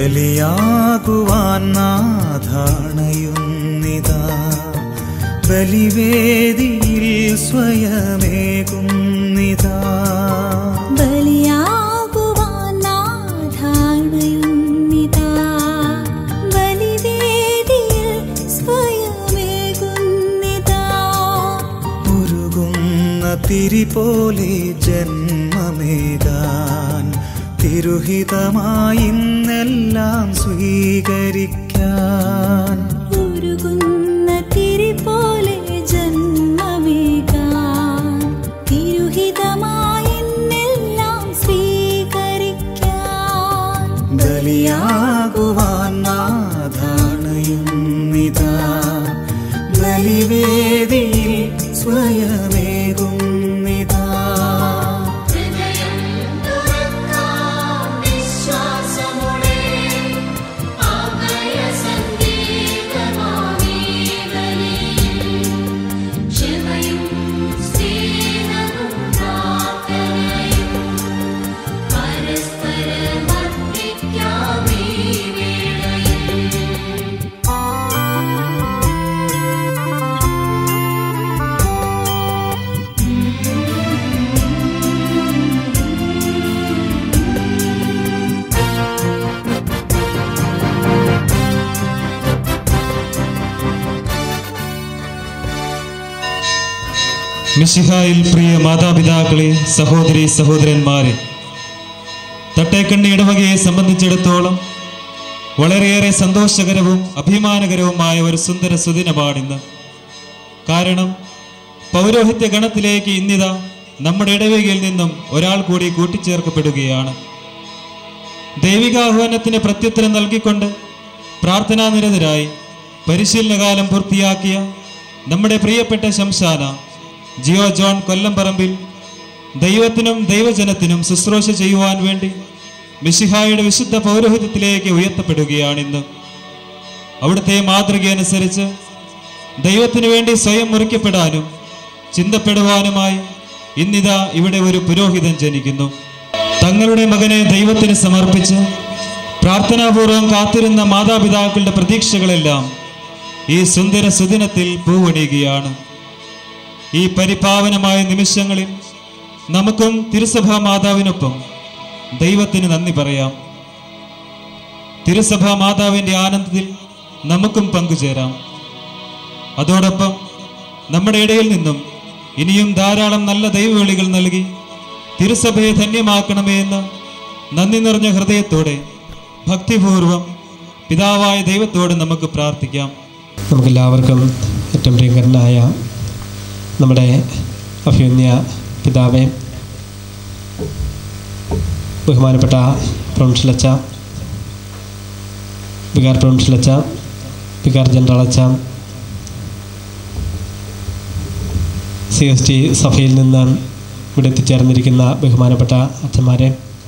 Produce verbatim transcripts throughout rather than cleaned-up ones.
ബലിയാകുവാൻ നാഥാണയുന്നിതാ ബലിവേദിയിൽ സ്വയമേകുന്നിതാ ബലിയാകുവാൻ നാഥാണയുന്നിതാ ബലിവേദിയിൽ സ്വയമേകുന്നിതാ ഉരുകുന്ന തിരി പോലെ ജന്മമേകാൻ തിരുഹിതമായി ഇന്നെല്ലാം സ്വീകരിക്കാൻ ഉരുകുന്ന തിരി പോലെ ജന്മമേകാൻ തിരുഹിതമായി ഇന്നെല്ലാം സ്വീകരിക്കാൻ ബലിയാകുവാൻ നാഥാണയുന്നിതാ ബലിവേദിയിൽ സ്വയമേകുന്നിതാ മിശിഹായിൽ പ്രിയ മാതാപിതാക്കളെ, സഹോദരി സഹോദരന്മാരെ, തട്ടേക്കണ്ണി ഇടവകയെ സംബന്ധിച്ചിടത്തോളം വളരെയേറെ സന്തോഷകരവും അഭിമാനകരവുമായ ഒരു സുന്ദര സുദിനമാണിന്ന്. കാരണം പൗരോഹിത്യ ഗണത്തിലേക്ക് ഇന്നിതാ നമ്മുടെ ഇടവകയിൽ നിന്നും ഒരാൾ കൂടി കൂട്ടിച്ചേർക്കപ്പെടുകയാണ്. ദൈവികാഹ്വാനത്തിന് പ്രത്യുത്തരം നൽകിക്കൊണ്ട് പ്രാർത്ഥനാനിരതരായി പരിശീലനകാലം പൂർത്തിയാക്കിയ നമ്മുടെ പ്രിയപ്പെട്ട ശംശാന ജിയോ ജോൺ കൊല്ലംപറമ്പിൽ ദൈവത്തിനും ദൈവജനത്തിനും ശുശ്രൂഷ ചെയ്യുവാൻ വേണ്ടി മിശിഹായുടെ വിശുദ്ധ പൗരോഹിത്യത്തിലേക്ക് ഉയർത്തപ്പെടുകയാണിന്ന്. അവിടുത്തെ മാതൃകയനുസരിച്ച് ദൈവത്തിനു വേണ്ടി സ്വയം മുറിക്കപ്പെടാനും ചിന്തപ്പെടുവാനുമായി ഇന്നിതാ ഇവിടെ ഒരു പുരോഹിതൻ ജനിക്കുന്നു. തങ്ങളുടെ മകനെ ദൈവത്തിന് സമർപ്പിച്ച് പ്രാർത്ഥനാപൂർവം കാത്തിരുന്ന മാതാപിതാക്കളുടെ പ്രതീക്ഷകളെല്ലാം ഈ സുന്ദര സുദിനത്തിൽ പൂവണിയുകയാണ്. ഈ പരിപാവനമായ നിമിഷങ്ങളിൽ നമുക്കും തിരുസഭാ മാതാവിനൊപ്പം ദൈവത്തിന് നന്ദി പറയാം. തിരുസഭാ മാതാവിൻ്റെ ആനന്ദത്തിൽ നമുക്കും പങ്കുചേരാം. അതോടൊപ്പം നമ്മുടെ ഇടയിൽ നിന്നും ഇനിയും ധാരാളം നല്ല ദൈവവിളികൾ നൽകി തിരുസഭയെ ധന്യമാക്കണമേ എന്ന് നന്ദി നിറഞ്ഞ ഹൃദയത്തോടെ ഭക്തിപൂർവം പിതാവായ ദൈവത്തോട് നമുക്ക് പ്രാർത്ഥിക്കാം. നമുക്കെല്ലാവർക്കും ഏറ്റവും പ്രിയങ്കരനായ നമ്മുടെ അഭിമന്യ പിതാവേ, ബഹുമാനപ്പെട്ട പ്രൊവിൻഷ്യലച്ച, വികാർ പ്രൊവിൻഷ്യലച്ച, വികാർ ജനറൽ അച്ച, സി എസ് ടി സഭയിൽ നിന്ന് ഇവിടെ എത്തിച്ചേർന്നിരിക്കുന്ന ബഹുമാനപ്പെട്ട അച്ഛന്മാരെ,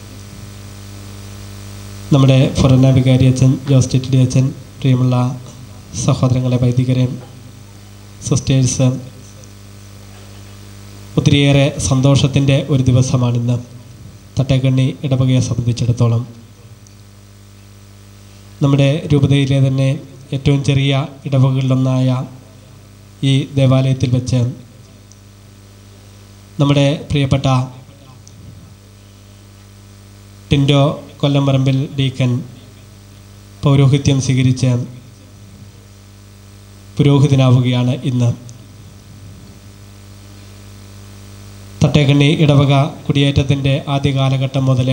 നമ്മുടെ ഫൊറന വികാരി അച്ഛൻ, ജോസ് ടി ടി അച്ഛൻ, പ്രിയമുള്ള സഹോദരങ്ങളെ, വൈദികരെ, സിസ്റ്റേഴ്സ്, ഒത്തിരിയേറെ സന്തോഷത്തിൻ്റെ ഒരു ദിവസമാണിന്ന് തട്ടേക്കണ്ണി ഇടവകയെ സംബന്ധിച്ചിടത്തോളം. നമ്മുടെ രൂപതയിലെ തന്നെ ഏറ്റവും ചെറിയ ഇടവകളിലൊന്നായ ഈ ദേവാലയത്തിൽ വെച്ച് നമ്മുടെ പ്രിയപ്പെട്ട ടിൻഡോ കൊല്ലംപറമ്പിൽ ഡീക്കൻ പൗരോഹിത്യം സ്വീകരിച്ച് പുരോഹിതനാവുകയാണ് ഇന്ന്. തട്ടേക്കണ്ണി ഇടവക കുടിയേറ്റത്തിൻ്റെ ആദ്യ കാലഘട്ടം മുതൽ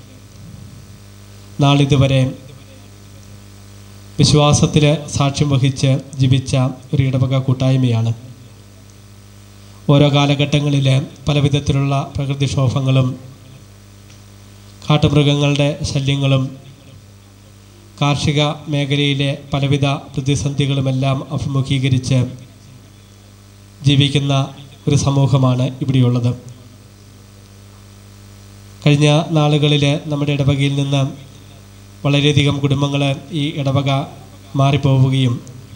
നാളിതുവരെ വിശ്വാസത്തിൽ സാക്ഷ്യം വഹിച്ച് ജീവിച്ച ഒരു ഇടവക കൂട്ടായ്മയാണ്. ഓരോ കാലഘട്ടങ്ങളിൽ പല വിധത്തിലുള്ള പ്രകൃതിക്ഷോഭങ്ങളും കാട്ടുമൃഗങ്ങളുടെ ശല്യങ്ങളും കാർഷിക മേഖലയിലെ പലവിധ പ്രതിസന്ധികളുമെല്ലാം അഭിമുഖീകരിച്ച് ജീവിക്കുന്ന ഒരു സമൂഹമാണ് ഇവിടെയുള്ളത്. കഴിഞ്ഞ നാളുകളിൽ നമ്മുടെ ഇടവകയിൽ നിന്ന് വളരെയധികം കുടുംബങ്ങൾ ഈ ഇടവക മാറിപ്പോവുകയും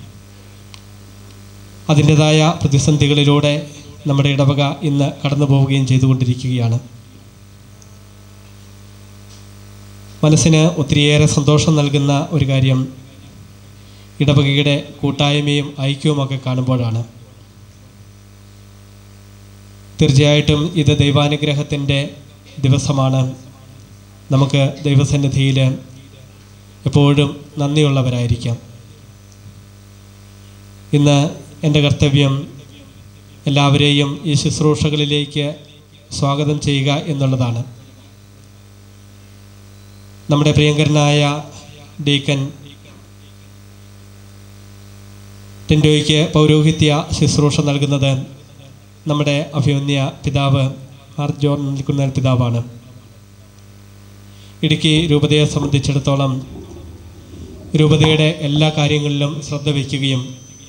അതിൻ്റെതായ പ്രതിസന്ധികളിലൂടെ നമ്മുടെ ഇടവക ഇന്ന് കടന്നു പോവുകയും ചെയ്തുകൊണ്ടിരിക്കുകയാണ്. മനസ്സിന് ഒത്തിരിയേറെ സന്തോഷം നൽകുന്ന ഒരു കാര്യം ഇടവകയുടെ കൂട്ടായ്മയും ഐക്യവുമൊക്കെ കാണുമ്പോഴാണ്. തീർച്ചയായിട്ടും ഇത് ദൈവാനുഗ്രഹത്തിൻ്റെ ദിവസമാണ്. നമുക്ക് ദൈവസന്നിധിയിൽ എപ്പോഴും നന്ദിയുള്ളവരായിരിക്കാം. ഇന്ന് എൻ്റെ കർത്തവ്യം എല്ലാവരെയും ഈ ശുശ്രൂഷകളിലേക്ക് സ്വാഗതം ചെയ്യുക എന്നുള്ളതാണ്. നമ്മുടെ പ്രിയങ്കരനായ ഡീക്കൻ ടിൻഡോയ്ക്ക് പൗരോഹിത്യ ശുശ്രൂഷ നൽകുന്നത് നമ്മുടെ അഭിമന്യ പിതാവ് ആർ ജോൺ നിൽക്കുന്ന പിതാവാണ്. ഇടുക്കി രൂപതയെ സംബന്ധിച്ചിടത്തോളം രൂപതയുടെ എല്ലാ കാര്യങ്ങളിലും ശ്രദ്ധ വയ്ക്കുകയും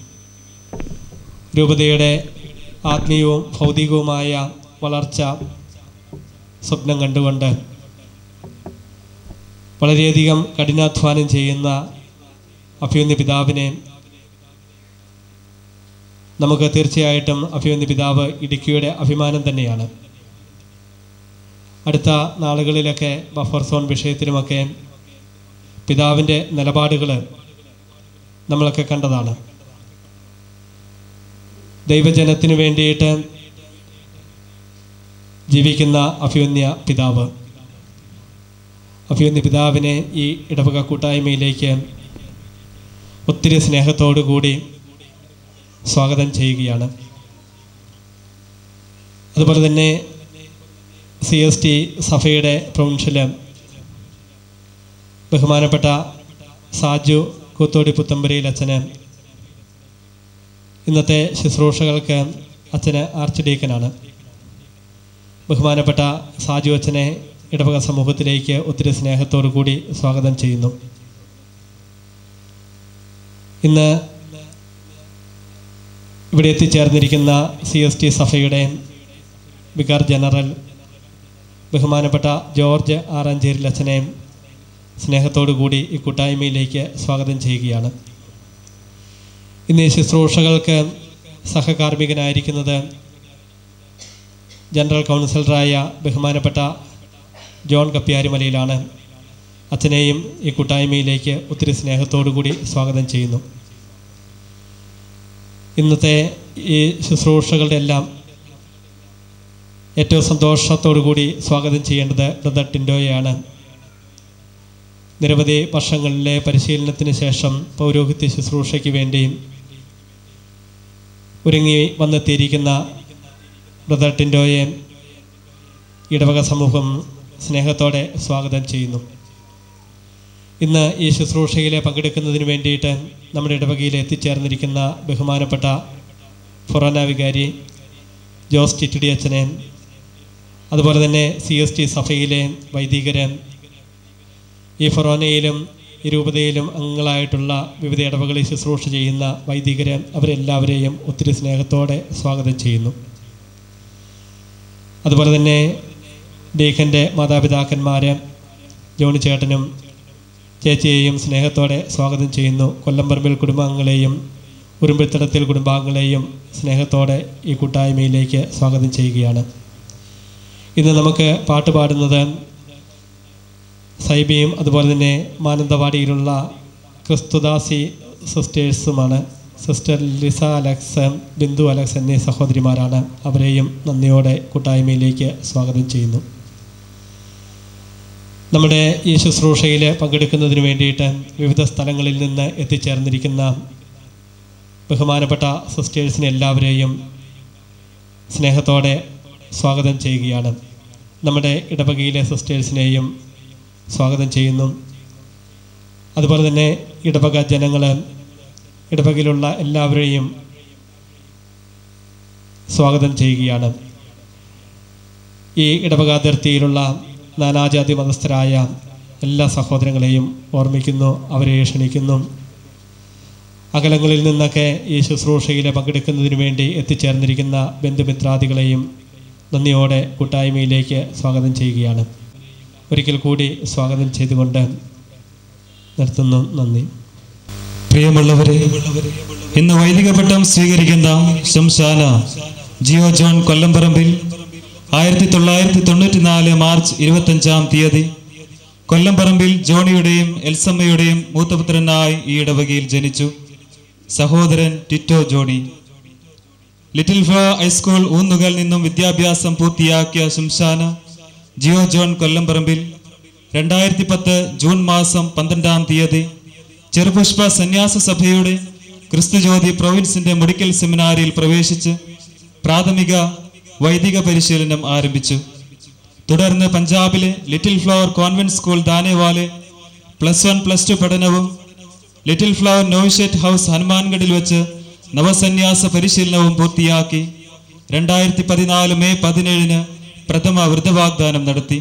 രൂപതയുടെ ആത്മീയവും ഭൗതികവുമായ വളർച്ച സ്വപ്നം കണ്ടുകൊണ്ട് വളരെയധികം കഠിനാധ്വാനം ചെയ്യുന്ന അഭിമന്യ പിതാവിനെ നമുക്ക് തീർച്ചയായിട്ടും അഭിമന്യ പിതാവ് ഇടുക്കിയുടെ അഭിമാനം തന്നെയാണ്. അടുത്ത നാളുകളിലൊക്കെ ബഫർ സോൺ വിഷയത്തിലുമൊക്കെ പിതാവിൻ്റെ നിലപാടുകൾ നമ്മളൊക്കെ കണ്ടതാണ്. ദൈവജനത്തിനു വേണ്ടിയിട്ട് ജീവിക്കുന്ന അഭിമന്യ പിതാവ് അഭിമന്യ പിതാവിനെ ഈ ഇടവക കൂട്ടായ്മയിലേക്ക് ഒത്തിരി സ്നേഹത്തോടു കൂടി സ്വാഗതം ചെയ്യുകയാണ്. അതുപോലെ തന്നെ സി എസ് ടി സഭയുടെ പ്രൊവിൻഷ്യൽ ബഹുമാനപ്പെട്ട സാജു കൂത്തോടി പുത്തമ്പരിയിൽ അച്ഛന് ഇന്നത്തെ ശുശ്രൂഷകൾക്ക് അച്ഛന് ആർച്ച് ഡീക്കനാണ്. ബഹുമാനപ്പെട്ട സാജു അച്ഛനെ ഇടവക സമൂഹത്തിലേക്ക് ഒത്തിരി സ്നേഹത്തോടു കൂടി സ്വാഗതം ചെയ്യുന്നു. ഇന്ന് ഇവിടെ എത്തിച്ചേർന്നിരിക്കുന്ന സി എസ് ടി സഭയുടെ വികാർ ജനറൽ ബഹുമാനപ്പെട്ട ജോർജ് ആറാഞ്ചേരിൽ അച്ഛനെ സ്നേഹത്തോടു കൂടി ഈ കൂട്ടായ്മയിലേക്ക് സ്വാഗതം ചെയ്യുകയാണ്. ഇന്ന് ഈ ശുശ്രൂഷകൾക്ക് സഹകാർമ്മികനായിരിക്കുന്നത് ജനറൽ കൗൺസിലറായ ബഹുമാനപ്പെട്ട ജോൺ കപ്പ്യാരിമലയിലാണ്. അച്ഛനെയും ഈ കൂട്ടായ്മയിലേക്ക് ഒത്തിരി സ്നേഹത്തോടു കൂടി സ്വാഗതം ചെയ്യുന്നു. ഇന്നത്തെ ഈ ശുശ്രൂഷകളുടെ എല്ലാം ഏറ്റവും സന്തോഷത്തോടു കൂടി സ്വാഗതം ചെയ്യേണ്ടത് ബ്രദർ ടിൻഡോയെയാണ്. നിരവധി വർഷങ്ങളിലെ പരിശീലനത്തിന് ശേഷം പൗരോഹിത്യ ശുശ്രൂഷയ്ക്ക് വേണ്ടി ഒരുങ്ങി വന്നെത്തിയിരിക്കുന്ന ബ്രദർ ടിൻഡോയെ ഇടവക സമൂഹം സ്നേഹത്തോടെ സ്വാഗതം ചെയ്യുന്നു. ഇന്ന് ഈ ശുശ്രൂഷയിൽ പങ്കെടുക്കുന്നതിന് വേണ്ടിയിട്ട് നമ്മുടെ ഇടവകയിൽ എത്തിച്ചേർന്നിരിക്കുന്ന ബഹുമാനപ്പെട്ട ഫൊറോന വികാരി ജോസ് ടിറ്റിഡി അച്ഛനെ, അതുപോലെ തന്നെ സി എസ് ടി സഭയിലെ വൈദികര്, ഈ ഫൊറോനയിലും ഈ രൂപതയിലും അംഗങ്ങളായിട്ടുള്ള വിവിധ ഇടവകളിൽ ശുശ്രൂഷ ചെയ്യുന്ന വൈദികര്, അവരെല്ലാവരെയും ഒത്തിരി സ്നേഹത്തോടെ സ്വാഗതം ചെയ്യുന്നു. അതുപോലെ തന്നെ ഡീക്കൻ്റെ മാതാപിതാക്കന്മാർ ജോണി ചേട്ടനും ചേച്ചിയെയും സ്നേഹത്തോടെ സ്വാഗതം ചെയ്യുന്നു. കൊല്ലംപറമ്പിൽ കുടുംബാംഗങ്ങളെയും ഉരുമ്പിത്തടത്തിൽ കുടുംബാംഗങ്ങളെയും സ്നേഹത്തോടെ ഈ കൂട്ടായ്മയിലേക്ക് സ്വാഗതം ചെയ്യുകയാണ്. ഇന്ന് നമുക്ക് പാട്ട് പാടുന്നത് സൈബിയും അതുപോലെ തന്നെ മാനന്തവാടിയിലുള്ള ക്രിസ്തുദാസി സിസ്റ്റേഴ്സുമാണ്. Sister Lisa Alex, Bindu Alex എന്നീ സഹോദരിമാരാണ്. അവരെയും നന്ദിയോടെ കൂട്ടായ്മയിലേക്ക് സ്വാഗതം ചെയ്യുന്നു. നമ്മുടെ ഈ ശുശ്രൂഷയിൽ പങ്കെടുക്കുന്നതിന് വേണ്ടിയിട്ട് വിവിധ സ്ഥലങ്ങളിൽ നിന്ന് എത്തിച്ചേർന്നിരിക്കുന്ന ബഹുമാനപ്പെട്ട സിസ്റ്റേഴ്സിനെ എല്ലാവരെയും സ്നേഹത്തോടെ സ്വാഗതം ചെയ്യുകയാണ്. നമ്മുടെ ഇടവകയിലെ സിസ്റ്റേഴ്സിനെയും സ്വാഗതം ചെയ്യുന്നു. അതുപോലെ തന്നെ ഇടവക ജനങ്ങൾ, ഇടവകയിലുള്ള എല്ലാവരെയും സ്വാഗതം ചെയ്യുകയാണ്. ഈ ഇടവക അതിർത്തിയിലുള്ള നാനാജാതി മതസ്ഥരായ എല്ലാ സഹോദരങ്ങളെയും ഓർമ്മിക്കുന്നു, അവരെ ക്ഷണിക്കുന്നു. അകലങ്ങളിൽ നിന്നൊക്കെ ഈ ശുശ്രൂഷയിൽ പങ്കെടുക്കുന്നതിന് വേണ്ടി എത്തിച്ചേർന്നിരിക്കുന്ന ബന്ധുമിത്രാദികളെയും നന്ദിയോടെ കൂട്ടായ്മയിലേക്ക് സ്വാഗതം ചെയ്യുകയാണ്. ഒരിക്കൽ കൂടി സ്വാഗതം ചെയ്തുകൊണ്ട് നിർത്തുന്നു. നന്ദി. പ്രിയമുള്ളവരെ, ഇന്ന് വൈദിക പട്ടം സ്വീകരിക്കുന്ന ശംശാന ജിയോ ജോൺ കൊല്ലംപറമ്പിൽ ആയിരത്തി തൊള്ളായിരത്തി തൊണ്ണൂറ്റി നാല് മാർച്ച് ഇരുപത്തഞ്ചാം തീയതി കൊല്ലംപറമ്പിൽ ജോണിയുടെയും എൽസമ്മയുടെയും മൂത്തപുത്രനായി ഈ ഇടവകയിൽ ജനിച്ചു. സഹോദരൻ Tito Johnny. Little flower high school Oonnukal നിന്നും വിദ്യാഭ്യാസം പൂർത്തിയാക്കിയ ശംശാന ജിയോ ജോൺ കൊല്ലംപറമ്പിൽ രണ്ടായിരത്തി പത്ത് ജൂൺ മാസം പന്ത്രണ്ടാം തീയതി ചെറുപുഷ്പ സന്യാസ സഭയുടെ ക്രിസ്തുജ്യോതി പ്രൊവിൻസിന്റെ മെഡിക്കൽ സെമിനാരിയിൽ പ്രവേശിച്ച് പ്രാഥമിക വൈദിക പരിശീലനം ആരംഭിച്ചു. തുടർന്ന് പഞ്ചാബിലെ little flower convent school Danewale plus one plus two പഠനവും ലിറ്റിൽ ഫ്ലവർ നോവിഷേറ്റ് ഹൗസ് ഹനുമാൻഗഡിൽ വെച്ച് നവസന്യാസ പരിശീലനവും പൂർത്തിയാക്കി രണ്ടായിരത്തി പതിനാല് മെയ് പതിനേഴിന് പ്രഥമ വൃദ്ധവാഗ്ദാനം നടത്തി.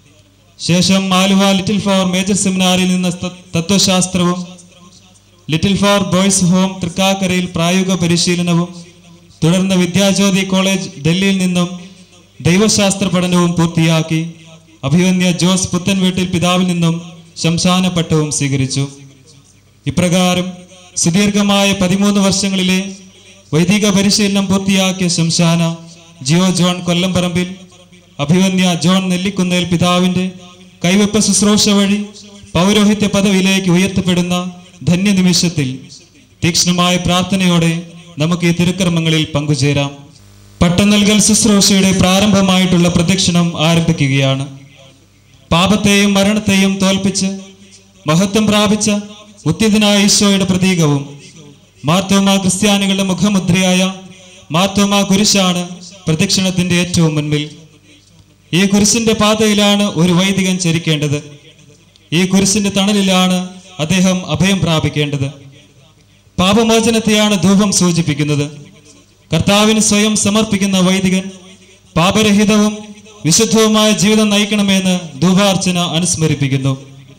ശേഷം ആലുവ ലിറ്റിൽ ഫ്ലവർ മേജർ സെമിനാറിൽ നിന്ന് തത്വശാസ്ത്രവും ലിറ്റിൽ ഫ്ലവർ ബോയ്സ് ഹോം തൃക്കാക്കരയിൽ പ്രായോഗിക പരിശീലനവും തുടർന്ന് വിദ്യാജ്യോതി കോളേജ് ഡൽഹിയിൽ നിന്നും ദൈവശാസ്ത്ര പഠനവും പൂർത്തിയാക്കി അഭിവന്യ ജോസ് പുത്തൻവീട്ടിൽ പിതാവിൽ നിന്നും ശംശാന പട്ടവും സ്വീകരിച്ചു. ഇപ്രകാരം സുദീർഘമായ പതിമൂന്ന് വർഷങ്ങളിലെ വൈദിക പരിശീലനം പൂർത്തിയാക്കിയ ശംശാന ജിയോ ജോൺ കൊല്ലംപറമ്പിൽ അഭിവന്യ ജോൺ നെല്ലിക്കുന്നേൽ പിതാവിന്റെ കൈവെപ്പ് ശുശ്രൂഷ വഴി പൗരോഹിത്യ പദവിയിലേക്ക് ഉയർത്തപ്പെടുന്ന ധന്യനിമിഷത്തിൽ തീക്ഷ്ണമായ പ്രാർത്ഥനയോടെ നമുക്ക് ഈ തിരുക്കർമ്മങ്ങളിൽ പങ്കുചേരാം. പട്ടം നൽകൽ ശുശ്രൂഷയുടെ പ്രാരംഭമായിട്ടുള്ള പ്രദക്ഷിണം ആരംഭിക്കുകയാണ്. പാപത്തെയും മരണത്തെയും തോൽപ്പിച്ച് മഹത്വം പ്രാപിച്ച ഉത്തിതനായ ഈശോയുടെ പ്രതീകവും മാർത്തോമാ ക്രിസ്ത്യാനികളുടെ മുഖമുദ്രയായ മാർത്തോമാ കുരിശാണ് പ്രദക്ഷിണത്തിന്റെ ഏറ്റവും മുൻപിൽ. ഈ കുരിശിന്റെ പാതയിലാണ് ഒരു വൈദികൻ ചരിക്കേണ്ടത്. ഈ കുരിശിന്റെ തണലിലാണ് അദ്ദേഹം അഭയം പ്രാപിക്കേണ്ടത്. പാപമോചനത്തെയാണ് ധൂപം സൂചിപ്പിക്കുന്നത്. കർത്താവിന് സ്വയം സമർപ്പിക്കുന്ന വൈദികൻ പാപരഹിതവും വിശുദ്ധവുമായ ജീവിതം നയിക്കണമെന്ന് ധൂപാർച്ചന അനുസ്മരിപ്പിക്കുന്നു.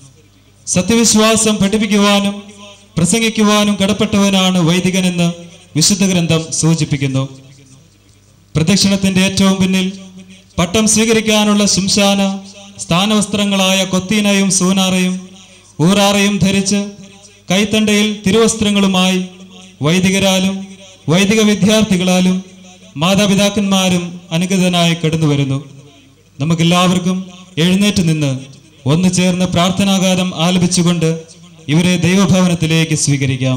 സത്യവിശ്വാസം പഠിപ്പിക്കുവാനും പ്രസംഗിക്കുവാനും കടപ്പെട്ടവനാണ് വൈദികനെന്ന് വിശുദ്ധ ഗ്രന്ഥം സൂചിപ്പിക്കുന്നു. പ്രദക്ഷിണത്തിന്റെ ഏറ്റവും പിന്നിൽ പട്ടം സ്വീകരിക്കാനുള്ള ശംശാന സ്ഥാനവസ്ത്രങ്ങളായ കൊത്തീനയും സൂനാറയും ഊറാറയും ധരിച്ച് കൈത്തണ്ടയിൽ തിരുവസ്ത്രങ്ങളുമായി വൈദികരാലും വൈദിക വിദ്യാർത്ഥികളാലും മാതാപിതാക്കന്മാരും അനുഗതനായി കടന്നു വരുന്നു. നമുക്കെല്ലാവർക്കും എഴുന്നേറ്റ് നിന്ന് ഒന്നു ചേർന്ന് പ്രാർത്ഥനാഗാനം ആലപിച്ചുകൊണ്ട് ഇവരെ ദൈവഭവനത്തിലേക്ക് സ്വീകരിക്കാം.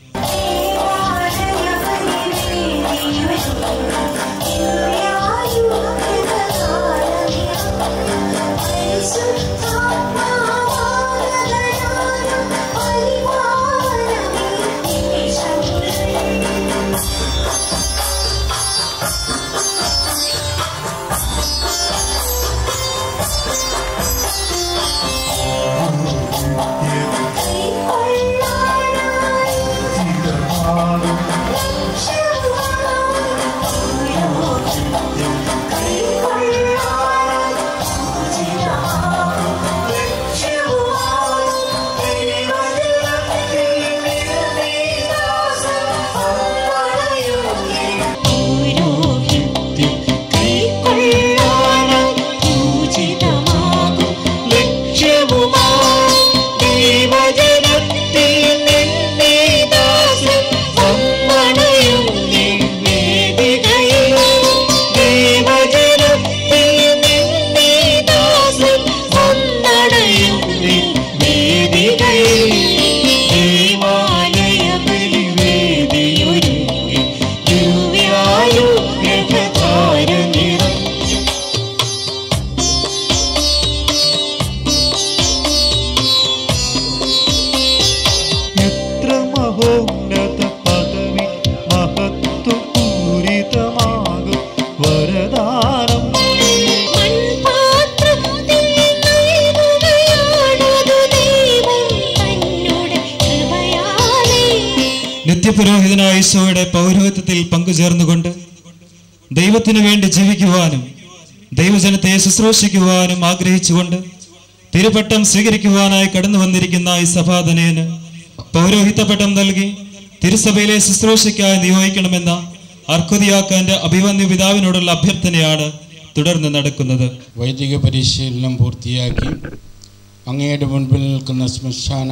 നിത്യപുരോഹിതനായ ഈശോയുടെ പൗരോഹിത്യത്തിൽ പങ്കുചേർന്നുകൊണ്ട് ദൈവത്തിനു വേണ്ടി ജീവിക്കുവാനും ദൈവജനത്തെ ശുശ്രൂഷിക്കുവാനും ആഗ്രഹിച്ചുകൊണ്ട് തിരുപട്ടം സ്വീകരിക്കുവാനായി കടന്നു വന്നിരിക്കുന്ന ഈ സഭാധനയന് പൗരോഹിത്യപട്ടം നൽകി തിരുസഭയിലെ ശുശ്രൂഷയ്ക്കായി നിയോഗിക്കണമെന്ന അർക്കുതിയാക്കാന്റെ അഭിവന്യ പിതാവിനോടുള്ള അഭ്യർത്ഥനയാണ് തുടർന്ന് നടക്കുന്നത്. വൈദിക പരിശീലനം പൂർത്തിയാക്കി അങ്ങയുടെ മുൻപിൽ നിൽക്കുന്ന ശ്മശാന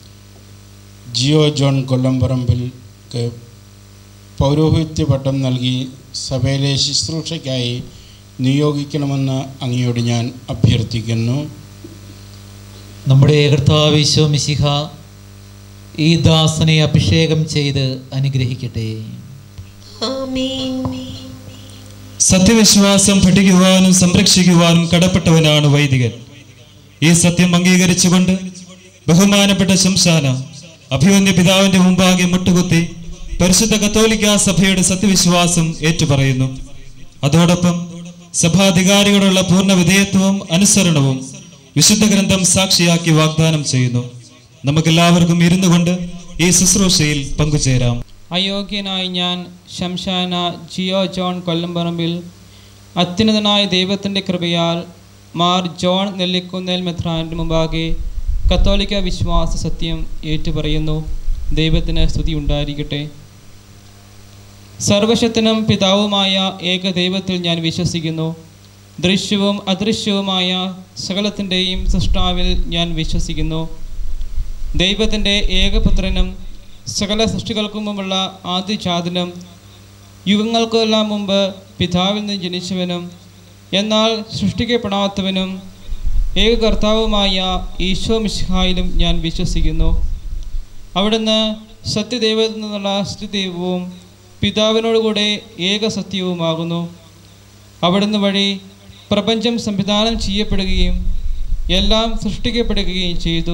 ജിയോ ജോൺ കൊല്ലംപറമ്പിൽക്ക് പൗരോഹിത്യ പട്ടം നൽകി സഭയിലെ ശുശ്രൂഷയ്ക്കായി നിയോഗിക്കണമെന്ന് അങ്ങയോട് ഞാൻ അഭ്യർത്ഥിക്കുന്നു. നമ്മുടെ കർത്താവ് ഈശോ മിശിഹ ഈ ദാസനെ അഭിഷേകം ചെയ്ത് അനുഗ്രഹിക്കട്ടെ. സത്യവിശ്വാസം പഠിക്കുവാനും സംരക്ഷിക്കുവാനും കടപ്പെട്ടവനാണ് വൈദികൻ. ഈ സത്യം അംഗീകരിച്ചുകൊണ്ട് ബഹുമാനപ്പെട്ട ശംശാന അഭിമന്യ പിതാവിന്റെ മുമ്പാകെ മുട്ടുകുത്തി പരിശുദ്ധ കത്തോലിക്കാ സഭയുടെ സത്യവിശ്വാസം ഏറ്റുപറയുന്നു. അതോടൊപ്പം സഭാധികാരികളുള്ള പൂർണ്ണ വിധേയത്വവും അനുസരണവും വിശുദ്ധ ഗ്രന്ഥം സാക്ഷിയാക്കി വാഗ്ദാനം ചെയ്യുന്നു. നമുക്കെല്ലാവർക്കും ഇരുന്നു കൊണ്ട് ഈ ശുശ്രൂഷയിൽ പങ്കുചേരാം. അയോഗ്യനായി ഞാൻ ശംശാന ജിയോ ജോൺ കൊല്ലംപറമ്പിൽ അത്യുന്നതനായ ദൈവത്തിൻ്റെ കൃപയാൽ മാർ ജോൺ നെല്ലിക്കുന്നേൽ മെത്രാൻ്റെ മുമ്പാകെ കത്തോലിക്ക വിശ്വാസ സത്യം ഏറ്റുപറയുന്നു. ദൈവത്തിന് സ്തുതി ഉണ്ടായിരിക്കട്ടെ. സർവശക്തനും പിതാവുമായ ഏക ദൈവത്തിൽ ഞാൻ വിശ്വസിക്കുന്നു. ദൃശ്യവും അദൃശ്യവുമായ സകലത്തിൻ്റെയും സൃഷ്ടാവിൽ ഞാൻ വിശ്വസിക്കുന്നു. ദൈവത്തിൻ്റെ ഏകപുത്രനും സകല സൃഷ്ടികൾക്കും മുമ്പുള്ള ആദിജാതനും യുഗങ്ങൾക്കെല്ലാം മുമ്പ് പിതാവിൽ നിന്ന് ജനിച്ചവനും എന്നാൽ സൃഷ്ടിക്കപ്പെടാത്തവനും ഏക കർത്താവുമായ ഈശോ മിശിഹായിലും ഞാൻ വിശ്വസിക്കുന്നു. അവിടുന്ന് സത്യദൈവത്തിൽ നിന്നുള്ള സത്യദൈവവും പിതാവിനോടുകൂടെ ഏക സത്യവുമാകുന്നു. അവിടുന്ന് വഴി പ്രപഞ്ചം സംവിധാനം ചെയ്യപ്പെടുകയും എല്ലാം സൃഷ്ടിക്കപ്പെടുകയും ചെയ്തു.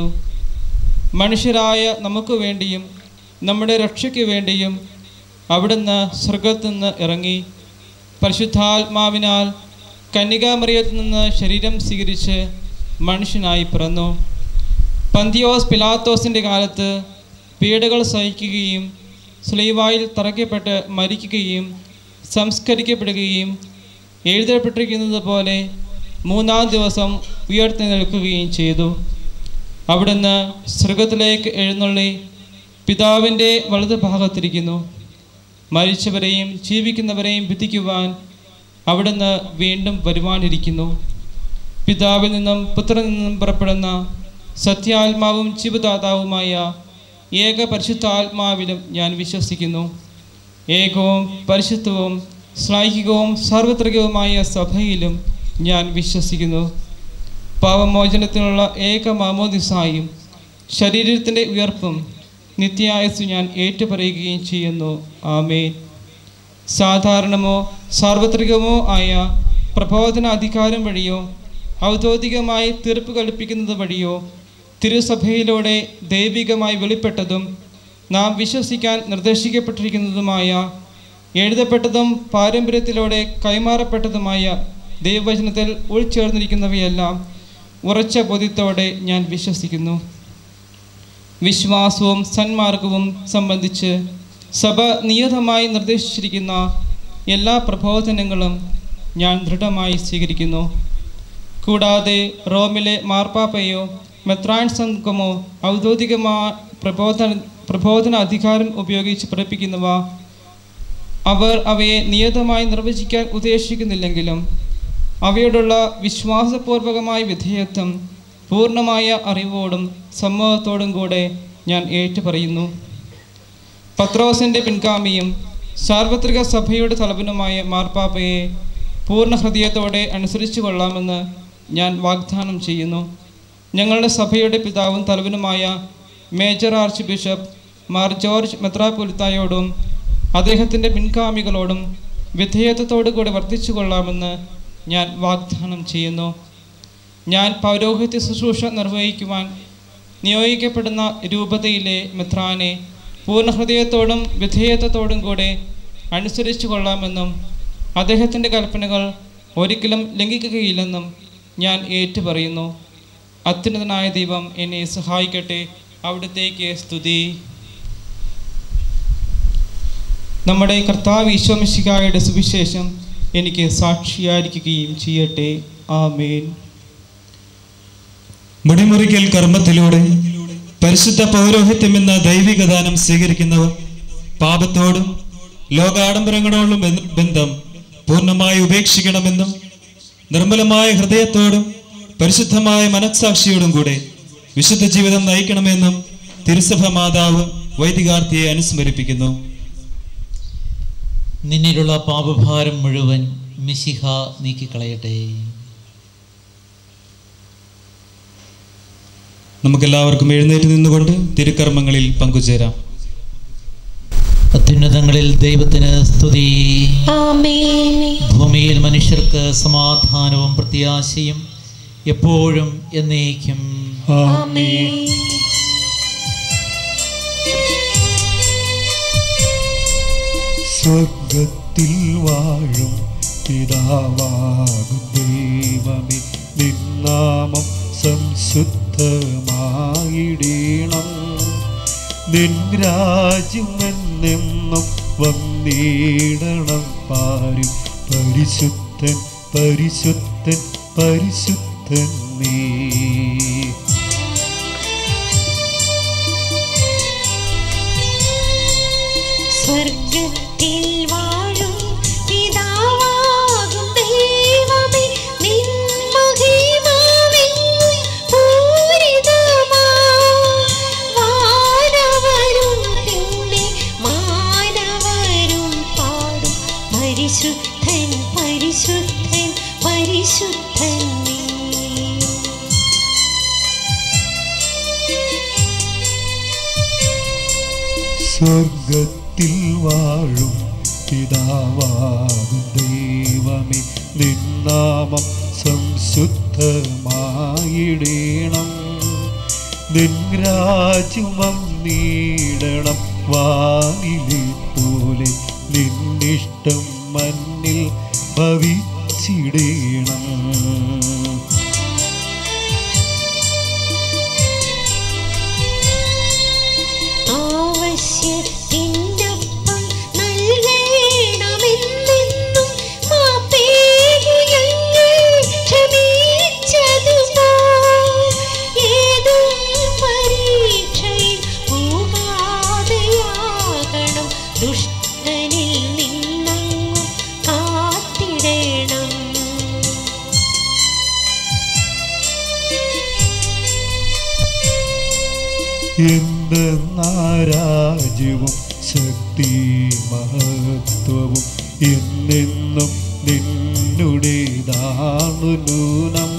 മനുഷ്യരായ നമുക്ക് വേണ്ടിയും നമ്മുടെ രക്ഷയ്ക്ക് വേണ്ടിയും അവിടുന്ന് സ്വർഗത്തു നിന്ന് ഇറങ്ങി പരിശുദ്ധാത്മാവിനാൽ കന്യകാമറിയത്തിൽ നിന്ന് ശരീരം സ്വീകരിച്ച് മനുഷ്യനായി പിറന്നു. പന്തിയോസ് പിലാത്തോസിൻ്റെ കാലത്ത് പീഡകൾ സഹിക്കുകയും സ്ലീവായിൽ തറയ്ക്കപ്പെട്ട് മരിക്കുകയും സംസ്കരിക്കപ്പെടുകയും എഴുതപ്പെട്ടിരിക്കുന്നത് പോലെ മൂന്നാം ദിവസം ഉയർത്തെഴുന്നേൽക്കുകയും ചെയ്തു. അവിടുന്ന് സ്വർഗത്തിലേക്ക് എഴുന്നള്ളി പിതാവിൻ്റെ വലതുഭാഗത്തിരിക്കുന്നു. മരിച്ചവരെയും ജീവിക്കുന്നവരെയും വിധിക്കുവാൻ അവിടുന്ന് വീണ്ടും വരുവാനിരിക്കുന്നു. പിതാവിൽ നിന്നും പുത്രനിൽ നിന്നും പുറപ്പെടുന്ന സത്യാത്മാവും ജീവദാതാവുമായ ഏക പരിശുദ്ധാത്മാവിലും ഞാൻ വിശ്വസിക്കുന്നു. ഏകവും പരിശുദ്ധവും ശ്ലൈഹികവും സാർവത്രികവുമായ സഭയിലും ഞാൻ വിശ്വസിക്കുന്നു. പാപമോചനത്തിനുള്ള ഏക മാമോദിസായും ശരീരത്തിൻ്റെ ഉയർപ്പും നിത്യായുസ്സു ഞാൻ ഏറ്റുപറയുകയും ചെയ്യുന്നു. ആമേൻ. സാധാരണമോ സാർവത്രികമോ ആയ പ്രബോധന അധികാരം വഴിയോ ഔദ്യോഗികമായി തീർപ്പ് കൽപ്പിക്കുന്നത് വഴിയോ തിരുസഭയിലൂടെ ദൈവികമായി വെളിപ്പെട്ടതും നാം വിശ്വസിക്കാൻ നിർദ്ദേശിക്കപ്പെട്ടിരിക്കുന്നതുമായ എഴുതപ്പെട്ടതും പാരമ്പര്യത്തിലൂടെ കൈമാറപ്പെട്ടതുമായ ദൈവവചനത്തിൽ ഉൾച്ചേർന്നിരിക്കുന്നവയെല്ലാം ഉറച്ച ബോധ്യത്തോടെ ഞാൻ വിശ്വസിക്കുന്നു. വിശ്വാസവും സന്മാർഗവും സംബന്ധിച്ച് സഭ നിയതമായി നിർദ്ദേശിച്ചിരിക്കുന്ന എല്ലാ പ്രബോധനങ്ങളും ഞാൻ ദൃഢമായി സ്വീകരിക്കുന്നു. കൂടാതെ റോമിലെ മാർപ്പാപ്പയോ മെത്രാൻ സംഘമോ ഔദ്യോഗികമായ പ്രബോധന പ്രബോധന അധികാരം ഉപയോഗിച്ച് പഠിപ്പിക്കുന്നവ അവർ അവയെ നിയതമായി നിർവചിക്കാൻ ഉദ്ദേശിക്കുന്നില്ലെങ്കിലും അവയോടുള്ള വിശ്വാസപൂർവകമായ വിധേയത്വം പൂർണ്ണമായ അറിവോടും സമ്മതത്തോടും കൂടെ ഞാൻ ഏറ്റുപറയുന്നു. പത്രോസിൻ്റെ പിൻഗാമിയും സാർവത്രിക സഭയുടെ തലവനുമായ മാർപ്പാപ്പയെ പൂർണ്ണ ഹൃദയത്തോടെ അനുസരിച്ചു കൊള്ളാമെന്ന് ഞാൻ വാഗ്ദാനം ചെയ്യുന്നു. ഞങ്ങളുടെ സഭയുടെ പിതാവും തലവനുമായ major arch bishop Mar George മെത്രാപ്പൊലിത്തായോടും അദ്ദേഹത്തിൻ്റെ പിൻഗാമികളോടും വിധേയത്വത്തോടു കൂടി വർദ്ധിച്ചു കൊള്ളാമെന്ന് ഞാൻ വാഗ്ദാനം ചെയ്യുന്നു. ഞാൻ പൗരോഹിത്യ ശുശ്രൂഷ നിർവഹിക്കുവാൻ നിയോഗിക്കപ്പെടുന്ന രൂപതയിലെ മെത്രാനെ പൂർണ്ണ ഹൃദയത്തോടും വിധേയത്വത്തോടും കൂടെ അനുസരിച്ചു കൊള്ളാമെന്നും അദ്ദേഹത്തിൻ്റെ കൽപ്പനകൾ ഒരിക്കലും ലംഘിക്കുകയില്ലെന്നും ഞാൻ ഏറ്റുപറയുന്നു. അത്യുന്നതനായ ദൈവം എന്നെ സഹായിക്കട്ടെ. അവിടുത്തേക്ക് സ്തുതി. നമ്മുടെ കർത്താവ് ഈശോ മിശിഹായുടെ സുവിശേഷം എനിക്ക് സാക്ഷിയായിരിക്കുകയും ചെയ്യട്ടെ. ആമേൻ. മുടിമുറിക്കൽ കർമ്മത്തിലൂടെ പരിശുദ്ധ പൗരോഹിത്യം എന്ന ദൈവിക ദാനം സ്വീകരിക്കുന്നവർ പാപത്തോടും ലോകാഡംബരങ്ങളോടും ബന്ധം പൂർണ്ണമായി ഉപേക്ഷിക്കണമെന്നും നിർമ്മലമായ ഹൃദയത്തോടും പരിശുദ്ധമായ മനസ്സാക്ഷിയോടും കൂടെ വിശുദ്ധ ജീവിതം നയിക്കണമെന്നും തിരുസഭ മാതാവ് വൈദികാർത്ഥിയെ അനുസ്മരിപ്പിക്കുന്നു. നിന്നിലുള്ള പാപഭാരം മുഴുവൻ മിശിഹ നീക്കിക്കളയട്ടെ. നമുക്കെല്ലാവർക്കും എഴുന്നേറ്റ് നിന്നുകൊണ്ട് തിരുക്കർമ്മങ്ങളിൽ പങ്കുചേരാം. അത്യുന്നതങ്ങളിൽ ദൈവത്തിന് സ്തുതി. ആമേൻ. ഭൂമിയിൽ മനുഷ്യർക്ക് സമാധാനവും പ്രത്യാശയും എപ്പോഴും എന്നേക്കും. ആമേൻ. സ്വർഗത്തിൽ വാഴും പിതാവാകും ദൈവമേ, നിൻ നാമം സംശുദ്ധമായിടണം. നിൻ രാജ്യം എന്നെന്നും വന്നിടണം. പാരും പരിശുദ്ധൻ പരിശുദ്ധൻ പരിശുദ്ധൻ നീ. സ്വർഗത്തിൽ വാഴും പിതാവാകും ദൈവമേ, നിൻ മഹിമാവെങ്ങും പൂരിതമാം. വാനവരും പിന്നെ മാനവരും പാടും പരിശുദ്ധൻ പരിശുദ്ധൻ പരിശുദ്ധൻ നീ. സ്വർഗത്തിൽ വാഴും പിതാവാകും ദൈവമേ, നിൻ നാമം സംശുദ്ധമായിടണം. നിൻ രാജ്യം വന്നിടണം. വാനിലെ പോലെ നിന്നിഷ്ടം മണ്ണിൽ ഭവിച്ചിടണം. ആവശ്യത്തിനൊപ്പം നൽകണമെന്നെന്നും മാപ്പേകു ഞങ്ങൾ ക്ഷമിച്ചതുപോൽ ഏതും പരീക്ഷയിൽ പോകാതെയാകണം. ദുഷ്ടനിൽ നിന്നങ്ങു കാത്തിടണം. എന്തെന്നാരാജ്യവും ശക്തി മഹത്വവും എന്നെന്നും നിന്നുടേതാണു നൂനം.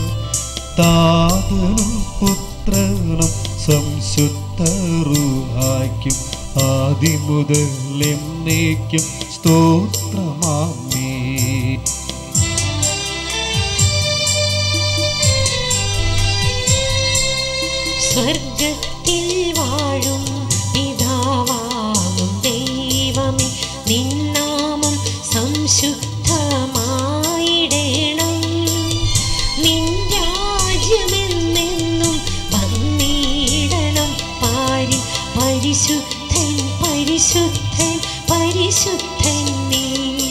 താതനും പുത്രനും സംശുദ്ധറുഹായ്ക്കും ആദിമുതൽ എന്നേക്കും സ്തോത്രമാമേ. സ്വർഗത്തിൽ വാഴും പിതാവാകും ദൈവമേ, നിൻ നാമം സംശുദ്ധമായിടണം. നിൻ രാജ്യമെന്നെന്നും വന്നിടണം. പാരിൽ പരിശുദ്ധൻ പരിശുദ്ധൻ പരിശുദ്ധൻ നീ.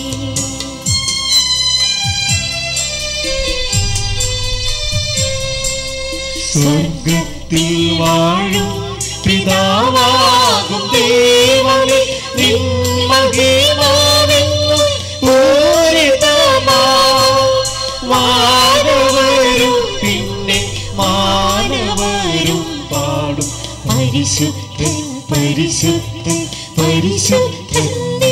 സ്വർഗത്തിൽ വാഴും പിതാവാകും ദൈവമേ, നിൻ മഹിമാവെങ്ങും പൂരിതമാം. വാനവരും പിന്നെ മാനവരും പാടും പരിശുദ്ധൻ പരിശുദ്ധൻ പരിശുദ്ധൻ നീ.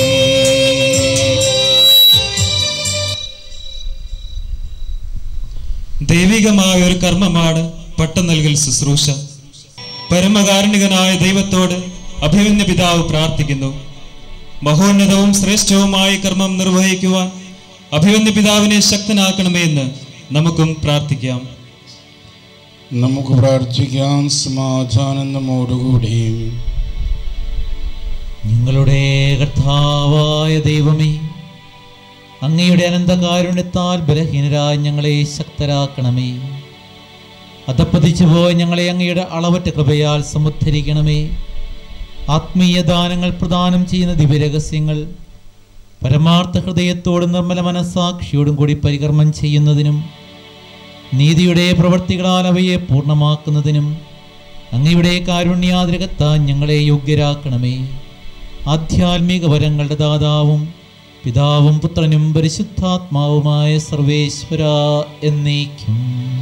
ദൈവികമായ ഒരു കർമ്മമാണ് പട്ടം നൽകൽ ശുശ്രൂഷ. പരമകാരുണികനായ ദൈവത്തോട് അഭിമന്യ പിതാവ് പ്രാർത്ഥിക്കുന്നു. മഹോന്നതവും ശ്രേഷ്ഠവുമായ കർമ്മം നിർവഹിക്കുവാൻ അഭിമന്യ പിതാവിനെ ശക്തനാക്കണമേ എന്ന് നമുക്കും പ്രാർത്ഥിക്കാം. നമുക്ക് പ്രാർത്ഥിക്കാം. സമാധാനം നമ്മോടുകൂടി. ഞങ്ങളുടെ കർത്താവായ ദൈവമേ, അങ്ങയുടെ അനന്തകാരുണ്യത്താൽ ബലഹീനരായ ഞങ്ങളെ ശക്തരാക്കണമേ. അധപ്പതിച്ചു പോയി ഞങ്ങളെ അങ്ങയുടെ അളവറ്റ കൃപയാൽ സമുദ്ധരിക്കണമേ. ആത്മീയ ദാനങ്ങൾ പ്രദാനം ചെയ്യുന്ന ദിവ്യരഹസ്യങ്ങൾ പരമാർത്ഥ ഹൃദയത്തോടും നിർമ്മല മനസ്സാക്ഷിയോടും കൂടി പരികർമ്മം ചെയ്യുന്നതിനും നീതിയുടെ പ്രവൃത്തികളാൽ അവയെ പൂർണ്ണമാക്കുന്നതിനും അങ്ങയുടെ കാരുണ്യാതിരകത്താൻ ഞങ്ങളെ യോഗ്യരാക്കണമേ. ആധ്യാത്മിക വരങ്ങളുടെ ദാതാവും പിതാവും പുത്രനും പരിശുദ്ധാത്മാവുമായ സർവേശ്വര എന്നേക്കും.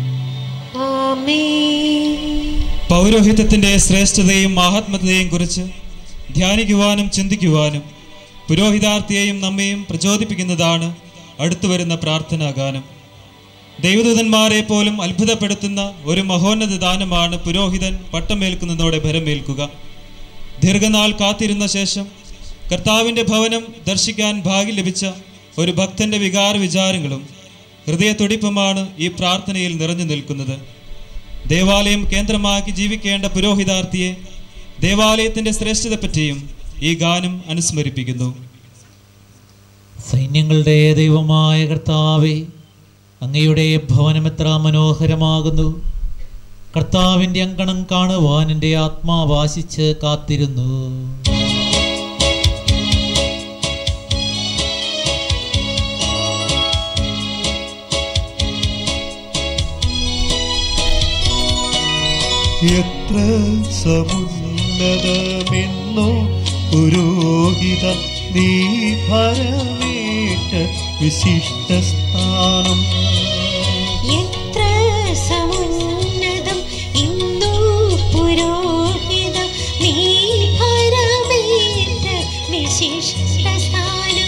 പൗരോഹിത്യത്തിന്റെ ശ്രേഷ്ഠതയും മഹാത്മതയെയും കുറിച്ച് ധ്യാനിക്കുവാനും ചിന്തിക്കുവാനും പുരോഹിതാർത്ഥിയെയും നമ്മെയും പ്രചോദിപ്പിക്കുന്നതാണ് അടുത്തു വരുന്ന പ്രാർത്ഥനാ ഗാനം. ദൈവദൂതന്മാരെ പോലും അത്ഭുതപ്പെടുത്തുന്ന ഒരു മഹോന്നത ദാനമാണ് പുരോഹിതൻ പട്ടമേൽക്കുന്നതോടെ ഭരമേൽക്കുക. ദീർഘനാൾ കാത്തിരുന്ന ശേഷം കർത്താവിൻ്റെ ഭവനം ദർശിക്കാൻ ഭാഗ്യം ലഭിച്ച ഒരു ഭക്തൻ്റെ വികാര വിചാരങ്ങളും ഹൃദയത്തുടിപ്പുമാണ് ഈ പ്രാർത്ഥനയിൽ നിറഞ്ഞു നിൽക്കുന്നത്. ദേവാലയം കേന്ദ്രമാക്കി ജീവിക്കേണ്ട പുരോഹിതാർത്ഥിയെ ദേവാലയത്തിൻ്റെ ശ്രേഷ്ഠതയെപ്പറ്റിയും ഈ ഗാനം അനുസ്മരിപ്പിക്കുന്നു. സൈന്യങ്ങളുടെ ദൈവമായ കർത്താവേ, അങ്ങയുടെ ഭവനം എത്ര മനോഹരമാകുന്നു. കർത്താവിൻ്റെ അങ്കണം കാണുവാൻ എൻ്റെ ആത്മാവാശിച്ച് കാത്തിരുന്നു. എത്ര സമുന്നതമെന്നോ പുരോഹിത നീ ഭരമേറ്റ വിശിഷ്ട സ്ഥാനം. എത്ര സമുന്നതം ഇന്നു പുരോഹിത നീ ഭരമേറ്റ വിശിഷ്ട സ്ഥാനം.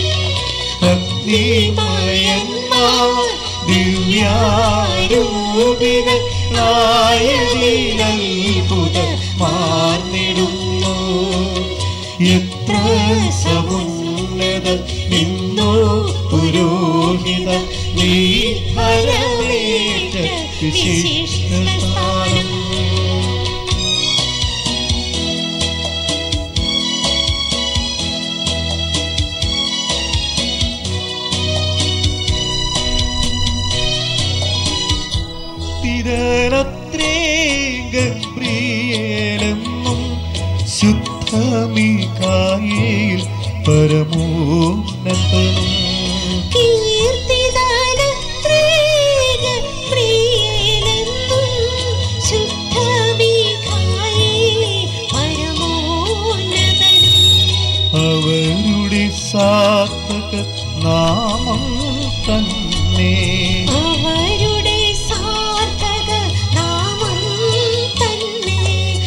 അഗ്നിമയന്മാർ ദിവ്യാരൂപികൾ മാർന്നിടുന്നു. എത്ര സമുന്നതം ഇന്നോ പുരോഹിത നീ ഭരമേറ്റ വിശിഷ്ട സ്ഥാനം. തിരനത്രേ ഗബ്രിയേലെന്നും ശുദ്ധ മീകായേൽ പരമോന്നതനും. കീർത്തിദാനത്രേ ഗബ്രിയേലെന്നും ശുദ്ധ മീകായേൽ പരമോന്നതനും. അവരുടെ സാർത്ഥക നാമം തന്നെ അവരുടെ സാർത്ഥക നാമം തന്നെ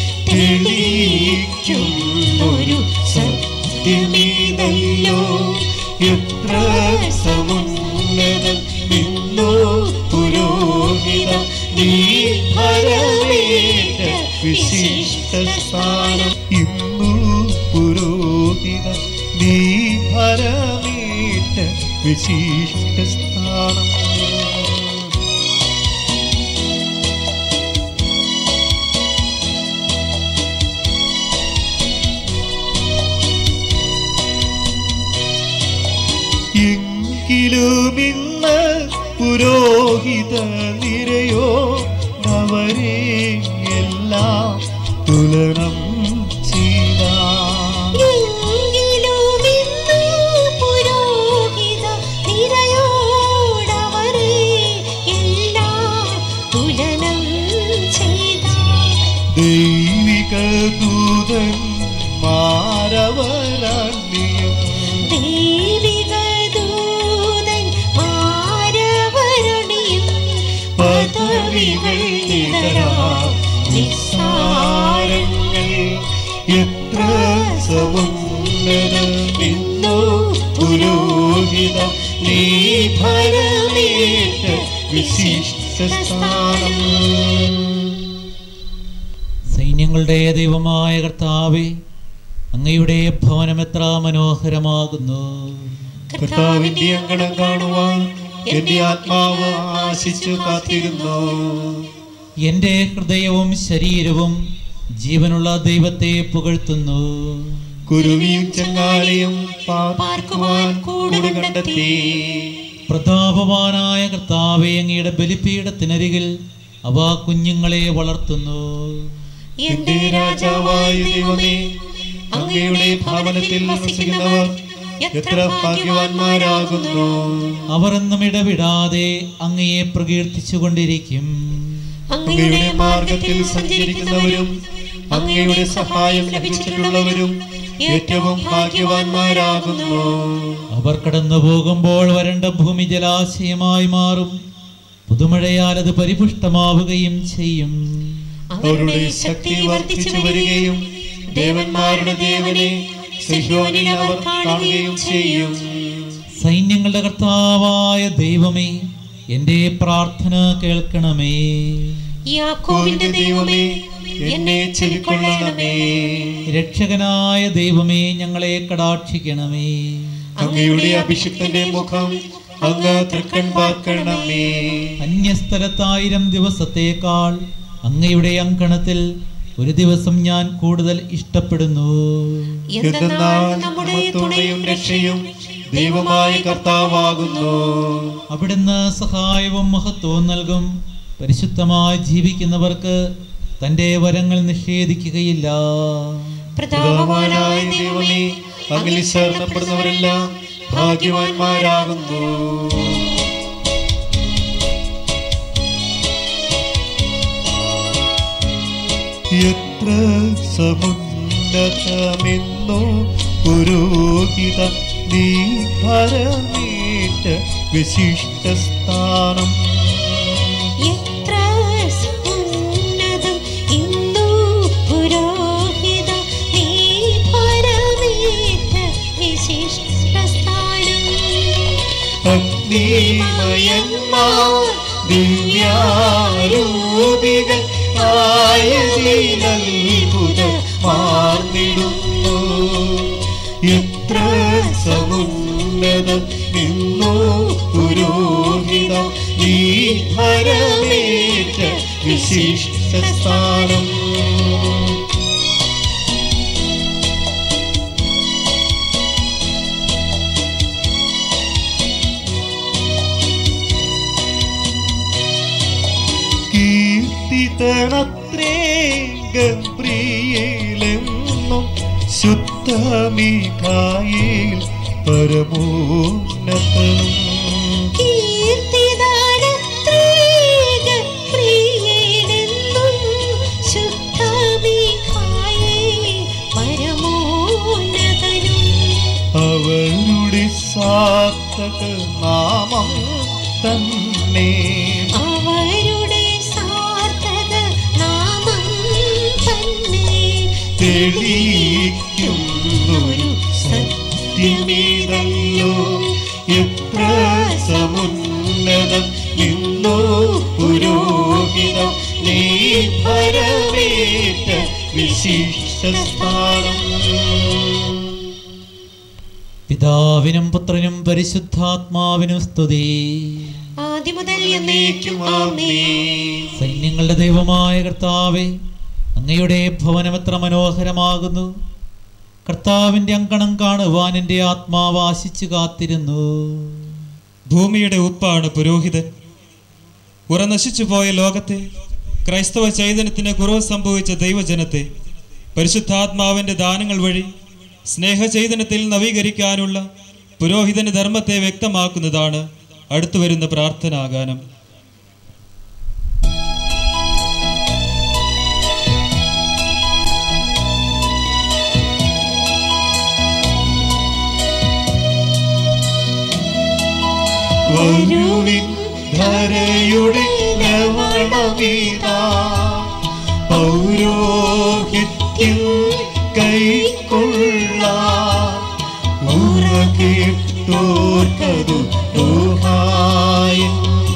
തെളിയിക്കുന്നൊരു സത്യമീതല്ലോ. എത്ര സമുന്നതം ഇന്നോ പുരോഹിത നീ ഭരമേറ്റ വിശിഷ്ട സ്ഥാനം. ഇന്നു പുരോഹിത നീ ഭരമേറ്റ വിശിഷ്ട സ്ഥാനം. എങ്കിലുമിന്ന് പുരോഹിത നിരയോ അവരെ എല്ലാം തുലനം ചെയ്ത. എങ്കിലുമിന്ന് പുരോഹിത നിരയോടവരെ എല്ലാം തുലനം ചെയ്ത. ദൈവിക ദൂതൻ മാരവരണ്യം ദൈവിക ദൂതൻ മാരവരണിയും പദവികൾ നിതരാ നിസ്സാരങ്ങൾ. എത്ര സമുന്നതം ഇന്നോ പുരോഹിത നീ ഭരമേറ്റ വിശിഷ്ട സ്ഥാനം. സൈന്യങ്ങളുടെ ദൈവമായ കർത്താവേ, അങ്ങയുടെ ഭവനം എത്ര മനോഹരമാകുന്നു. കർത്താവിന്റെ അങ്കണം കാണുവാൻ എന്റെ ആത്മാവ് ആശിച്ചു കാത്തിരുന്നു. എൻ്റെ ഹൃദയവും ശരീരവും ജീവനുള്ള ദൈവത്തെ പുകഴ്ത്തുന്നു. കുരുവിയും ചങ്ങാലിയും പാർക്കുവാൻ കൂട് കണ്ടെത്തി. പ്രതാപവാനായ കർത്താവേ, അങ്ങയുടെ ബലിപീഠത്തിനരികിൽ അവ കുഞ്ഞുങ്ങളെ വളർത്തുന്നു. എന്റെ രാജാവായ ദൈവമേ, അങ്ങയുടെ ഭവനത്തിൽ വസിക്കുന്നവർ എത്ര ഭാഗ്യവാന്മാരാകുന്നു. അവർ എന്നും ഇടവിടാതെ അങ്ങയെ പ്രകീർത്തിച്ചു കൊണ്ടിരിക്കും. അങ്ങയുടെ മാർഗത്തിൽ സഞ്ചരിക്കുന്നവരും അങ്ങയുടെ സഹായം ലഭിച്ചിട്ടുള്ളവരും ഏറ്റവും ഭാഗ്യവാന്മാരാകുന്നു. അവർ കടന്നു പോകുമ്പോൾ വരണ്ട ഭൂമി ജലാശയമായി മാറും. പുതുമഴയാൽ അത് പരിപുഷ്ടമാവുകയും ചെയ്യും. അവരുടെ ശക്തി വർദ്ധിച്ചു വരികയും ദേവന്മാരുടെ ദേവനെ സിഹ്യോനിൽ അവർ കാണുകയും ചെയ്യും. സൈന്യങ്ങളുടെ കർത്താവായ ദൈവമേ, എൻ്റെ പ്രാർത്ഥന കേൾക്കണമേ. യാക്കോബിന്റെ ദൈവമേ, എന്നെ ചെവിക്കൊള്ളണമേ. രക്ഷകനായ ദൈവമേ, ഞങ്ങളെ കടാക്ഷിക്കണമേ. അങ്ങയുടെ അഭിഷിക്തന്റെ മുഖം അങ്ങ് തൃക്കൺ പാർക്കണമേ. അന്യസ്ഥലത്തായിരം ദിവസത്തേക്കാൾ അങ്ങയുടെ അങ്കണത്തിൽ ഒരു ദിവസം ഞാൻ കൂടുതൽ ഇഷ്ടപ്പെടുന്നു. എന്തെന്നാൽ നമ്മുടെ തുണയും രക്ഷയും ദൈവമായ കർത്താവാകുന്നു. അവിടുന്ന് സഹായവും മഹത്വവും നൽകും. പരിശുദ്ധമായി ജീവിക്കുന്നവർക്ക് തൻ്റെ വരങ്ങൾ നിഷേധിക്കുകയില്ല. പ്രതാപവാനായ ദൈവമേ, അങ്ങിൽ ശരണപ്പെടുന്നവരെല്ലാം ഭാഗ്യവാന്മാരാകുന്നു. എത്ര സമുന്നതമെന്നോ പുരോഹിത നീ പരമേറ്റ വിശിഷ്ട സ്ഥാനം. എത്ര സമുന്നതം ഇന്നു പുരോഹിത നീ പരമേറ്റ വിശിഷ്ട സ്ഥാനം. അഗ്നിമയന്മാർ ദിവ്യാരൂപികൾ ആയതിനത്ഭുതമാർന്നിടുന്നു. എത്ര സമുന്നതം ഇന്നോ പുരോഹിത നീ പരമേറ്റ വിശിഷ്ട സ്ഥാനം. കീർത്തിതനത്രേ ഗബ്രിയേലെന്നും ശുദ്ധമീകായേൽ പരമോന്നതനും. കീർത്തിദാനത്രേ ഗബ്രിയേലെന്നും ശുദ്ധമീകായേൽ പരമോന്നതനും. അവരുടെ സാർത്ഥക നാമം തന്നെ അവരുടെ സാർത്ഥക നാമം തന്നെ തെളിയിക്കുന്നൊരു സത്യമേതല്ലോ. എത്ര സമുന്നതം ഇന്നോ പുരോഹിതം നീ പരമേറ്റ വിശിഷ്ട സ്ഥാനം. പിതാവിനും പുത്രനും പരിശുദ്ധാത്മാവിനും സ്തുതി. ആദിമുതൽ എന്നേക്കും ആമേൻ. സൈന്യങ്ങളുടെ ദൈവമായ കർത്താവേ, അങ്ങയുടെ ഭവനം എത്ര മനോഹരമാകുന്നു. കർത്താവിൻ്റെ അങ്കണം കാണുവാൻ എൻ്റെ ആത്മാവ് ആശിച്ചു കാത്തിരുന്നു. ഭൂമിയുടെ ഉപ്പാണ് പുരോഹിതൻ. ഉറനശിച്ചു പോയ ലോകത്തെ, ക്രൈസ്തവ ചൈതന്യത്തിന് കുറവ് സംഭവിച്ച ദൈവജനത്തെ പരിശുദ്ധാത്മാവിൻ്റെ ദാനങ്ങൾ വഴി സ്നേഹചൈതന്യത്തിൽ നവീകരിക്കാനുള്ള പുരോഹിതന്റെ ധർമ്മത്തെ വ്യക്തമാക്കുന്നതാണ് അടുത്തുവരുന്ന പ്രാർത്ഥനാഗാനം. വരുവിൻ ധരയുടെ ലവണമീതാ, പൗരോഹിത്യം കൈക്കൊള്ളാൻ ഉറകേട്ടോർക്കതു ഊഹായിൻ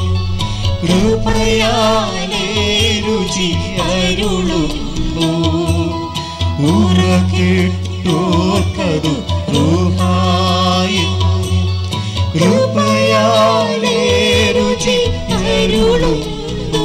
കൃപയാലേ രുചി അരുളുന്നു. ഉറകേട്ടോർക്കതു ഊഹായിൻ കൃപയാലേ രുചി അരുളുന്നു.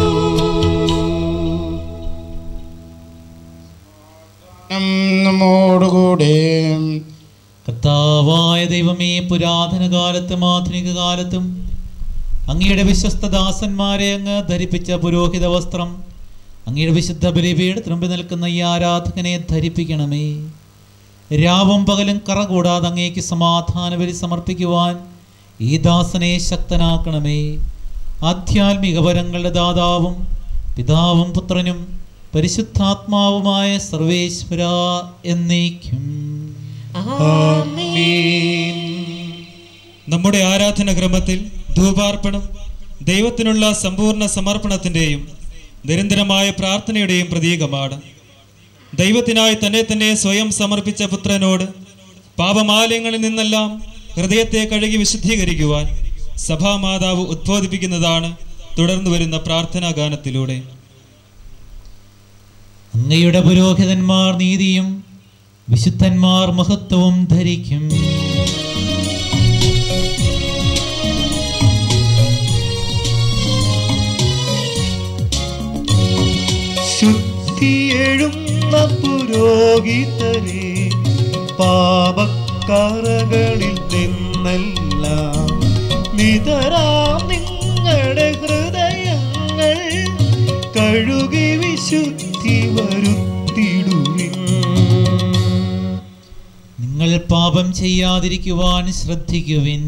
നമ്മോടുകൂടെ കർത്താവായ ദൈവമേ, പുരാതന കാലത്തും ആധുനിക കാലത്തും അങ്ങയുടെ വിശ്വസ്ത ദാസന്മാരെ അങ്ങ് ധരിപ്പിച്ച പുരോഹിത വസ്ത്രം അങ്ങയുടെ വിശുദ്ധ ബലിപീഠത്തിന് മുമ്പിൽ നിൽക്കുന്ന ഈ ആരാധകനെ ധരിപ്പിക്കണമേ. രാവും പകലും കറ കൂടാതെ അങ്ങേക്ക് സമാധാന ബലി സമർപ്പിക്കുവാൻ ഈ ദാസനെ ശക്തനാക്കണമേ. ആധ്യാത്മിക വരങ്ങളുടെ ദാതാവും പിതാവും പുത്രനും പരിശുദ്ധാത്മാവുമായ സർവേശ്വര എന്നേക്കും ആമേൻ. നമ്മുടെ ആരാധന ക്രമത്തിൽ ധൂപാർപ്പണം ദൈവത്തിനുള്ള സമ്പൂർണ്ണ സമർപ്പണത്തിൻ്റെയും നിരന്തരമായ പ്രാർത്ഥനയുടെയും പ്രതീകമാണ്. ദൈവത്തിനായി തന്നെ തന്നെ സ്വയം സമർപ്പിച്ച പുത്രനോട് പാപമാലയങ്ങളിൽ നിന്നെല്ലാം ഹൃദയത്തെ കഴുകി വിശുദ്ധീകരിക്കുവാൻ സഭാമാതാവ് ഉദ്ബോധിപ്പിക്കുന്നതാണ് തുടർന്നു വരുന്ന പ്രാർത്ഥനാ ഗാനത്തിലൂടെ. അങ്ങയുടെ പുരോഹിതന്മാർ നീതിയും വിശുദ്ധന്മാർ മഹത്വവും ധരിക്കും. ശുദ്ധിയെഴുന്ന പുരോഹിതരെ പാപക്കറകളിൽ നിന്നെല്ലാം നിതരാം നിങ്ങളുടെ ഹൃദയങ്ങൾ കഴുകി വിശുദ്ധി വരുത്തിടുവിൻ. നിങ്ങൾ പാപം ചെയ്യാതിരിക്കുവാൻ ശ്രദ്ധിക്കുവിൻ.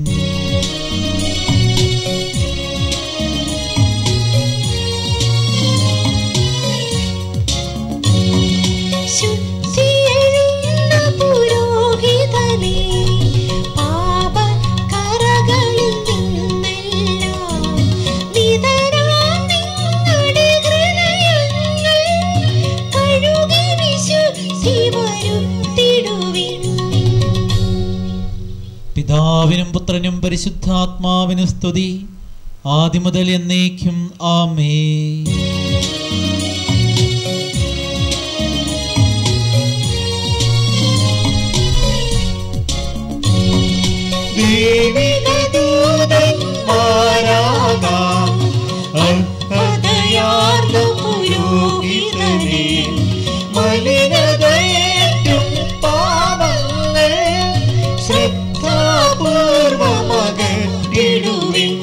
പിതാവിനും പുത്രനും പരിശുദ്ധാത്മാവിനും സ്തുതി, ആദിമുതൽ എന്നേക്കും ആമേൻ. ദൈവികദൂതന്മാരാകാം അർഹതയാർന്ന പുരോഹിതനെ മലിനതയേറ്റും പാപങ്ങൾ ശ്രദ്ധാപൂർവമകറ്റിടുവിൻ.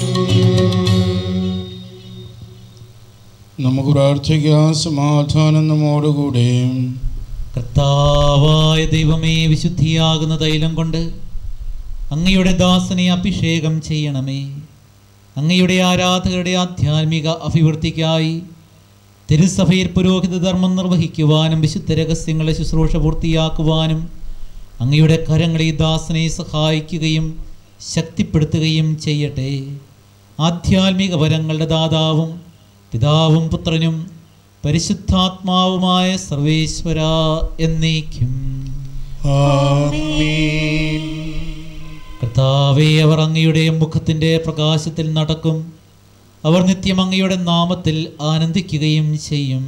നമുക്ക് പ്രാർത്ഥിക്കാം. സമാധാനം നമ്മോടുകൂടെ. കർത്താവായ ദൈവമേ, വിശുദ്ധിയാകുന്ന തൈലം കൊണ്ട് അങ്ങയുടെ ദാസനെ അഭിഷേകം ചെയ്യണമേ. അങ്ങയുടെ ആരാധകരുടെ ആധ്യാത്മിക അഭിവൃദ്ധിക്കായി തിരുസഭയിൽ പുരോഹിത ധർമ്മം നിർവഹിക്കുവാനും വിശുദ്ധ രഹസ്യങ്ങളെ ശുശ്രൂഷ പൂർത്തിയാക്കുവാനും അങ്ങയുടെ കരങ്ങളെ ദാസനെ സഹായിക്കുകയും ശക്തിപ്പെടുത്തുകയും ചെയ്യട്ടെ. ആധ്യാത്മിക വരങ്ങളുടെ ദാതാവും പിതാവും പുത്രനും പരിശുദ്ധാത്മാവുമായ സർവേശ്വര എന്നേക്കും ആമേൻ. കർത്താവേ, അവർ അങ്ങയുടെ മുഖത്തിൻ്റെ പ്രകാശത്തിൽ നടക്കും. അവർ നിത്യം അങ്ങയുടെ നാമത്തിൽ ആനന്ദിക്കുകയും ചെയ്യും.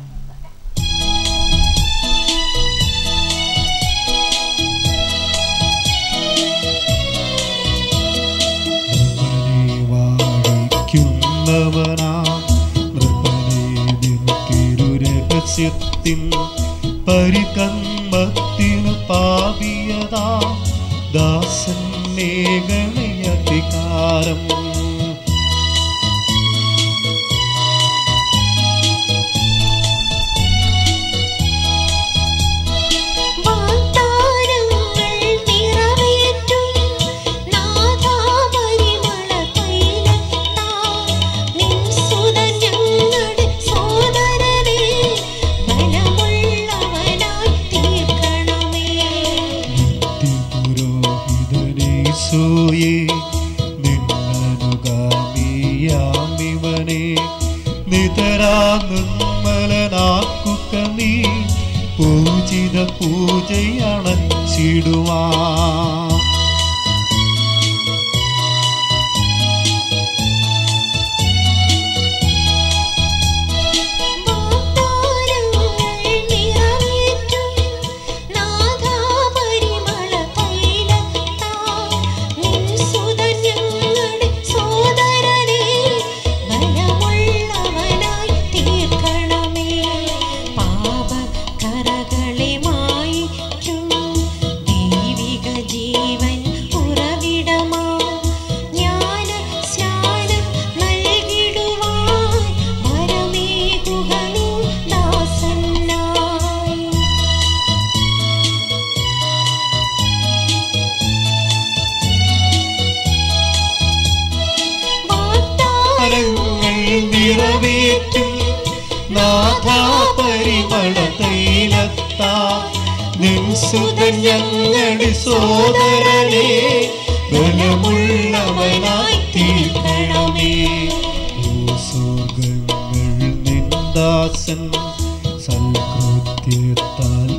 തിരുരഹസ്യത്തിൻ പരികർമ്മത്തിനു പാപിയതാ ദാസന്നേകളെ അധികാരം. നിന്നനുഗാമിയാമിവനെ നിതരാങ്ങുമലനാക്കുക നീ പൂജിത പൂജയണച്ചിടുവാ. നിറവേറ്റും നാഥാ പരിമള തൈലത്താ നിൻ സുതൻ ഞങ്ങളുടെ സോദരനെ ബലമുള്ളവനായി തീർക്കണമേ. ഭൂസ്വർഗങ്ങൾ നിന്ദാസൻ സൽകൃത്യത്താൽ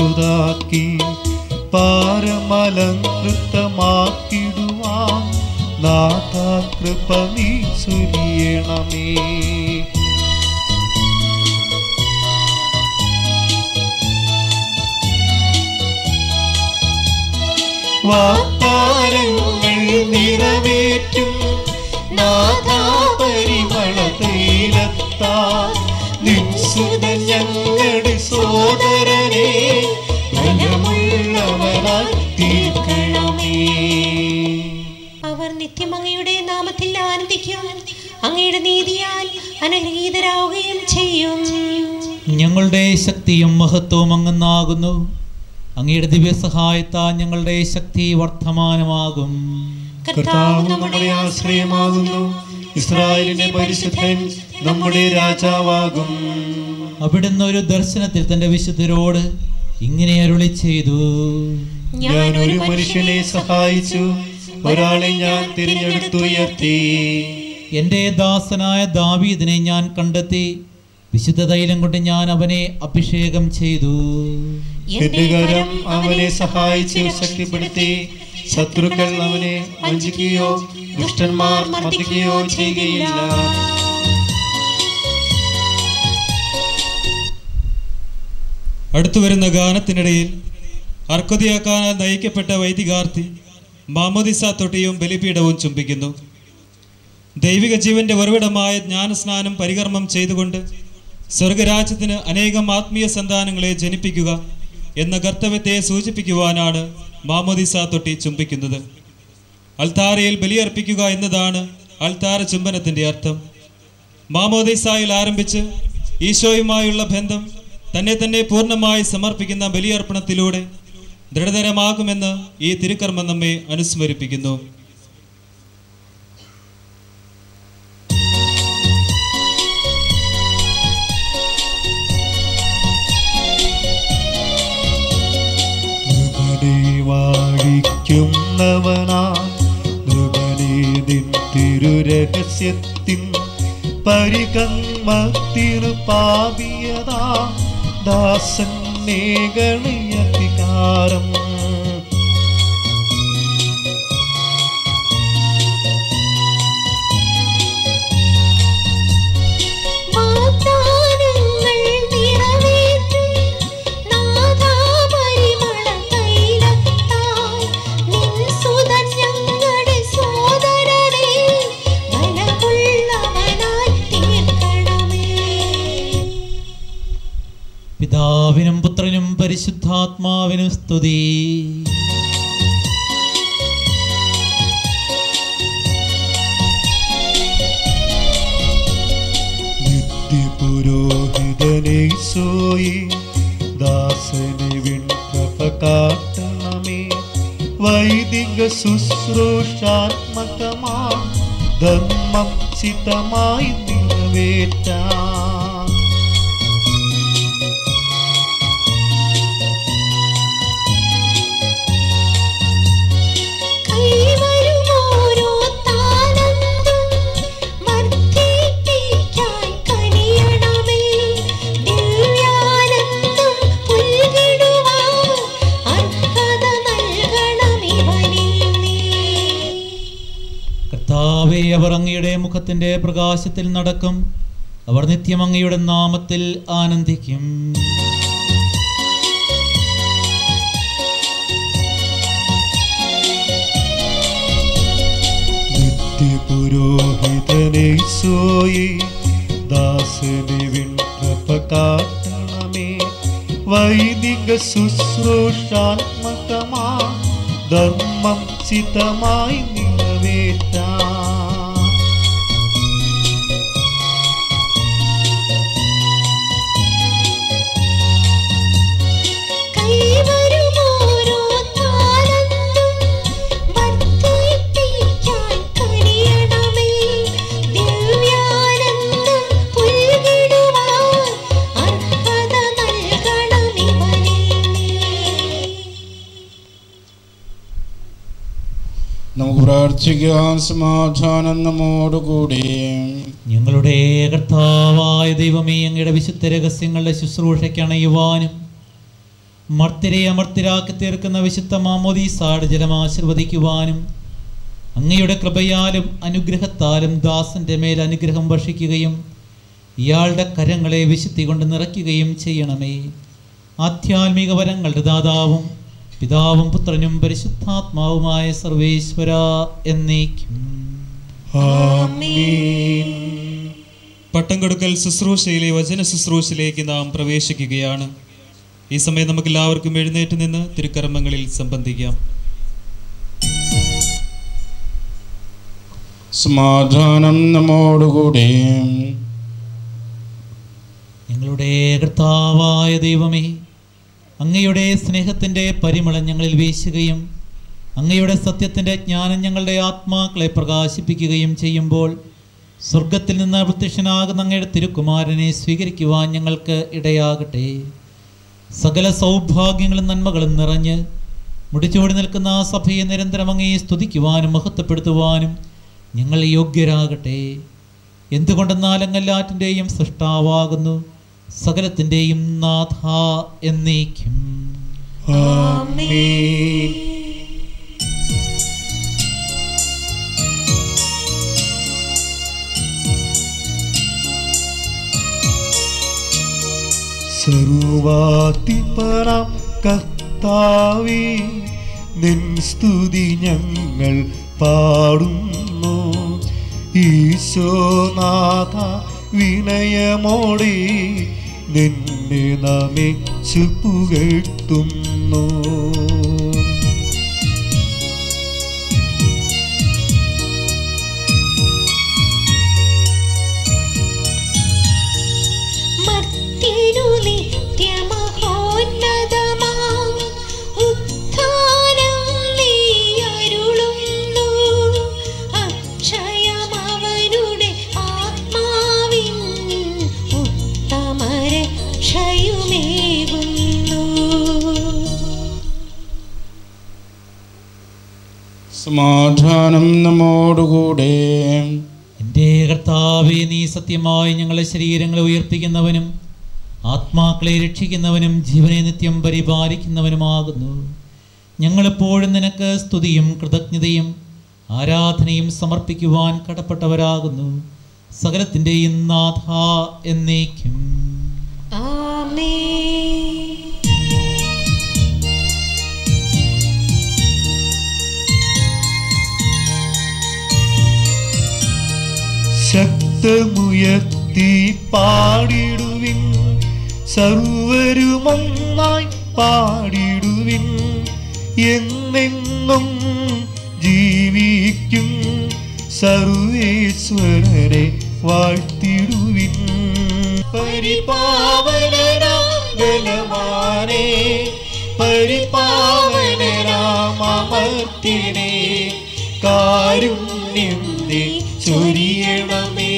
പുതുതാക്കി പാരമലങ്കൃതമാക്കിടുവാൻ നാഥ കൃപ നീ ചൊരിയണമേ. വാഗ്ദാനങ്ങൾ നിറവേറ്റും നാഥാ പരിമള തൈലത്താൽ നിൻ സുതൻ ഞങ്ങളുടെ സോദരനെ ബലമുള്ളവനായി തീർക്കണമേ. അവർ നിത്യം അങ്ങയുടെ നാമത്തിൽ ആനന്ദിക്കും, അങ്ങയുടെ നീതിയാൽ അനുഗ്രഹീതരാവുകയും ചെയ്യും. ഞങ്ങളുടെ ശക്തിയും മഹത്വവും അങ്ങെന്നാകുന്നു. അങ്ങയുടെ ദിവ്യസഹായത്താൽ ഞങ്ങളുടെ ശക്തി വർദ്ധമാനമാകും. കർത്താവ് നമ്മുടെ ആശ്രയമാകുന്നു, ഇസ്രായേലിന്റെ പരിശുദ്ധൻ നമ്മുടെ രാജാവാകും. അവിടുന്ന് ഒരു ദർശനത്തിൽ തന്റെ വിശുദ്ധരോട് ഇങ്ങനെ അരുളി ചെയ്തു: ഞാൻ ഒരു മനുഷ്യനെ സഹായിച്ചു, ഒരാളെ ഞാൻ തിരഞ്ഞെടുത്തുയർത്തി. എൻ്റെ ദാസനായ ദാവീദിനെ ഞാൻ കണ്ടെത്തി, വിശുദ്ധ തൈലം കൊണ്ട് ഞാൻ അവനെ അഭിഷേകം ചെയ്തു. എന്റെ കരം അവനെ സഹായിച്ച് ശക്തിപ്പെടുത്തി. ശത്രുക്കൾ അവനെ വഞ്ചിക്കുകയോ ദുഷ്ടന്മാർ മർദ്ദിക്കുകയോ ചെയ്യുകയില്ല. അടുത്തുവരുന്ന ഗാനത്തിനിടയിൽ അർക്കൊതിയാക്കാനാൽ നയിക്കപ്പെട്ട വൈദികാർത്തി മാമോദിസ തൊട്ടിയും ബലിപീഠവും ചുംബിക്കുന്നു. ദൈവിക ജീവന്റെ ഉറവിടമായ ജ്ഞാനസ്നാനം പരികർമ്മം ചെയ്തുകൊണ്ട് സ്വർഗരാജ്യത്തിന് അനേകം ആത്മീയ സന്താനങ്ങളെ ജനിപ്പിക്കുക എന്ന കർത്തവ്യത്തെ സൂചിപ്പിക്കുവാനാണ് മാമോദിസ തൊട്ടി ചുംബിക്കുന്നത്. അൾത്താരയിൽ ബലിയർപ്പിക്കുക എന്നതാണ് അൾത്താര ചുംബനത്തിന്റെ അർത്ഥം. മാമോദിസായിൽ ആരംഭിച്ച് ഈശോയുമായുള്ള ബന്ധം തന്നെ തന്നെ പൂർണ്ണമായി സമർപ്പിക്കുന്ന ബലിയർപ്പണത്തിലൂടെ ദൃഢതരമാകുമെന്ന് ഈ തിരുക്കർമ്മം നമ്മെ അനുസ്മരിപ്പിക്കുന്നു. വാഴിക്കുന്നവനാ നൃപനീതിൻ തിരുരഹസ്യത്തിൻ പരികർമ്മത്തിനു പാപിയതാ ദാസൻ നേകളയധികാരം. പിതാവിനും പുത്രനും പരിശുദ്ധാത്മാവിനും സ്തുതി. നിത്യപുരോഹിതനെ സോയി ദാസനെ വിൺകൃപ കാട്ടണമേ. വൈദിക ശുശ്രൂഷാത്മകമാ ധർമ്മം ചിതമായി നിറവേറ്റാം. കർത്താവേ, അവർ അങ്ങയുടെ മുഖത്തിന്റെ പ്രകാശത്തിൽ നടക്കും, അവർ നിത്യം അങ്ങയുടെ നാമത്തിൽ ആനന്ദിക്കും. നിത്യപുരോഹിതനെ സോയി ദാസനെ വിൺകൃപ കാട്ടണമേ. വൈദിക ശുശ്രൂഷാത്മകമാ ധർമ്മം ചിതമായി നിറവേറ്റാം. നമുക്ക് പ്രാർത്ഥിക്കാം. സമാധാനം നമ്മോടുകൂടി. ഞങ്ങളുടെ കർത്താവായ ദൈവമേ, അങ്ങയുടെ വിശുദ്ധ രഹസ്യങ്ങളുടെ ശുശ്രൂഷയ്ക്ക് അണയുവാനും മർത്യരെ അമർത്യരാക്കി തീർക്കുന്ന വിശുദ്ധ മാമോദീസായുടെ ജലം ആശീർവദിക്കുവാനും അങ്ങയുടെ കൃപയാലും അനുഗ്രഹത്താലും ദാസന്റെ മേൽ അനുഗ്രഹം വർഷിക്കുകയും ഇയാളുടെ കരങ്ങളെ വിശുദ്ധി കൊണ്ട് നിറയ്ക്കുകയും ചെയ്യണമേ. ആധ്യാത്മിക വരങ്ങളുടെ ദാതാവും പിതാവും പുത്രനും പരിശുദ്ധാത്മാവുമായ സർവേശ്വര എന്നേക്കും. ആമേൻ. പട്ടം കൊടുക്കൽ ശുശ്രൂഷയിലെ വചന ശുശ്രൂഷയിലേക്ക് നാം പ്രവേശിക്കുകയാണ്. ഈ സമയം നമുക്ക് എല്ലാവർക്കും എഴുന്നേറ്റ് നിന്ന് തിരുക്കർമ്മങ്ങളിൽ സംബന്ധിക്കാം. സമാധാനം നമ്മോടുകൂടെ. ഞങ്ങളുടെ കർത്താവായ ദൈവമേ, അങ്ങയുടെ സ്നേഹത്തിൻ്റെ പരിമളം ഞങ്ങളിൽ വീശുകയും അങ്ങയുടെ സത്യത്തിൻ്റെ ജ്ഞാനം ഞങ്ങളുടെ ആത്മാക്കളെ പ്രകാശിപ്പിക്കുകയും ചെയ്യുമ്പോൾ സ്വർഗത്തിൽ നിന്ന് പ്രത്യക്ഷനാകുന്ന അങ്ങയുടെ തിരുക്കുമാരനെ സ്വീകരിക്കുവാൻ ഞങ്ങൾക്ക് ഇടയാകട്ടെ. സകല സൗഭാഗ്യങ്ങളും നന്മകളും നിറഞ്ഞ് മുടിച്ചോടി നിൽക്കുന്ന ആ സഭയെ നിരന്തരം അങ്ങയെ സ്തുതിക്കുവാനും മഹത്വപ്പെടുത്തുവാനും ഞങ്ങൾ യോഗ്യരാകട്ടെ. എന്തുകൊണ്ടെന്നാൽ അങ്ങെല്ലാറ്റിൻ്റെയും സൃഷ്ടാവാകുന്നു, സകലത്തിൻ്റെയും നാഥ എന്നേക്കും. ആമേൻ. സർവാധിപനാം കർത്താവേ, നിൻ സ്തുതി ഞങ്ങൾ പാടുന്നു. ഈശോനാഥ വിനയമോടെ നിന്നെ നമിച്ചു പുകഴ്ത്തുന്നു. സമാധാനം നമ്മോടുകൂടെ. എൻ്റെ കർത്താവേ, നീ സത്യമായി ഞങ്ങളുടെ ശരീരങ്ങളെ ഉയർപ്പിക്കുന്നവനും ആത്മാക്കളെ രക്ഷിക്കുന്നവനും ജീവനെ നിത്യം പരിപാലിക്കുന്നവനുമാകുന്നു. ഞങ്ങളെപ്പോഴും നിനക്ക് സ്തുതിയും കൃതജ്ഞതയും ആരാധനയും സമർപ്പിക്കുവാൻ കടപ്പെട്ടവരാകുന്നു. സകലത്തിൻ്റെയും നാഥ എന്നേക്കും. ആമേൻ. ശബ്ദമുയർത്തി പാടിടുവിൻ, സർവരുമൊന്നായി പാടിടുവിൻ. എന്നെന്നും ജീവിക്കും സർവേശ്വരനെ വാഴ്ത്തിടുവിൻ. പരിപാവനരാം ബലവാനേ, പരിപാവനരാം അമർത്യനേ, കാരുണ്യം നീ ചൊരിയണമേ.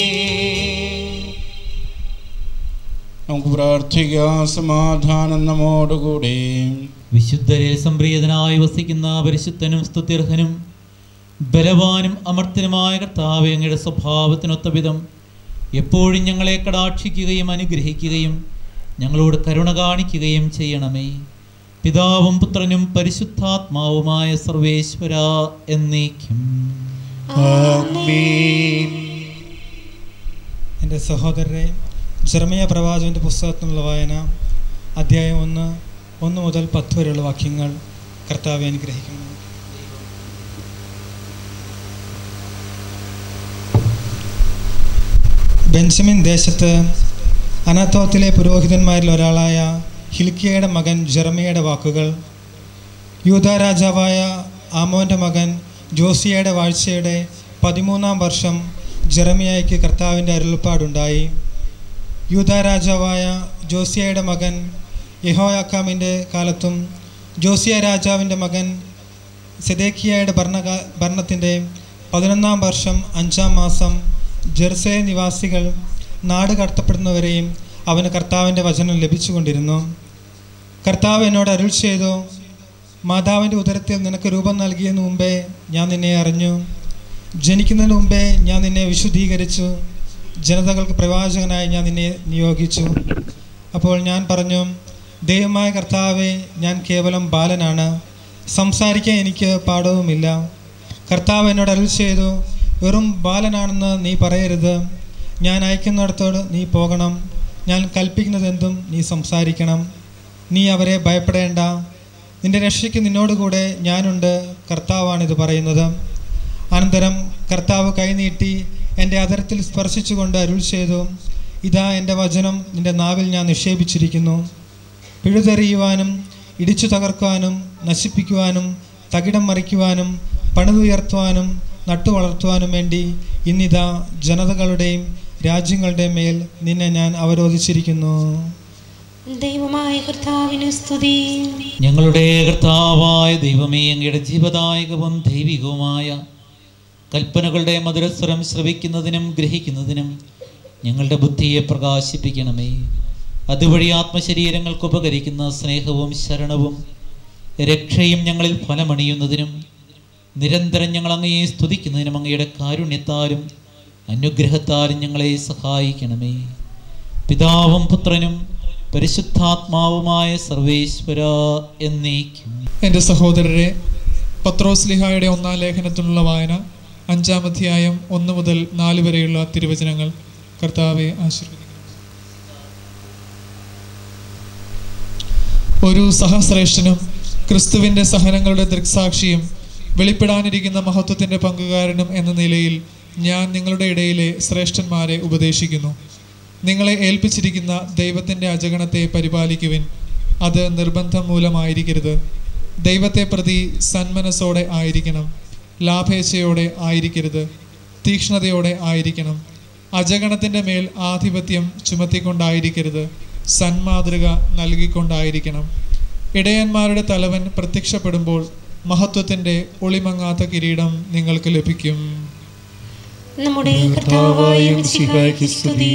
നമുക്ക് പ്രാർത്ഥിക്കാം. സമാധാനം നമ്മോടുകൂടെ. വിശുദ്ധരിൽ സംപ്രീതനായി വസിക്കുന്ന പരിശുദ്ധനും സ്തുത്യർഹനും ബലവാനും അമർത്യനുമായ കർത്താവേ, അങ്ങയുടെ സ്വഭാവത്തിനൊത്ത വിധം എപ്പോഴും ഞങ്ങളെ കടാക്ഷിക്കുകയും അനുഗ്രഹിക്കുകയും ഞങ്ങളോട് കരുണ കാണിക്കുകയും ചെയ്യണമേ. പിതാവും പുത്രനും പരിശുദ്ധാത്മാവുമായ സർവേശ്വര എന്നേക്കും. ആമേൻ. എൻ്റെ സഹോദരരെ, ജെറമിയ പ്രവാചകൻ്റെ പുസ്തകത്തിൽ നിന്നുള്ള വായന, അധ്യായം ഒന്ന് ഒന്ന് മുതൽ പത്ത് വരെയുള്ള വാക്യങ്ങൾ. കർത്താവെ അനുഗ്രഹിക്കുന്നു. ബെഞ്ചമിൻ ദേശത്ത് അനാത്തോത്തിലെ പുരോഹിതന്മാരിൽ ഒരാളായ ഹിൽക്കിയയുടെ മകൻ ജെറമിയയുടെ വാക്കുകൾ. യൂദാ രാജാവായ ആമോൻ്റെ മകൻ ജോസിയയുടെ വാഴ്ചയുടെ പതിമൂന്നാം വർഷം ജെറമിയായ്ക്ക് കർത്താവിൻ്റെ അരുളപ്പാടുണ്ടായി. യൂദാ രാജാവായ ജോസിയയുടെ മകൻ യഹോയാക്കാമിൻ്റെ കാലത്തും ജോസിയ രാജാവിൻ്റെ മകൻ സെദേക്കിയയുടെ ഭരണകാ ഭരണത്തിൻ്റെ പതിനൊന്നാം വർഷം അഞ്ചാം മാസം ജെറുസലേം നിവാസികൾ നാട് കടത്തപ്പെടുന്നവരെയും അവന് കർത്താവിൻ്റെ വചനം ലഭിച്ചുകൊണ്ടിരുന്നു. കർത്താവ് എന്നോട് അരുൾ ചെയ്തു, മാതാവിൻ്റെ ഉദരത്തിൽ നിനക്ക് രൂപം നൽകിയതിനു മുമ്പേ ഞാൻ നിന്നെ അറിഞ്ഞു. ജനിക്കുന്നതിന് മുമ്പേ ഞാൻ നിന്നെ വിശുദ്ധീകരിച്ചു. ജനതകൾക്ക് പ്രവാചകനായി ഞാൻ നിന്നെ നിയോഗിച്ചു. അപ്പോൾ ഞാൻ പറഞ്ഞു, ദൈവമായ കർത്താവേ, ഞാൻ കേവലം ബാലനാണ്, സംസാരിക്കാൻ എനിക്ക് പാഠവുമില്ല. കർത്താവ് എന്നോട് അരുൾ ചെയ്തു, വെറും ബാലനാണെന്ന് നീ പറയരുത്. ഞാൻ അയക്കുന്നിടത്തോട് നീ പോകണം. ഞാൻ കൽപ്പിക്കുന്നതെന്തും നീ സംസാരിക്കണം. നീ അവരെ ഭയപ്പെടേണ്ട. നിന്റെ രക്ഷയ്ക്ക് നിന്നോടുകൂടെ ഞാനുണ്ട്. കർത്താവാണിത് പറയുന്നത്. അനന്തരം കർത്താവ് കൈനീട്ടി എൻ്റെ അധരത്തിൽ സ്പർശിച്ചുകൊണ്ട് അരുൾ ചെയ്തു, ഇതാ എൻ്റെ വചനം നിൻ്റെ നാവിൽ ഞാൻ നിക്ഷേപിച്ചിരിക്കുന്നു. പിഴുതെറിയുവാനും ഇടിച്ചു തകർക്കുവാനും നശിപ്പിക്കുവാനും തകിടം മറിക്കുവാനും പണിതുയർത്തുവാനും നട്ടുവളർത്തുവാനും വേണ്ടി ഇന്നിതാ ജനതകളുടെയും രാജ്യങ്ങളുടെയും മേൽ നിന്നെ ഞാൻ അവരോധിച്ചിരിക്കുന്നു. ദൈവമായ കർത്താവിന് സ്തുതി. ഞങ്ങളുടെ കർത്താവായ ദൈവമേ, അങ്ങയുടെ ജീവദായകവും ദൈവികവുമായ കൽപ്പനകളുടെ മധുരസ്വരം ശ്രവിക്കുന്നതിനും ഗ്രഹിക്കുന്നതിനും ഞങ്ങളുടെ ബുദ്ധിയെ പ്രകാശിപ്പിക്കണമേ. അതുവഴി ആത്മശരീരങ്ങൾക്ക് ഉപകരിക്കുന്ന സ്നേഹവും ശരണവും രക്ഷയും ഞങ്ങളിൽ ഫലമണിയുന്നതിനും നിരന്തരം ഞങ്ങൾ അങ്ങയെ സ്തുതിക്കുന്നതിനും അങ്ങയുടെ കാരുണ്യത്താലും അനുഗ്രഹത്താലും ഞങ്ങളെ സഹായിക്കണമേ. പിതാവും പുത്രനും പരിശുദ്ധാത്മാവുമായ സർവേശ്വര എന്നേക്കും. എൻ്റെ സഹോദരരെ, പത്രോസ്ലിഹായുടെ ഒന്നാം ലേഖനത്തിലുള്ള വായന അഞ്ചാം അധ്യായം ഒന്ന് മുതൽ നാല് വരെയുള്ള തിരുവചനങ്ങൾ. കർത്താവെ ആശീർവദിക്കുന്നു. ഒരു സഹശ്രേഷ്ഠനും ക്രിസ്തുവിൻ്റെ സഹനങ്ങളുടെ ദൃക്സാക്ഷിയും വെളിപ്പെടാനിരിക്കുന്ന മഹത്വത്തിൻ്റെ പങ്കുകാരനും എന്ന നിലയിൽ ഞാൻ നിങ്ങളുടെ ഇടയിലെ ശ്രേഷ്ഠന്മാരെ ഉപദേശിക്കുന്നു. നിങ്ങളെ ഏൽപ്പിച്ചിരിക്കുന്ന ദൈവത്തിൻ്റെ അജഗണത്തെ പരിപാലിക്കുവിൻ. അത് നിർബന്ധം മൂലമായിരിക്കരുത്. ദൈവത്തെ പ്രതി സന്മനസ്സോടെ ആയിരിക്കണം. ലാഭേച്ഛയോടെ ആയിരിക്കരുത്. തീക്ഷ്ണതയോടെ ആയിരിക്കണം. അജഗണത്തിൻ്റെ മേൽ ആധിപത്യം ചുമത്തിക്കൊണ്ടായിരിക്കരുത്. സന്മാതൃക നൽകിക്കൊണ്ടായിരിക്കണം. ഇടയന്മാരുടെ തലവൻ പ്രത്യക്ഷപ്പെടുമ്പോൾ മഹത്വത്തിൻ്റെ ഒളിമങ്ങാത്ത കിരീടം നിങ്ങൾക്ക് ലഭിക്കും. നമ്മുടെ കർത്താവായ മിശിഹായ്ക്ക് സ്തുതി.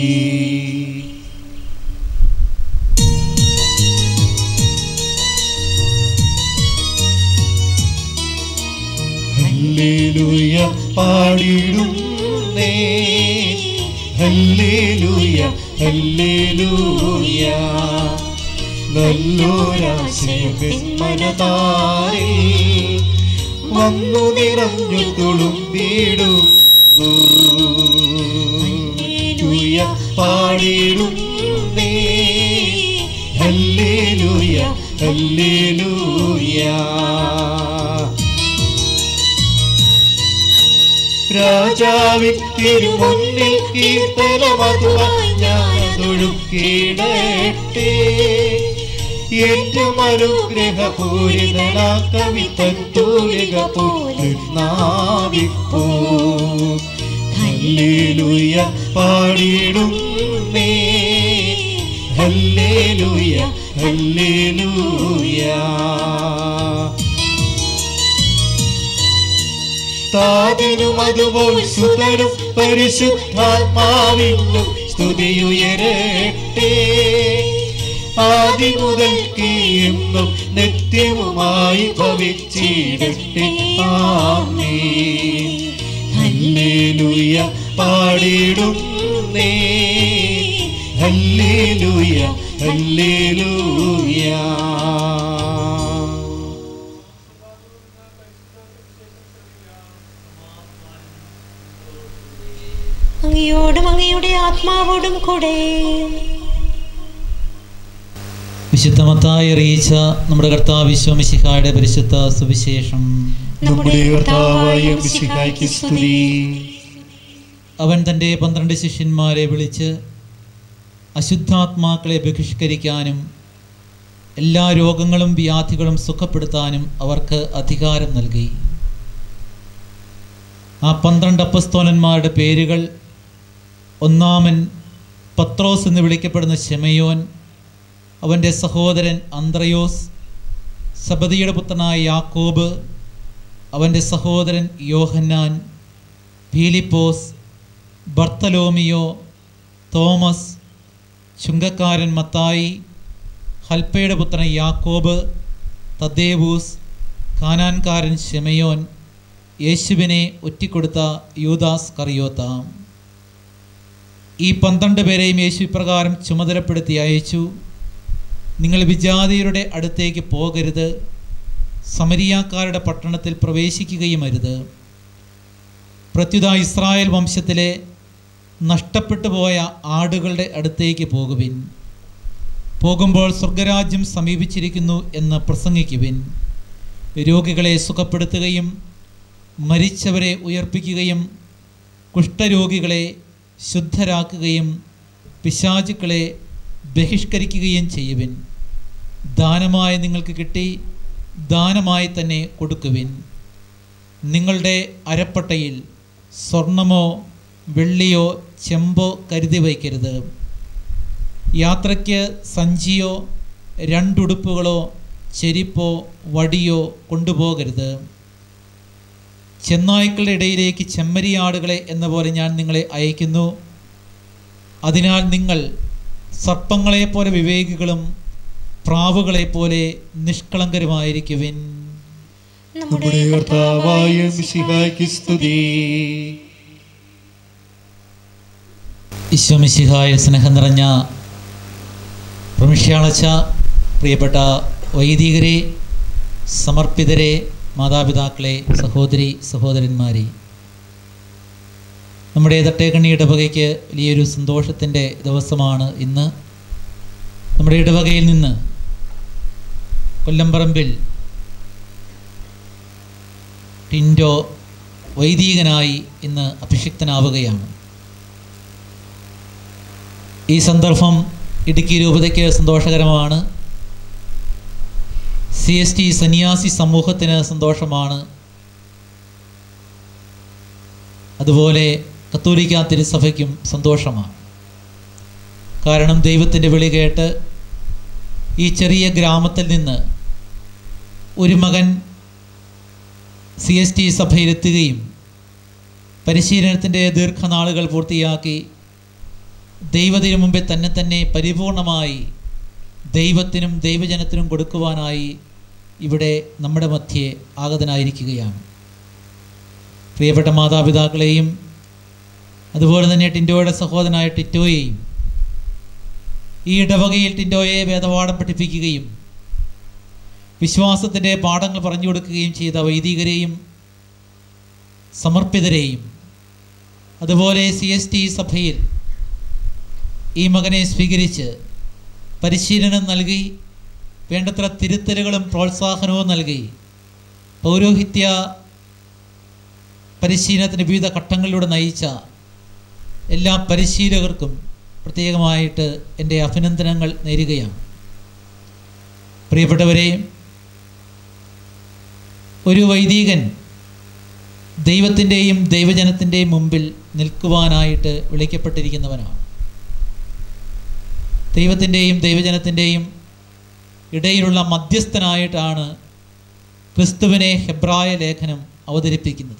ഹല്ലേലൂയ പാടിടുന്നേ, ഹല്ലേലൂയ ഹല്ലേലൂയ. നല്ലൊരാശയം മനതാരിൽ വന്നു നിറഞ്ഞു തുളുമ്പിടുന്നു. ഹല്ലേലൂയ പാടിടുന്നേ, ഹല്ലേലൂയ ഹല്ലേലൂയ. രാജാവിൻ തിരുമുന്നിൽ കീർത്തനമതുവായി ഞാനതൊഴുക്കിടട്ടെ. ഏറ്റവും അനുഗ്രഹപൂരിതനാ കവിതൻ തൂലിക പോലിപ്പോ. ഹല്ലേലൂയ പാടിടുന്നേ, ഹല്ലേലൂയ ഹല്ലേലൂയ. താതിനും അതുപോൽ സുതനും പരിശുദ്ധാത്മാവിനും സ്തുതിയുയരട്ടെ. ആദി മുതൽക്ക് എന്നും നിത്യവുമായി ഭവിച്ചിടട്ടെ. ആമേൻ. ഹല്ലേലൂയ പാടിടുന്നേ, ഹല്ലേലൂയ ഹല്ലേലൂയ. അങ്ങയോടും അങ്ങയുടെ ആത്മാവോടും കൂടെ. വിശുദ്ധ മത്തായി അറിയിച്ച നമ്മുടെ കർത്താവ് ഈശോ മിശിഹായുടെ പരിശുദ്ധ സുവിശേഷം. നമ്മുടെ കർത്താവായ മിശിഹായ്ക്ക് സ്തുതി. അവൻ തൻ്റെ പന്ത്രണ്ട് ശിഷ്യന്മാരെ വിളിച്ച് അശുദ്ധാത്മാക്കളെ ബഹിഷ്കരിക്കാനും എല്ലാ രോഗങ്ങളും വ്യാധികളും സുഖപ്പെടുത്താനും അവർക്ക് അധികാരം നൽകി. ആ പന്ത്രണ്ട് അപ്പസ്തോലന്മാരുടെ പേരുകൾ: ഒന്നാമൻ പത്രോസ് എന്ന് വിളിക്കപ്പെടുന്ന ശെമയോൻ, അവൻ്റെ സഹോദരൻ അന്ത്രയോസ്, സബദിയുടെ പുത്രനായ യാക്കോബ്, അവൻ്റെ സഹോദരൻ യോഹന്നാൻ, ഫിലിപ്പോസ്, ബർത്തലോമിയോ, തോമസ്, ചുങ്കക്കാരൻ മത്തായി, ഹൽപ്പയുടെ പുത്രൻ യാക്കോബ്, തദ്ദേവൂസ്, കാനാൻകാരൻ ശെമയോൻ, യേശുവിനെ ഒറ്റിക്കൊടുത്ത യൂദാസ് കറിയോത്ത. ഈ പന്ത്രണ്ട് പേരെയും യേശു ഇപ്രകാരം ചുമതലപ്പെടുത്തി അയച്ചു: നിങ്ങൾ വിജാതിയരുടെ അടുത്തേക്ക് പോകരുത്, സമരിയാക്കാരുടെ പട്ടണത്തിൽ പ്രവേശിക്കുകയും അരുത്. പ്രത്യുത ഇസ്രായേൽ വംശത്തിലെ നഷ്ടപ്പെട്ടു പോയ ആടുകളുടെ അടുത്തേക്ക് പോകുവിൻ. പോകുമ്പോൾ സ്വർഗരാജ്യം സമീപിച്ചിരിക്കുന്നു എന്ന് പ്രസംഗിക്കുവിൻ. രോഗികളെ സുഖപ്പെടുത്തുകയും മരിച്ചവരെ ഉയർപ്പിക്കുകയും കുഷ്ഠരോഗികളെ ശുദ്ധരാക്കുകയും പിശാചുക്കളെ ബഹിഷ്കരിക്കുകയും ചെയ്യുവിൻ. ദാനമായി നിങ്ങൾക്ക് കിട്ടി ദാനമായി തന്നെ കൊടുക്കുവിൻ. നിങ്ങളുടെ അരപ്പട്ടയിൽ സ്വർണമോ വെള്ളിയോ ചെമ്പോ കരുതി വയ്ക്കരുത്. യാത്രയ്ക്ക് സഞ്ചിയോ രണ്ടുടുപ്പുകളോ ചെരിപ്പോ വടിയോ കൊണ്ടുപോകരുത്. ചെന്നായ്ക്കളുടെ ഇടയിലേക്ക് ചെമ്മരിയാടുകളെ എന്ന പോലെ ഞാൻ നിങ്ങളെ അയക്കുന്നു. അതിനാൽ നിങ്ങൾ സർപ്പങ്ങളെപ്പോലെ വിവേകികളും പ്രാവുകളെപ്പോലെ നിഷ്കളങ്കരുമായിരിക്കുവിൻ. നമ്മുടെ കർത്താവായ മിശിഹായ്ക്ക് സ്തുതി. ഈശോമിശിഹായ സ്നേഹം നിറഞ്ഞ പ്രമിഷ്യാളച്ച പ്രിയപ്പെട്ട വൈദികരെ, സമർപ്പിതരെ, മാതാപിതാക്കളെ, സഹോദരി സഹോദരന്മാരെ, നമ്മുടെ തട്ടേക്കണ്ണി ഇടവകയ്ക്ക് വലിയൊരു സന്തോഷത്തിൻ്റെ ദിവസമാണ് ഇന്ന്. നമ്മുടെ ഇടവകയിൽ നിന്ന് കൊല്ലംപറമ്പിൽ ടിൻഡോ വൈദികനായി ഇന്ന് അഭിഷിക്തനാവുകയാണ്. ഈ സന്ദർഭം ഇടുക്കി രൂപതയ്ക്ക് സന്തോഷകരമാണ്. സി എസ് ടി സന്യാസി സമൂഹത്തിന് സന്തോഷമാണ്. അതുപോലെ കത്തോലിക്ക തിരുസഭയ്ക്കും സന്തോഷമാണ്. കാരണം ദൈവത്തിൻ്റെ വിളി കേട്ട് ഈ ചെറിയ ഗ്രാമത്തിൽ നിന്ന് ഒരു മകൻ സി എസ് ടി സഭയിലെത്തുകയും പരിശീലനത്തിൻ്റെ ദീർഘനാളുകൾ പൂർത്തിയാക്കി ദൈവത്തിനു മുമ്പേ തന്നെ തന്നെ പരിപൂർണമായി ദൈവത്തിനും ദൈവജനത്തിനും കൊടുക്കുവാനായി ഇവിടെ നമ്മുടെ മധ്യേ ആഗതനായിരിക്കുകയാണ്. പ്രിയപ്പെട്ട മാതാപിതാക്കളെയും അതുപോലെ തന്നെ ടിൻഡോയുടെ സഹോദരനായ ടിറ്റോയെയും ഈ ഇടവകയിൽ ടിൻഡോയെ വേദപാഠം പഠിപ്പിക്കുകയും വിശ്വാസത്തിൻ്റെ പാഠങ്ങൾ പറഞ്ഞു കൊടുക്കുകയും ചെയ്ത വൈദികരെയും സമർപ്പിതരെയും അതുപോലെ സി എസ് ടി സഭയിൽ ഈ മകനെ സ്വീകരിച്ച് പരിശീലനം നൽകി വേണ്ടത്ര തിരുത്തലുകളും പ്രോത്സാഹനവും നൽകി പൗരോഹിത്യ പരിശീലനത്തിന് വിവിധ ഘട്ടങ്ങളിലൂടെ നയിച്ച എല്ലാ പരിശീലകർക്കും പ്രത്യേകമായിട്ട് എൻ്റെ അഭിനന്ദനങ്ങൾ നേരുകയാണ്. പ്രിയപ്പെട്ടവരെ, ഒരു വൈദികൻ ദൈവത്തിൻ്റെയും ദൈവജനത്തിൻ്റെയും മുമ്പിൽ നിൽക്കുവാനായിട്ട് വിളിക്കപ്പെട്ടിരിക്കുന്നവനാണ്. ദൈവത്തിൻ്റെയും ദൈവജനത്തിൻ്റെയും ഇടയിലുള്ള മധ്യസ്ഥനായിട്ടാണ് ക്രിസ്തുവിനെ ഹെബ്രായ ലേഖനം അവതരിപ്പിക്കുന്നത്.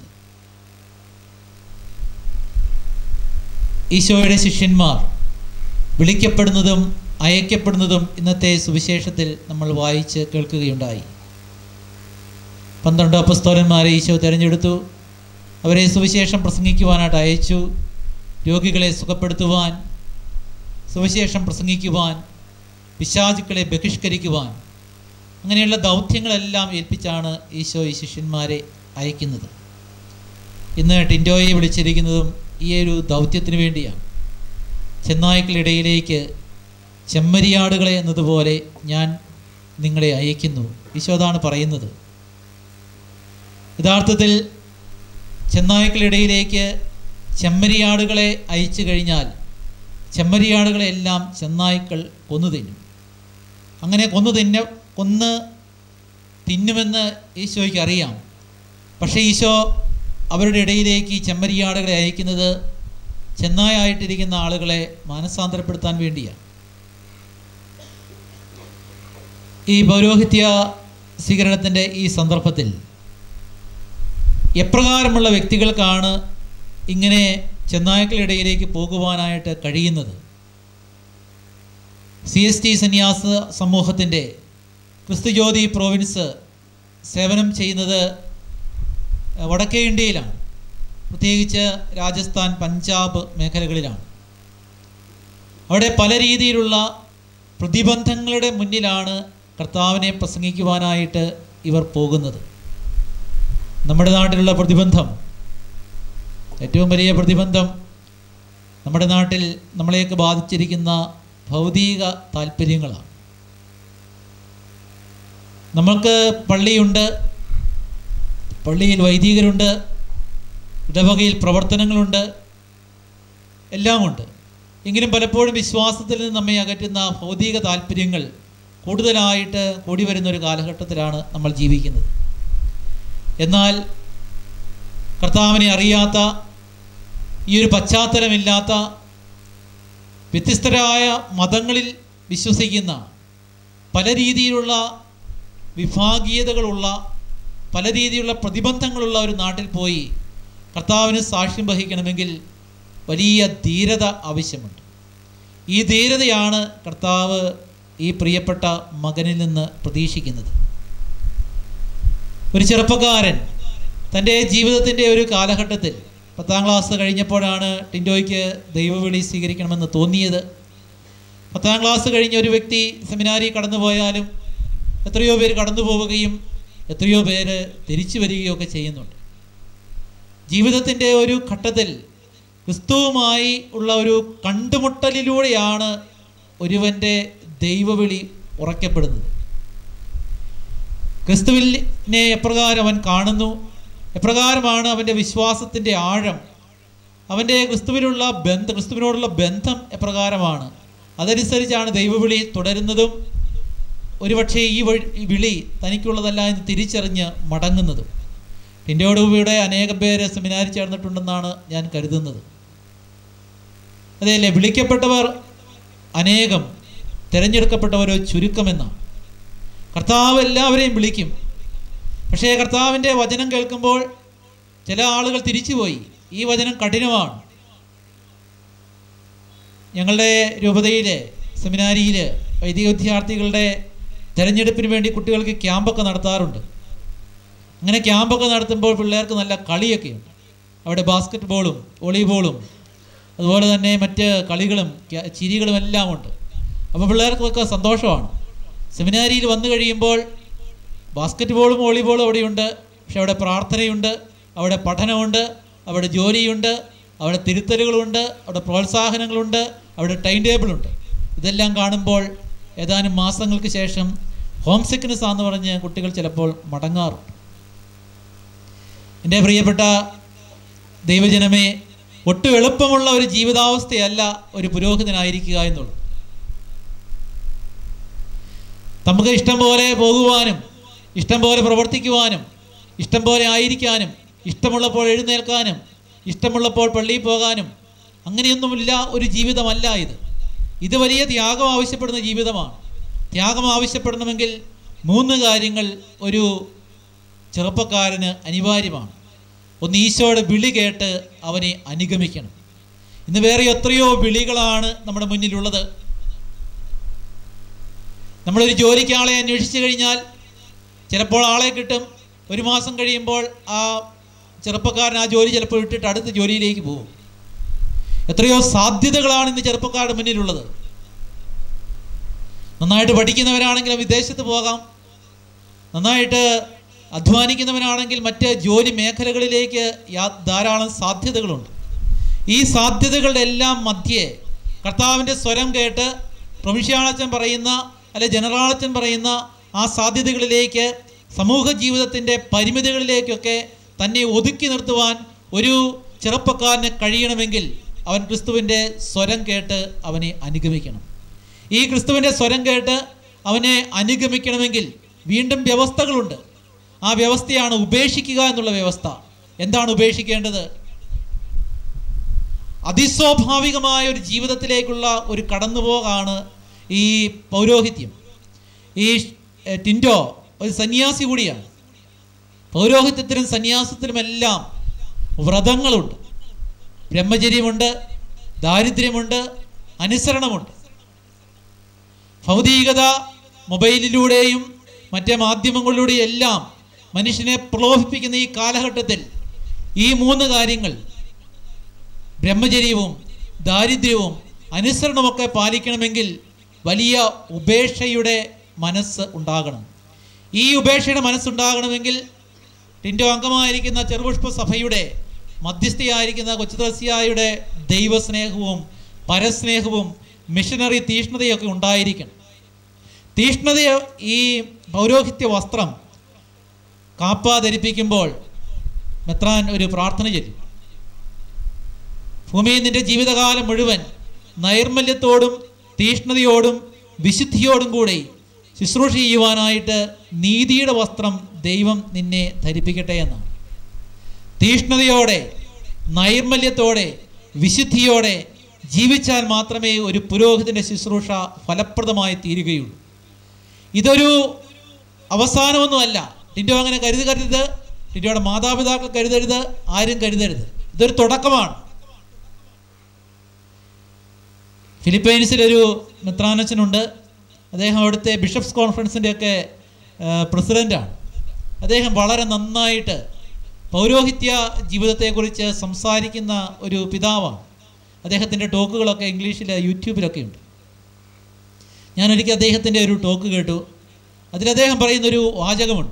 ഈശോയുടെ ശിഷ്യന്മാർ വിളിക്കപ്പെടുന്നതും അയക്കപ്പെടുന്നതും ഇന്നത്തെ സുവിശേഷത്തിൽ നമ്മൾ വായിച്ച് കേൾക്കുകയുണ്ടായി. പന്ത്രണ്ട് അപ്പസ്തോലന്മാരെ ഈശോ തിരഞ്ഞെടുത്തു. അവരെ സുവിശേഷം പ്രസംഗിക്കുവാനായിട്ട് അയച്ചു. രോഗികളെ സുഖപ്പെടുത്തുവാൻ, സുവിശേഷം പ്രസംഗിക്കുവാൻ, പിശാചുക്കളെ ബഹിഷ്കരിക്കുവാൻ, അങ്ങനെയുള്ള ദൗത്യങ്ങളെല്ലാം ഏൽപ്പിച്ചാണ് ഈശോ ഈ ശിഷ്യന്മാരെ അയക്കുന്നത്. ഇന്ന് ടിൻഡോയെ വിളിച്ചിരിക്കുന്നതും ഈ ഒരു ദൗത്യത്തിന് വേണ്ടിയാണ്. ചെന്നായ്ക്കളിടയിലേക്ക് ചെമ്മരിയാടുകളെ എന്നതുപോലെ ഞാൻ നിങ്ങളെ അയക്കുന്നു. ഈശോ അതാണ് പറയുന്നത്. യഥാർത്ഥത്തിൽ ചെന്നായ്ക്കളിടയിലേക്ക് ചെമ്മരിയാടുകളെ അയച്ചു കഴിഞ്ഞാൽ ചെമ്മരിയാടുകളെല്ലാം ചെന്നായ്ക്കൾ കൊന്നു തിന്നും. അങ്ങനെ കൊന്നു തിന്ന കൊന്ന് തിന്നുമെന്ന് ഈശോയ്ക്ക് അറിയാം. പക്ഷേ ഈശോ അവരുടെ ഇടയിലേക്ക് ഈ ചെമ്മരിയാടുകളെ അയക്കുന്നത് ചെന്നായായിട്ടിരിക്കുന്ന ആളുകളെ മാനസാന്തരപ്പെടുത്താൻ വേണ്ടിയാണ്. ഈ പൗരോഹിത്യ സ്വീകരണത്തിൻ്റെ ഈ സന്ദർഭത്തിൽ എപ്രകാരമുള്ള വ്യക്തികൾക്കാണ് ഇങ്ങനെ ചെന്നായ്ക്കളിടയിലേക്ക് പോകുവാനായിട്ട് കഴിയുന്നത്? സി എസ് ടി സന്യാസ സമൂഹത്തിൻ്റെ ക്രിസ്തുജ്യോതി പ്രോവിൻസ് സേവനം ചെയ്യുന്നത് വടക്കേ ഇന്ത്യയിലാണ്, പ്രത്യേകിച്ച് രാജസ്ഥാൻ, പഞ്ചാബ് മേഖലകളിലാണ്. അവിടെ പല രീതിയിലുള്ള പ്രതിബന്ധങ്ങളുടെ മുന്നിലാണ് കർത്താവിനെ പ്രസംഗിക്കുവാനായിട്ട് ഇവർ പോകുന്നത്. നമ്മുടെ നാട്ടിലുള്ള പ്രതിബന്ധം ഏറ്റവും വലിയ പ്രതിബന്ധം നമ്മുടെ നാട്ടിൽ നമ്മളെയൊക്കെ ബാധിച്ചിരിക്കുന്ന ഭൗതിക താല്പര്യങ്ങളാണ്. നമ്മൾക്ക് പള്ളിയുണ്ട്, പള്ളിയിൽ വൈദികരുണ്ട്, ഇടവകയിൽ പ്രവർത്തനങ്ങളുണ്ട്, എല്ലാമുണ്ട്. എങ്കിലും പലപ്പോഴും വിശ്വാസത്തിൽ നിന്ന് നമ്മെ അകറ്റുന്ന ഭൗതിക താല്പര്യങ്ങൾ കൂടുതലായിട്ട് കൂടി വരുന്നൊരു കാലഘട്ടത്തിലാണ് നമ്മൾ ജീവിക്കുന്നത്. എന്നാൽ കർത്താവിനെ അറിയാത്ത, ഈ ഒരു പശ്ചാത്തലമില്ലാത്ത, വ്യത്യസ്തരായ മതങ്ങളിൽ വിശ്വസിക്കുന്ന, പല രീതിയിലുള്ള വിഭാഗീയതകളുള്ള, പല രീതിയിലുള്ള പ്രതിബന്ധങ്ങളുള്ള ഒരു നാട്ടിൽ പോയി കർത്താവിന് സാക്ഷ്യം വഹിക്കണമെങ്കിൽ വലിയ ധീരത ആവശ്യമുണ്ട്. ഈ ധീരതയാണ് കർത്താവ് ഈ പ്രിയപ്പെട്ട മകനിൽ നിന്ന് പ്രതീക്ഷിക്കുന്നത്. ഒരു ചെറുപ്പക്കാരൻ തൻ്റെ ജീവിതത്തിൻ്റെ ഒരു കാലഘട്ടത്തിൽ പത്താം ക്ലാസ് കഴിഞ്ഞപ്പോഴാണ് ടിൻഡോയ്ക്ക് ദൈവവിളി സ്വീകരിക്കണമെന്ന് തോന്നിയത്. പത്താം ക്ലാസ് കഴിഞ്ഞ ഒരു വ്യക്തി സെമിനാരി കടന്നു പോയാലും എത്രയോ പേര് കടന്നു പോവുകയും എത്രയോ പേര് തിരിച്ചു വരികയോ ഒക്കെ ചെയ്യുന്നുണ്ട്. ജീവിതത്തിൻ്റെ ഒരു ഘട്ടത്തിൽ ക്രിസ്തുവുമായി ഉള്ള ഒരു കണ്ടുമുട്ടലിലൂടെയാണ് ഒരുവൻ്റെ ദൈവവിളി ഉറക്കപ്പെടുന്നത്. ക്രിസ്തുവിനെ എപ്രകാരം അവൻ കാണുന്നു, എപ്രകാരമാണ് അവൻ്റെ വിശ്വാസത്തിൻ്റെ ആഴം, അവൻ്റെ ക്രിസ്തുവിനുള്ള ബന്ധം, ക്രിസ്തുവിനോടുള്ള ബന്ധം എപ്രകാരമാണ്, അതനുസരിച്ചാണ് ദൈവവിളി തുടരുന്നതും ഒരുപക്ഷെ ഈ വഴി വിളി തനിക്കുള്ളതല്ല എന്ന് തിരിച്ചറിഞ്ഞ് മടങ്ങുന്നതും. ടിൻഡോയുടെ അനേകം പേര് സെമിനാരി ചേർന്നിട്ടുണ്ടെന്നാണ് ഞാൻ കരുതുന്നത്. അതെയല്ലേ, വിളിക്കപ്പെട്ടവർ അനേകം, തിരഞ്ഞെടുക്കപ്പെട്ടവരോ ചുരുക്കമെന്നാണ്. കർത്താവ് എല്ലാവരെയും വിളിക്കും. പക്ഷേ കർത്താവിൻ്റെ വചനം കേൾക്കുമ്പോൾ ചില ആളുകൾ തിരിച്ചുപോയി. ഈ വചനം കഠിനമാണ്. ഞങ്ങളുടെ രൂപതയിലെ സെമിനാരിയിൽ വൈദിക വിദ്യാർത്ഥികളുടെ തിരഞ്ഞെടുപ്പിന് വേണ്ടി കുട്ടികൾക്ക് ക്യാമ്പൊക്കെ നടത്താറുണ്ട്. അങ്ങനെ ക്യാമ്പൊക്കെ നടത്തുമ്പോൾ പിള്ളേർക്ക് നല്ല കളിയൊക്കെയുണ്ട്. അവിടെ ബാസ്ക്കറ്റ് ബോളും വോളിബോളും അതുപോലെ തന്നെ മറ്റ് കളികളും ചിരികളും എല്ലാം ഉണ്ട്. അപ്പോൾ പിള്ളേർക്കൊക്കെ സന്തോഷമാണ്. സെമിനാരിയിൽ വന്നു കഴിയുമ്പോൾ ബാസ്ക്കറ്റ് ബോളും വോളിബോളും അവിടെയുണ്ട്, പക്ഷെ അവിടെ പ്രാർത്ഥനയുണ്ട്, അവിടെ പഠനമുണ്ട്, അവിടെ ജോലിയുണ്ട്, അവിടെ തിരുത്തലുകളുണ്ട്, അവിടെ പ്രോത്സാഹനങ്ങളുണ്ട്, അവിടെ ടൈം ടേബിളുണ്ട്. ഇതെല്ലാം കാണുമ്പോൾ ഏതാനും മാസങ്ങൾക്ക് ശേഷം ഹോം സിക്നെസ് ആണെന്ന് പറഞ്ഞ് കുട്ടികൾ ചിലപ്പോൾ മടങ്ങാറുണ്ട്. എൻ്റെ പ്രിയപ്പെട്ട ദൈവജനമേ, ഒട്ടും എളുപ്പമുള്ള ഒരു ജീവിതാവസ്ഥയല്ല ഒരു പുരോഹിതനായിരിക്കുക എന്നുള്ളത്. നമുക്ക് ഇഷ്ടം പോലെ പോകുവാനും ഇഷ്ടം പോലെ പ്രവർത്തിക്കുവാനും ഇഷ്ടം പോലെ ആയിരിക്കാനും ഇഷ്ടമുള്ളപ്പോൾ എഴുന്നേൽക്കാനും ഇഷ്ടമുള്ളപ്പോൾ പള്ളിയിൽ പോകാനും അങ്ങനെയൊന്നുമില്ല ഒരു ജീവിതമല്ല ഇത്. ഇത് വലിയ ത്യാഗം ആവശ്യപ്പെടുന്ന ജീവിതമാണ്. ത്യാഗം ആവശ്യപ്പെടണമെങ്കിൽ മൂന്ന് കാര്യങ്ങൾ ഒരു ചെറുപ്പക്കാരന് അനിവാര്യമാണ്. ഒന്ന്, ഈശോയുടെ വിളി കേട്ട് അവനെ അനുഗമിക്കണം. ഇന്ന് വേറെ എത്രയോ വിളികളാണ് നമ്മുടെ മുന്നിലുള്ളത്. നമ്മളൊരു ജോലിക്ക് ആളെ അന്വേഷിച്ച് കഴിഞ്ഞാൽ ചിലപ്പോൾ ആളെ കിട്ടും, ഒരു മാസം കഴിയുമ്പോൾ ആ ചെറുപ്പക്കാരൻ ആ ജോലി ചിലപ്പോൾ ഇട്ടിട്ട് അടുത്ത ജോലിയിലേക്ക് പോകും. എത്രയോ സാധ്യതകളാണ് ഇന്ന് ചെറുപ്പക്കാരുടെ മുന്നിലുള്ളത്. നന്നായിട്ട് പഠിക്കുന്നവരാണെങ്കിൽ വിദേശത്ത് പോകാം, നന്നായിട്ട് അധ്വാനിക്കുന്നവനാണെങ്കിൽ മറ്റ് ജോലി മേഖലകളിലേക്ക് ധാരാളം സാധ്യതകളുണ്ട്. ഈ സാധ്യതകളുടെ എല്ലാം മധ്യേ കർത്താവിൻ്റെ സ്വരം കേട്ട് പ്രവിശ്യാളച്ചൻ പറയുന്ന അല്ലെ ജനറാളച്ചൻ പറയുന്ന ആ സാധ്യതകളിലേക്ക്, സമൂഹ ജീവിതത്തിൻ്റെ പരിമിതികളിലേക്കൊക്കെ തന്നെ ഒതുക്കി നിർത്തുവാൻ ഒരു ചെറുപ്പക്കാരന് കഴിയണമെങ്കിൽ അവൻ ക്രിസ്തുവിൻ്റെ സ്വരം കേട്ട് അവനെ അനുഗമിക്കണം. ഈ ക്രിസ്തുവിൻ്റെ സ്വരം കേട്ട് അവനെ അനുഗമിക്കണമെങ്കിൽ വീണ്ടും വ്യവസ്ഥകളുണ്ട്. ആ വ്യവസ്ഥയാണ് ഉപേക്ഷിക്കുക എന്നുള്ള വ്യവസ്ഥ. എന്താണ് ഉപേക്ഷിക്കേണ്ടത്? അതിസ്വാഭാവികമായ ഒരു ജീവിതത്തിലേക്കുള്ള ഒരു കടന്നുപോകാണ് ഈ പൗരോഹിത്യം. ഈ ടിൻഡോ ഒരു സന്യാസി കൂടിയാണ്. പൗരോഹിത്യത്തിലും സന്യാസത്തിലുമെല്ലാം വ്രതങ്ങളുണ്ട്, ബ്രഹ്മചര്യമുണ്ട്, ദാരിദ്ര്യമുണ്ട്, അനുസരണമുണ്ട്. ഭൗതികത മൊബൈലിലൂടെയും മറ്റേ മാധ്യമങ്ങളിലൂടെയും എല്ലാം മനുഷ്യനെ പ്രലോഭിപ്പിക്കുന്ന ഈ കാലഘട്ടത്തിൽ ഈ മൂന്ന് കാര്യങ്ങൾ, ബ്രഹ്മചര്യവും ദാരിദ്ര്യവും അനുസരണമൊക്കെ പാലിക്കണമെങ്കിൽ വലിയ ഉപേക്ഷയുടെ മനസ്സ് ഉണ്ടാകണം. ഈ ഉപേക്ഷയുടെ മനസ്സുണ്ടാകണമെങ്കിൽ ടിൻഡോ അംഗമായിരിക്കുന്ന ചെറുപുഷ്പ സഭയുടെ മധ്യസ്ഥയായിരിക്കുന്ന കൊച്ചുത്രസ്യായുടെ ദൈവസ്നേഹവും പരസ്നേഹവും മിഷനറി തീഷ്ണതയൊക്കെ ഉണ്ടായിരിക്കണം. തീഷ്ണത ഈ പൗരോഹിത്യ വസ്ത്രം കാപ്പ ധരിപ്പിക്കുമ്പോൾ മെത്രാൻ ഒരു പ്രാർത്ഥന ചൊല്ലും. ഭൂമിയിൽ നിന്റെ ജീവിതകാലം മുഴുവൻ നൈർമല്യത്തോടും തീഷ്ണതയോടും വിശുദ്ധിയോടും കൂടി ശുശ്രൂഷ ചെയ്യുവാനായിട്ട് നീതിയുടെ വസ്ത്രം ദൈവം നിന്നെ ധരിപ്പിക്കട്ടെ എന്നാണ്. തീഷ്ണതയോടെ നൈർമല്യത്തോടെ വിശുദ്ധിയോടെ ജീവിച്ചാൽ മാത്രമേ ഒരു പുരോഹിതൻ്റെ ശുശ്രൂഷ ഫലപ്രദമായി തീരുകയുള്ളൂ. ഇതൊരു അവസാനമൊന്നുമല്ല. ടിൻഡോ അങ്ങനെ കരുതി കരുതരുത്, ടിൻഡോയുടെ മാതാപിതാക്കൾ കരുതരുത്, ആരും കരുതരുത്. ഇതൊരു തുടക്കമാണ്. ഫിലിപ്പൈൻസിലൊരു മെത്രാനച്ചനുണ്ട്. അദ്ദേഹം അവിടുത്തെ ബിഷപ്സ് കോൺഫറൻസിൻ്റെയൊക്കെ പ്രസിഡൻ്റാണ്. അദ്ദേഹം വളരെ നന്നായിട്ട് പൗരോഹിത്യ ജീവിതത്തെക്കുറിച്ച് സംസാരിക്കുന്ന ഒരു പിതാവാണ്. അദ്ദേഹത്തിൻ്റെ ടോക്കുകളൊക്കെ ഇംഗ്ലീഷിൽ യൂട്യൂബിലൊക്കെ ഉണ്ട്. ഞാനൊരിക്കൽ അദ്ദേഹത്തിൻ്റെ ഒരു ടോക്ക് കേട്ടു. അതിൽ അദ്ദേഹം പറയുന്നൊരു വാചകമുണ്ട്: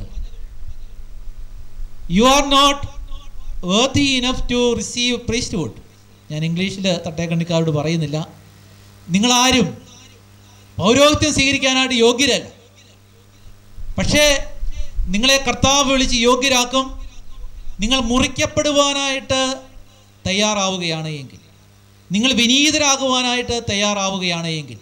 you are not worthy enough to receive priesthood. ഞാൻ ഇംഗ്ലീഷിൽ തട്ടേക്കണ്ണിക്കാരോട് പറയുന്നില്ല. നിങ്ങളാരും പൗരോഹിത്യം സ്വീകരിക്കാനായിട്ട് യോഗ്യരല്ല. പക്ഷേ നിങ്ങളെ കർത്താവ് വിളിച്ച് യോഗ്യരാക്കും. നിങ്ങൾ മുറിക്കപ്പെടുവാനായിട്ട് തയ്യാറാവുകയാണ് എങ്കിൽ, നിങ്ങൾ വിനീതരാകുവാനായിട്ട് തയ്യാറാവുകയാണ് എങ്കിൽ,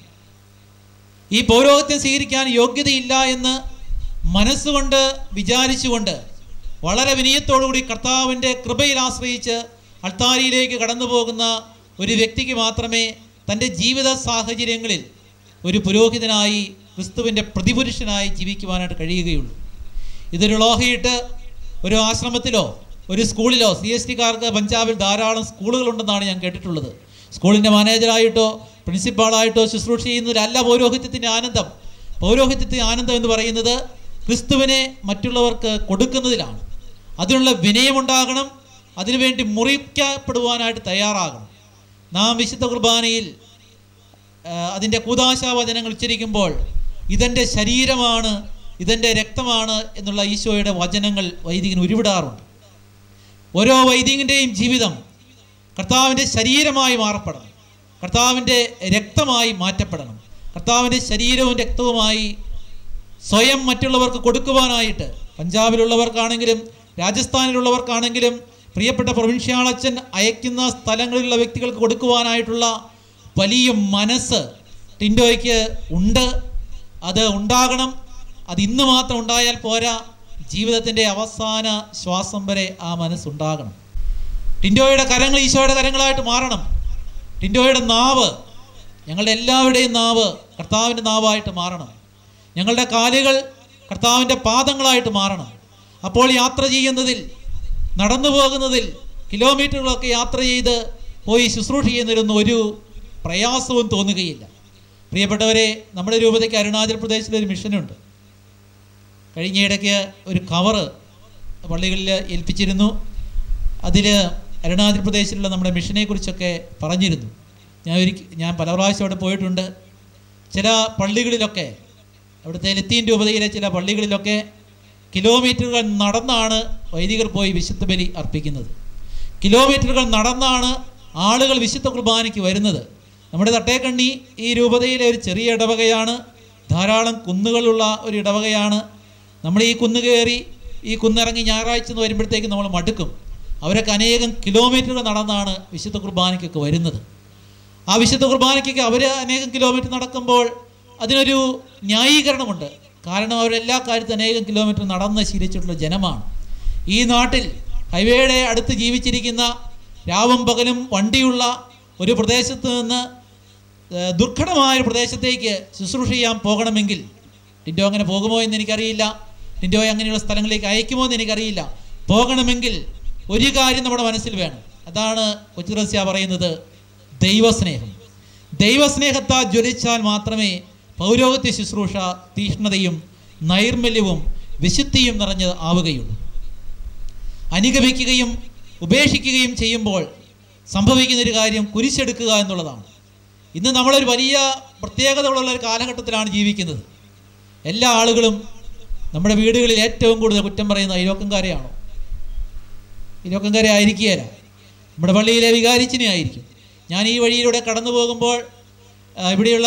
ഈ പൗരോഹിത്യം സ്വീകരിക്കാൻ യോഗ്യതയില്ല എന്ന് മനസ്സുകൊണ്ട് വിചാരിച്ചുകൊണ്ട് വളരെ വിനയത്തോടുകൂടി കർത്താവിൻ്റെ കൃപയിൽ ആശ്രയിച്ച് അൾത്താരിയിലേക്ക് കടന്നു പോകുന്ന ഒരു വ്യക്തിക്ക് മാത്രമേ തൻ്റെ ജീവിത സാഹചര്യങ്ങളിൽ ഒരു പുരോഹിതനായി ക്രിസ്തുവിൻ്റെ പ്രതിപുരുഷനായി ജീവിക്കുവാനായിട്ട് കഴിയുകയുള്ളൂ. ഇതൊരു ലോഹയിട്ട് ഒരു ആശ്രമത്തിലോ ഒരു സ്കൂളിലോ, സി എസ് ടിക്കാർക്ക് പഞ്ചാബിൽ ധാരാളം സ്കൂളുകളുണ്ടെന്നാണ് ഞാൻ കേട്ടിട്ടുള്ളത്. സ്കൂളിൻ്റെ മാനേജറായിട്ടോ പ്രിൻസിപ്പാളായിട്ടോ ശുശ്രൂഷ ചെയ്യുന്നതിലല്ല പൗരോഹിത്യത്തിൻ്റെ ആനന്ദം. പൗരോഹിത്യത്തിൻ്റെ ആനന്ദം എന്ന് പറയുന്നത് ക്രിസ്തുവിനെ മറ്റുള്ളവർക്ക് കൊടുക്കുന്നതിലാണ്. അതിനുള്ള വിനയമുണ്ടാകണം. അതിനുവേണ്ടി മുറിക്കപ്പെടുവാനായിട്ട് തയ്യാറാകണം. നാം വിശുദ്ധ കുർബാനയിൽ അതിൻ്റെ കൂദാശാവചനങ്ങൾ ഉച്ചരിക്കുമ്പോൾ ഇതെൻ്റെ ശരീരമാണ്, ഇതെൻ്റെ രക്തമാണ് എന്നുള്ള ഈശോയുടെ വചനങ്ങൾ വൈദികൻ ഉരുവിടാറുണ്ട്. ഓരോ വൈദികൻ്റെയും ജീവിതം കർത്താവിൻ്റെ ശരീരമായി മാറപ്പെടണം, കർത്താവിൻ്റെ രക്തമായി മാറ്റപ്പെടണം. കർത്താവിൻ്റെ ശരീരവും രക്തവുമായി സ്വയം മറ്റുള്ളവർക്ക് കൊടുക്കുവാനായിട്ട് പഞ്ചാബിലുള്ളവർക്കാണെങ്കിലും രാജസ്ഥാനിലുള്ളവർക്കാണെങ്കിലും പ്രിയപ്പെട്ട പ്രൊവിൻഷ്യാളച്ചൻ അയക്കുന്ന സ്ഥലങ്ങളിലുള്ള വ്യക്തികൾക്ക് കൊടുക്കുവാനായിട്ടുള്ള വലിയ മനസ്സ് ടിൻഡോയ്ക്ക് ഉണ്ട്. അത് ഉണ്ടാകണം. അത് ഇന്ന് മാത്രം ഉണ്ടായാൽ പോരാ, ജീവിതത്തിൻ്റെ അവസാന ശ്വാസം വരെ ആ മനസ്സുണ്ടാകണം. ടിൻഡോയുടെ കരങ്ങൾ ഈശോയുടെ കരങ്ങളായിട്ട് മാറണം. ടിൻഡോയുടെ നാവ്, ഞങ്ങളുടെ എല്ലാവരുടെയും നാവ് കർത്താവിൻ്റെ നാവായിട്ട് മാറണം. ഞങ്ങളുടെ കാലുകൾ കർത്താവിൻ്റെ പാദങ്ങളായിട്ട് മാറണം. അപ്പോൾ യാത്ര ചെയ്യുന്നതിൽ, നടന്നു പോകുന്നതിൽ, കിലോമീറ്ററുകളൊക്കെ യാത്ര ചെയ്ത് പോയി ശുശ്രൂഷ ചെയ്യുന്നതിലൊന്നും ഒരു പ്രയാസവും തോന്നുകയില്ല. പ്രിയപ്പെട്ടവരെ, നമ്മുടെ രൂപതയ്ക്ക് അരുണാചൽ പ്രദേശിലൊരു മിഷനുണ്ട്. കഴിഞ്ഞ ഇടയ്ക്ക് ഒരു കവറ് പള്ളികളിൽ ഏൽപ്പിച്ചിരുന്നു. അതിൽ അരുണാചൽ പ്രദേശിലുള്ള നമ്മുടെ മിഷനെക്കുറിച്ചൊക്കെ പറഞ്ഞിരുന്നു. ഞാൻ ഒരിക്കൽ ഞാൻ പല പ്രാവശ്യം അവിടെ പോയിട്ടുണ്ട്. ചില പള്ളികളിലൊക്കെ, അവിടുത്തെ ലത്തീൻ രൂപതയിലെ ചില പള്ളികളിലൊക്കെ കിലോമീറ്ററുകൾ നടന്നാണ് വൈദികർ പോയി വിശുദ്ധ ബലി അർപ്പിക്കുന്നത്. കിലോമീറ്ററുകൾ നടന്നാണ് ആളുകൾ വിശുദ്ധ കുർബാനയ്ക്ക് വരുന്നത്. നമ്മുടെ തട്ടേക്കണ്ണി ഈ രൂപതയിലെ ഒരു ചെറിയ ഇടവകയാണ്. ധാരാളം കുന്നുകളുള്ള ഒരു ഇടവകയാണ്. നമ്മൾ ഈ കുന്ന് കയറി ഈ കുന്നിറങ്ങി ഞായറാഴ്ച എന്ന് വരുമ്പോഴത്തേക്കും നമ്മൾ മടുക്കും. അവരൊക്കെ അനേകം കിലോമീറ്ററുകൾ നടന്നാണ് വിശുദ്ധ കുർബാനയ്ക്കൊക്കെ വരുന്നത്. ആ വിശുദ്ധ കുർബാനയ്ക്കൊക്കെ അവർ അനേകം കിലോമീറ്റർ നടക്കുമ്പോൾ അതിനൊരു ന്യായീകരണമുണ്ട്. കാരണം അവരെല്ലാ കാര്യത്തും അനേകം കിലോമീറ്റർ നടന്ന് ശീലിച്ചിട്ടുള്ള ജനമാണ്. ഈ നാട്ടിൽ ഹൈവേയുടെ അടുത്ത് ജീവിച്ചിരിക്കുന്ന, രാവും പകലും വണ്ടിയുള്ള ഒരു പ്രദേശത്ത് നിന്ന് ദുർഘടമായ ഒരു പ്രദേശത്തേക്ക് ശുശ്രൂഷ ചെയ്യാൻ പോകണമെങ്കിൽ, ടിൻഡോ അങ്ങനെ പോകുമോ എന്ന് എനിക്കറിയില്ല, ടിൻഡോയെ അങ്ങനെയുള്ള സ്ഥലങ്ങളിലേക്ക് അയക്കുമോ എന്ന് എനിക്കറിയില്ല, പോകണമെങ്കിൽ ഒരു കാര്യം നമ്മുടെ മനസ്സിൽ വേണം. അതാണ് കൊച്ചുത്രസ്യ പറയുന്നത്, ദൈവസ്നേഹം. ദൈവസ്നേഹത്താൽ ജ്വലിച്ചാൽ മാത്രമേ പൗരോഹിത്യ ശുശ്രൂഷ തീഷ്ണതയും നൈർമല്യവും വിശുദ്ധിയും നിറഞ്ഞത് ആവുകയുള്ളൂ. അനുഗമിക്കുകയും ഉപേക്ഷിക്കുകയും ചെയ്യുമ്പോൾ സംഭവിക്കുന്നൊരു കാര്യം കുരിശെടുക്കുക എന്നുള്ളതാണ്. ഇന്ന് നമ്മളൊരു വലിയ പ്രത്യേകത ഉള്ള ഒരു കാലഘട്ടത്തിലാണ് ജീവിക്കുന്നത്. എല്ലാ ആളുകളും നമ്മുടെ വീടുകളിൽ ഏറ്റവും കൂടുതൽ കുറ്റം പറയുന്ന അയലോക്കംകാരെയാണോ? അയലോക്കംകാരെ ആയിരിക്കുകയില്ല. നമ്മുടെ പള്ളിയിലെ വികാരിച്ചിനെയായിരിക്കും. ഞാൻ ഈ വഴിയിലൂടെ കടന്നു പോകുമ്പോൾ ഇവിടെയുള്ള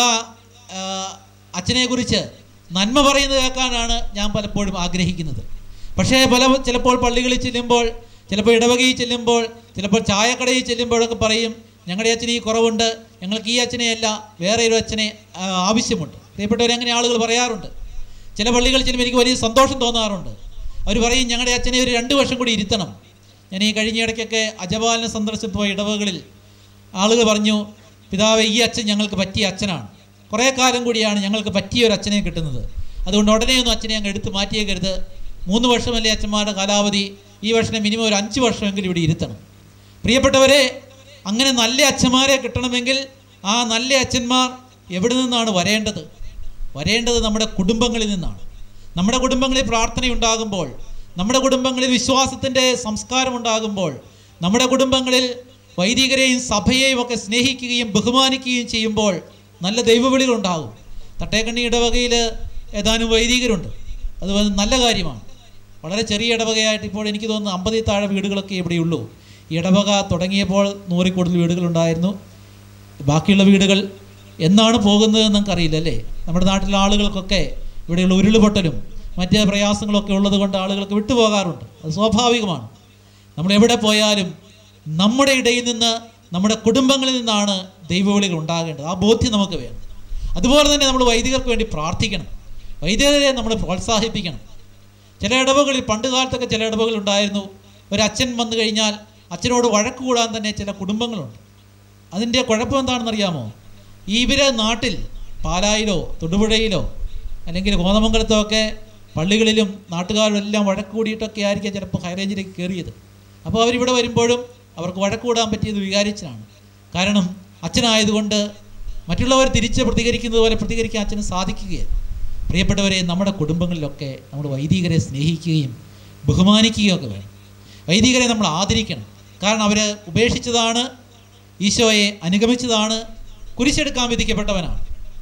അച്ഛനെക്കുറിച്ച് നന്മ പറയുന്നത് കേൾക്കാനാണ് ഞാൻ പലപ്പോഴും ആഗ്രഹിക്കുന്നത്. പക്ഷേ പല ചിലപ്പോൾ പള്ളികളിൽ ചെല്ലുമ്പോൾ, ചിലപ്പോൾ ഇടവകയിൽ ചെല്ലുമ്പോൾ, ചിലപ്പോൾ ചായക്കടയിൽ ചെല്ലുമ്പോഴൊക്കെ പറയും, ഞങ്ങളുടെ അച്ഛന് ഈ കുറവുണ്ട്, ഞങ്ങൾക്ക് ഈ അച്ഛനെയല്ല വേറെ ഒരു അച്ഛനെ ആവശ്യമുണ്ട്. പ്രിയപ്പെട്ടവരെ, അങ്ങനെ ആളുകൾ പറയാറുണ്ട്. ചില പള്ളികളിൽ ചെല്ലുമ്പോൾ എനിക്ക് വലിയ സന്തോഷം തോന്നാറുണ്ട്. അവർ പറയും, ഞങ്ങളുടെ അച്ഛനെ ഒരു രണ്ട് വർഷം കൂടി ഇരുത്തണം. ഞാൻ ഈ കഴിഞ്ഞ ഇടയ്ക്കൊക്കെ അജപാലനെ സന്ദർശിച്ചപ്പോൾ ഇടവകളിൽ ആളുകൾ പറഞ്ഞു, പിതാവേ, ഈ അച്ഛൻ ഞങ്ങൾക്ക് പറ്റിയ അച്ഛനാണ്, കുറേ കാലം കൂടിയാണ് ഞങ്ങൾക്ക് പറ്റിയ ഒരു അച്ഛനെ കിട്ടുന്നത്, അതുകൊണ്ട് ഉടനെ ഒന്നും അച്ഛനെ അങ്ങ് എടുത്ത് മാറ്റിയേക്കരുത്, മൂന്ന് വർഷമല്ലേ അച്ഛന്മാരുടെ കാലാവധി, ഈ വർഷം മിനിമം ഒരു അഞ്ച് വർഷമെങ്കിലും ഇവിടെ ഇരുത്തണം. പ്രിയപ്പെട്ടവരെ, അങ്ങനെ നല്ല അച്ഛന്മാരെ കിട്ടണമെങ്കിൽ ആ നല്ല അച്ഛന്മാർ എവിടെ നിന്നാണ് വരേണ്ടത്? വരേണ്ടത് നമ്മുടെ കുടുംബങ്ങളിൽ നിന്നാണ്. നമ്മുടെ കുടുംബങ്ങളിൽ പ്രാർത്ഥനയുണ്ടാകുമ്പോൾ, നമ്മുടെ കുടുംബങ്ങളിൽ വിശ്വാസത്തിൻ്റെ സംസ്കാരം ഉണ്ടാകുമ്പോൾ, നമ്മുടെ കുടുംബങ്ങളിൽ വൈദികരെയും സഭയെയും ഒക്കെ സ്നേഹിക്കുകയും ബഹുമാനിക്കുകയും ചെയ്യുമ്പോൾ നല്ല ദൈവവിളികളുണ്ടാകും. തട്ടേക്കണ്ണി ഇടവകയിൽ ഏതാനും വൈദികരുണ്ട്, അത് നല്ല കാര്യമാണ്. വളരെ ചെറിയ ഇടവകയായിട്ട് ഇപ്പോൾ എനിക്ക് തോന്നുന്നു അമ്പതിൽ താഴെ വീടുകളൊക്കെ ഇവിടെയുള്ളൂ. ഈ ഇടവക തുടങ്ങിയപ്പോൾ നൂറിൽ കൂടുതൽ വീടുകളുണ്ടായിരുന്നു. ബാക്കിയുള്ള വീടുകൾ എന്നാണ് പോകുന്നതെന്ന് നമുക്കറിയില്ല, അല്ലേ? നമ്മുടെ നാട്ടിലെ ആളുകൾക്കൊക്കെ ഇവിടെയുള്ള ഉരുളുപൊട്ടലും മറ്റ് പ്രയാസങ്ങളൊക്കെ ഉള്ളത് കൊണ്ട് ആളുകൾക്ക് വിട്ടുപോകാറുണ്ട്. അത് സ്വാഭാവികമാണ്. നമ്മൾ എവിടെ പോയാലും നമ്മുടെ ഇടയിൽ നിന്ന്, നമ്മുടെ കുടുംബങ്ങളിൽ നിന്നാണ് ദൈവവിളികൾ ഉണ്ടാകേണ്ടത്. ആ ബോധ്യം നമുക്ക് വേണം. അതുപോലെ തന്നെ നമ്മൾ വൈദികർക്ക് വേണ്ടി പ്രാർത്ഥിക്കണം, വൈദികരെ നമ്മൾ പ്രോത്സാഹിപ്പിക്കണം. ചില ഇടവകളിൽ, പണ്ട് കാലത്തൊക്കെ ചില ഇടവകളുണ്ടായിരുന്നു, ഒരച്ഛൻ വന്നു കഴിഞ്ഞാൽ അച്ഛനോട് വഴക്ക് കൂടാൻ തന്നെ ചില കുടുംബങ്ങളുണ്ട്. അതിൻ്റെ കുഴപ്പം എന്താണെന്നറിയാമോ? ഇവരെ നാട്ടിൽ പാലായിലോ തൊടുപുഴയിലോ അല്ലെങ്കിൽ കോതമംഗലത്തോ ഒക്കെ പള്ളികളിലും നാട്ടുകാരും എല്ലാം വഴക്ക് കൂടിയിട്ടൊക്കെ ആയിരിക്കും ചിലപ്പോൾ ഹൈറേഞ്ചിലേക്ക് കയറിയത്. അപ്പോൾ അവരിവിടെ വരുമ്പോഴും അവർക്ക് വഴക്ക് കൂടാൻ പറ്റിയത് വികാരിച്ചനാണ്. കാരണം അച്ഛനായതുകൊണ്ട് മറ്റുള്ളവർ തിരിച്ച് പ്രതികരിക്കുന്നത് പോലെ പ്രതികരിക്കാൻ അച്ഛന് സാധിക്കുകയില്ല. പ്രിയപ്പെട്ടവരെ, നമ്മുടെ കുടുംബങ്ങളിലൊക്കെ നമ്മൾ വൈദികരെ സ്നേഹിക്കുകയും ബഹുമാനിക്കുകയും ഒക്കെ വേണം. വൈദികരെ നമ്മൾ ആദരിക്കണം. കാരണം അവർ ഉപേക്ഷിച്ചതാണ്, ഈശോയെ അനുഗമിച്ചതാണ്, കുരിശെടുക്കാൻ വിധിക്കപ്പെട്ടവനാണ്.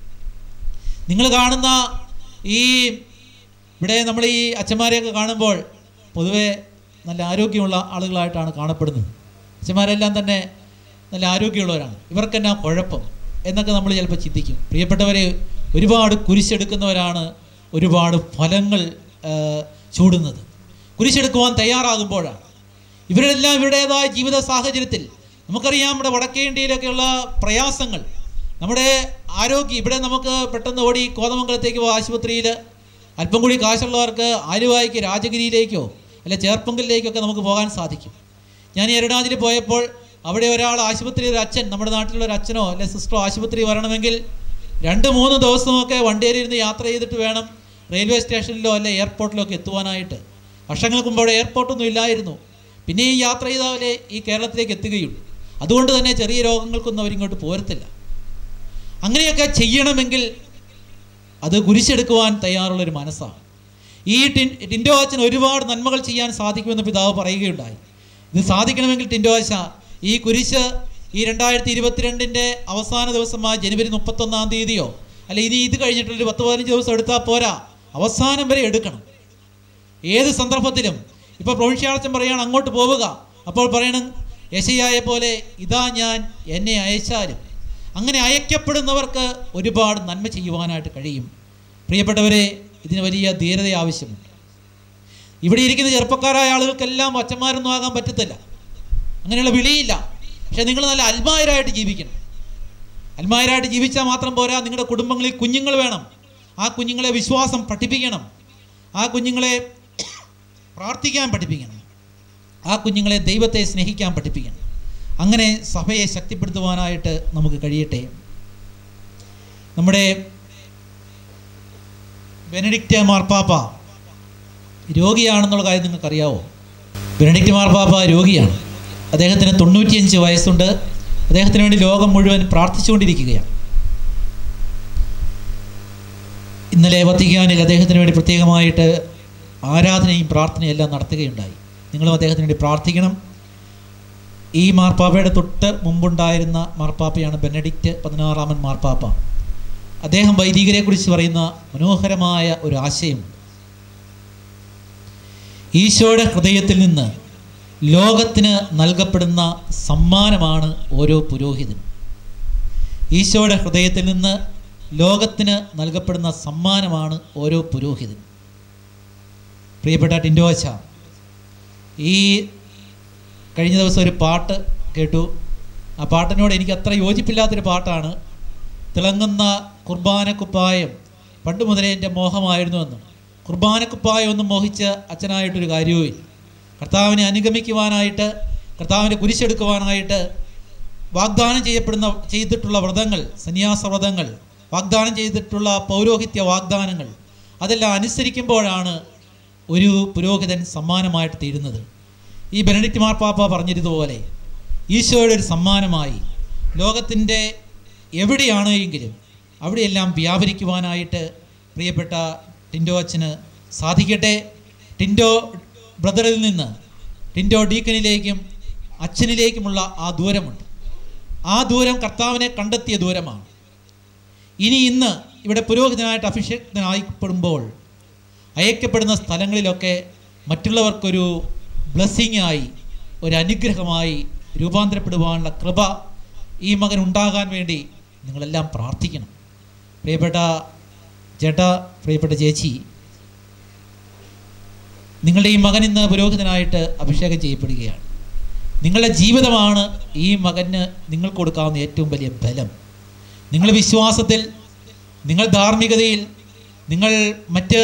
നിങ്ങൾ കാണുന്ന ഈ ഇവിടെ നമ്മൾ ഈ അച്ഛന്മാരെയൊക്കെ കാണുമ്പോൾ പൊതുവെ നല്ല ആരോഗ്യമുള്ള ആളുകളായിട്ടാണ് കാണപ്പെടുന്നത്. അച്ഛന്മാരെല്ലാം തന്നെ നല്ല ആരോഗ്യമുള്ളവരാണ്. ഇവർക്കെന്നാ കുഴപ്പം എന്നൊക്കെ നമ്മൾ ചിലപ്പോൾ ചിന്തിക്കും. പ്രിയപ്പെട്ടവരെ, ഒരുപാട് കുരിശെടുക്കുന്നവരാണ് ഒരുപാട് ഫലങ്ങൾ ചൂടുന്നത്. കുരിശെടുക്കുവാൻ തയ്യാറാകുമ്പോഴാണ്. ഇവരെല്ലാം ഇവരുടേതായ ജീവിത സാഹചര്യത്തിൽ, നമുക്കറിയാം നമ്മുടെ വടക്കേ ഇന്ത്യയിലൊക്കെയുള്ള പ്രയാസങ്ങൾ, നമ്മുടെ ആരോഗ്യം, ഇവിടെ നമുക്ക് പെട്ടെന്ന് ഓടി കോതമംഗലത്തേക്ക് പോകും ആശുപത്രിയിൽ, അല്പം കൂടി കാശുള്ളവർക്ക് ആലുവായ്ക്ക് രാജഗിരിയിലേക്കോ അല്ലെ ചേർപ്പങ്കലിലേക്കൊക്കെ നമുക്ക് പോകാൻ സാധിക്കും. ഞാൻ ഈ അരുണാചലിൽ പോയപ്പോൾ അവിടെ ഒരാൾ ആശുപത്രിയിൽ, ഒരു അച്ഛൻ, നമ്മുടെ നാട്ടിലുള്ള ഒരു അച്ഛനോ അല്ലെ സിസ്റ്ററോ ആശുപത്രി വരണമെങ്കിൽ രണ്ട് മൂന്ന് ദിവസമൊക്കെ വണ്ടിയിലിരുന്ന് യാത്ര ചെയ്തിട്ട് വേണം റെയിൽവേ സ്റ്റേഷനിലോ അല്ലെ എയർപോർട്ടിലോ ഒക്കെ എത്തുവാനായിട്ട്. വർഷങ്ങൾക്ക് മുമ്പ് അവിടെ എയർപോർട്ടൊന്നും ഇല്ലായിരുന്നു. പിന്നെ ഈ യാത്ര ചെയ്താലേ ഈ കേരളത്തിലേക്ക് എത്തുകയുള്ളൂ. അതുകൊണ്ട് തന്നെ ചെറിയ രോഗങ്ങൾക്കൊന്നും അവരിങ്ങോട്ട് പോരത്തില്ല. അങ്ങനെയൊക്കെ ചെയ്യണമെങ്കിൽ അത് കുരിശെടുക്കുവാൻ തയ്യാറുള്ളൊരു മനസ്സാണ്. ഈ ടിൻ ടിൻഡോ അച്ഛൻ ഒരുപാട് നന്മകൾ ചെയ്യാൻ സാധിക്കുമെന്ന് പിതാവ് പറയുകയുണ്ടായി. ഇത് സാധിക്കണമെങ്കിൽ ടിൻഡോ അച്ഛ ഈ കുരിശ് ഈ രണ്ടായിരത്തി ഇരുപത്തിരണ്ടിൻ്റെ അവസാന ദിവസമായ ജനുവരി മുപ്പത്തൊന്നാം തീയതിയോ അല്ലെ ഇനി ഇത് കഴിഞ്ഞിട്ടൊരു പത്ത് പതിനഞ്ച് ദിവസം എടുത്താൽ പോരാ, അവസാനം വരെ എടുക്കണം. ഏത് സന്ദർഭത്തിലും ഇപ്പോൾ പ്രൊവിൻഷ്യാളച്ചൻ പറയുകയാണ് അങ്ങോട്ട് പോവുക, അപ്പോൾ പറയണം യെശയ്യായെ പോലെ ഇതാ ഞാൻ, എന്നെ അയച്ചാലും. അങ്ങനെ അയക്കപ്പെടുന്നവർക്ക് ഒരുപാട് നന്മ ചെയ്യുവാനായിട്ട് കഴിയും. പ്രിയപ്പെട്ടവരെ, ഇതിന് വലിയ ധീരത ആവശ്യമുണ്ട്. ഇവിടെ ഇരിക്കുന്ന ചെറുപ്പക്കാരായ ആളുകൾക്കെല്ലാം അച്ഛന്മാരൊന്നും ആകാൻ പറ്റത്തില്ല, അങ്ങനെയുള്ള വിളിയില്ല. പക്ഷെ നിങ്ങൾ നല്ല അൽമായരായിട്ട് ജീവിക്കണം. അൽമായരായിട്ട് ജീവിച്ചാൽ മാത്രം പോരാ, നിങ്ങളുടെ കുടുംബങ്ങളിൽ കുഞ്ഞുങ്ങൾ വേണം. ആ കുഞ്ഞുങ്ങളെ വിശ്വാസം പഠിപ്പിക്കണം, ആ കുഞ്ഞുങ്ങളെ പ്രാർത്ഥിക്കാൻ പഠിപ്പിക്കണം, ആ കുഞ്ഞുങ്ങളെ ദൈവത്തെ സ്നേഹിക്കാൻ പഠിപ്പിക്കണം. അങ്ങനെ സഭയെ ശക്തിപ്പെടുത്തുവാനായിട്ട് നമുക്ക് കഴിയട്ടെ. നമ്മുടെ ബെനഡിക്റ്റ് മാർപ്പാപ്പ രോഗിയാണെന്നുള്ള കാര്യം നിങ്ങൾക്കറിയാവോ? ബെനഡിക്റ്റ് മാർപ്പാപ്പ രോഗിയാണ്. അദ്ദേഹത്തിന് തൊണ്ണൂറ്റിയഞ്ച് വയസ്സുണ്ട്. അദ്ദേഹത്തിന് വേണ്ടി ലോകം മുഴുവൻ പ്രാർത്ഥിച്ചുകൊണ്ടിരിക്കുകയാണ്. ഇന്നലെ വത്തിക്കാനിൽ അദ്ദേഹത്തിന് വേണ്ടി പ്രത്യേകമായിട്ട് ആരാധനയും പ്രാർത്ഥനയും എല്ലാം നടത്തുകയുണ്ടായി. നിങ്ങളും അദ്ദേഹത്തിന് വേണ്ടി പ്രാർത്ഥിക്കണം. ഈ മാർപ്പാപ്പയുടെ തൊട്ട് മുമ്പുണ്ടായിരുന്ന മാർപ്പാപ്പയാണ് ബെനഡിക്റ്റ് പതിനാറാമൻ മാർപ്പാപ്പ. അദ്ദേഹം വൈദികരെക്കുറിച്ച് പറയുന്ന മനോഹരമായ ഒരു ആശയം, ഈശോയുടെ ഹൃദയത്തിൽ നിന്ന് ലോകത്തിന് നൽകപ്പെടുന്ന സമ്മാനമാണ് ഓരോ പുരോഹിതനും. ഈശോയുടെ ഹൃദയത്തിൽ നിന്ന് ലോകത്തിന് നൽകപ്പെടുന്ന സമ്മാനമാണ് ഓരോ പുരോഹിതനും. പ്രിയപ്പെട്ട ടിൻഡോച്ച, ഈ കഴിഞ്ഞ ദിവസം ഒരു പാട്ട് കേട്ടു. ആ പാട്ടിനോട് എനിക്ക് അത്ര യോജിപ്പില്ലാത്തൊരു പാട്ടാണ്. തിളങ്ങുന്ന കുർബാനക്കുപ്പായം പണ്ട് മുതലേ എൻ്റെ മോഹമായിരുന്നുവെന്ന്. കുർബാനക്കുപ്പായം ഒന്നും മോഹിച്ച് അച്ഛനായിട്ടൊരു കാര്യവുമില്ല. കർത്താവിനെ അനുഗമിക്കുവാനായിട്ട്, കർത്താവിൻ്റെ കുരിശെടുക്കുവാനായിട്ട് വാഗ്ദാനം ചെയ്യപ്പെടുന്ന ചെയ്തിട്ടുള്ള വ്രതങ്ങൾ, സന്യാസ വ്രതങ്ങൾ, വാഗ്ദാനം ചെയ്തിട്ടുള്ള പൗരോഹിത്യ വാഗ്ദാനങ്ങൾ, അതെല്ലാം അനുസരിക്കുമ്പോഴാണ് ഒരു പുരോഹിതൻ സമ്മാനമായിട്ട് തീരുന്നത്. ഈ ബെനഡിക്റ്റ് മാർപ്പാപ്പ പറഞ്ഞിരുന്നതുപോലെ ഈശോയുടെ ഒരു സമ്മാനമായി ലോകത്തിൻ്റെ എവിടെയാണെങ്കിലും അവിടെയെല്ലാം വ്യാപരിക്കുവാനായിട്ട് പ്രിയപ്പെട്ട ടിൻഡോ അച്ഛന് സാധിക്കട്ടെ. ടിൻഡോ ബ്രദറിൽ നിന്ന് ടിൻഡോ ഡീക്കനിലേക്കും അച്ഛനിലേക്കുമുള്ള ആ ദൂരമുണ്ട്. ആ ദൂരം കർത്താവിനെ കണ്ടെത്തിയ ദൂരമാണ്. ഇനി ഇന്ന് ഇവിടെ പുരോഹിതനായിട്ട് അഭിഷേകനായിപ്പെടുമ്പോൾ അയക്കപ്പെടുന്ന സ്ഥലങ്ങളിലൊക്കെ മറ്റുള്ളവർക്കൊരു ബ്ലെസ്സിങ്ങായി, ഒരു അനുഗ്രഹമായി രൂപാന്തരപ്പെടുവാനുള്ള കൃപ ഈ മകൻ ഉണ്ടാകാൻ വേണ്ടി നിങ്ങളെല്ലാം പ്രാർത്ഥിക്കണം. പ്രിയപ്പെട്ട ചേട്ടാ, പ്രിയപ്പെട്ട ചേച്ചി, നിങ്ങളുടെ ഈ മകൻ ഇന്ന് പുരോഹിതനായിട്ട് അഭിഷേകം ചെയ്യപ്പെടുകയാണ്. നിങ്ങളുടെ ജീവിതമാണ് ഈ മകന് നിങ്ങൾക്ക് കൊടുക്കാവുന്ന ഏറ്റവും വലിയ ബലം. നിങ്ങൾ വിശ്വാസത്തിൽ, നിങ്ങൾ ധാർമ്മികതയിൽ, നിങ്ങൾ മറ്റ്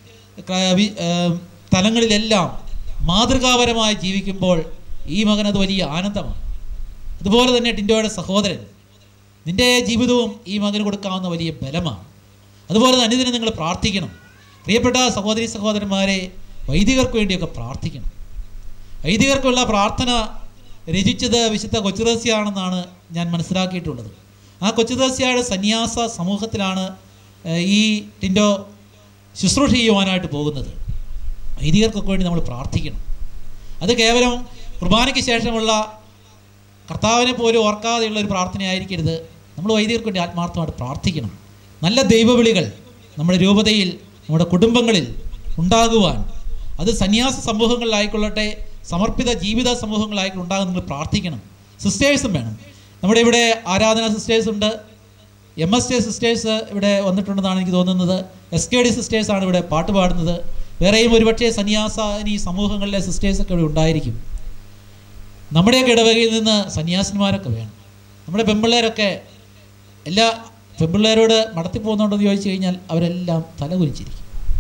തലങ്ങളിലെല്ലാം മാതൃകാപരമായി ജീവിക്കുമ്പോൾ ഈ മകൻ അത് വലിയ ആനന്ദമാണ്. അതുപോലെ തന്നെ ടിൻഡോയുടെ സഹോദരൻ, നിൻ്റെ ജീവിതവും ഈ മകന് കൊടുക്കാവുന്ന വലിയ ബലമാണ്. അതുപോലെ തന്നെ അനുദിനം നിങ്ങൾ പ്രാർത്ഥിക്കണം. പ്രിയപ്പെട്ട സഹോദരി സഹോദരന്മാരെ, വൈദികർക്ക് വേണ്ടിയൊക്കെ പ്രാർത്ഥിക്കണം. വൈദികർക്കുള്ള പ്രാർത്ഥന രചിച്ചത് വിശുദ്ധ കൊച്ചുറസ്യാണെന്നാണ് ഞാൻ മനസ്സിലാക്കിയിട്ടുള്ളത്. ആ കൊച്ചുറസ്യയുടെ സന്യാസ സമൂഹത്തിലാണ് ഈ ടിൻഡോ ശുശ്രൂഷ ചെയ്യുവാനായിട്ട് പോകുന്നത്. വൈദികർക്കൊക്കെ വേണ്ടി നമ്മൾ പ്രാർത്ഥിക്കണം. അത് കേവലം കുർബാനയ്ക്ക് ശേഷമുള്ള കർത്താവിനെ പോലും ഓർക്കാതെയുള്ള ഒരു പ്രാർത്ഥനയായിരിക്കരുത്. നമ്മൾ വൈദികർക്ക് വേണ്ടി ആത്മാർത്ഥമായിട്ട് പ്രാർത്ഥിക്കണം. നല്ല ദൈവവിളികൾ നമ്മുടെ രൂപതയിൽ, നമ്മുടെ കുടുംബങ്ങളിൽ ഉണ്ടാകുവാൻ, അത് സന്യാസ സമൂഹങ്ങളിലായിക്കൊള്ളട്ടെ, സമർപ്പിത ജീവിത സമൂഹങ്ങളായിക്കൊള്ളട്ടെ ഉണ്ടാകും. നിങ്ങൾ പ്രാർത്ഥിക്കണം. സിസ്റ്റേഴ്സും വേണം. നമ്മുടെ ഇവിടെ ആരാധന സിസ്റ്റേഴ്സ് ഉണ്ട്, എം എസ് ടി സിസ്റ്റേഴ്സ് ഇവിടെ വന്നിട്ടുണ്ടെന്നാണ് എനിക്ക് തോന്നുന്നത്. എസ് കെ ഡി സിസ്റ്റേഴ്സാണ് ഇവിടെ പാട്ട് പാടുന്നത്. വേറെയും ഒരുപക്ഷെ സന്യാസിനി സമൂഹങ്ങളിലെ സിസ്റ്റേഴ്സൊക്കെ ഇവിടെ ഉണ്ടായിരിക്കും. നമ്മുടെയൊക്കെ ഇടവകയിൽ നിന്ന് സന്യാസിന്മാരൊക്കെ വേണം. നമ്മുടെ പെൺപിള്ളേരൊക്കെ, എല്ലാ പെൺപിള്ളേരോട് മടത്തി പോകുന്നുണ്ടെന്ന് ചോദിച്ചു കഴിഞ്ഞാൽ അവരെല്ലാം തലകുനിച്ചിരിക്കും.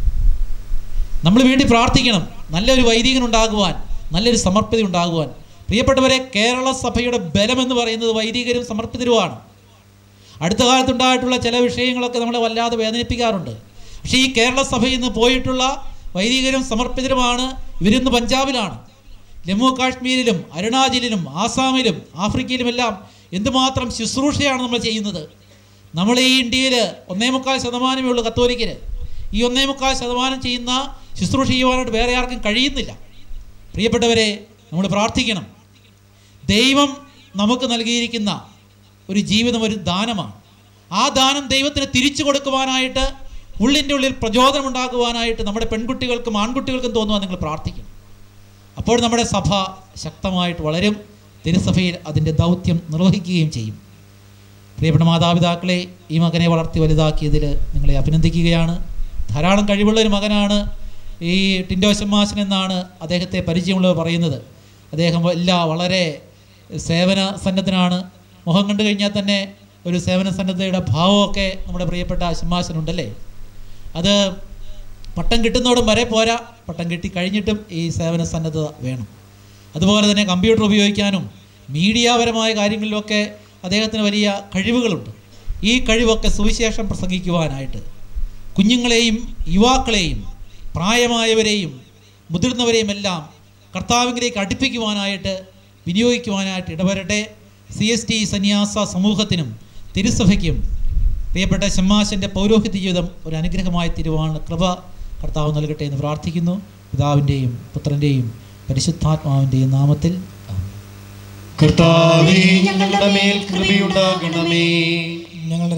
നമ്മൾ വേണ്ടി പ്രാർത്ഥിക്കണം. നല്ലൊരു വൈദികൻ ഉണ്ടാകുവാൻ, നല്ലൊരു സമർപ്പിത ഉണ്ടാകുവാൻ. പ്രിയപ്പെട്ടവരെ, കേരള സഭയുടെ ബലമെന്ന് പറയുന്നത് വൈദികരും സമർപ്പിതരുമാണ്. അടുത്ത കാലത്തുണ്ടായിട്ടുള്ള ചില വിഷയങ്ങളൊക്കെ നമ്മളെ വല്ലാതെ വേദനിപ്പിക്കാറുണ്ട്. പക്ഷേ ഈ കേരള സഭയിൽ നിന്ന് പോയിട്ടുള്ള വൈദികരും സമർപ്പിതരുമാണ്. ഇവരിന്ന് പഞ്ചാബിലാണ്, ജമ്മു കാശ്മീരിലും അരുണാചലിലും ആസാമിലും ആഫ്രിക്കയിലുമെല്ലാം എന്തുമാത്രം ശുശ്രൂഷയാണ് നമ്മൾ ചെയ്യുന്നത്. നമ്മൾ ഈ ഇന്ത്യയിൽ ഒന്നേ മുക്കാൽ ശതമാനമേ ഉള്ളൂ കത്തോലിക്കര്. ഈ ഒന്നേ മുക്കാൽ ശതമാനം ചെയ്യുന്ന ശുശ്രൂഷ ചെയ്യുവാനായിട്ട് വേറെ ആർക്കും കഴിയുന്നില്ല. പ്രിയപ്പെട്ടവരെ, നമ്മൾ പ്രാർത്ഥിക്കണം. ദൈവം നമുക്ക് നൽകിയിരിക്കുന്ന ഒരു ജീവിതം ഒരു ദാനമാണ്. ആ ദാനം ദൈവത്തിന് തിരിച്ചു കൊടുക്കുവാനായിട്ട്, ഉള്ളിൻ്റെ ഉള്ളിൽ പ്രചോദനം ഉണ്ടാക്കുവാനായിട്ട് നമ്മുടെ പെൺകുട്ടികൾക്കും ആൺകുട്ടികൾക്കും തോന്നുവാൻ നിങ്ങൾ പ്രാർത്ഥിക്കണം. അപ്പോൾ നമ്മുടെ സഭ ശക്തമായിട്ട് വളരും. തിരുസഭയിൽ അതിൻ്റെ ദൗത്യം നിർവഹിക്കുകയും ചെയ്യും. പ്രിയപ്പെട്ട മാതാപിതാക്കളെ, ഈ മകനെ വളർത്തി വലുതാക്കിയതിൽ നിങ്ങളെ അഭിനന്ദിക്കുകയാണ്. ധാരാളം കഴിവുള്ളൊരു മകനാണ് ഈ ടിൻഡോ ശമ്മാശൻ എന്നാണ് അദ്ദേഹത്തെ പരിചയമുള്ളവർ പറയുന്നത്. അദ്ദേഹം എല്ലാ വളരെ സേവന സന്നദ്ധനാണ്. മുഖം കണ്ടു കഴിഞ്ഞാൽ തന്നെ ഒരു സേവന സന്നദ്ധയുടെ ഭാവമൊക്കെ നമ്മുടെ പ്രിയപ്പെട്ട ശമ്മാശനുണ്ടല്ലേ. അത് പട്ടം കിട്ടുന്നതോടും വരെ പോരാ, പട്ടം കിട്ടി കഴിഞ്ഞിട്ടും ഈ സേവന സന്നദ്ധത വേണം. അതുപോലെ തന്നെ കമ്പ്യൂട്ടർ ഉപയോഗിക്കാനും മീഡിയാപരമായ കാര്യങ്ങളിലൊക്കെ അദ്ദേഹത്തിന് വലിയ കഴിവുകളുണ്ട്. ഈ കഴിവൊക്കെ സുവിശേഷം പ്രസംഗിക്കുവാനായിട്ട് കുഞ്ഞുങ്ങളെയും യുവാക്കളെയും പ്രായമായവരെയും മുതിർന്നവരെയും എല്ലാം കർത്താവിലേക്ക് അടുപ്പിക്കുവാനായിട്ട് വിനിയോഗിക്കുവാനായിട്ട് ഇടവരട്ടെ. സി എസ് ടി സന്യാസ സമൂഹത്തിനും തിരുസഭയ്ക്കും പ്രിയപ്പെട്ട ശമ്മാശൻ്റെ പൗരോഹിത്യ ജീവിതം ഒരു അനുഗ്രഹമായി തീരുവാനുള്ള കൃപ കർത്താവ് നൽകട്ടെ എന്ന് പ്രാർത്ഥിക്കുന്നു. പിതാവിൻ്റെയും പുത്രൻ്റെയും പരിശുദ്ധാത്മാവിൻ്റെയും നാമത്തിൽ. കർത്താവേ, ഞങ്ങളുടെ മേൽ കൃപയുണ്ടാകണമേ. ഞങ്ങളുടെ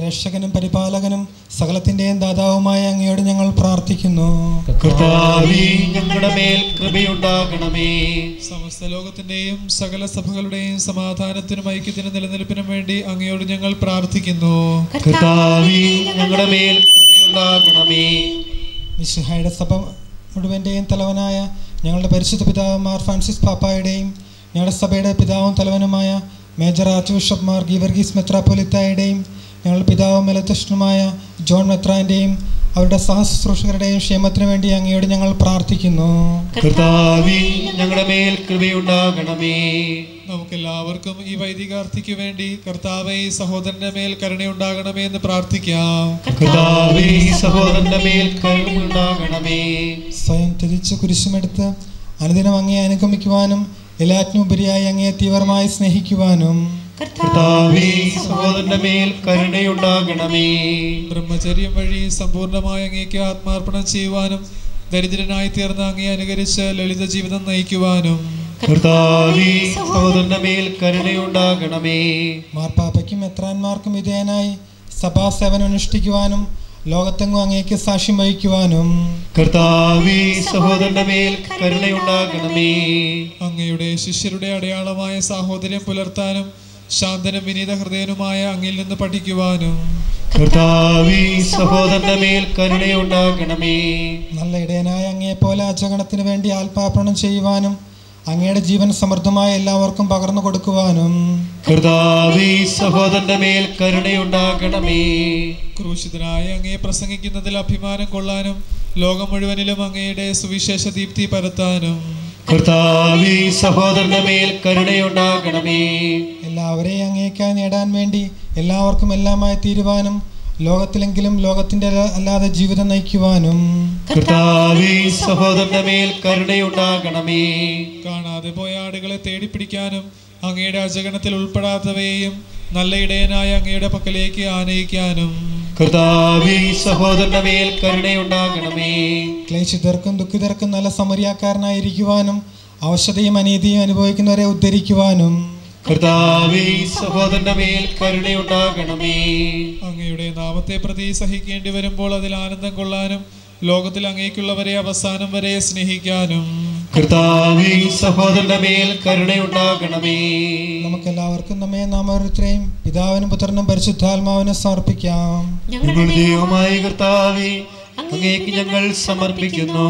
രക്ഷകനും പരിപാലകനും സകലത്തിൻ്റെയും ദാതാവുമായ അങ്ങയോട് ഞങ്ങൾ പ്രാർത്ഥിക്കുന്നു. കർത്താവേ, ഞങ്ങളുടെ മേൽ കൃപയുണ്ടാകണമേ. സമസ്ത ലോകത്തിന്റെയും സകല സഭകളുടെയും സമാധാനത്തിനും ഐക്യത്തിനും നിലനിൽപ്പിനും വേണ്ടി അങ്ങയോട് ഞങ്ങൾ പ്രാർത്ഥിക്കുന്നു. കർത്താവേ, ഞങ്ങളുടെ മേൽ കൃപയുണ്ടാകണമേ. മിശിഹായുടെ സഭ മുഴുവൻ്റെയും തലവനായ ഞങ്ങളുടെ പരിശുദ്ധ പിതാവ് മാർ ഫ്രാൻസിസ് പാപ്പായുടെയും ഞങ്ങളുടെ സഭയുടെ പിതാവും തലവനുമായ major arch bishop Mar Geevarghese മെത്രാപ്പൊലിത്തായുടെയും ഞങ്ങളുടെ പിതാവും മെലത്തഷ്ണുമായ ജോൺ മെത്രാൻ്റെയും അവരുടെ സഹശുശ്രൂഷകരുടെയും ക്ഷേമത്തിന് വേണ്ടി അങ്ങയോട് ഞങ്ങൾ പ്രാർത്ഥിക്കുന്നു. കർത്താവേ, ഞങ്ങളുടെ മേൽ കൃപയുണ്ടാകണമേ. നമുക്കെല്ലാവർക്കും ഈ വൈദികാർത്ഥിക്ക് വേണ്ടി കർത്താവേ സഹോദരന്റെ മേൽ കരുണയുണ്ടാകണമേ എന്ന് പ്രാർത്ഥിക്കാം. കർത്താവേ, സഹോദരന്റെ മേൽ കരുണയുണ്ടാകണമേ. സ്വയം തിരിച്ച് കുരിശുമെടുത്ത് അനുദിനം അങ്ങയെ അനുഗമിക്കുവാനും എല്ലാറ്റിനുപരിയായി അങ്ങയെ തീവ്രമായി സ്നേഹിക്കുവാനും കർത്താവേ, സഹോദരന്റെ മേൽ കരുണയുണ്ടാകണമേ. ബ്രഹ്മചര്യം വഴി സമ്പൂർണ്ണമായി അങ്ങേക്ക് ആത്മാർപ്പണം ചെയ്യുവാനും ദരിദ്രനായി തീർന്ന അങ്ങയെ അനുകരിച്ച് ലളിത ജീവിതം നയിക്കുവാനും കർത്താവേ, സഹോദരന്റെ മേൽ കരുണയുണ്ടാകണമേ. മാർപ്പാപ്പയ്ക്കും മെത്രാന്മാർക്കും വിധേയനായി സഭാസേവനം അനുഷ്ഠിക്കുവാനും ലോകത്തെങ്ങും അങ്ങേക്ക് സാക്ഷ്യം വഹിക്കുവാനും കർത്താവേ, സഹോദരന്റെ മേൽ കരുണയുണ്ടാകണമേ. അങ്ങയുടെ ശിഷ്യരുടെ അടയാളമായ സാഹോദര്യം പുലർത്താനും ശാന്തനും വിനീത ഹൃദയനുമായ അങ്ങിൽ നിന്ന് പഠിക്കുവാനും കർത്താവേ, സഹോദരന്റെ മേൽ കരുണയുണ്ടാകണമേ. നല്ല ഇടയനായ അങ്ങയെപ്പോലെ അജഗണത്തിന് വേണ്ടി ആത്മാർപ്പണം ചെയ്യുവാനും അങ്ങയുടെ ജീവൻ സമൃദ്ധമായ എല്ലാവർക്കും പകർന്നു കൊടുക്കുവാനും കർത്താവേ, സഹോദരന്റെ മേൽ കരുണയുണ്ടാകണമേ. ക്രൂശിതനായ അങ്ങയെ പ്രസംഗിക്കുന്നതിൽ അഭിമാനം കൊള്ളാനും ലോകം മുഴുവനിലും അങ്ങയുടെ സുവിശേഷ ദീപ്തി പരത്താനും കർത്താവേ, സഹോദരന്റെ മേൽ കരുണയുണ്ടാകണമേ. എല്ലാവരെയും അങ്ങേക്കായി നേടാൻ വേണ്ടി എല്ലാവർക്കും എല്ലാമായി തീരുവാനും ലോകത്തിലെങ്കിലും ലോകത്തിന്റെ അല്ലാതെ ജീവിതം നയിക്കുവാനും കർത്താവേ, സഹോദരന്റെ മേൽ കരുണയുണ്ടാകണമേ. കാണാതെ പോയ ആടുകളെ തേടിപ്പിടിക്കാനും അങ്ങയുടെ അജഗണത്തിൽ ഉൾപ്പെടാത്തവയെയും നല്ല ഇടയനായ അങ്ങയുടെ പക്കലേക്ക് ആനയിക്കാനും കർത്താവേ, സഹോദരന്റെ മേൽ കരുണയുണ്ടാകണമേ. ക്ലേശിതർക്കും ദുഃഖിതർക്കും നല്ല സമരിയാക്കാരനായിരിക്കുവാനും ഔഷധിയും അനീതിയും അനുഭവിക്കുന്നവരെ ഉദ്ധരിക്കുവാനും കർത്താവേ, സഹോദരന്റെ മേൽ കരുണയുണ്ടാകണമേ. അങ്ങയുടെ നാമത്തെ പ്രതി സഹിക്കേണ്ടി വരുമ്പോൾ അതിൽ ആനന്ദം കൊള്ളാനും ലോകത്തിൽ അങ്ങേക്കുള്ളവരെ അവസാനം വരെ സ്നേഹിക്കാനും കർത്താവേ, സഹോദരന്റെ മേൽ കരുണയുണ്ടാകണമേ. നമുക്കെല്ലാവർക്കും നമ്മെ നാം ഓരോരുത്തരെയും പിതാവിനും പുത്രനും പരിശുദ്ധാത്മാവിനും സമർപ്പിക്കാം. ഞങ്ങളുടെ ദൈവമായ കർത്താവേ, അങ്ങേക്ക് ഞങ്ങൾ സമർപ്പിക്കുന്നു.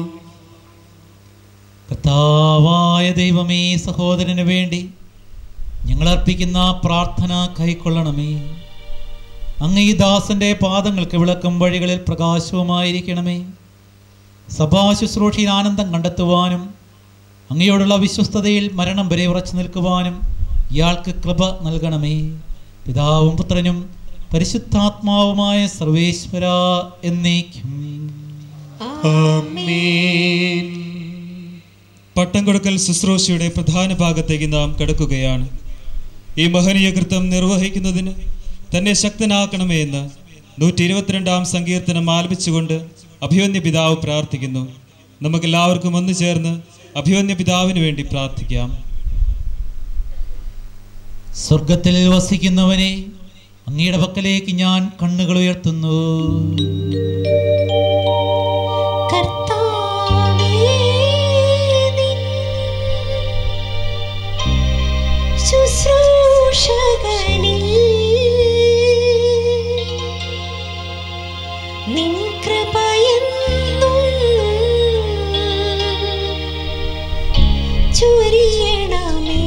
കർത്താവായ ദൈവമേ, സഹോദരന് വേണ്ടി ഞങ്ങൾ അർപ്പിക്കുന്ന പ്രാർത്ഥന കൈക്കൊള്ളണമേ. അങ്ങ് ഈ ദാസന്റെ പാദങ്ങൾക്ക് വിളക്കും വഴികളിൽ പ്രകാശവുമായിരിക്കണമേ. സഭാ ശുശ്രൂഷയിൽ ആനന്ദം കണ്ടെത്തുവാനും അങ്ങയോടുള്ള വിശ്വസ്തതയിൽ മരണം വരെ ഉറച്ചു നിൽക്കുവാനും ഇയാൾക്ക് കൃപ നൽകണമേ. പിതാവും പുത്രനും പരിശുദ്ധാത്മാവുമായ സർവേശ്വര എന്നേക്കും ആമേൻ. പട്ടം കൊടുക്കൽ ശുശ്രൂഷയുടെ പ്രധാന ഭാഗത്തേക്ക് നാം കടക്കുകയാണ്. ഈ മഹനീയ കൃത്യം നിർവഹിക്കുന്നതിന് തന്നെ ശക്തനാക്കണമേ എന്ന് നൂറ്റി ഇരുപത്തിരണ്ടാം സങ്കീർത്തനം ആലപിച്ചുകൊണ്ട് അഭിവന്യ പിതാവ് പ്രാർത്ഥിക്കുന്നു. നമുക്കെല്ലാവർക്കും ഒന്നു ചേർന്ന് അഭിവന്യ പിതാവിന് വേണ്ടി പ്രാർത്ഥിക്കാം. സ്വർഗത്തിൽ വസിക്കുന്നവനെ, അങ്ങയുടെ പക്കലേക്ക് ഞാൻ കണ്ണുകൾ ഉയർത്തുന്നു. ശുശ്രൂഷകനിൽ നിൻ കൃപയെന്നും ചൊരിയണമേ.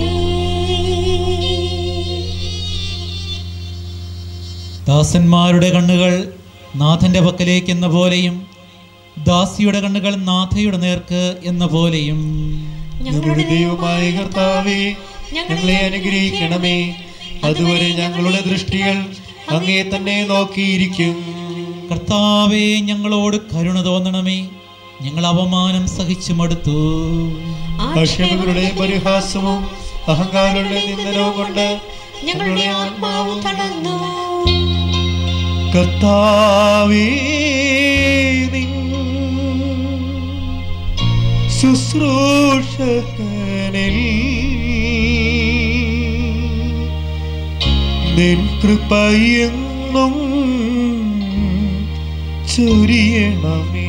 ദാസന്മാരുടെ കണ്ണുകൾ നാഥന്റെ പക്കലേക്ക് എന്ന പോലെയും ദാസിയുടെ കണ്ണുകൾ നാഥയുടെ നേർക്ക് എന്ന പോലെയും ഞങ്ങളുടെ ദൈവമായ കർത്താവേ, ഞങ്ങളെ അനുഗ്രഹിക്കണമേ. അതുവരെ ഞങ്ങളുടെ ദൃഷ്ടികൾ അങ്ങേ തന്നെ നോക്കിയിരിക്കും. കർത്താവേ, ഞങ്ങളോട് കരുണ തോന്നണമേ. ഞങ്ങൾ അപമാനം സഹിച്ചു മടുത്തു. അക്ഷമകളുടെ പരിഹാസവും അഹങ്കാരികളുടെ നിന്ദനവും കൊണ്ട് ഞങ്ങളുടെ ആത്മാവ് തളർന്നു. കർത്താവേ, നിൻ ശുശ്രൂഷകനിൽ നിൻ കൃപയെന്നും എന്നും ചൊരിയണമേ.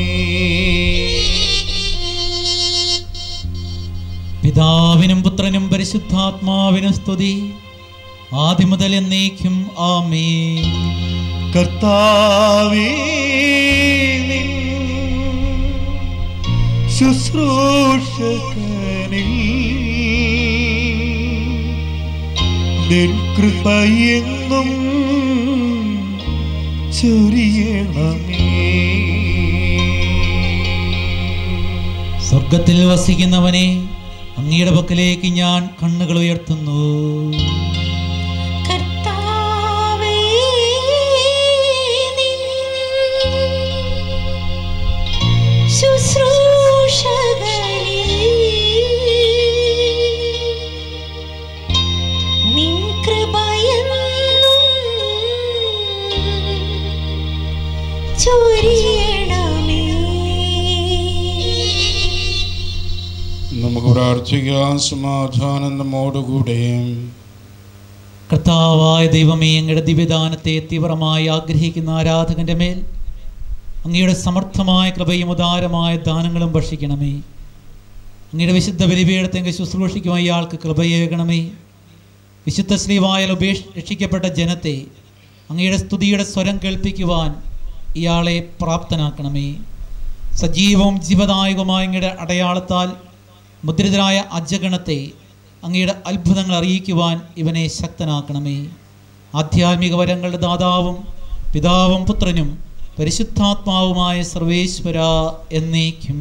പിതാവിനും പുത്രനും പരിശുദ്ധാത്മാവിനും സ്തുതി, ആദ്യം മുതൽ എന്നേക്കും ആമേൻ. കർത്താവേ, നിൻ ശുശ്രൂഷകനിൽ നിൻ കൃപയെന്നും ചൊരിയണമേ. സ്വർഗത്തിൽ വസിക്കുന്നവനെ, അങ്ങയുടെ പക്കലേക്ക് ഞാൻ കണ്ണുകൾ ഉയർത്തുന്നു. കർത്താവേ, നിൻ ശുശ്രൂഷകനിൽ നിൻ കൃപയെന്നും ചൊരിയണമേ. നമുക്ക് പ്രാർത്ഥിക്കാം. സമാധാനം നമ്മോടുകൂടെ. കർത്താവായ ദൈവമേ, അങ്ങയുടെ ദിവ്യദാനത്തെ തീവ്രമായി ആഗ്രഹിക്കുന്ന ആരാധകന്റെ മേൽ അങ്ങയുടെ സമർത്ഥമായ കൃപയും ഉദാരമായ ദാനങ്ങളും ഭക്ഷിക്കണമേ. അങ്ങയുടെ വിശുദ്ധ ബലിപീഠത്തെങ്കിൽ ശുശ്രൂഷിക്കുവാൻ ഇയാൾക്ക് കൃപയേകണമേ. വിശുദ്ധ ശ്രീവായാൽ ഉപേക്ഷ രക്ഷിക്കപ്പെട്ട ജനത്തെ അങ്ങയുടെ സ്തുതിയുടെ സ്വരം കേൾപ്പിക്കുവാൻ ഇയാളെ പ്രാപ്തനാക്കണമേ. സജീവവും ജീവദായകവുമായ അങ്ങയുടെ അടയാളത്താൽ മുദ്രിതരായ അജഗണത്തെ അങ്ങയുടെ അത്ഭുതങ്ങൾ അറിയിക്കുവാൻ ഇവനെ ശക്തനാക്കണമേ. ആധ്യാത്മിക വരങ്ങളുടെ ദാതാവും പിതാവും പുത്രനും പരിശുദ്ധാത്മാവുമായ സർവേശ്വര എന്നേക്കും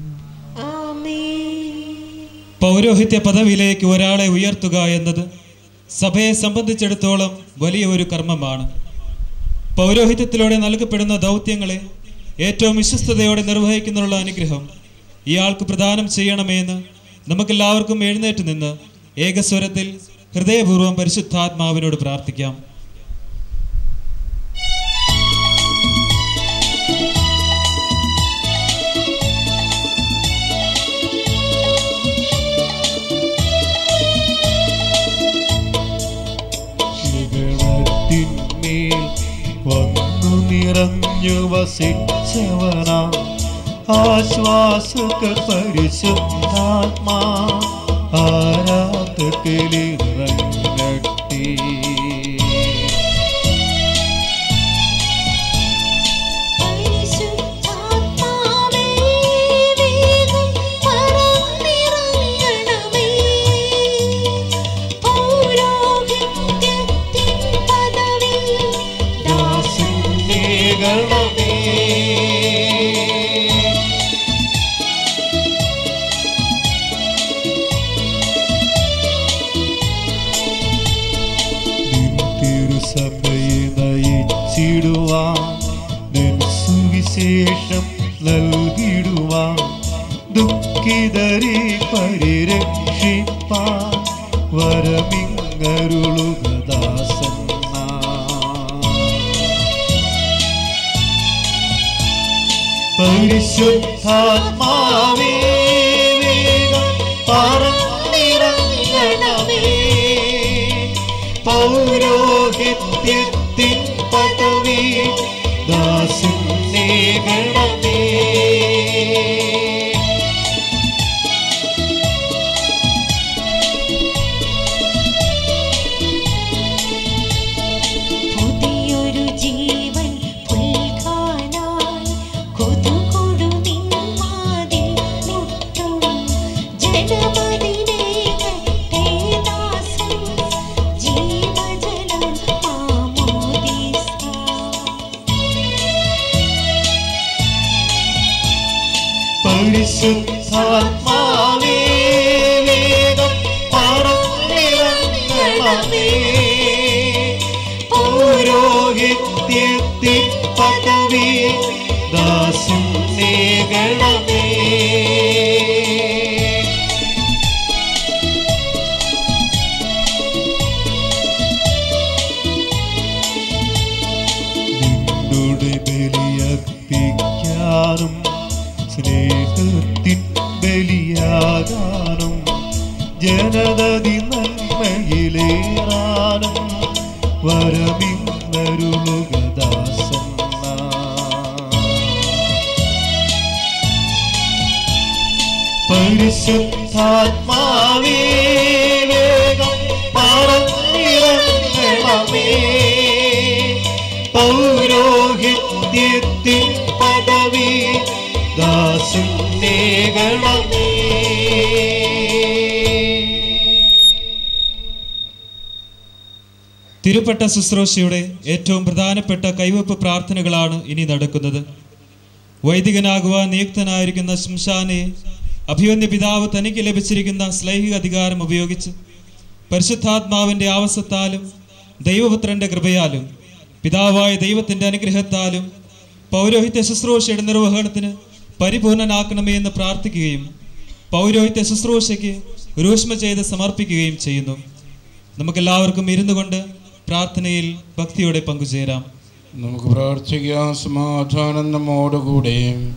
ആമേൻ. പൗരോഹിത്യ പദവിയിലേക്ക് ഒരാളെ ഉയർത്തുക എന്നത് സഭയെ സംബന്ധിച്ചിടത്തോളം വലിയ ഒരു കർമ്മമാണ്. പൗരോഹിത്യത്തിലൂടെ നൽകപ്പെടുന്ന ദൗത്യങ്ങളെ ഏറ്റവും വിശ്വസ്തയോടെ നിർവഹിക്കുന്നതിനുള്ള അനുഗ്രഹം ഇയാൾക്ക് പ്രദാനം ചെയ്യണമെന്ന് നമുക്കെല്ലാവർക്കും എഴുന്നേറ്റ് നിന്ന് ഏകസ്വരത്തിൽ ഹൃദയപൂർവ്വം പരിശുദ്ധാത്മാവിനോട് പ്രാർത്ഥിക്കാം. ശിഖരത്തിന്മേൽ വന്നു നിറഞ്ഞു വസിച്ചവനാ ആശ്വാസക പരിശുദ്ധാത്മാ ആരാധകരിറങ്ങട്ടെ. പരിശുദ്ധാത്മാവേ, വേഗം പറന്നിറങ്ങണമേ. പൗരോഹിത്യത്തിൻ പദവിയിൽ ദാസനേകണമേ. സഭയെ നയിച്ചിടുവാൻ നിൻ സുവിശേഷം നൽകിടുവാൻ ദുഃഖിതരെ പരിരക്ഷിപ്പാൻ വരമിങ്ങരുളുക ദാസന്നാ. പരിശുദ്ധാത്മാവേ, വേഗം പറന്നിറങ്ങണമേ. പൗരോഹിത്യത്തിൻ പദവി ദാസനേകണമേ. പുതിയൊരു ജീവൻ പുൽകാനായി കൊതുകൊടു നിന്മാതിൽ മുട്ടും ജനമതിനേകട്ടെ ദാസൻ ജീവജലം മാമോദീസ. പരിശുദ്ധാത്മാവേ, വേഗം പറന്നിറങ്ങണമേ. പൗരോഹിത്യത്തിൻ പദവി ദാസനേകണമേ. നിന്നുടെ ബലിയർപ്പിക്കാനും സ്നേഹത്തിൻ ബലിയാകാനും ജനതതി നന്മയിലേറാനും വരമിങ്ങ വന്നരുളുകദാസന്ന പരിശുദ്ധാത്മാവേ വേഗം പറന്നിറങ്ങണമേ പൗരോഹിത്യത്തിൻ പദവി ദാസനേകണമേ. തിരുപ്പട്ട ശുശ്രൂഷയുടെ ഏറ്റവും പ്രധാനപ്പെട്ട കൈവപ്പ് പ്രാർത്ഥനകളാണ് ഇനി നടക്കുന്നത്. വൈദികനാകുവാൻ നിയുക്തനായിരിക്കുന്ന ശംശാനെ അഭിവന്യ പിതാവ് തനിക്ക് ലഭിച്ചിരിക്കുന്ന ശ്ലൈഹിക അധികാരം ഉപയോഗിച്ച് പരിശുദ്ധാത്മാവിൻ്റെ ആവസത്താലും ദൈവപുത്രൻ്റെ കൃപയാലും പിതാവായ ദൈവത്തിൻ്റെ അനുഗ്രഹത്താലും പൗരോഹിത്യ ശുശ്രൂഷയുടെ നിർവഹണത്തിന് പരിപൂർണനാക്കണമേ എന്ന് പ്രാർത്ഥിക്കുകയും പൗരോഹിത്യ ശുശ്രൂഷയ്ക്ക് രൂഷ്മ ചെയ്ത് സമർപ്പിക്കുകയും ചെയ്യുന്നു. നമുക്കെല്ലാവർക്കും ഇരുന്നു കൊണ്ട് പ്രാർത്ഥനയിൽ ഭക്തിയോടെ പങ്കുചേരാം. നമുക്ക് പ്രാർത്ഥിക്കാം. സമാധാനം നമ്മോടുകൂടെ.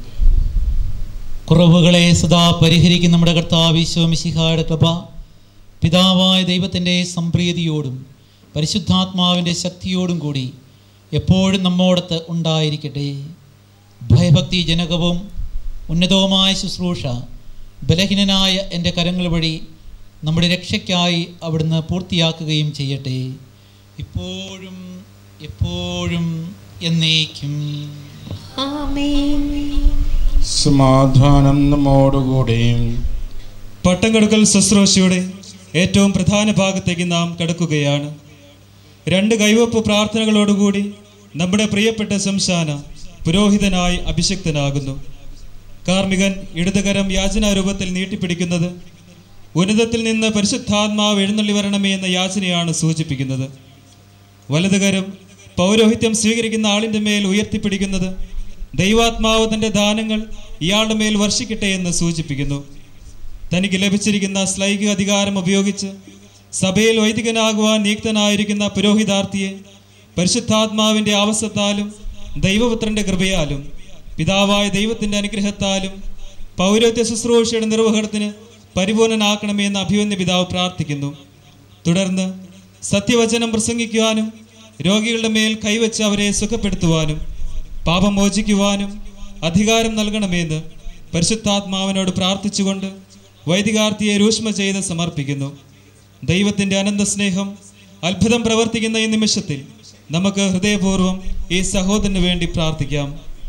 കുറവുകളെ സദാ പരിഹരിക്കുന്ന നമ്മുടെ കർത്താവ് ഈശോ മിശിഹായുടെ കൃപ പിതാവായ ദൈവത്തിൻ്റെ സംപ്രീതിയോടും പരിശുദ്ധാത്മാവിൻ്റെ ശക്തിയോടും കൂടി എപ്പോഴും നമ്മോടത്ത് ഉണ്ടായിരിക്കട്ടെ. ഭയഭക്തി ജനകവും ഉന്നതവുമായ ശുശ്രൂഷ ബലഹീനനായ എൻ്റെ കരങ്ങൾ വഴി നമ്മുടെ രക്ഷയ്ക്കായി അവിടുന്ന് പൂർത്തിയാക്കുകയും ചെയ്യട്ടെ, ഇപ്പോഴും എപ്പോഴും എന്നേക്കും. ആമേൻ. സമാധാനം നമ്മോടുകൂടെ. പട്ടം കൊടുക്കൽ ശുശ്രൂഷയുടെ ഏറ്റവും പ്രധാന ഭാഗത്തേക്ക് നാം കടക്കുകയാണ്. രണ്ട് കൈവപ്പ് പ്രാർത്ഥനകളോടുകൂടി നമ്മുടെ പ്രിയപ്പെട്ട ശംശാന പുരോഹിതനായി അഭിഷിക്തനാകുന്നു. കാർമികൻ ഇടതുകരം യാചനാരൂപത്തിൽ നീട്ടിപ്പിടിക്കുന്നത് ഉന്നതത്തിൽ നിന്ന് പരിശുദ്ധാത്മാവ് എഴുന്നള്ളി വരണമേ എന്ന യാചനയാണ് സൂചിപ്പിക്കുന്നത്. വലതുകരം പൗരോഹിത്യം സ്വീകരിക്കുന്ന ആളിൻ്റെ മേൽ ഉയർത്തിപ്പിടിക്കുന്നത് ദൈവാത്മാവ് തൻ്റെ ദാനങ്ങൾ ഇയാളുടെ മേൽ വർഷിക്കട്ടെ എന്ന് സൂചിപ്പിക്കുന്നു. തനിക്ക് ലഭിച്ചിരിക്കുന്ന ശ്ലൈഹിക അധികാരം ഉപയോഗിച്ച് സഭയിൽ വൈദികനാകുവാൻ നിയുക്തനായിരിക്കുന്ന പുരോഹിതാർത്ഥിയെ പരിശുദ്ധാത്മാവിൻ്റെ ആവസത്താലും ദൈവപുത്രൻ്റെ കൃപയാലും പിതാവായ ദൈവത്തിൻ്റെ അനുഗ്രഹത്താലും പൗരോഹിത്യ ശുശ്രൂഷയുടെ നിർവഹണത്തിന് പരിപൂർണനാക്കണമേ എന്ന് അഭിവന്യ പിതാവ് പ്രാർത്ഥിക്കുന്നു. തുടർന്ന് സത്യവചനം പ്രസംഗിക്കുവാനും രോഗികളുടെ മേൽ കൈവച്ച് അവരെ സുഖപ്പെടുത്തുവാനും പാപം മോചിക്കുവാനും അധികാരം നൽകണമെന്ന് പരിശുദ്ധാത്മാവിനോട് പ്രാർത്ഥിച്ചുകൊണ്ട് വൈദികാർത്ഥിയെ രൂഷ്മ ചെയ്ത് സമർപ്പിക്കുന്നു. ദൈവത്തിൻ്റെ അനന്ത സ്നേഹം അത്ഭുതം പ്രവർത്തിക്കുന്ന ഈ നിമിഷത്തിൽ നമുക്ക് ഹൃദയപൂർവ്വം ഈ സഹോദരന് വേണ്ടി പ്രാർത്ഥിക്കാം.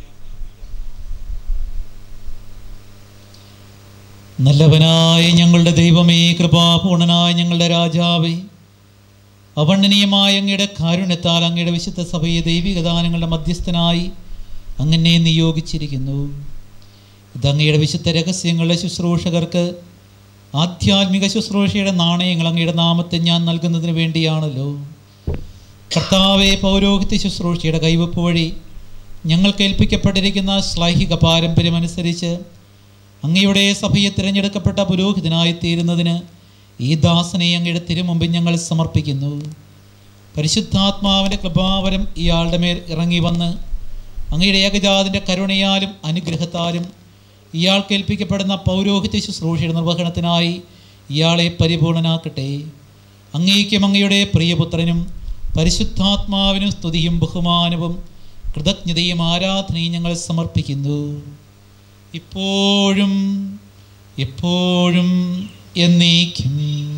നല്ലവനായ ഞങ്ങളുടെ ദൈവമേ, കൃപാപൂർണനായ ഞങ്ങളുടെ രാജാവേ, അവർണ്ണനീയമായ അങ്ങയുടെ കാരുണ്യത്താൽ അങ്ങയുടെ വിശുദ്ധ സഭയെ ദൈവിക ദാനങ്ങളുടെ മധ്യസ്ഥനായി അങ്ങനെ നിയോഗിച്ചിരിക്കുന്നു. ഇത് അങ്ങയുടെ വിശുദ്ധ രഹസ്യങ്ങളുടെ ശുശ്രൂഷകർക്ക് ആധ്യാത്മിക ശുശ്രൂഷയുടെ നാണയങ്ങൾ അങ്ങയുടെ നാമത്തെ ഞാൻ നൽകുന്നതിന് വേണ്ടിയാണല്ലോ. കർത്താവെ, പൗരോഹിത്യ ശുശ്രൂഷയുടെ കൈവപ്പ് വഴി ഞങ്ങൾക്ക് ഏൽപ്പിക്കപ്പെട്ടിരിക്കുന്ന ശ്ലൈഹിക പാരമ്പര്യമനുസരിച്ച് അങ്ങയുടെ സഭയെ തിരഞ്ഞെടുക്കപ്പെട്ട പുരോഹിതനായി തീരുന്നതിന് ഈ ദാസനെ അങ്ങയുടെ തിരുമുമ്പിൽ ഞങ്ങൾ സമർപ്പിക്കുന്നു. പരിശുദ്ധാത്മാവിൻ്റെ കൃപാവരം ഇയാളുടെ മേൽ ഇറങ്ങി വന്ന് അങ്ങയുടെ ഏകജാതിൻ്റെ കരുണയാലും അനുഗ്രഹത്താലും ഇയാൾ കേൾപ്പിക്കപ്പെടുന്ന പൗരോഹിത്യ ശുശ്രൂഷയുടെ നിർവഹണത്തിനായി ഇയാളെ പരിപൂർണനാക്കട്ടെ. അങ്ങേക്കും അങ്ങയുടെ പ്രിയപുത്രനും പരിശുദ്ധാത്മാവിനും സ്തുതിയും ബഹുമാനവും കൃതജ്ഞതയും ആരാധനയും ഞങ്ങൾ സമർപ്പിക്കുന്നു, ഇപ്പോഴും എപ്പോഴും എന്നേക്കും.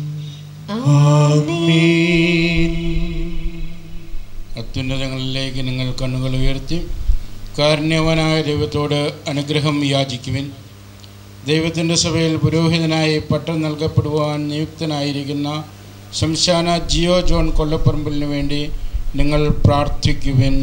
അത്യുന്നതങ്ങളിലേക്ക് നിങ്ങൾ കണ്ണുകൾ ഉയർത്തി കാരുണ്യവാനായ ദൈവത്തോട് അനുഗ്രഹം യാചിക്കുവിൻ. ദൈവത്തിൻ്റെ സഭയിൽ പുരോഹിതനായി പട്ടം നൽകപ്പെടുവാൻ നിയുക്തനായിരിക്കുന്ന ശംശാന ജിയോ ജോൺ കൊല്ലപ്പറമ്പിലിന് വേണ്ടി നിങ്ങൾ പ്രാർത്ഥിക്കുവിൻ.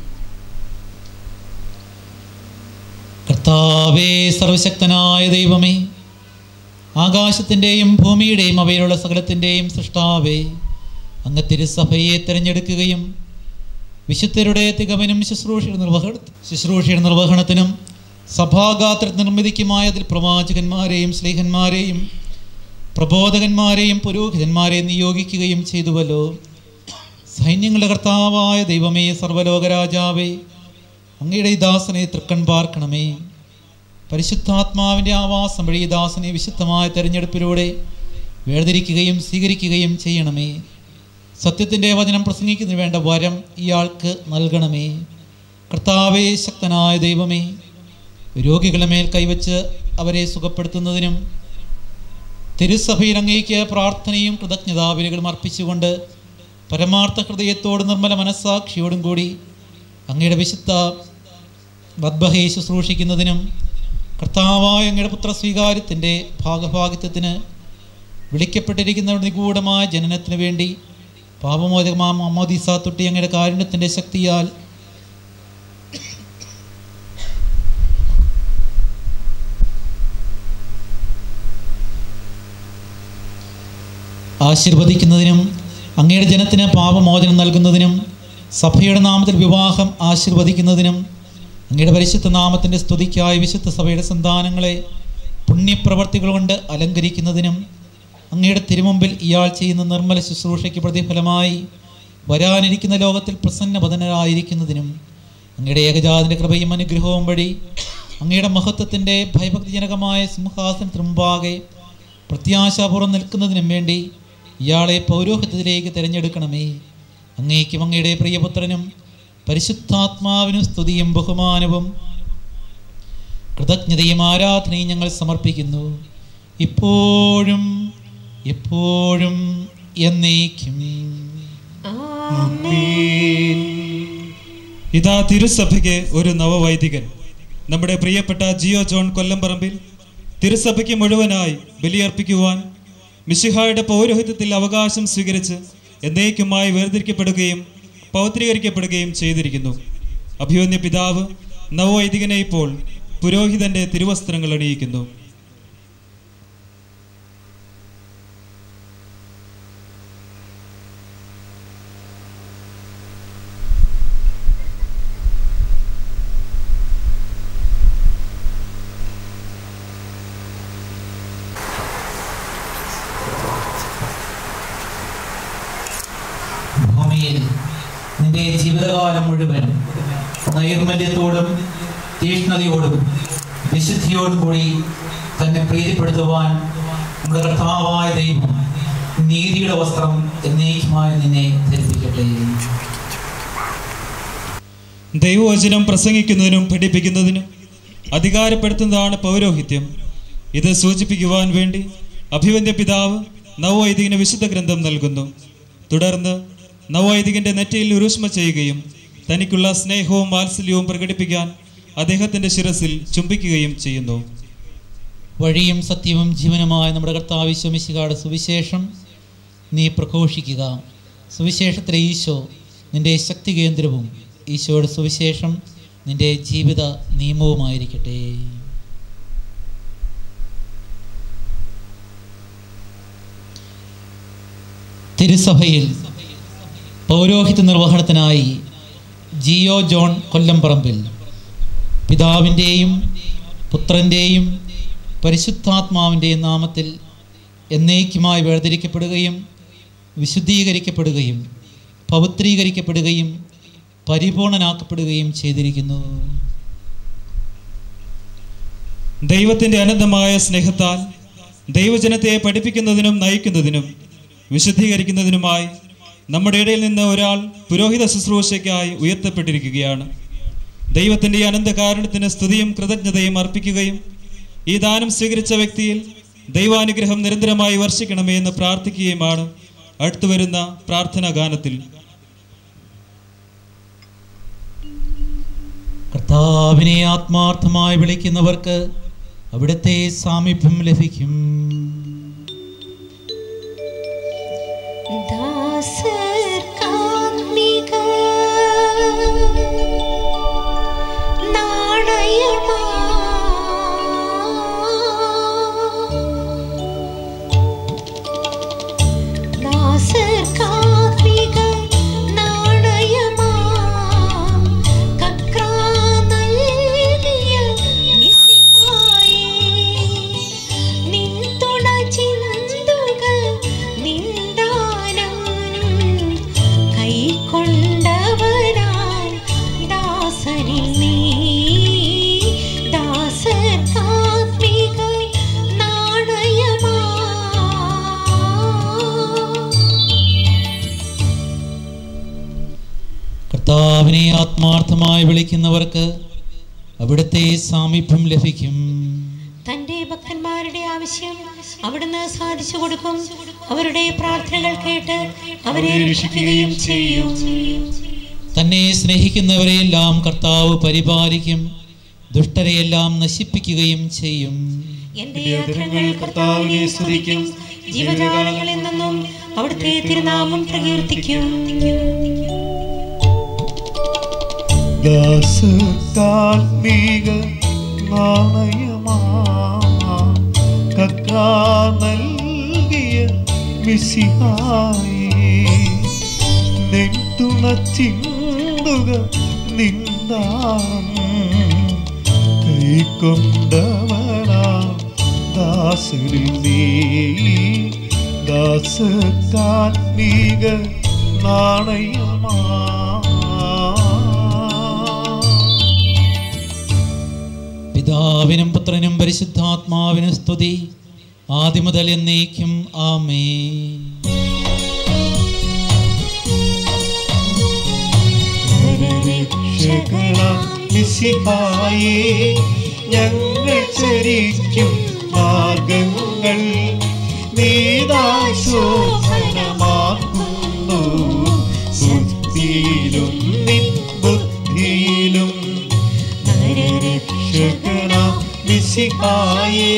കർത്താവേ, സർവശക്തനായ ദൈവമേ, ആകാശത്തിൻ്റെയും ഭൂമിയുടെയും അവയിലുള്ള സകലത്തിൻ്റെയും സൃഷ്ടാവേ, അങ്ങ് തിരുസഭയെ തിരഞ്ഞെടുക്കുകയും വിശുദ്ധരുടെ തികവനും ശുശ്രൂഷയുടെ നിർവഹണ ശുശ്രൂഷയുടെ നിർവഹണത്തിനും സഭാഗാത്ര നിർമ്മിതിക്കുമായ അതിൽ പ്രവാചകന്മാരെയും സ്ലീഹന്മാരെയും പ്രബോധകന്മാരെയും പുരോഹിതന്മാരെയും നിയോഗിക്കുകയും ചെയ്തുവല്ലോ. സൈന്യങ്ങളുടെ കർത്താവായ ദൈവമേ, സർവ്വലോകരാജാവേ, അങ്ങയുടെ ഈ ദാസനെ തൃക്കൺ പാർക്കണമേ. പരിശുദ്ധാത്മാവിൻ്റെ ആവാസം വഴി ഈ ദാസനെ വിശുദ്ധമായ തെരഞ്ഞെടുപ്പിലൂടെ വേർതിരിക്കുകയും സ്വീകരിക്കുകയും ചെയ്യണമേ. സത്യത്തിൻ്റെ വചനം പ്രസംഗിക്കുന്നതിന് വേണ്ട വരം ഇയാൾക്ക് നൽകണമേ. കർത്താവേ, ശക്തനായ ദൈവമേ, രോഗികളുടെ മേൽ കൈവച്ച് അവരെ സുഖപ്പെടുത്തുന്നതിനും തിരുസഭയിൽ അങ്ങേക്ക് പ്രാർത്ഥനയും കൃതജ്ഞതാബലികളും അർപ്പിച്ചുകൊണ്ട് പരമാർത്ഥ ഹൃദയത്തോടും നിർമ്മല മനസ്സാക്ഷിയോടും കൂടി അങ്ങയുടെ വിശുദ്ധ ബദ്ബഹയെ ശുശ്രൂഷിക്കുന്നതിനും കർത്താവായ അങ്ങയുടെ പുത്ര സ്വീകാര്യത്തിൻ്റെ ഭാഗഭാഗിത്വത്തിന് വിളിക്കപ്പെട്ടിരിക്കുന്ന നിഗൂഢമായ ജനനത്തിന് വേണ്ടി പാപമോചകമാം അമ്മോദീസ തൊട്ടി അങ്ങയുടെ കാരുണ്യത്തിൻ്റെ ശക്തിയാൽ ആശീർവദിക്കുന്നതിനും അങ്ങയുടെ ജനത്തിന് പാപമോചനം നൽകുന്നതിനും സഭയുടെ നാമത്തിൽ വിവാഹം ആശീർവദിക്കുന്നതിനും അങ്ങയുടെ പരിശുദ്ധ നാമത്തിൻ്റെ സ്തുതിക്കായി വിശുദ്ധ സഭയുടെ സന്താനങ്ങളെ പുണ്യപ്രവർത്തികൾ കൊണ്ട് അലങ്കരിക്കുന്നതിനും അങ്ങയുടെ തിരുമുമ്പിൽ ഇയാൾ ചെയ്യുന്ന നിർമ്മല ശുശ്രൂഷയ്ക്ക് പ്രതിഫലമായി വരാനിരിക്കുന്ന ലോകത്തിൽ പ്രസന്നവദനരായിരിക്കുന്നതിനും അങ്ങയുടെ ഏകജാതിൻ്റെ കൃപയും അനുഗ്രഹവും വഴി അങ്ങയുടെ മഹത്വത്തിൻ്റെ ഭയഭക്തിജനകമായ സിംഹാസനത്തിന് മുമ്പാകെ പ്രത്യാശാപൂർവ്വം നിൽക്കുന്നതിനും വേണ്ടി ഇയാളെ പൗരോഹിത്യത്തിലേക്ക് തിരഞ്ഞെടുക്കണമേ. അങ്ങേക്കും അങ്ങയുടെ പ്രിയപുത്രനും പരിശുദ്ധാത്മാവിനും സ്തുതിയും ബഹുമാനവും കൃതജ്ഞതയും ആരാധനയും ഞങ്ങൾ സമർപ്പിക്കുന്നു, ഇപ്പോഴും എപ്പോഴും എന്നേക്കും. ഇതാ തിരുസഭയ്ക്ക് ഒരു നവവൈദികൻ, നമ്മുടെ പ്രിയപ്പെട്ട ജിയോ ജോൺ കൊല്ലംപറമ്പിൽ തിരുസഭയ്ക്ക് മുഴുവനായി ബലിയർപ്പിക്കുവാൻ മിശിഹായുടെ പൗരോഹിത്യത്തിൽ അവകാശം സ്വീകരിച്ച് എന്നേക്കുമായി വേർതിരിക്കപ്പെടുകയും പൗത്രീകരിക്കപ്പെടുകയും ചെയ്തിരിക്കുന്നു. അഭിമന്യ പിതാവ് നവവൈദികനെ ഇപ്പോൾ പുരോഹിതന്റെ തിരുവസ്ത്രങ്ങൾ അണിയിക്കുന്നു. നിന്റെ ജീവിതകാലം മുഴുവൻ നൈർമല്യത്തോടും തീഷ്ണതയോടും വിശുദ്ധിയോടും കൂടി തന്നെ പ്രീതിപ്പെടുത്തുവാൻ നമ്മുടെ കർത്താവായ ദൈവം നീതിയുടെ വസ്ത്രം എന്നേക്കുമായി നിന്നെ ധരിപ്പിക്കട്ടെ. ദൈവവചനം പ്രസംഗിക്കുന്നതിനും പഠിപ്പിക്കുന്നതിനും അധികാരപ്പെടുത്തുന്നതാണ് പൗരോഹിത്യം. ഇത് സൂചിപ്പിക്കുവാൻ വേണ്ടി അഭിവന്ദ്യ പിതാവ് നവവൈദികന് വിശുദ്ധ ഗ്രന്ഥം നൽകുന്നു. തുടർന്ന് നവവൈദികന്റെ നെറ്റിയിൽ ഉരുഷ്മ ചെയ്യുകയും തനിക്കുള്ള സ്നേഹവും വാത്സല്യവും പ്രകടിപ്പിക്കാൻ അദ്ദേഹത്തിന്റെ ശിരസിൽ ചുംബിക്കുകയും ചെയ്യുന്നു. വഴിയും സത്യവും ജീവനുമായ നമ്മുടെ കർത്താവ് ഈശോ മിശിഹായുടെ സുവിശേഷം നീ പ്രഘോഷിക്കുക. സുവിശേഷത്തിലെ ഈശോ നിന്റെ ശക്തി കേന്ദ്രവും ഈശോയുടെ സുവിശേഷം നിന്റെ ജീവിത നിയമവുമായിരിക്കട്ടെ. തിരുസഭയിൽ പൗരോഹിത്യ നിർവഹണത്തിനായി ജിയോ ജോൺ കൊല്ലംപറമ്പിൽ പിതാവിൻ്റെയും പുത്രൻ്റെയും പരിശുദ്ധാത്മാവിൻ്റെയും നാമത്തിൽ എന്നേക്കുമായി വേർതിരിക്കപ്പെടുകയും വിശുദ്ധീകരിക്കപ്പെടുകയും പവിത്രീകരിക്കപ്പെടുകയും പരിപൂർണനാക്കപ്പെടുകയും ചെയ്തിരിക്കുന്നു. ദൈവത്തിൻ്റെ അനന്തമായ സ്നേഹത്താൽ ദൈവജനത്തെ പഠിപ്പിക്കുന്നതിനും നയിക്കുന്നതിനും വിശുദ്ധീകരിക്കുന്നതിനുമായി നമ്മുടെ ഇടയിൽ നിന്ന് ഒരാൾ പുരോഹിത ശുശ്രൂഷയ്ക്കായി ഉയർത്തപ്പെട്ടിരിക്കുകയാണ്. ദൈവത്തിൻ്റെ ഈ അനന്തകാരുണ്യത്തിന് സ്തുതിയും കൃതജ്ഞതയും അർപ്പിക്കുകയും ഈ ദാനം സ്വീകരിച്ച വ്യക്തിയിൽ ദൈവാനുഗ്രഹം നിരന്തരമായി വർഷിക്കണമേ എന്ന് പ്രാർത്ഥിക്കുകയുമാണ് അടുത്തുവരുന്ന പ്രാർത്ഥനാ ഗാനത്തിൽ. കർത്താവിനെ ആത്മാർത്ഥമായി വിളിക്കുന്നവർക്ക് അവിടുത്തെ സാമീപ്യം ലഭിക്കും. നിൻ തുണ ചിന്തുക നിന്ദാനം കർത്താവിനെ ആത്മാർത്ഥമായി വിളിക്കുന്നവർക്ക് അവിടുത്തെ സാമീപ്യം ലഭിക്കും. തന്റെ ഭക്തന്മാരുടെ ആവശ്യം അവിടുന്ന് സാധിച്ചു കൊടുക്കും. അവരുടെ പ്രാർത്ഥനകൾ കേട്ട് അവരെ രക്ഷിക്കുകയും ചെയ്യും. തന്നെ സ്നേഹിക്കുന്നവരെയെല്ലാം കർത്താവ് പരിപാലിക്കും, ദുഷ്ടരെയെല്ലാം നശിപ്പിക്കുകയും ചെയ്യും. എന്റെ അധരങ്ങൾ കർത്താവിനെ സ്തുതിക്കും, ജീവജാലങ്ങളിൽ നിന്നും അവിടുത്തെ തിരുനാമം പ്രകീർത്തിക്കും. ദാസകാത്മീക നാണയമാ കർത്താ നൽകിയ മിശിഹായേ, നെട്ടുണ ചിന്തുക നിന്ദാനം കൈക്കൊണ്ടവനാ ദാസരിൽ നീ. ദാസകാത്മീക നാണയമാ പിതാവിനും പുത്രനും പരിശുദ്ധാത്മാവിനും സ്തുതി, ആദിമുതൽ എന്നേക്കും. ആമേൻ. മിശിഹായേ, ഞങ്ങൾ ചരിക്കും മാർഗങ്ങൾ നീതാശോഭനമാക്കുന്നു. ബുദ്ധിയിലും നിൻ ബുദ്ധിയിലും നരരക്ഷകനാം മിശിഹായേ.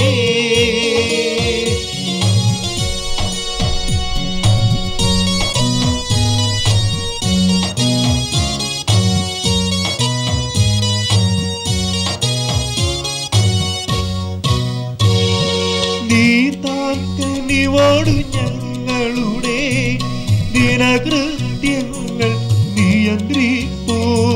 നീതാക്കനിവോട് ഞങ്ങളുടെ ദിനകൃത്യങ്ങൾ നിയന്ത്രിപ്പൂ.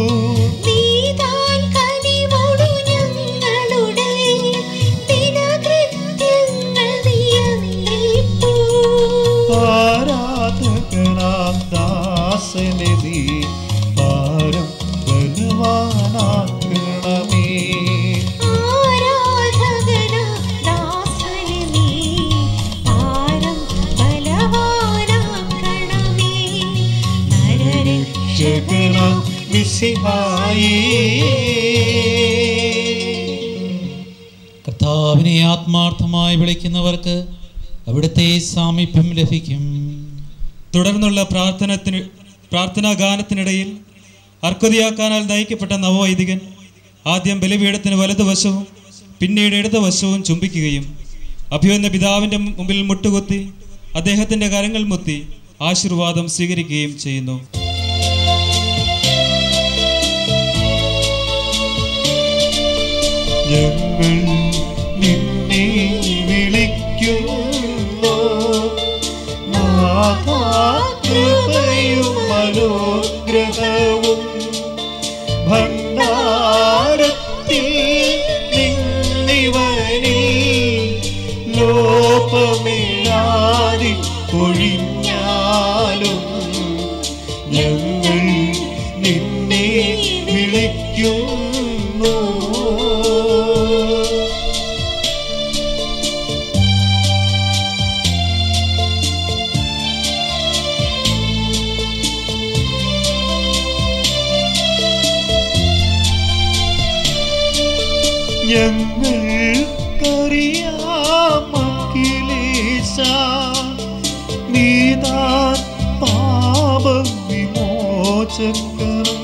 ആരാധകനാം ദാസനെ നീ പാരം ബലവാനാക്കണമേ. നരരക്ഷകനാം മിശിഹായേ. കർത്താവിനെ ആത്മാർത്ഥമായി വിളിക്കുന്നവർക്ക് അവിടുത്തെ സാമീപ്യം ലഭിക്കും. തുടർന്നുള്ള പ്രാർത്ഥനത്തിന് പ്രാർത്ഥനാ ഗാനത്തിനിടയിൽ അർക്കൊതിയാക്കാനാൽ നയിക്കപ്പെട്ട നവവൈദികൻ ആദ്യം ബലിപീഠത്തിന് വലതുവശവും പിന്നീട് ഇടതുവശവും ചുംബിക്കുകയും അഭിവന്യ പിതാവിൻ്റെ മുമ്പിൽ മുട്ടുകുത്തി അദ്ദേഹത്തിൻ്റെ കരങ്ങൾ മുത്തി ആശീർവാദം സ്വീകരിക്കുകയും ചെയ്യുന്നു. ഞങ്ങൾ നിന്നെ വിളിക്കുന്നു, നാഥാ കൃപയും അനുഗ്രഹവും ഭണ്ഡാരത്തിൽ നിന്നിവനിൽ ലോപമില്ലാതെ ഒഴിഞ്ഞാലും ഞങ്ങൾ നിന്നെ വിളിക്കുന്നു. ഞങ്ങൾക്കറിയാമഖിലേശ നീതാൻ പാപവിമോചകനും.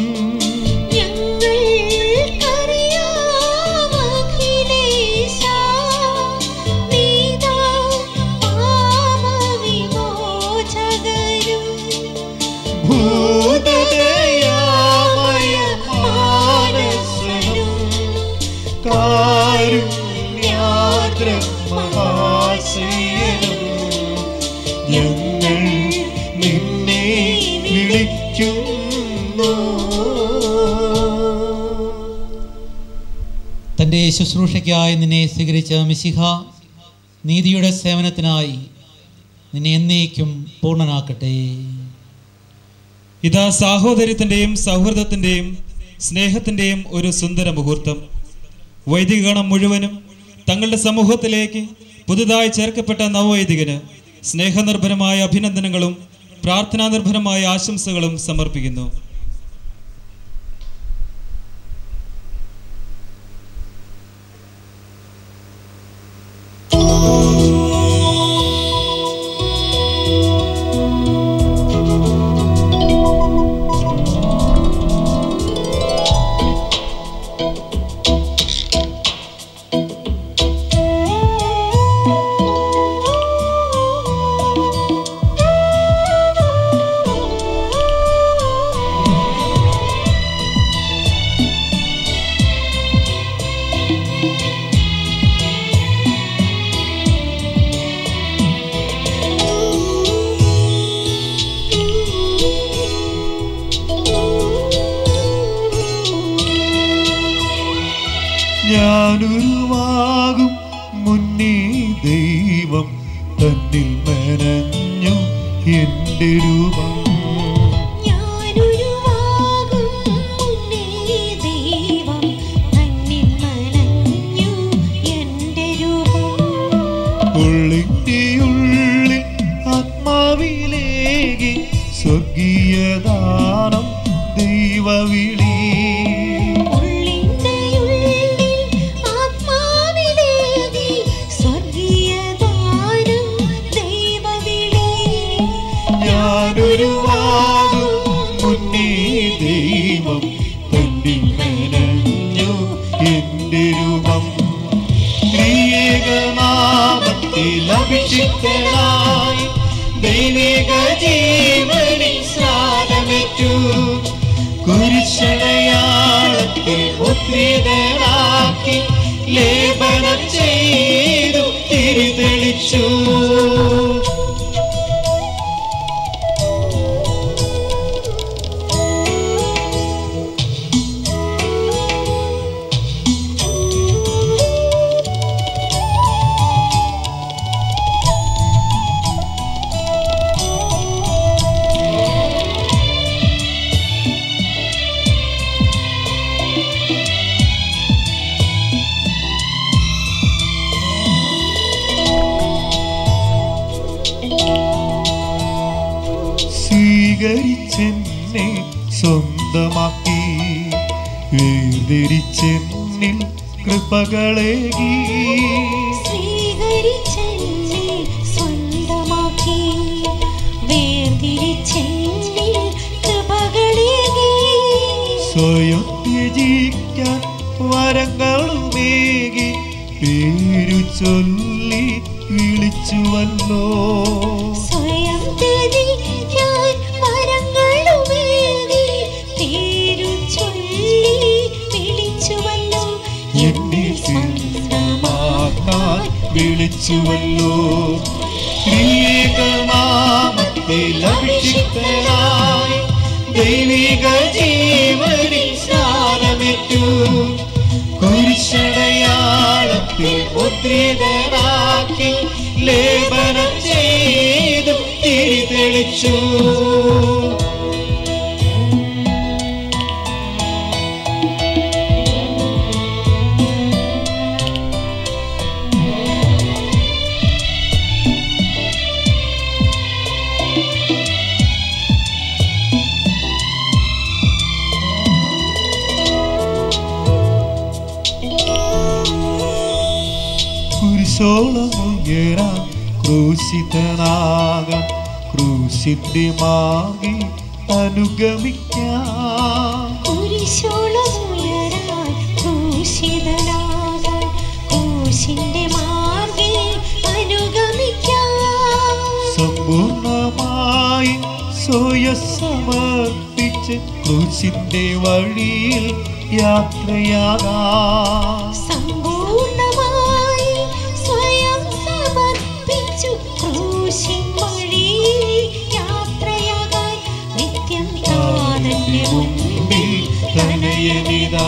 ഭൂതദയാമയ മാനസനും കാരുണ്യാദ്രമഹാശയനും ഞങ്ങൾ നിന്നെ വിളിക്കുന്നു. തൻ്റെ ശുശ്രൂഷയ്ക്കായി നിന്നെ സ്വീകരിച്ച മിശിഹ, നീതിയുടെ സേവനത്തിനായി നിന്നെ എന്നേക്കും പൂർണ്ണനാക്കട്ടെ. ഇതാ സാഹോദര്യത്തിൻ്റെയും സൗഹൃദത്തിൻ്റെയും സ്നേഹത്തിൻ്റെയും ഒരു സുന്ദര മുഹൂർത്തം. വൈദികഗണം മുഴുവനും തങ്ങളുടെ സമൂഹത്തിലേക്ക് പുതുതായി ചേർക്കപ്പെട്ട നവവൈദികന് സ്നേഹനിർഭരമായ അഭിനന്ദനങ്ങളും പ്രാർത്ഥനാനിർഭരമായ ആശംസകളും സമർപ്പിക്കുന്നു. ഞാനുരുവാകും മുന്നേ ദൈവം തന്നിൽ മെനഞ്ഞു എൻ്റെ രൂപം. ഉള്ളിൻ്റെ ഉള്ളിൽ ആത്മാവിലേകി സ്വർഗീയദാനം ദൈവവിളി. ഞാനൊരുവാകും മുന്നേ ദൈവം തന്നിൽ മെനഞ്ഞു എൻ്റെ രൂപം. ത്രിയേകനാമത്തിൽ അഭിഷിക്തനായി ദൈവിക ജീവനിൽ സ്നാനമേറ്റു. കുരിശടയാളത്തിൽ മുദ്രിതനാക്കി ലേപനം ചെയ്തു തിരിതെളിച്ചു. സ്വീകരിച്ചെന്നെ സ്വന്തമാക്കി വേർതിരിച്ചെന്നിൽ കൃപകളേകി. സ്വീകരിച്ചെന്നെ സ്വന്തമാക്കി വേർതിരിച്ചെന്നിൽ കൃപകളേകി. സ്വയം ത്യജിക്കാൻ വരങ്ങളുമേകി പേരു ചൊല്ലി വിളിച്ചുവല്ലോ. സ്വയം ത്യജിക്കാൻ വരങ്ങളുമേകി പേരു ചൊല്ലി വിളിച്ചുവല്ലോ. എന്നെ സ്വന്തമാക്കാൻ വിളിച്ചുവല്ലോ. ത്രിയേകനാമത്തിൽ അഭിഷിക്തനായി ദൈവിക ജീവനിൽ സ്നാനമേറ്റു. കുരിശടയാളത്തിൽ മുദ്രിതനാക്കി ലേപനം ചെയ്തു തിരിതെളിച്ചു. കുരിശോളമുയരാൻ ക്രൂശിതനാകാൻ ക്രൂശിന്റെ മാകി അനുഗമിക്കാം. കുരിശോളമുയരാൻ ക്രൂശിതനാകാൻ ക്രൂശിന്റെ മാർഗ്ഗേ അനുഗമിക്കാം. സമ്പൂർണമായി സ്വയം സമർപ്പിച്ച് ക്രൂശിന്റെ വഴിയിൽ യാത്രയാകാം. സമ്പൂർണമായി സ്വയം സമർപ്പിച്ചു ക്രൂശിൻ വഴിയിൽ യാത്രയാകാൻ നിത്യം താതന്റെ മുൻപിൽ തനയനിതാ.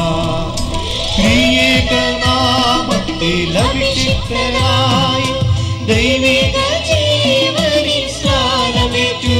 ത്രിയേകനാമത്തിൽ അഭിഷിക്തനായി ദൈവിക ജീവനിൽ സ്നാനമേറ്റു.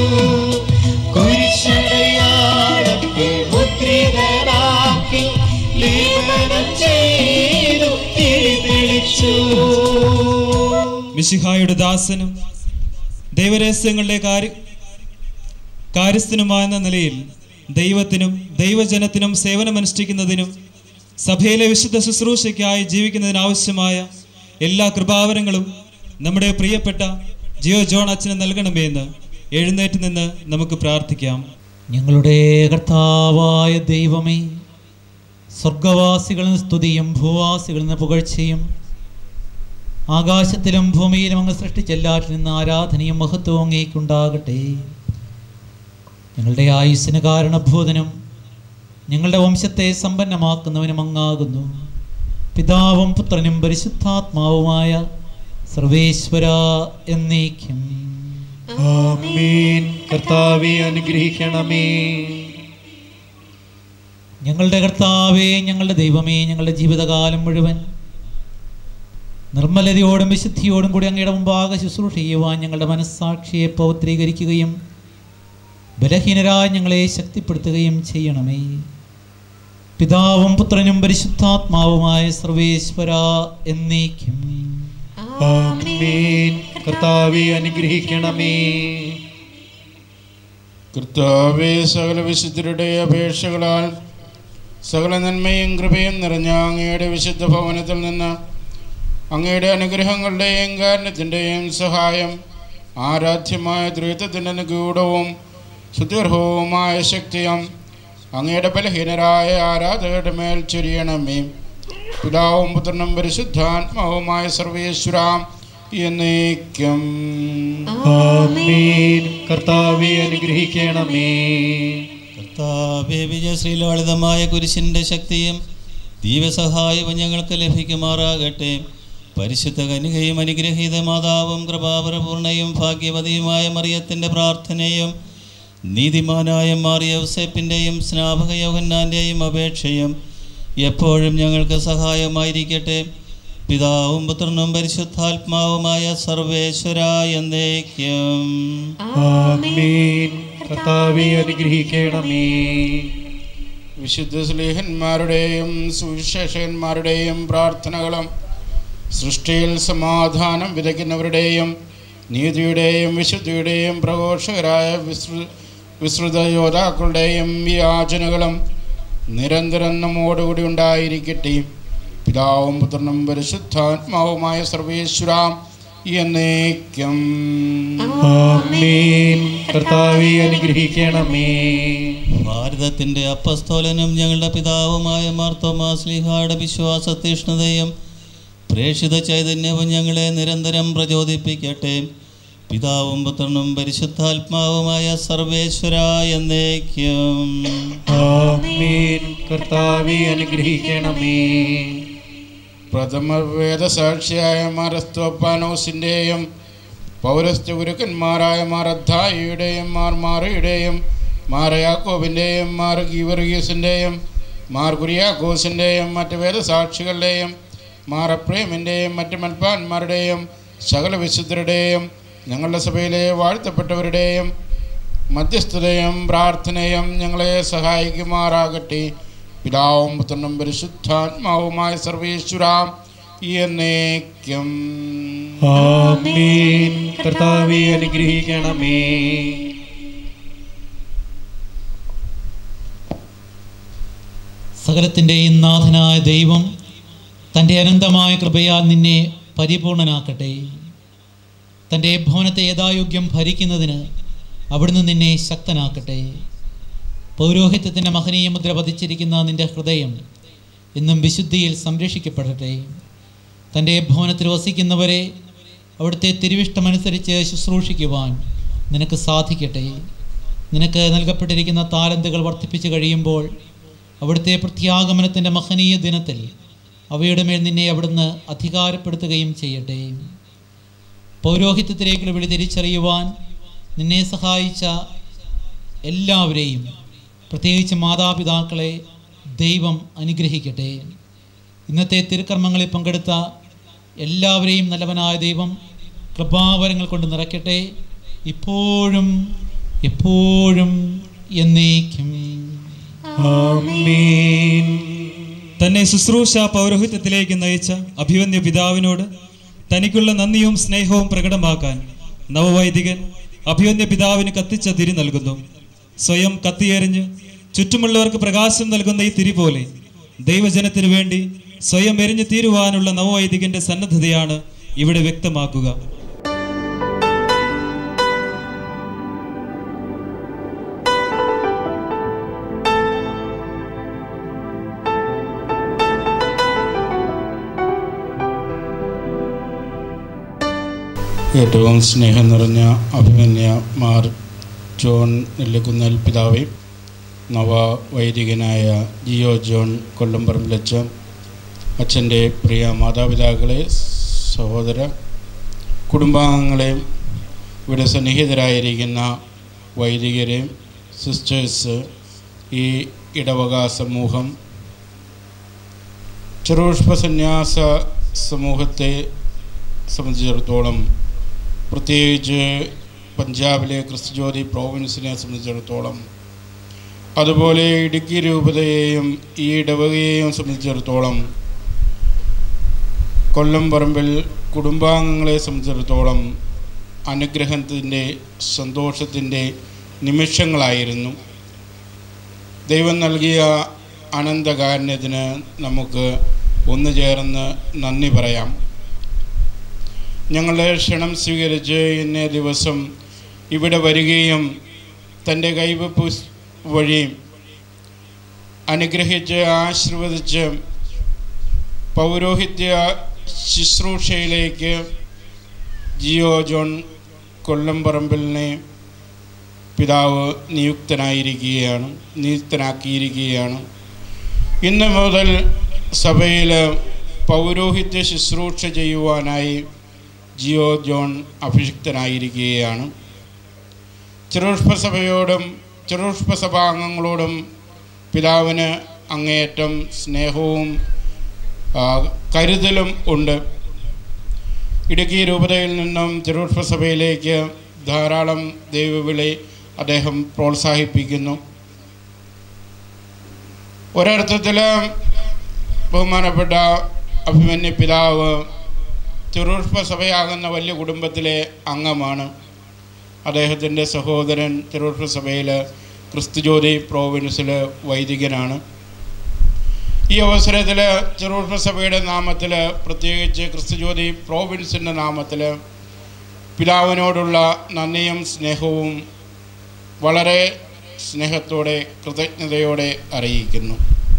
കുരിശടയാളത്തിൽ മുദ്രിതനാക്കി ലേപനം ചെയ്തു തിരിതെളിച്ചു. മിശിഹായുടെ ദാസനും ദൈവരഹസ്യങ്ങളുടെ കാര്യ കാര്യസ്ഥനുമായെന്ന നിലയിൽ ദൈവത്തിനും ദൈവജനത്തിനും സേവനമനുഷ്ഠിക്കുന്നതിനും സഭയിലെ വിശുദ്ധ ശുശ്രൂഷയ്ക്കായി ജീവിക്കുന്നതിനാവശ്യമായ എല്ലാ കൃപാവരങ്ങളും നമ്മുടെ പ്രിയപ്പെട്ട ജിയോ ജോൺ അച്ഛന് നൽകണമേ എന്ന് എഴുന്നേറ്റ് നിന്ന് നമുക്ക് പ്രാർത്ഥിക്കാം. ഞങ്ങളുടെ കർത്താവായ ദൈവമേ, സ്വർഗവാസികളിൽ സ്തുതിയും ഭൂവാസികളിൽ നിന്ന് പുകഴ്ചയും ആകാശത്തിലും ഭൂമിയിലും അങ്ങ് സൃഷ്ടിച്ച എല്ലാറ്റിൽ നിന്ന് ആരാധനയും മഹത്വവും അങ്ങേക്കുണ്ടാകട്ടെ. ഞങ്ങളുടെ ആയുസ്സിന് കാരണഭൂതനും ഞങ്ങളുടെ വംശത്തെ സമ്പന്നമാക്കുന്നവനും അങ്ങാകുന്നു. പിതാവും പുത്രനും പരിശുദ്ധാത്മാവുമായ സർവേശ്വര എന്നേക്കും. ആമേൻ. കർത്താവേ അനുഗ്രഹിക്കണമേ. ഞങ്ങളുടെ കർത്താവേ, ഞങ്ങളുടെ ദൈവമേ, ഞങ്ങളുടെ ജീവിതകാലം മുഴുവൻ നിർമ്മലതയോടും വിശുദ്ധിയോടും കൂടി അങ്ങയുടെ മുമ്പാകെ ശുശ്രൂഷ ചെയ്യുവാൻ ഞങ്ങളുടെ മനസ്സാക്ഷിയെ പൗത്രീകരിക്കുകയും ബലഹീനരായ ഞങ്ങളെ ശക്തിപ്പെടുത്തുകയും ചെയ്യണമേ. പിതാവും പുത്രനും പരിശുദ്ധാത്മാവുമായ സർവേശ്വര എന്നേക്കും. ആമേൻ. കർത്താവേ, അനുഗ്രഹിക്കണമേ. കർത്താവേ, സകല വിശുദ്ധരുടെ അപേക്ഷകളാൽ സകല നന്മയും കൃപയും നിറഞ്ഞ അങ്ങയുടെ വിശുദ്ധ ഭവനത്തിൽ നിന്ന് അങ്ങയുടെ അനുഗ്രഹങ്ങളുടെയും കാരുണ്യത്തിൻ്റെയും സഹായം ആരാധ്യമായ ത്രിത്വത്തിൻ്റെ അനുകൂലവും സുദീർഘവുമായ ശക്തിയും അങ്ങയുടെ ബലഹീനരായ ആരാധകരുടെ മേൽ ചൊരിയണമേ. പിതാവും പുത്രനും പരിശുദ്ധാത്മാവുമായ സർവേശ്വര എന്നേക്കും. ആമേൻ. കർത്താവേ, അനുഗ്രഹിക്കണമേ. കർത്താവേ, വിജയശ്രീലളിതമായ കുരിശിൻ്റെ ശക്തിയും ദൈവസഹായവും ഞങ്ങൾക്ക് ലഭിക്കുമാറാകട്ടെ. പരിശുദ്ധ കന്യകയും അനുഗ്രഹീത മാതാവും കൃപാപരപൂർണയും ഭാഗ്യവതിയുമായ മറിയത്തിൻ്റെ പ്രാർത്ഥനയും നീതിമാനായ മാറിയ യോസേപ്പിൻ്റെയും സ്നാപക യോഹന്നാൻ്റെയും അപേക്ഷയും എപ്പോഴും ഞങ്ങൾക്ക് സഹായമായിരിക്കട്ടെ. പിതാവും പുത്രനും പരിശുദ്ധാത്മാവുമായ സർവേശ്വര എന്നേക്കും. ആമേൻ. കർത്താവേ, അനുഗ്രഹിക്കണമേ. വിശുദ്ധ സ്ലീഹന്മാരുടെയും സുവിശേഷകന്മാരുടെയും പ്രാർത്ഥനകളും സൃഷ്ടിയിൽ സമാധാനം വിതയ്ക്കുന്നവരുടെയും നീതിയുടെയും വിശുദ്ധിയുടെയും പ്രഘോഷകരായ വിസ്തൃ വിസ്തൃത യോദ്ധാക്കളുടെയും യാചനകളും നിരന്തരം നമ്മോടുകൂടി ഉണ്ടായിരിക്കട്ടെ. പിതാവും പുത്രനും പരിശുദ്ധാത്മാവുമായ സർവേശ്വര എന്നേക്കും. ആമേൻ. കർത്താവേ, അനുഗ്രഹിക്കണമേ. ഭാരതത്തിൻ്റെ അപ്പസ്തോലനും ഞങ്ങളുടെ പിതാവുമായ മാർത്തോമാ ശ്ലീഹായുടെ വിശ്വാസ തീഷ്ണതയും പ്രേക്ഷിത ചൈതന്യവും ഞങ്ങളെ നിരന്തരം പ്രചോദിപ്പിക്കട്ടെ. പിതാവും പുത്രനും പരിശുദ്ധാത്മാവുമായ സർവേശ്വര എന്നേക്കും. ആമേൻ. കർത്താവേ, അനുഗ്രഹിക്കണമേ. പ്രഥമ വേദസാക്ഷിയായ മാരസ്തോപ്പാനോസിൻ്റെയും പൗരസ്ത്യ ഗുരുക്കന്മാരായ മാറദ്ധായിയുടെയും മാർ മാറിയുടെയും മാർ യാക്കോബിൻ്റെയും മാർ ഗീവർഗീസിൻ്റെയും മാർ കുര്യാക്കോസിൻ്റെയും മറ്റ് വേദസാക്ഷികളുടെയും മാർ അപ്രേമിൻ്റെയും മറ്റ് മൽപ്പാന്മാരുടെയും സകല വിശുദ്ധരുടെയും ഞങ്ങളുടെ സഭയിലെ വാഴ്ത്തപ്പെട്ടവരുടെയും മധ്യസ്ഥതയും പ്രാർത്ഥനയും ഞങ്ങളെ സഹായിക്കുമാറാകട്ടെ. പിതാവും പുത്രനും പരിശുദ്ധാത്മാവുമായ സർവേശ്വര എന്നേക്കും. ആമേൻ. കർത്താവേ, അനുഗ്രഹിക്കണമേ. സകലത്തിൻ്റെയും നാഥനായ ദൈവം തൻ്റെ അനന്തമായ കൃപയാൽ നിന്നെ പരിപൂർണനാക്കട്ടെ. തൻ്റെ ഭവനത്തെ യഥായോഗ്യം ഭരിക്കുന്നതിന് അവിടുന്ന് നിന്നെ ശക്തനാക്കട്ടെ. പൗരോഹിത്യത്തിൻ്റെ മഹനീയ മുദ്ര പതിച്ചിരിക്കുന്ന നിൻ്റെ ഹൃദയം എന്നും വിശുദ്ധിയിൽ സംരക്ഷിക്കപ്പെടട്ടെ. തൻ്റെ ഭവനത്തിൽ വസിക്കുന്നവരെ അവിടുത്തെ തിരുവിഷ്ടമനുസരിച്ച് ശുശ്രൂഷിക്കുവാൻ നിനക്ക് സാധിക്കട്ടെ. നിനക്ക് നൽകപ്പെട്ടിരിക്കുന്ന താലന്തുകൾ വർദ്ധിപ്പിച്ചു കഴിയുമ്പോൾ അവിടുത്തെ പ്രത്യാഗമനത്തിൻ്റെ മഹനീയ ദിനത്തിൽ അവയുടെ മേൽ നിന്നെ അവിടുന്ന് അധികാരപ്പെടുത്തുകയും ചെയ്യട്ടെ. പൗരോഹിത്യത്തിലേക്കുള്ള വിളി തിരിച്ചറിയുവാൻ നിന്നെ സഹായിച്ച എല്ലാവരെയും, പ്രത്യേകിച്ച് മാതാപിതാക്കളെ ദൈവം അനുഗ്രഹിക്കട്ടെ. ഇന്നത്തെ തിരുക്കർമ്മങ്ങളിൽ പങ്കെടുത്ത എല്ലാവരെയും നല്ലവനായ ദൈവം കൃപാവരങ്ങൾ കൊണ്ട് നിറയ്ക്കട്ടെ, ഇപ്പോഴും എപ്പോഴും എന്നേക്കും. ആമേൻ. തന്നെ ശുശ്രൂഷ പൗരോഹിത്യത്തിലേക്ക് നയിച്ച അഭിവന്യ പിതാവിനോട് തനിക്കുള്ള നന്ദിയും സ്നേഹവും പ്രകടമാക്കാൻ നവവൈദികൻ അഭിവന്യ പിതാവിന് കത്തിച്ച തിരി നൽകുന്നു. സ്വയം കത്തിയെറിഞ്ഞ് ചുറ്റുമുള്ളവർക്ക് പ്രകാശം നൽകുന്ന ഈ തിരി പോലെ ദൈവജനത്തിനു വേണ്ടി സ്വയം എരിഞ്ഞു തീരുവാനുള്ള നവവൈദികന്റെ സന്നദ്ധതയാണ് ഇവിടെ വ്യക്തമാക്കുക. ഏറ്റവും സ്നേഹം നിറഞ്ഞ അഭിമന്യ മാർ ജോൺ നെല്ലിക്കുന്നേൽ പിതാവേ, നവവൈദികനായ ജിയോ ജോൺ കൊല്ലംപറമ്പിലച്ചൻ, അച്ഛൻ്റെ പ്രിയ മാതാപിതാക്കളെ, സഹോദര കുടുംബാംഗങ്ങളെ, ഇവിടെ സന്നിഹിതരായിരിക്കുന്ന വൈദികരെ, സിസ്റ്റേഴ്സ് ഈ ഇടവക സമൂഹം ചെറുപുഷ്പ സന്യാസ സമൂഹത്തെ സംബന്ധിച്ചിടത്തോളം, പ്രത്യേകിച്ച് പഞ്ചാബിലെ ക്രിസ്തുജ്യോതി പ്രോവിൻസിനെ സംബന്ധിച്ചിടത്തോളം, അതുപോലെ ഇടുക്കി രൂപതയെയും ഈ ഇടവകയെയും സംബന്ധിച്ചിടത്തോളം, കൊല്ലം പറമ്പിൽ കുടുംബാംഗങ്ങളെ സംബന്ധിച്ചിടത്തോളം അനുഗ്രഹത്തിൻ്റെ സന്തോഷത്തിൻ്റെ നിമിഷങ്ങളായിരുന്നു. ദൈവം നൽകിയ അനന്തകാരുണ്യത്തിന് നമുക്ക് ഒന്നു ചേർന്ന് നന്ദി പറയാം. ഞങ്ങളുടെ ക്ഷണം സ്വീകരിച്ച് ഇന്നേ ദിവസം ഇവിടെ വരികയും തൻ്റെ കൈവപ്പ് വഴി അനുഗ്രഹിച്ച് ആശീർവദിച്ച് പൗരോഹിത്യ ശുശ്രൂഷയിലേക്ക് ജിയോ ജോൺ കൊല്ലംപറമ്പിലിനെ പിതാവ് നിയുക്തനായിരിക്കുകയാണ് നിയുക്തനാക്കിയിരിക്കുകയാണ്. ഇന്ന് മുതൽ സഭയിൽ പൗരോഹിത്യ ശുശ്രൂഷ ചെയ്യുവാനായി ജിയോ ജോൺ അഭിഷിക്തനായിരിക്കുകയാണ്. ചെറുപുഷ്പ സഭയോടും ചെറുപുഷ്പ സഭാംഗങ്ങളോടും പിതാവിന് അങ്ങേയറ്റം സ്നേഹവും കരുതലും ഉണ്ട്. ഇടുക്കി രൂപതയിൽ നിന്നും ചെറുപുഷ്പ സഭയിലേക്ക് ധാരാളം ദൈവവിളി അദ്ദേഹം പ്രോത്സാഹിപ്പിക്കുന്നു. ഒരർത്ഥത്തിൽ ബഹുമാനപ്പെട്ട അഭിമന്യ പിതാവ് ചെറുപുഷ്പ സഭയാകുന്ന വലിയ കുടുംബത്തിലെ അംഗമാണ്. അദ്ദേഹത്തിൻ്റെ സഹോദരൻ ചെറുപുഷ്പ സഭയിൽ ക്രിസ്തുജ്യോതി പ്രോവിൻസിൽ വൈദികനാണ്. ഈ അവസരത്തിൽ ചെറുപുഷ്പ സഭയുടെ നാമത്തിൽ, പ്രത്യേകിച്ച് ക്രിസ്തുജ്യോതി പ്രോവിൻസിൻ്റെ നാമത്തിൽ പിതാവിനോടുള്ള നന്ദിയും സ്നേഹവും വളരെ സ്നേഹത്തോടെ കൃതജ്ഞതയോടെ അറിയിക്കുന്നു.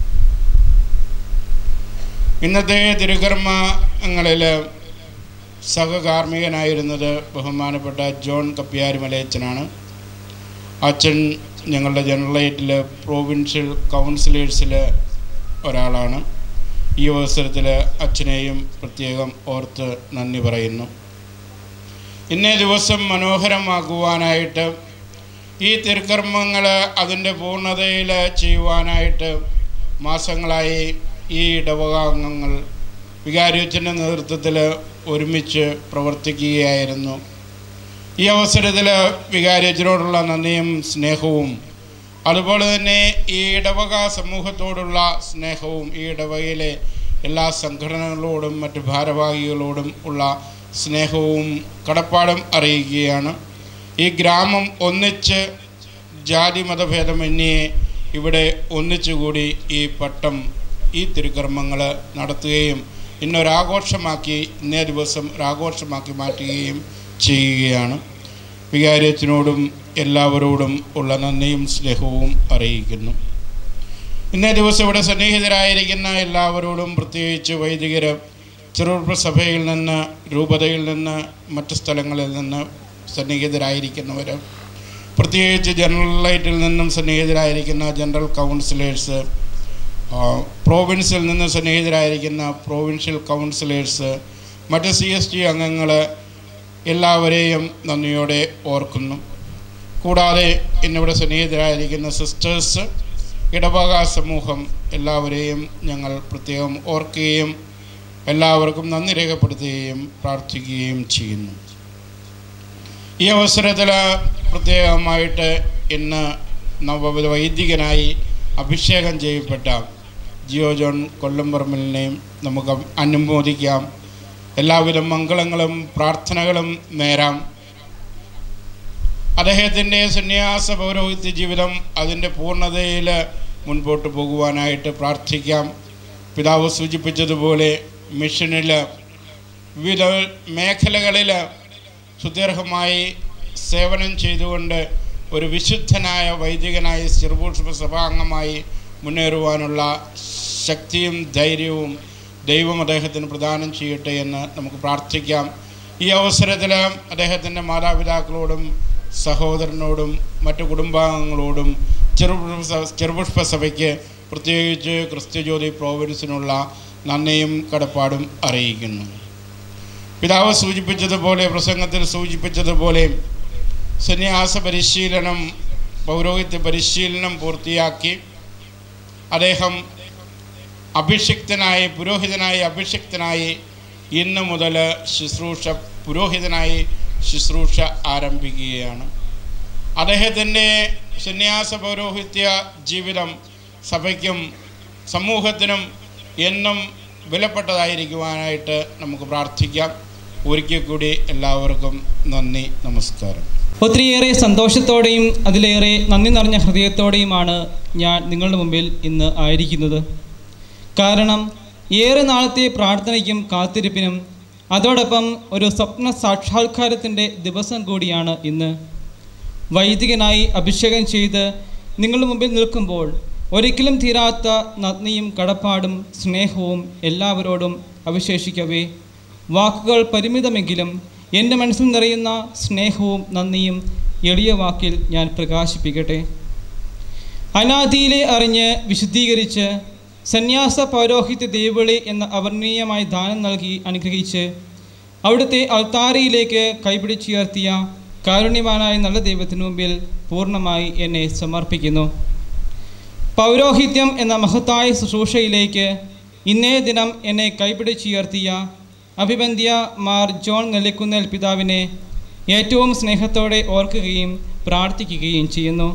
ഇന്നത്തെ തിരുകർമ്മങ്ങളിൽ സഹകാർമ്മികനായിരുന്നത് ബഹുമാനപ്പെട്ട ജോൺ കപ്പ്യാരിമലയച്ചനാണ്. അച്ഛൻ ഞങ്ങളുടെ ജനറലേറ്റിൽ പ്രോവിൻഷ്യൽ കൗൺസിലേഴ്സിൽ ഒരാളാണ്. ഈ അവസരത്തിൽ അച്ഛനെയും പ്രത്യേകം ഓർത്ത് നന്ദി പറയുന്നു. ഇന്നേ ദിവസം മനോഹരമാക്കുവാനായിട്ട്, ഈ തിരുക്കർമ്മങ്ങൾ അതിൻ്റെ പൂർണ്ണതയിൽ ചെയ്യുവാനായിട്ട് മാസങ്ങളായി ഈ ഇടവകാംഗങ്ങൾ വികാരിയച്ഛൻ്റെ നേതൃത്വത്തിൽ ഒരുമിച്ച് പ്രവർത്തിക്കുകയായിരുന്നു. ഈ അവസരത്തിൽ വികാരിയച്ഛനോടുള്ള നന്ദിയും സ്നേഹവും, അതുപോലെ തന്നെ ഈ ഇടവക സമൂഹത്തോടുള്ള സ്നേഹവും, ഈ ഇടവകയിലെ എല്ലാ സംഘടനകളോടും മറ്റ് ഭാരവാഹികളോടും ഉള്ള സ്നേഹവും കടപ്പാടും അറിയിക്കുകയാണ്. ഈ ഗ്രാമം ഒന്നിച്ച് ജാതി മതഭേദമന്യേ ഇവിടെ ഒന്നിച്ചുകൂടി ഈ പട്ടം, ഈ തിരുക്കർമ്മങ്ങൾ നടത്തുകയും ഇന്നൊരാഘോഷമാക്കി, ഇന്നേ ദിവസം ഒരാഘോഷമാക്കി മാറ്റുകയും ചെയ്യുകയാണ്. വികാരിയച്ഛനോടും എല്ലാവരോടും ഉള്ള നന്ദിയും സ്നേഹവും അറിയിക്കുന്നു. ഇന്നേ ദിവസം ഇവിടെ സന്നിഹിതരായിരിക്കുന്ന എല്ലാവരോടും, പ്രത്യേകിച്ച് വൈദികർ, ചെറുപുഷ്പ സഭയിൽ നിന്ന്, രൂപതയിൽ നിന്ന്, മറ്റ് സ്ഥലങ്ങളിൽ നിന്ന് സന്നിഹിതരായിരിക്കുന്നവർ, പ്രത്യേകിച്ച് ജനറലൈറ്റിൽ നിന്നും സന്നിഹിതരായിരിക്കുന്ന ജനറൽ കൗൺസിലേഴ്സ്, പ്രോവിൻസിൽ നിന്ന് സന്നിഹിതരായിരിക്കുന്ന പ്രോവിൻഷ്യൽ കൗൺസിലേഴ്സ്, മറ്റ് സി എസ് ടി അംഗങ്ങൾ, എല്ലാവരെയും നന്ദിയോടെ ഓർക്കുന്നു. കൂടാതെ ഇന്നിവിടെ സന്നിഹിതരായിരിക്കുന്ന സിസ്റ്റേഴ്സ്, ഇടവക സമൂഹം, എല്ലാവരെയും ഞങ്ങൾ പ്രത്യേകം ഓർക്കുകയും എല്ലാവർക്കും നന്ദി രേഖപ്പെടുത്തുകയും പ്രാർത്ഥിക്കുകയും ചെയ്യുന്നു. ഈ അവസരത്തിൽ പ്രത്യേകമായിട്ട് ഇന്ന് നവവൈദികനായി അഭിഷേകം ചെയ്യപ്പെട്ട ജിയോ ജോൺ കൊല്ലംപറമ്പിലിനെയും നമുക്ക് അനുമോദിക്കാം. എല്ലാവിധ മംഗളങ്ങളും പ്രാർത്ഥനകളും നേരാം. അദ്ദേഹത്തിൻ്റെ സന്യാസ പൗരോഹിത്യ ജീവിതം അതിൻ്റെ പൂർണ്ണതയിൽ മുൻപോട്ട് പോകുവാനായിട്ട് പ്രാർത്ഥിക്കാം. പിതാവ് സൂചിപ്പിച്ചതുപോലെ മിഷനിൽ വിവിധ മേഖലകളിൽ സുദീർഘമായി സേവനം ചെയ്തുകൊണ്ട് ഒരു വിശുദ്ധനായ വൈദികനായി ചെറുപുഷ്പ സഭാംഗമായി മുന്നേറുവാനുള്ള ശക്തിയും ധൈര്യവും ദൈവം അദ്ദേഹത്തിന് പ്രദാനം ചെയ്യട്ടെ എന്ന് നമുക്ക് പ്രാർത്ഥിക്കാം. ഈ അവസരത്തിൽ അദ്ദേഹത്തിൻ്റെ മാതാപിതാക്കളോടും സഹോദരനോടും മറ്റു കുടുംബാംഗങ്ങളോടും ചെറുപുഷ്പ ചെറുപുഷ്പ സഭയ്ക്ക്, പ്രത്യേകിച്ച് ക്രിസ്തുജ്യോതി പ്രോവിൻസിനുള്ള നന്ദിയും കടപ്പാടും അറിയിക്കുന്നു. പിതാവ് സൂചിപ്പിച്ചതുപോലെ, പ്രസംഗത്തിൽ സൂചിപ്പിച്ചതുപോലെ, സന്യാസ പരിശീലനം പൗരോഹിത്യ പരിശീലനം പൂർത്തിയാക്കി അദ്ദേഹം അഭിഷിക്തനായി പുരോഹിതനായി അഭിഷിക്തനായി ഇന്ന് മുതൽ ശുശ്രൂഷ പുരോഹിതനായി ശുശ്രൂഷ ആരംഭിക്കുകയാണ്. അദ്ദേഹത്തിൻ്റെ സന്യാസ പൗരോഹിത്യ ജീവിതം സഭയ്ക്കും സമൂഹത്തിനും എന്നും വിലപ്പെട്ടതായിരിക്കുവാനായിട്ട് നമുക്ക് പ്രാർത്ഥിക്കാം. ഒരിക്കൽ കൂടി എല്ലാവർക്കും നന്ദി, നമസ്കാരം. ഒത്തിരിയേറെ സന്തോഷത്തോടെയും അതിലേറെ നന്ദി നിറഞ്ഞ ഹൃദയത്തോടെയുമാണ് ഞാൻ നിങ്ങളുടെ മുമ്പിൽ ഇന്ന് ആയിരിക്കുന്നത്. കാരണം ഏറെ നാളത്തെ പ്രാർത്ഥനയ്ക്കും കാത്തിരിപ്പിനും അതോടൊപ്പം ഒരു സ്വപ്ന സാക്ഷാത്കാരത്തിൻ്റെ ദിവസം കൂടിയാണ് ഇന്ന്. വൈദികനായി അഭിഷേകം ചെയ്ത് നിങ്ങളുടെ മുമ്പിൽ നിൽക്കുമ്പോൾ ഒരിക്കലും തീരാത്ത നന്ദിയും കടപ്പാടും സ്നേഹവും എല്ലാവരോടും അവശേഷിക്കവേ വാക്കുകൾ പരിമിതമെങ്കിലും എൻ്റെ മനസ്സിൽ നിറയുന്ന സ്നേഹവും നന്ദിയും എളിയ വാക്കിൽ ഞാൻ പ്രകാശിപ്പിക്കട്ടെ. അനാദിയിലെ അറിഞ്ഞ് വിശുദ്ധീകരിച്ച് സന്യാസ പൗരോഹിത്യ ദേവളി എന്ന അവർണീയമായ ദാനം നൽകി അനുഗ്രഹിച്ച് അവിടുത്തെ അൾത്താരയിലേക്ക് കൈപിടിച്ചുയർത്തിയ കാരുണ്യവാനായ നല്ല ദൈവത്തിനു മുമ്പിൽ പൂർണ്ണമായി എന്നെ സമർപ്പിക്കുന്നു. പൗരോഹിത്യം എന്ന മഹത്തായ ശുശ്രൂഷയിലേക്ക് ഇന്നേ ദിനം എന്നെ കൈപിടിച്ചുയർത്തിയ അഭിബന്ധ്യ മാർ ജോൺ നെല്ലിക്കുന്നേൽ പിതാവിനെ ഏറ്റവും സ്നേഹത്തോടെ ഓർക്കുകയും പ്രാർത്ഥിക്കുകയും ചെയ്യുന്നു.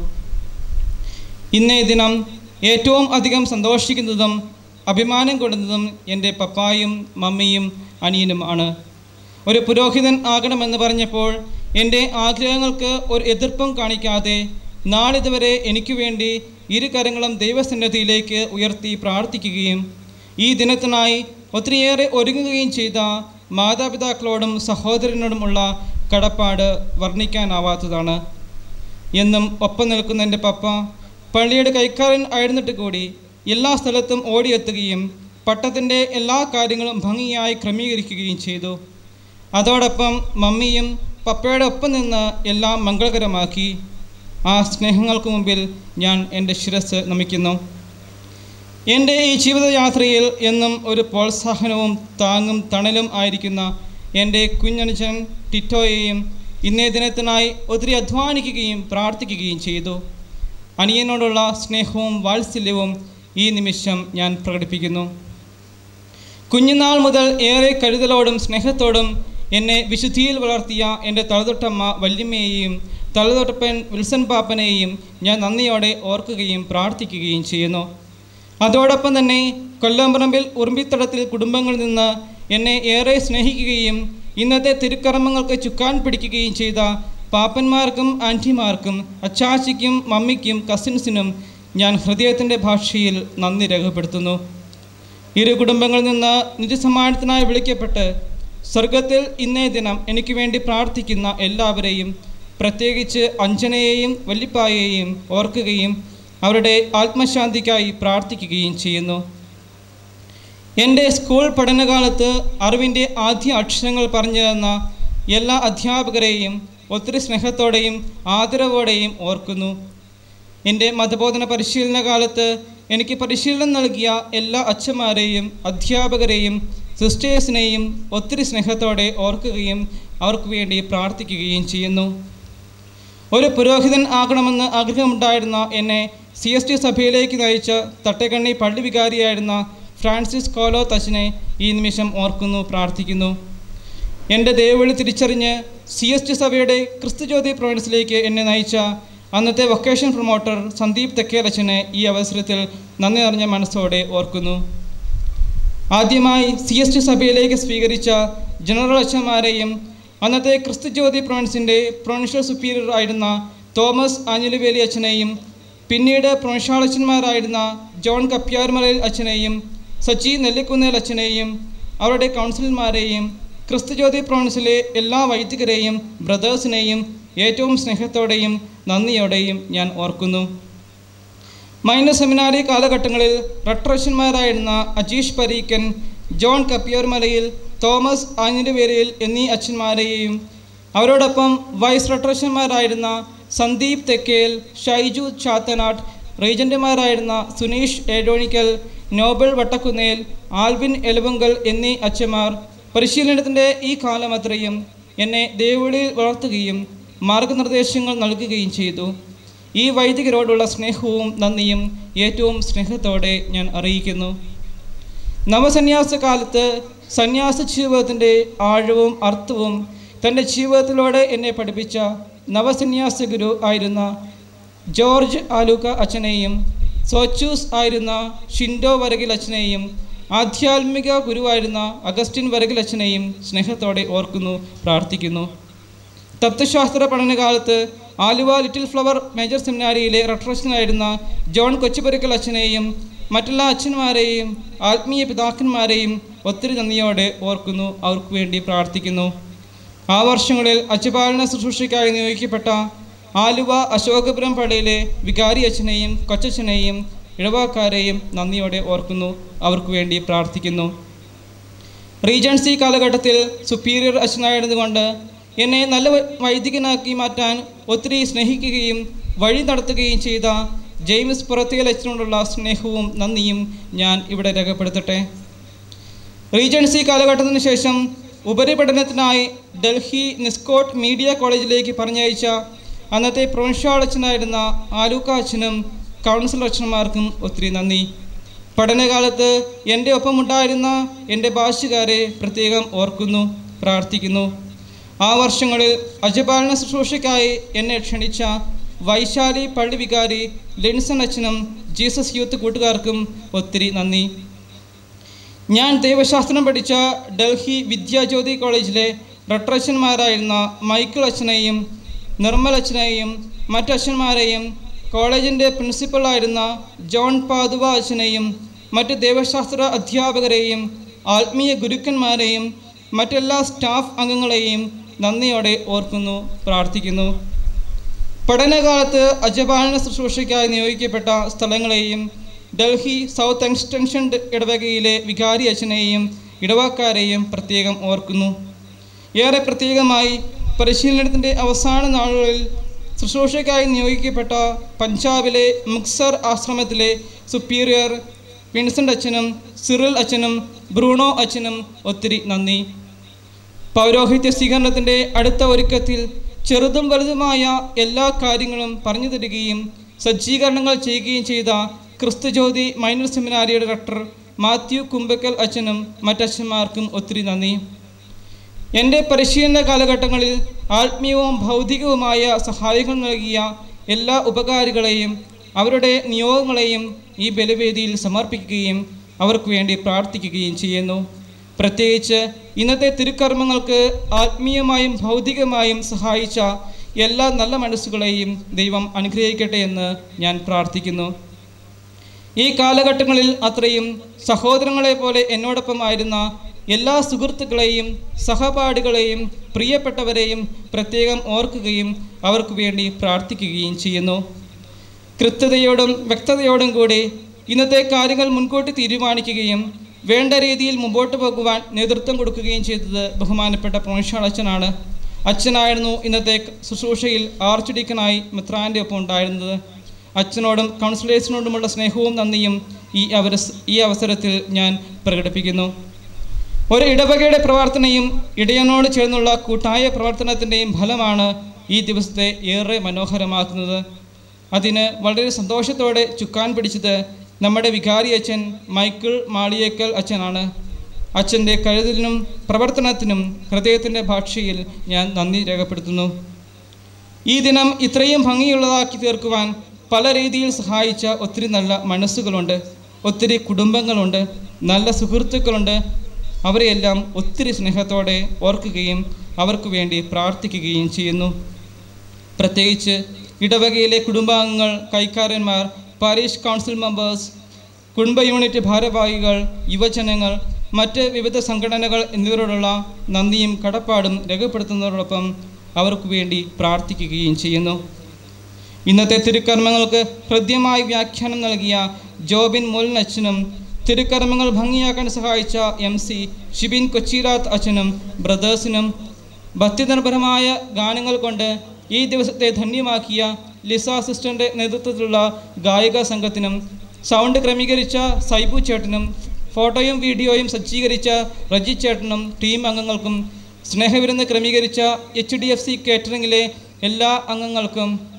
ഇന്നേ ദിനം ഏറ്റവും അധികം സന്തോഷിക്കുന്നതും അഭിമാനം കൊള്ളുന്നതും എൻ്റെ പപ്പായും മമ്മിയും അനിയനുമാണ്. ഒരു പുരോഹിതൻ ആകണമെന്ന് പറഞ്ഞപ്പോൾ എൻ്റെ ആഗ്രഹങ്ങൾക്ക് ഒരു എതിർപ്പും കാണിക്കാതെ നാളിതുവരെ എനിക്ക് വേണ്ടി ഇരു കരങ്ങളും ദൈവസന്നിധിയിലേക്ക് ഉയർത്തി പ്രാർത്ഥിക്കുകയും ഈ ദിനത്തിനായി ഒത്തിരിയേറെ ഒരുങ്ങുകയും ചെയ്ത മാതാപിതാക്കളോടും സഹോദരനോടുമുള്ള കടപ്പാട് വർണ്ണിക്കാനാവാത്തതാണ്. എന്നും ഒപ്പം നിൽക്കുന്ന എൻ്റെ പപ്പ പള്ളിയുടെ കൈക്കാരൻ ആയിരുന്നിട്ട് കൂടി എല്ലാ സ്ഥലത്തും ഓടിയെത്തുകയും പട്ടത്തിൻ്റെ എല്ലാ കാര്യങ്ങളും ഭംഗിയായി ക്രമീകരിക്കുകയും ചെയ്തു. അതോടൊപ്പം മമ്മിയും പപ്പയുടെ ഒപ്പം നിന്ന് എല്ലാം മംഗളകരമാക്കി. ആ സ്നേഹങ്ങൾക്ക് മുമ്പിൽ ഞാൻ എൻ്റെ ശിരസ് നമിക്കുന്നു. എൻ്റെ ഈ ജീവിതയാത്രയിൽ എന്നും ഒരു പ്രോത്സാഹനവും താങ്ങും തണലും ആയിരിക്കുന്ന എൻ്റെ കുഞ്ഞനുജൻ ടിറ്റോയെയും ഇന്നേ ദിനത്തിനായി ഒത്തിരി അധ്വാനിക്കുകയും പ്രാർത്ഥിക്കുകയും ചെയ്തു. അനിയനോടുള്ള സ്നേഹവും വാത്സല്യവും ഈ നിമിഷം ഞാൻ പ്രകടിപ്പിക്കുന്നു. കുഞ്ഞുനാൾ മുതൽ ഏറെ കരുതലോടും സ്നേഹത്തോടും എന്നെ വിശുദ്ധിയിൽ വളർത്തിയ എൻ്റെ തലതൊട്ടമ്മ വല്യമ്മയെയും തലതൊട്ടപ്പൻ വിൽസൺ പാപ്പനെയും ഞാൻ നന്ദിയോടെ ഓർക്കുകയും പ്രാർത്ഥിക്കുകയും ചെയ്യുന്നു. അതോടൊപ്പം തന്നെ കൊല്ലംപറമ്പിൽ ഉറുമ്പിത്തടത്തിൽ കുടുംബങ്ങളിൽ നിന്ന് എന്നെ ഏറെ സ്നേഹിക്കുകയും ഇന്നത്തെ തിരുക്കർമ്മങ്ങൾക്ക് ചുക്കാൻ പിടിക്കുകയും ചെയ്ത പാപ്പന്മാർക്കും ആൻറ്റിമാർക്കും അച്ചാച്ചിക്കും മമ്മിക്കും കസിൻസിനും ഞാൻ ഹൃദയത്തിൻ്റെ ഭാഷയിൽ നന്ദി രേഖപ്പെടുത്തുന്നു. ഇരു കുടുംബങ്ങളിൽ നിന്ന് നിത്യസമ്മാനത്തിനായി വിളിക്കപ്പെട്ട് സ്വർഗത്തിൽ ഇന്നേ ദിനം എനിക്ക് വേണ്ടി പ്രാർത്ഥിക്കുന്ന എല്ലാവരെയും, പ്രത്യേകിച്ച് അഞ്ജനയെയും വല്ലിപ്പായെയും ഓർക്കുകയും അവരുടെ ആത്മശാന്തിക്കായി പ്രാർത്ഥിക്കുകയും ചെയ്യുന്നു. എൻ്റെ സ്കൂൾ പഠനകാലത്ത് അറിവിൻ്റെ ആദ്യ അക്ഷരങ്ങൾ പറഞ്ഞു തന്ന എല്ലാ അധ്യാപകരെയും ഒത്തിരി സ്നേഹത്തോടെയും ആദരവോടെയും ഓർക്കുന്നു. എൻ്റെ മതബോധന പരിശീലന കാലത്ത് എനിക്ക് പരിശീലനം നൽകിയ എല്ലാ അച്ഛന്മാരെയും അധ്യാപകരെയും സിസ്റ്റേഴ്സിനെയും ഒത്തിരി സ്നേഹത്തോടെ ഓർക്കുകയും അവർക്ക് വേണ്ടി പ്രാർത്ഥിക്കുകയും ചെയ്യുന്നു. ഒരു പുരോഹിതൻ ആകണമെന്ന് ആഗ്രഹമുണ്ടായിരുന്ന എന്നെ സി എസ് ടി സഭയിലേക്ക് നയിച്ച തട്ടേക്കണ്ണി പള്ളി വികാരിയായിരുന്ന ഫ്രാൻസിസ് കോലോ തച്ചനെ ഈ നിമിഷം ഓർക്കുന്നു, പ്രാർത്ഥിക്കുന്നു. എൻ്റെ ദൈവവിളി തിരിച്ചറിഞ്ഞ് സി എസ് ടി സഭയുടെ ക്രിസ്തുജ്യോതി പ്രൊവിൻസിലേക്ക് എന്നെ നയിച്ച അന്നത്തെ വൊക്കേഷൻ പ്രൊമോട്ടർ സന്ദീപ് തെക്കേലച്ചനെ ഈ അവസരത്തിൽ നന്ദി നിറഞ്ഞ മനസ്സോടെ ഓർക്കുന്നു. ആദ്യമായി സി എസ് ടി സഭയിലേക്ക് സ്വീകരിച്ച ജനറൽ അച്ഛന്മാരെയും അന്നത്തെ ക്രിസ്തുജ്യോതി പ്രൊവിൻസിൻ്റെ പ്രൊവിൻഷ്യൽ സുപ്പീരിയർ ആയിരുന്ന തോമസ് ആഞ്ഞിലുവേലി അച്ഛനെയും പിന്നീട് പ്രൊവിൻഷ്യാളച്ചന്മാരായിരുന്ന ജോൺ കപ്പ്യാർമലയിൽ അച്ഛനെയും സച്ചി നെല്ലിക്കുന്നേൽ അച്ഛനെയും അവരുടെ കൗൺസിലർമാരെയും ക്രിസ്തുജ്യോതി പ്രൊവിൻസിലെ എല്ലാ വൈദികരെയും ബ്രദേഴ്സിനെയും ഏറ്റവും സ്നേഹത്തോടെയും നന്ദിയോടെയും ഞാൻ ഓർക്കുന്നു. മൈനർ സെമിനാരി കാലഘട്ടങ്ങളിൽ റട്രഷന്മാരായിരുന്ന അജീഷ് പരീക്കൻ, ജോൺ കപ്പ്യാർമലയിൽ, തോമസ് ആഞ്ഞിലുവേലിയിൽ എന്നീ അച്ഛന്മാരെയും അവരോടൊപ്പം വൈസ് റട്രഷന്മാരായിരുന്ന സന്ദീപ് തെക്കേൽ, ഷൈജു ചാത്തനാട്ട്, റീജന്റുമാരായിരുന്ന സുനീഷ് ഏഴോണിക്കൽ, നോബൽ വട്ടക്കുന്നേൽ, ആൽവിൻ എലവുങ്കൽ എന്നീ അച്ഛന്മാർ പരിശീലനത്തിൻ്റെ ഈ കാലം അത്രയും എന്നെ ദൈവവിളിയിൽ വളർത്തുകയും മാർഗനിർദ്ദേശങ്ങൾ നൽകുകയും ചെയ്തു. ഈ വൈദികരോടുള്ള സ്നേഹവും നന്ദിയും ഏറ്റവും സ്നേഹത്തോടെ ഞാൻ അറിയിക്കുന്നു. നവസന്യാസ കാലത്ത് സന്യാസ ജീവിതത്തിൻ്റെ ആഴവും അർത്ഥവും തൻ്റെ ജീവിതത്തിലൂടെ എന്നെ പഠിപ്പിച്ച നവസന്യാസ ഗുരു ആയിരുന്ന ജോർജ് ആലൂക്ക അച്ഛനെയും സോച്ചൂസ് ആയിരുന്ന ഷിൻഡോ വരകിൽ അച്ഛനെയും ആധ്യാത്മിക ഗുരുവായിരുന്ന അഗസ്റ്റിൻ വരകിൽ അച്ഛനെയും സ്നേഹത്തോടെ ഓർക്കുന്നു, പ്രാർത്ഥിക്കുന്നു. തത്വശാസ്ത്ര പഠനകാലത്ത് ആലുവ ലിറ്റിൽ ഫ്ലവർ മേജർ സെമിനാരിയിലെ റെട്രഷനായിരുന്ന ജോൺ കൊച്ചുപുരക്കൽ അച്ഛനെയും മറ്റുള്ള അച്ഛന്മാരെയും ആത്മീയ പിതാക്കന്മാരെയും ഒത്തിരി നന്ദിയോടെ ഓർക്കുന്നു, അവർക്ക് വേണ്ടി പ്രാർത്ഥിക്കുന്നു. ആ വർഷങ്ങളിൽ അച്ഛപാലന ശുശ്രൂഷയ്ക്കായി നിയോഗിക്കപ്പെട്ട ആലുവ അശോകപുരം പള്ളിയിലെ വികാരി അച്ഛനെയും കൊച്ചച്ഛനെയും ഇടവക്കാരെയും നന്ദിയോടെ ഓർക്കുന്നു, അവർക്ക് വേണ്ടി പ്രാർത്ഥിക്കുന്നു. റീജൻസി കാലഘട്ടത്തിൽ സുപ്പീരിയർ അച്ഛനായിരുന്നുകൊണ്ട് എന്നെ നല്ല വൈദികനാക്കി മാറ്റാൻ ഒത്തിരി സ്നേഹിക്കുകയും വഴി നടത്തുകയും ചെയ്ത ജെയിംസ് പുറത്തേൽ അച്ഛനോടുള്ള സ്നേഹവും നന്ദിയും ഞാൻ ഇവിടെ രേഖപ്പെടുത്തട്ടെ. റീജൻസി കാലഘട്ടത്തിന് ശേഷം ഉപരിപഠനത്തിനായി ഡൽഹി നിസ്കോട്ട് മീഡിയ കോളേജിലേക്ക് പറഞ്ഞയച്ച അന്നത്തെ പ്രൊവിൻഷ്യൽ അച്ഛനായിരുന്ന ആലൂക്ക അച്ഛനും കൗൺസിൽ അച്ഛന്മാർക്കും ഒത്തിരി നന്ദി. പഠനകാലത്ത് എൻ്റെ ഒപ്പമുണ്ടായിരുന്ന എൻ്റെ ഭാഷകാരെ പ്രത്യേകം ഓർക്കുന്നു, പ്രാർത്ഥിക്കുന്നു. ആ വർഷങ്ങളിൽ അജപാലന ശുശ്രൂഷയ്ക്കായി എന്നെ ക്ഷണിച്ച വൈശാലി പള്ളി വികാരി ലിൻസൺ അച്ഛനും ജീസസ് യൂത്ത് കൂട്ടുകാർക്കും ഒത്തിരി നന്ദി. ഞാൻ ദൈവശാസ്ത്രം പഠിച്ച ഡൽഹി വിദ്യാജ്യോതി കോളേജിലെ റെട്രച്ചന്മാരായിരുന്ന മൈക്കിൾ അച്ഛനെയും നിർമ്മൽ അച്ഛനെയും മറ്റച്ഛന്മാരെയും കോളേജിൻ്റെ പ്രിൻസിപ്പളായിരുന്ന ജോൺ പാതുവ അച്ഛനെയും മറ്റ് ദൈവശാസ്ത്ര അധ്യാപകരെയും ആത്മീയ ഗുരുക്കന്മാരെയും മറ്റെല്ലാ സ്റ്റാഫ് അംഗങ്ങളെയും നന്ദിയോടെ ഓർക്കുന്നു, പ്രാർത്ഥിക്കുന്നു. പഠനകാലത്ത് അജപാലന ശുശ്രൂഷയ്ക്കായി നിയോഗിക്കപ്പെട്ട സ്ഥലങ്ങളെയും ഡൽഹി സൗത്ത് എക്സ്റ്റൻഷൻ ഇടവകയിലെ വികാരി അച്ഛനെയും ഇടവക്കാരെയും പ്രത്യേകം ഓർക്കുന്നു. ഏറെ പ്രത്യേകമായി പരിശീലനത്തിൻ്റെ അവസാന നാളുകളിൽ ശുശ്രൂഷയ്ക്കായി നിയോഗിക്കപ്പെട്ട പഞ്ചാബിലെ മുക്സർ ആശ്രമത്തിലെ സുപ്പീരിയർ വിൻസെൻ്റ് അച്ഛനും സിറിൽ അച്ഛനും ബ്രൂണോ അച്ഛനും ഒത്തിരി നന്ദി. പൗരോഹിത്യ സ്വീകരണത്തിൻ്റെ അടുത്ത ഒരുക്കത്തിൽ ചെറുതും വലുതുമായ എല്ലാ കാര്യങ്ങളും പറഞ്ഞു തരികയും സജ്ജീകരണങ്ങൾ ചെയ്യുകയും ചെയ്ത ക്രിസ്തുജ്യോതി മൈനർ സെമിനാരിയുടെ ഡയറക്ടർ മാത്യു കുമ്പക്കൽ അച്ഛനും മറ്റച്ഛന്മാർക്കും ഒത്തിരി നന്ദി. എൻ്റെ പരിശീലന കാലഘട്ടങ്ങളിൽ ആത്മീയവും ഭൗതികവുമായ സഹായങ്ങൾ നൽകിയ എല്ലാ ഉപകാരികളെയും അവരുടെ നിയോഗങ്ങളെയും ഈ ബലിവേദിയിൽ സമർപ്പിക്കുകയും അവർക്ക് വേണ്ടി പ്രാർത്ഥിക്കുകയും ചെയ്യുന്നു. പ്രത്യേകിച്ച് ഇന്നത്തെ തിരുക്കർമ്മങ്ങൾക്ക് ആത്മീയമായും ഭൗതികമായും സഹായിച്ച എല്ലാ നല്ല മനസ്സുകളെയും ദൈവം അനുഗ്രഹിക്കട്ടെ എന്ന് ഞാൻ പ്രാർത്ഥിക്കുന്നു. ഈ കാലഘട്ടങ്ങളിൽ അത്രയും സഹോദരങ്ങളെ പോലെ എന്നോടൊപ്പം ആയിരുന്ന എല്ലാ സുഹൃത്തുക്കളെയും സഹപാഠികളെയും പ്രിയപ്പെട്ടവരെയും പ്രത്യേകം ഓർക്കുകയും അവർക്ക് വേണ്ടി പ്രാർത്ഥിക്കുകയും ചെയ്യുന്നു. കൃത്യതയോടും വ്യക്തതയോടും കൂടി ഇന്നത്തെ കാര്യങ്ങൾ മുൻകൂട്ടി തീരുമാനിക്കുകയും വേണ്ട രീതിയിൽ മുമ്പോട്ട് പോകുവാൻ നേതൃത്വം കൊടുക്കുകയും ചെയ്തത് ബഹുമാനപ്പെട്ട പ്രൊവിൻഷ്യൽ അച്ഛനാണ്. അച്ഛനായിരുന്നു ഇന്നത്തെ ശുശ്രൂഷയിൽ ആർച്ച് ഡീക്കനായി മെത്രാൻ്റെ ഒപ്പം ഉണ്ടായിരുന്നത്. അച്ഛനോടും കൗൺസിലേഴ്സിനോടുമുള്ള സ്നേഹവും നന്ദിയും ഈ അവര ഈ അവസരത്തിൽ ഞാൻ പ്രകടിപ്പിക്കുന്നു. ഒരു ഇടവകയുടെ പ്രവർത്തനയും ഇടയനോട് ചേർന്നുള്ള കൂട്ടായ പ്രവർത്തനത്തിൻ്റെയും ഫലമാണ് ഈ ദിവസത്തെ ഏറെ മനോഹരമാക്കുന്നത്. അതിന് വളരെ സന്തോഷത്തോടെ ചുക്കാൻ പിടിച്ചത് നമ്മുടെ വികാരി അച്ഛൻ മൈക്കിൾ മാളിയേക്കൽ അച്ഛനാണ്. അച്ഛൻ്റെ കരുതലിനും പ്രവർത്തനത്തിനും ഹൃദയത്തിൻ്റെ ഭാഷയിൽ ഞാൻ നന്ദി രേഖപ്പെടുത്തുന്നു. ഈ ദിനം ഇത്രയും ഭംഗിയുള്ളതാക്കി തീർക്കുവാൻ പല രീതിയിൽ സഹായിച്ച ഒത്തിരി നല്ല മനസ്സുകളുണ്ട്, ഒത്തിരി കുടുംബങ്ങളുണ്ട്, നല്ല സുഹൃത്തുക്കളുണ്ട്. അവരെയെല്ലാം ഒത്തിരി സ്നേഹത്തോടെ ഓർക്കുകയും അവർക്ക് വേണ്ടി പ്രാർത്ഥിക്കുകയും ചെയ്യുന്നു. പ്രത്യേകിച്ച് ഇടവകയിലെ കുടുംബാംഗങ്ങൾ, കൈക്കാരന്മാർ, പാരിഷ് കൗൺസിൽ മെമ്പേഴ്സ്, കുടുംബ യൂണിറ്റ് ഭാരവാഹികൾ, യുവജനങ്ങൾ, മറ്റ് വിവിധ സംഘടനകൾ എന്നിവരോടുള്ള നന്ദിയും കടപ്പാടും രേഖപ്പെടുത്തുന്നതോടൊപ്പം അവർക്ക് വേണ്ടി പ്രാർത്ഥിക്കുകയും ചെയ്യുന്നു. ഇന്നത്തെ തിരുക്കർമ്മങ്ങൾക്ക് ഹൃദ്യമായി വ്യാഖ്യാനം നൽകിയ ജോബിൻ മോലൻ അച്ഛനും തിരുക്കർമ്മങ്ങൾ ഭംഗിയാക്കാൻ സഹായിച്ച എം സി ഷിബിൻ കൊച്ചിരാത്ത് അച്ഛനും ബ്രദേഴ്സിനും ഭക്തിനിർഭരമായ ഗാനങ്ങൾ കൊണ്ട് ഈ ദിവസത്തെ ധന്യമാക്കിയ ലിസ സിസ്റ്ററിൻ്റെ നേതൃത്വത്തിലുള്ള ഗായിക സംഘത്തിനും സൗണ്ട് ക്രമീകരിച്ച സൈബു ചേട്ടനും ഫോട്ടോയും വീഡിയോയും സജ്ജീകരിച്ച റജി ചേട്ടനും ടീം അംഗങ്ങൾക്കും സ്നേഹവിരുന്ന് ക്രമീകരിച്ച എച്ച് ഡി എഫ് സി കേറ്ററിങ്ങിലെ എല്ലാ അംഗങ്ങൾക്കും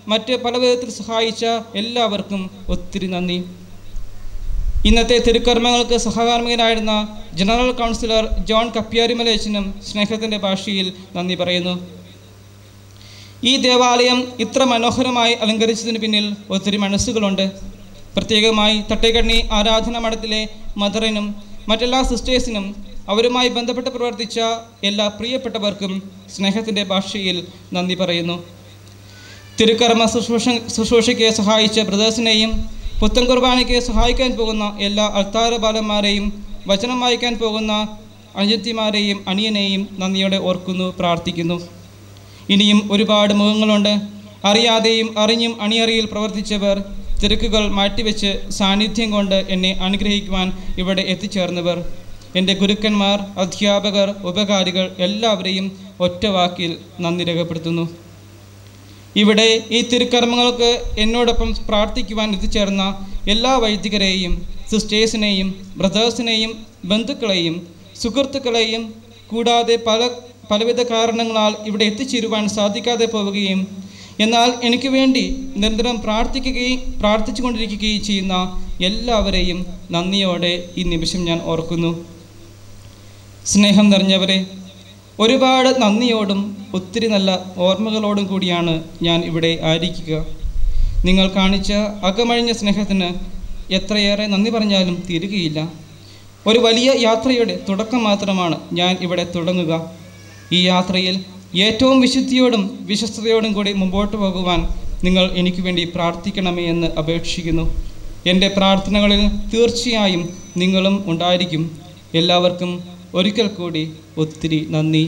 മറ്റ് പല വിധത്തിൽ സഹായിച്ച എല്ലാവർക്കും ഒത്തിരി നന്ദി. ഇന്നത്തെ തിരുക്കർമ്മങ്ങൾക്ക് സഹകാർമ്മികനായിരുന്ന ജനറൽ കൗൺസിലർ ജോൺ കപ്പ്യാരിമലേച്ചനും സ്നേഹത്തിൻ്റെ ഭാഷയിൽ നന്ദി പറയുന്നു. ഈ ദേവാലയം ഇത്ര മനോഹരമായി അലങ്കരിച്ചതിന് പിന്നിൽ ഒത്തിരി മനസ്സുകളുണ്ട്. പ്രത്യേകമായി തട്ടേക്കണ്ണി ആരാധന മഠത്തിലെ മദറിനും മറ്റെല്ലാ സിസ്റ്റേഴ്സിനും അവരുമായി ബന്ധപ്പെട്ട് പ്രവർത്തിച്ച എല്ലാ പ്രിയപ്പെട്ടവർക്കും സ്നേഹത്തിൻ്റെ ഭാഷയിൽ നന്ദി പറയുന്നു. തിരുക്കർമ്മ ശുശ്രൂഷ ശുശ്രൂഷയ്ക്ക് സഹായിച്ച ബ്രദേഴ്സിനെയും പുത്തൻ കുർബാനയ്ക്ക് സഹായിക്കാൻ പോകുന്ന എല്ലാ അൾത്താര ബാലന്മാരെയും വചനം വായിക്കാൻ പോകുന്ന അനുജത്തിമാരെയും അണിയനെയും നന്ദിയോടെ ഓർക്കുന്നു, പ്രാർത്ഥിക്കുന്നു. ഇനിയും ഒരുപാട് മുഖങ്ങളുണ്ട്. അറിയാതെയും അറിഞ്ഞും അണിയറിയിൽ പ്രവർത്തിച്ചവർ, തിരക്കുകൾ മാറ്റിവെച്ച് സാന്നിധ്യം കൊണ്ട് എന്നെ അനുഗ്രഹിക്കുവാൻ ഇവിടെ എത്തിച്ചേർന്നവർ, എൻ്റെ ഗുരുക്കന്മാർ, അധ്യാപകർ, ഉപകാരികൾ എല്ലാവരെയും ഒറ്റവാക്കിൽ നന്ദി രേഖപ്പെടുത്തുന്നു. ഇവിടെ ഈ തിരുക്കർമ്മങ്ങൾക്ക് എന്നോടൊപ്പം പ്രാർത്ഥിക്കുവാൻ എത്തിച്ചേർന്ന എല്ലാ വൈദികരെയും സിസ്റ്റേഴ്സിനെയും ബ്രദേഴ്സിനെയും ബന്ധുക്കളെയും സുഹൃത്തുക്കളെയും കൂടാതെ പല പലവിധ കാരണങ്ങളാൽ ഇവിടെ എത്തിച്ചേരുവാൻ സാധിക്കാതെ പോവുകയും എന്നാൽ എനിക്ക് വേണ്ടി നിരന്തരം പ്രാർത്ഥിക്കുകയും പ്രാർത്ഥിച്ചു കൊണ്ടിരിക്കുകയും ചെയ്യുന്ന എല്ലാവരെയും നന്ദിയോടെ ഈ നിമിഷം ഞാൻ ഓർക്കുന്നു. സ്നേഹം നിറഞ്ഞവരെ, ഒരുപാട് നന്ദിയോടും ഒത്തിരി നല്ല ഓർമ്മകളോടും കൂടിയാണ് ഞാൻ ഇവിടെ ആയിരിക്കുക. നിങ്ങൾ കാണിച്ച അകമഴിഞ്ഞ സ്നേഹത്തിന് എത്രയേറെ നന്ദി പറഞ്ഞാലും തീരുകയില്ല. ഒരു വലിയ യാത്രയുടെ തുടക്കം മാത്രമാണ് ഞാൻ ഇവിടെ തുടങ്ങുക. ഈ യാത്രയിൽ ഏറ്റവും വിശുദ്ധിയോടും വിശ്വസ്തയോടും കൂടി മുമ്പോട്ട് പോകുവാൻ നിങ്ങൾ എനിക്ക് വേണ്ടി പ്രാർത്ഥിക്കണമേ എന്ന് അപേക്ഷിക്കുന്നു. എൻ്റെ പ്രാർത്ഥനകളിൽ തീർച്ചയായും നിങ്ങളും ഉണ്ടായിരിക്കും. എല്ലാവർക്കും ഒരിക്കൽ കൂടി ഒത്തിരി നന്ദി.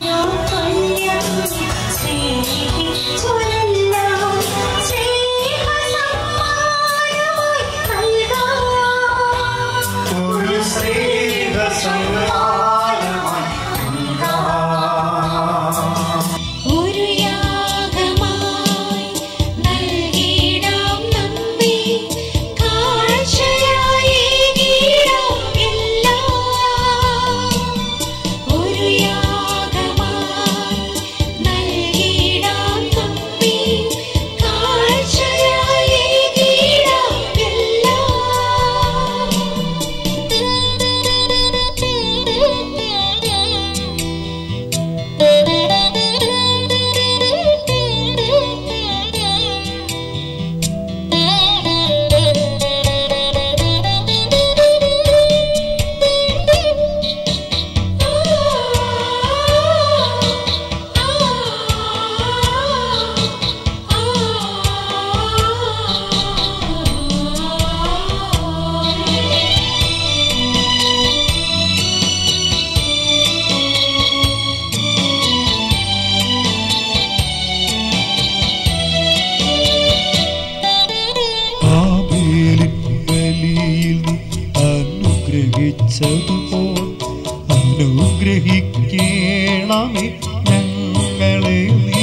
അനുഗ്രഹിക്കണമേ ഞങ്ങളെ നീ.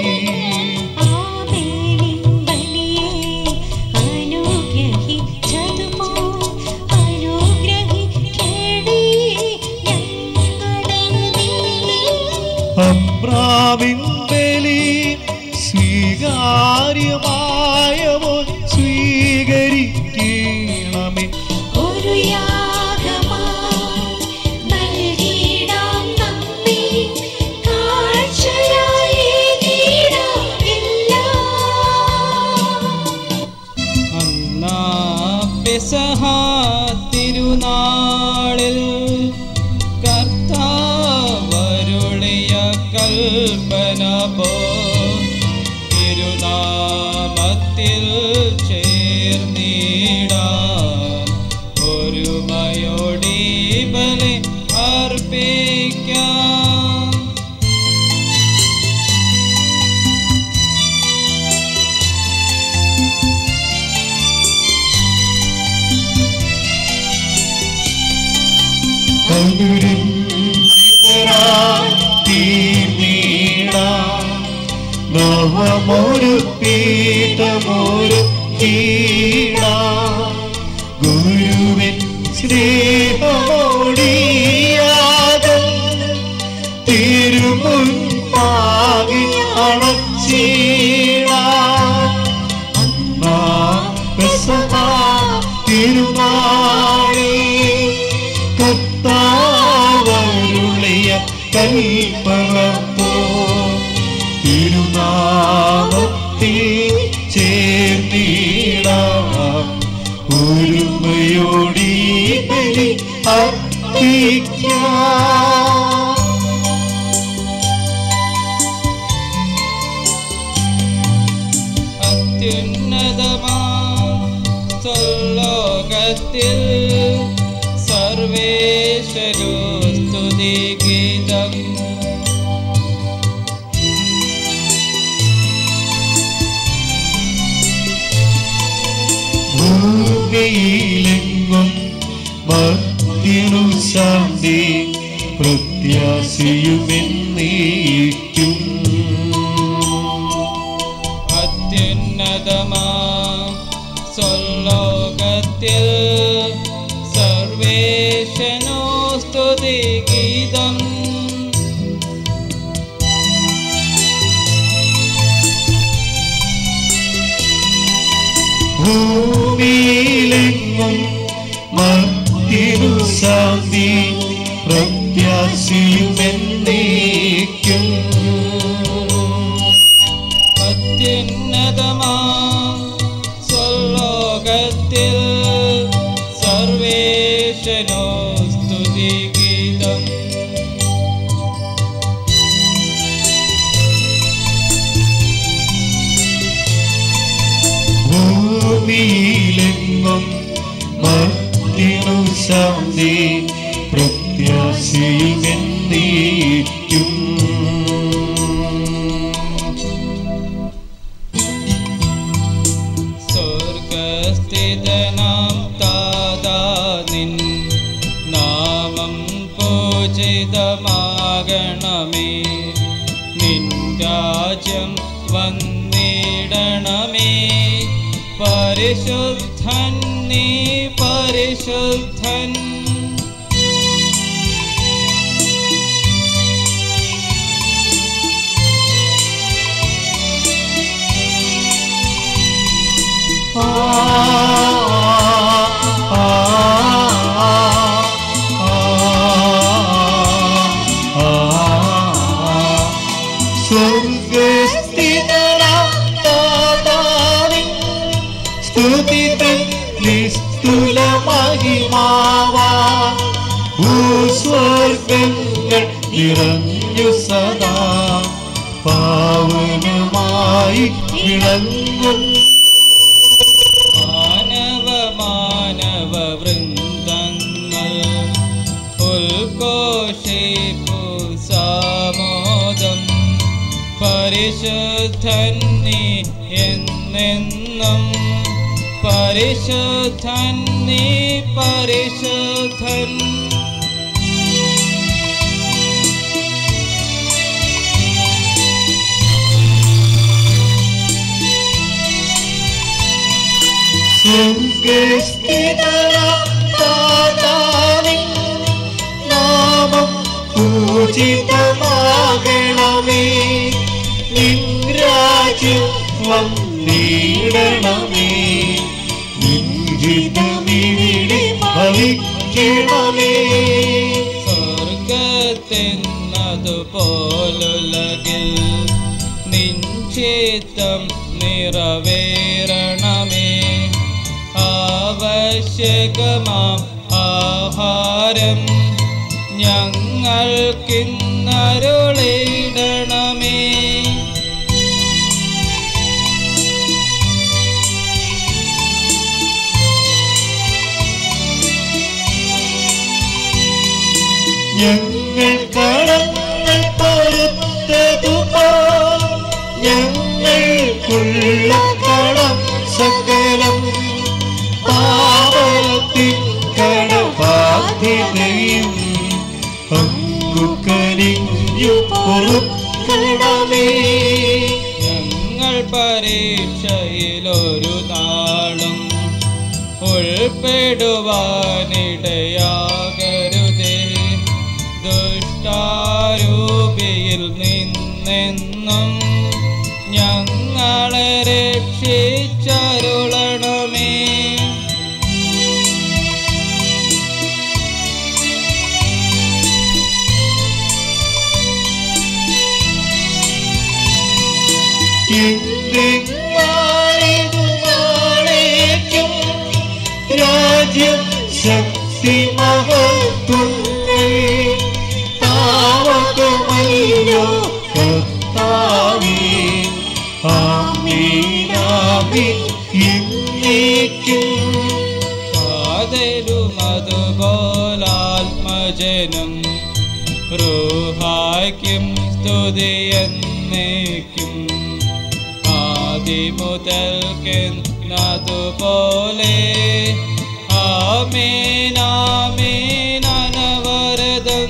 അബ്രാമിൻ ബലി സ്വീകാര്യമായവോ സ്വീകരിക്കണമേ. തിരുനാളിൽ കർത്താവരുളിയ കൽപ്പന പോ തിരുനാമത്തിൽ ചേർന്നിടാൻ ഒരുമയോടി ബലി അർപ്പിക്കാം. നവമൊരു പീഠമൊരു കീഴ ഗുരുവിൻ സ്നേഹമോടിയാകും തിരുമുൻപാകി അണച്ചീട തിരുനാളിൽ കർത്താവരുളിയ കൽപ്പന പോ തിരുനാമത്തിൽ ചേർന്നിടാം ഒരുമയോടി ബലി അർപ്പിക്കാം. അത്യുന്നതമാം സ്വർലോകത്തിൽ സർവേശ്വരോ സ്തുതിഗീതം. ഭൂമിയിലെങ്ങും മർത്യനു ശാന്തി പ്രത്യാശയുമെന്നേക്കും. അത്യുന്നതമാം സ്വർലോകത്തിൽ സർവേശ്വരോ സ്തുതിഗീതം. ഭൂമിയിലെങ്ങും മർത്യനു ശാന്തി പ്രത്യാശയുമെന്നേക്കും. അത്യുന്നതമാം സ്വർലോകത്തിൽ സർവേശ്വരോ സ്തുതിഗീതം. ഭൂമിയിലെങ്ങും മർത്യനു ശാന്തി പ്രത്യാശയുമെന്നേക്കും. സ്വർഗസ്ഥിതനാം താതാ നിൻ നാമം പൂജിതമാകണമേ. നിൻ രാജ്യം വന്നിടണമേ. പരിശുദ്ധൻ നീ പരിശുദ്ധൻ. ആ ആ ആ സ്വർഗസ്ഥിതനാം താതാവിൻ സ്തുതിതൻ നിസ്തുല മഹിമാവാ. ഭൂസ്വർഗങ്ങൾ നിറഞ്ഞു സദാ പാവനമായി വിളങ്ങും. മാനവ മാനവ വൃന്ദങ്ങൾ ഉൽഘോഷിപ്പു സാമോദം. പരിശുദ്ധൻ നീ എന്നെന്നും. പരിശുദ്ധൻ നീ പരിശുദ്ധൻ. സ്വർഗസ്ഥിതനാം താതാവിൻ നാമം പൂജിതമാകണമേ. നിൻ രാജ്യം വന്നിടണമേ. നിൻ ഹിതമിവിടെ ഭവിക്കണമേ. സ്വർഗത്തിന്നതുപോലുലകിൽ നിൻ ചിത്തം നിറവേറണമേ. ആവശ്യകമാം ആഹാരം ഞങ്ങൾക്കിന്നരുളിടണമേ. ഞങ്ങൾ കടങ്ങൾ പൊറുത്തതുപോൽ ഞങ്ങൾക്കുള്ള കടം സകലം പാപത്തിൻ കടബാധ്യതയും അങ്ങു കനിഞ്ഞു പൊറുക്കണമേ. ഞങ്ങൾ പരീക്ഷയിലൊരു നാളും ഉൾപ്പെടുവാനിടയാകരുതേ. ദുഷ്ടാരൂപിയിൽ നിന്നെന്നും ഞങ്ങളെ രക്ഷിച്ചരുളണമേ. രാജ്യം ശക്തി മഹത്വങ്ങൾ താവകമല്ലോ കർത്താവേ. ആമേൻ ആമേൻ എന്നേക്കും. ആദരും അതുപോലാത്മജനം റൂഹായ്ക്കും സ്തുതിയെന്നേക്കും. ആദിമുതൽക്കെന്നതുപോലെ ആമേൻ ആമേൻ അനവരതം.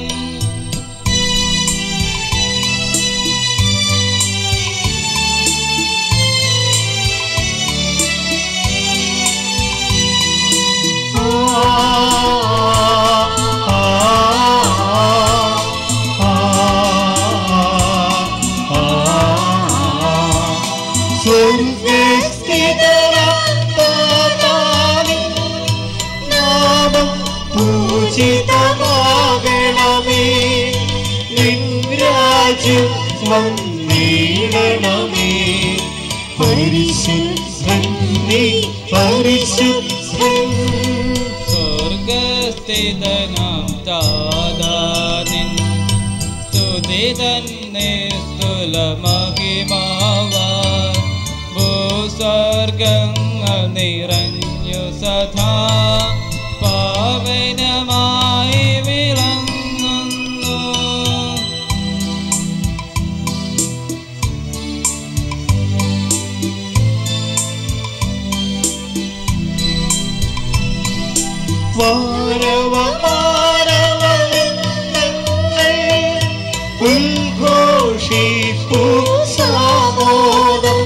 നാമം പൂജിതമാകണമേ. നിൻ രാജ്യം വന്നിടണമേ. പരിശുദ്ധൻ നീ പരിശുദ്ധൻ. സ്വർഗസ്ഥിതനാം താതാനിൻ സ്തുതി തന്നെ സ്തുലമഹിമാവാൻ ഭൂസ്വർഗങ്ങൾ നിറഞ്ഞു സദാ പാവനമായി വിളങ്ങുന്നു. വാരവ ഉദ്ഘോഷിപ്പൂ സാമോദം.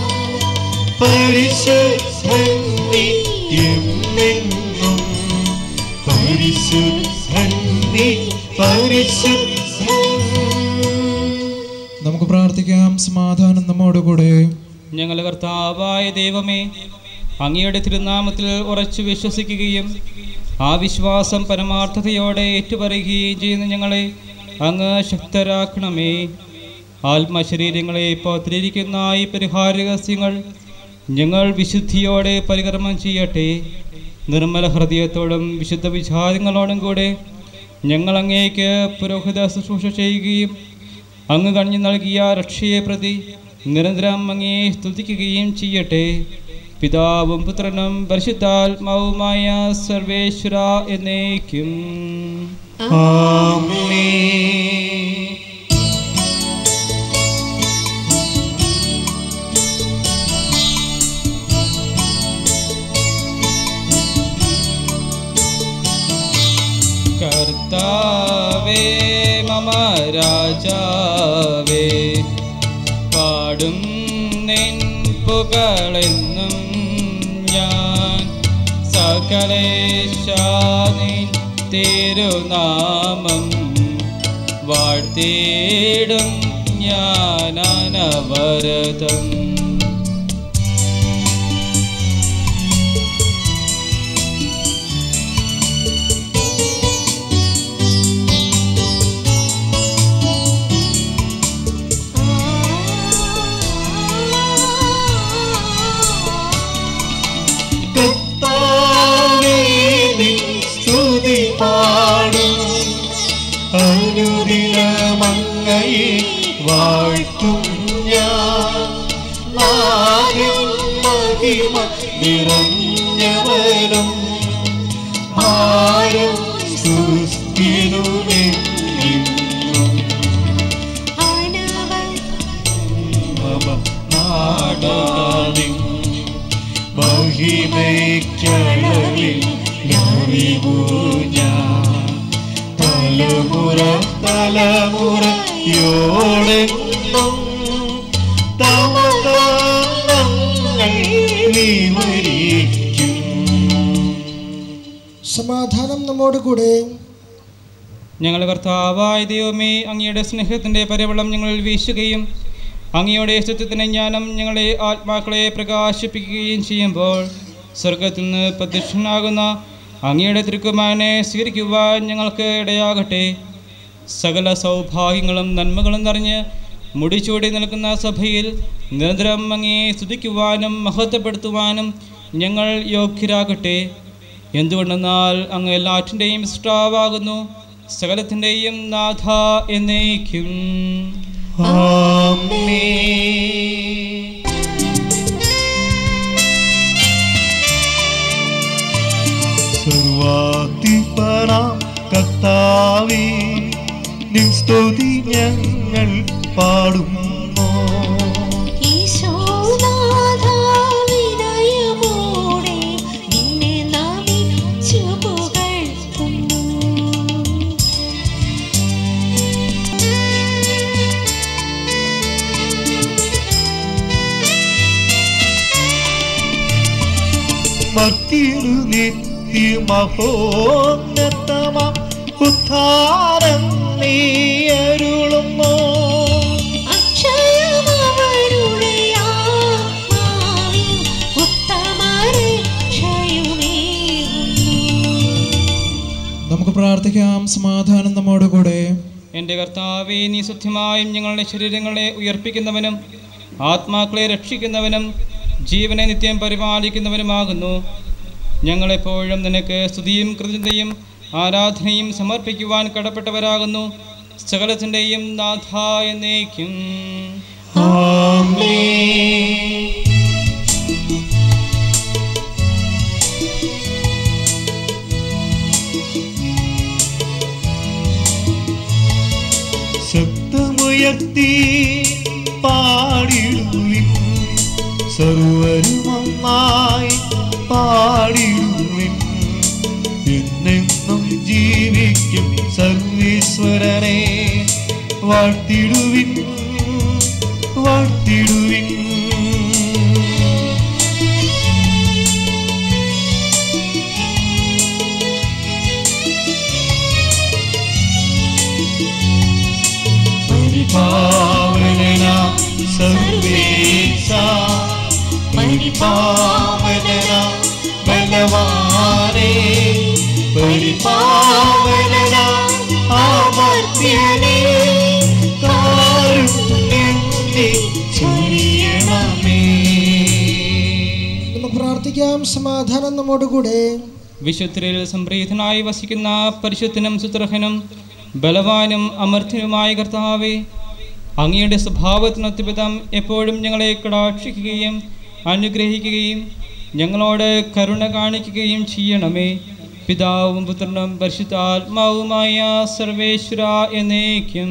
പരിശുദ്ധൻ നീ എന്നെന്നും. പരിശുദ്ധൻ നീ പരിശുദ്ധൻ. നമുക്ക് പ്രാർത്ഥിക്കാം. സമാധാനം നമ്മോടുകൂടെ. ഞങ്ങളുടെ കർത്താവായ ദൈവമേ, അങ്ങയുടെ തിരുനാമത്തിൽ ഉറച്ചു വിശ്വസിക്കുകയും ആ വിശ്വാസം പരമാർത്ഥതയോടെ ഏറ്റുപറയുകയും ചെയ്യുന്ന ഞങ്ങളെ അങ്ങ് ശക്തരാക്കണമേ. ആത്മശരീരങ്ങളെ പൗത്രീകരിക്കുന്ന ഈ പരിഹാര രഹസ്യങ്ങൾ ഞങ്ങൾ വിശുദ്ധിയോടെ പരികർമ്മം ചെയ്യട്ടെ. നിർമ്മല ഹൃദയത്തോടും വിശുദ്ധ വിചാരങ്ങളോടും കൂടെ ഞങ്ങൾ അങ്ങേക്ക് പുരോഹിത ശുശ്രൂഷ ചെയ്യുകയും അങ്ങ് കണിഞ്ഞു നൽകിയ രക്ഷയെ പ്രതി നിരന്തരം അങ്ങേ സ്തുതിക്കുകയും ചെയ്യട്ടെ. പിതാവും പുത്രനും പരിശുദ്ധാത്മാവുമായ സർവേശ്വര എന്നേക്കും. ആമേൻ. കർത്താവേ മമ രാജാവേ, പാടും നിൻ പുകളെന്നും ഞാൻ. സകലേശാ നിൻ തിരുനാമം വാഴ്ത്തിയിടും ഞാൻ അനവരതം. അനുദിനമങ്ങയെ വാഴ്ത്തും ഞാൻ. നാഥൻ മഹിമ നിറഞ്ഞവനും ഭാരം സുസ്ഥിരമെന്നും. മമ നാടാവിൻ മഹിമയ്ക്കളവിൽ അറിവു ഞാൻ. തലമുറ തലമുറയോടെന്നും തമതാനങ്ങൾ വിവരിക്കും. സമാധാനം നമ്മോട് കൂടെ. ഞങ്ങളുടെ കർത്താവായ ദൈവമേ, അങ്ങയുടെ സ്നേഹത്തിൻ്റെ പരിവളം ഞങ്ങളിൽ വീശുകയും അങ്ങയുടെ സത്യത്തിൻ്റെ ജ്ഞാനം ഞങ്ങളെ ആത്മാക്കളെ പ്രകാശിപ്പിക്കുകയും ചെയ്യുമ്പോൾ സ്വർഗത്തിൽ നിന്ന് പ്രത്യക്ഷനാകുന്ന അങ്ങയുടെ തിരുക്കുമാരനെ സ്വീകരിക്കുവാൻ ഞങ്ങൾക്ക് ഇടയാകട്ടെ. സകല സൗഭാഗ്യങ്ങളും നന്മകളും നിറഞ്ഞ് മുടിച്ചൂടി നിൽക്കുന്ന സഭയിൽ നിരന്തരം അങ്ങയെ സ്തുതിക്കുവാനും മഹത്വപ്പെടുത്തുവാനും ഞങ്ങൾ യോഗ്യരാകട്ടെ. എന്തുകൊണ്ടെന്നാൽ അങ്ങ് എല്ലാറ്റിൻ്റെയും സൃഷ്ടാവാകുന്നു, സകലത്തിൻ്റെയും നാഥ എന്നേക്കും. സർവാധിപനാം കർത്താവേ, നിൻ സ്തുതി ഞങ്ങൾ പാടുന്നു. ഈശോനാഥാ വിനയമോടെ നിന്നെ നമിച്ചു പുകഴ്ത്തുന്നു. മർത്യനു നിത്യമഹോന്നതമാം ഉദ്ധാരം നീ അരുളുന്നു. അക്ഷയമവരുടെ ആത്മാവിൽ ഉത്തമരക്ഷയുമേകുന്നു. നമുക്ക് പ്രാർത്ഥിക്കാം. സമാധാനം നമ്മോടുകൂടെ. എൻ്റെ കർത്താവേ, നീ സത്യമായും ഞങ്ങളുടെ ശരീരങ്ങളെ ഉയർപ്പിക്കുന്നവനും ആത്മാക്കളെ രക്ഷിക്കുന്നവനും ജീവനെ നിത്യം പരിപാലിക്കുന്നവനുമാകുന്നു. ഞങ്ങളെപ്പോഴും നിനക്ക് സ്തുതിയും കൃതജ്ഞതയും ആരാധനയും സമർപ്പിക്കുവാൻ കടപ്പെട്ടവരാകുന്നു. സകലത്തിൻ്റെയും നാഥ എന്നേക്കും. ശബ്ദമുയർത്തി പാടിടുവിൻ, സർവരും ഒന്നായി പാടിടുവിൻ. എന്നെന്നും ജീവിക്കും സർവീശ്വരനെ വാഴ്ത്തിടുവിൻ, വാഴ്ത്തിടുവിൻ. പരിപാവനനാം സർവേശ, പരിപാവനനാം ബലവാനേ, പരിപാവനനാം അമർത്യനേ, കാരുണ്യം നീ ചൊരിയണമേ. നമുക്ക് പ്രാർത്ഥിക്കാം. സമാധാനം നമ്മോടുകൂടെ. വിശുദ്ധരിൽ സംപ്രീതനായി വസിക്കുന്ന പരിശുദ്ധനും സുത്രഹനും ബലവാനും അമർത്യനുമായ കർത്താവേ, അങ്ങയുടെ സ്വഭാവത്തിനൊത്തുവിധം എപ്പോഴും ഞങ്ങളെ കടാക്ഷിക്കുകയും അനുഗ്രഹിക്കുകയും ഞങ്ങളോട് കരുണ കാണിക്കുകയും ചെയ്യണമേ. പിതാവും പുത്രനും പരിശുദ്ധാത്മാവുമായ സർവേശ്വര എന്നേക്കും.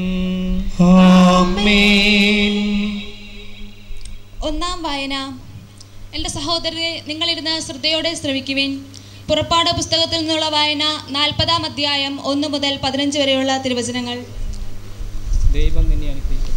ഒന്നാം വായന. എൻ്റെ സഹോദരരെ, നിങ്ങളിരുന്ന് ശ്രദ്ധയോടെ ശ്രവിക്കുവിൻ. പുറപ്പാട് പുസ്തകത്തിൽ നിന്നുള്ള വായന നാൽപ്പതാം അധ്യായം ഒന്ന് മുതൽ പതിനഞ്ച് വരെയുള്ള തിരുവചനങ്ങൾ. ദൈവം നിന്നെ അനുഗ്രഹിക്കട്ടെ.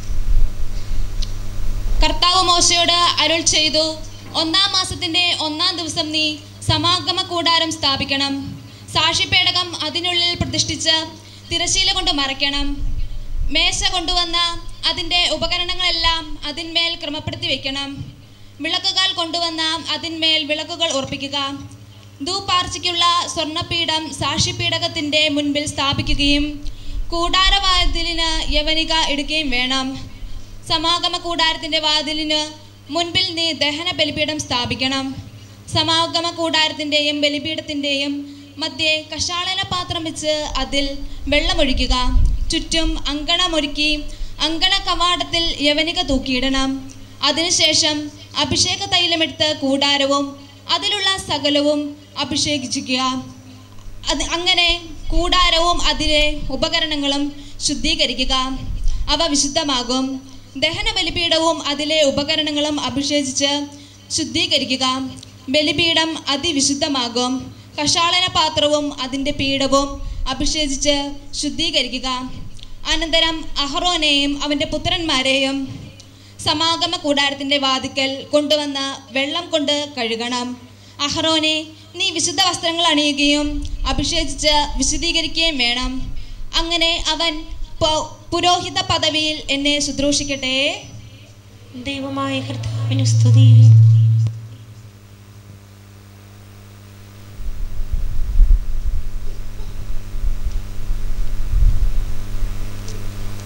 കർത്താവ് മോശയോട് അരുൾ ചെയ്തു, ഒന്നാം മാസത്തിന്റെ ഒന്നാം ദിവസം നീ സമാഗമ കൂടാരം സ്ഥാപിക്കണം. സാക്ഷിപ്പേടകം അതിനുള്ളിൽ പ്രതിഷ്ഠിച്ച് തിരശീല കൊണ്ട് മറയ്ക്കണം. മേശ കൊണ്ടുവന്ന അതിൻ്റെ ഉപകരണങ്ങളെല്ലാം അതിന്മേൽ ക്രമപ്പെടുത്തി വയ്ക്കണം. വിളക്കുകൾ കൊണ്ടുവന്ന അതിന്മേൽ വിളക്കുകൾ ഉറപ്പിക്കുക. ധൂപാർച്ചയ്ക്കുള്ള സ്വർണ്ണപീഠം സാക്ഷിപ്പീഠകത്തിൻ്റെ മുൻപിൽ സ്ഥാപിക്കുകയും കൂടാരവാതിലിന് യവനിക ഇടുകയും വേണം. സമാഗമ കൂടാരത്തിൻ്റെ വാതിലിന് മുൻപിൽ നീ ദഹന ബലിപീഠം സ്ഥാപിക്കണം. സമാഗമ കൂടാരത്തിൻ്റെയും ബലിപീഠത്തിൻ്റെയും മധ്യേ കഷാളന പാത്രം വെച്ച് അതിൽ വെള്ളമൊഴിക്കുക. ചുറ്റും അങ്കണമൊരുക്കി അങ്കണ കവാടത്തിൽ യവനിക തൂക്കിയിടണം. അതിനുശേഷം അഭിഷേക തൈലമെടുത്ത് കൂടാരവും അതിലുള്ള സകലവും അഭിഷേകിക്കുക. അത് അങ്ങനെ കൂടാരവും അതിലെ ഉപകരണങ്ങളും ശുദ്ധീകരിക്കുക, അവ വിശുദ്ധമാകും. ദഹന ബലിപീഠവും അതിലെ ഉപകരണങ്ങളും അഭിഷേകിച്ച് ശുദ്ധീകരിക്കുക, ബലിപീഠം അതിവിശുദ്ധമാകും. കഷാളന പാത്രവും അതിൻ്റെ പീഠവും അഭിഷേകിച്ച് ശുദ്ധീകരിക്കുക. അനന്തരം അഹറോനെയും അവൻ്റെ പുത്രന്മാരെയും സമാഗമ കൂടാരത്തിൻ്റെ വാതിക്കൽ കൊണ്ടുവന്ന് വെള്ളം കൊണ്ട് കഴുകണം. അഹറോനെ, നീ വിശുദ്ധ വസ്ത്രങ്ങൾ അണിയുകയും അഭിഷേകിച്ച് വിശദീകരിക്കുകയും വേണം. അങ്ങനെ അവൻ പുരോഹിത പദവിയിൽ എന്നെ ശുശ്രൂഷിക്കട്ടെ. ദൈവമായ കർത്താവിന് സ്തുതി.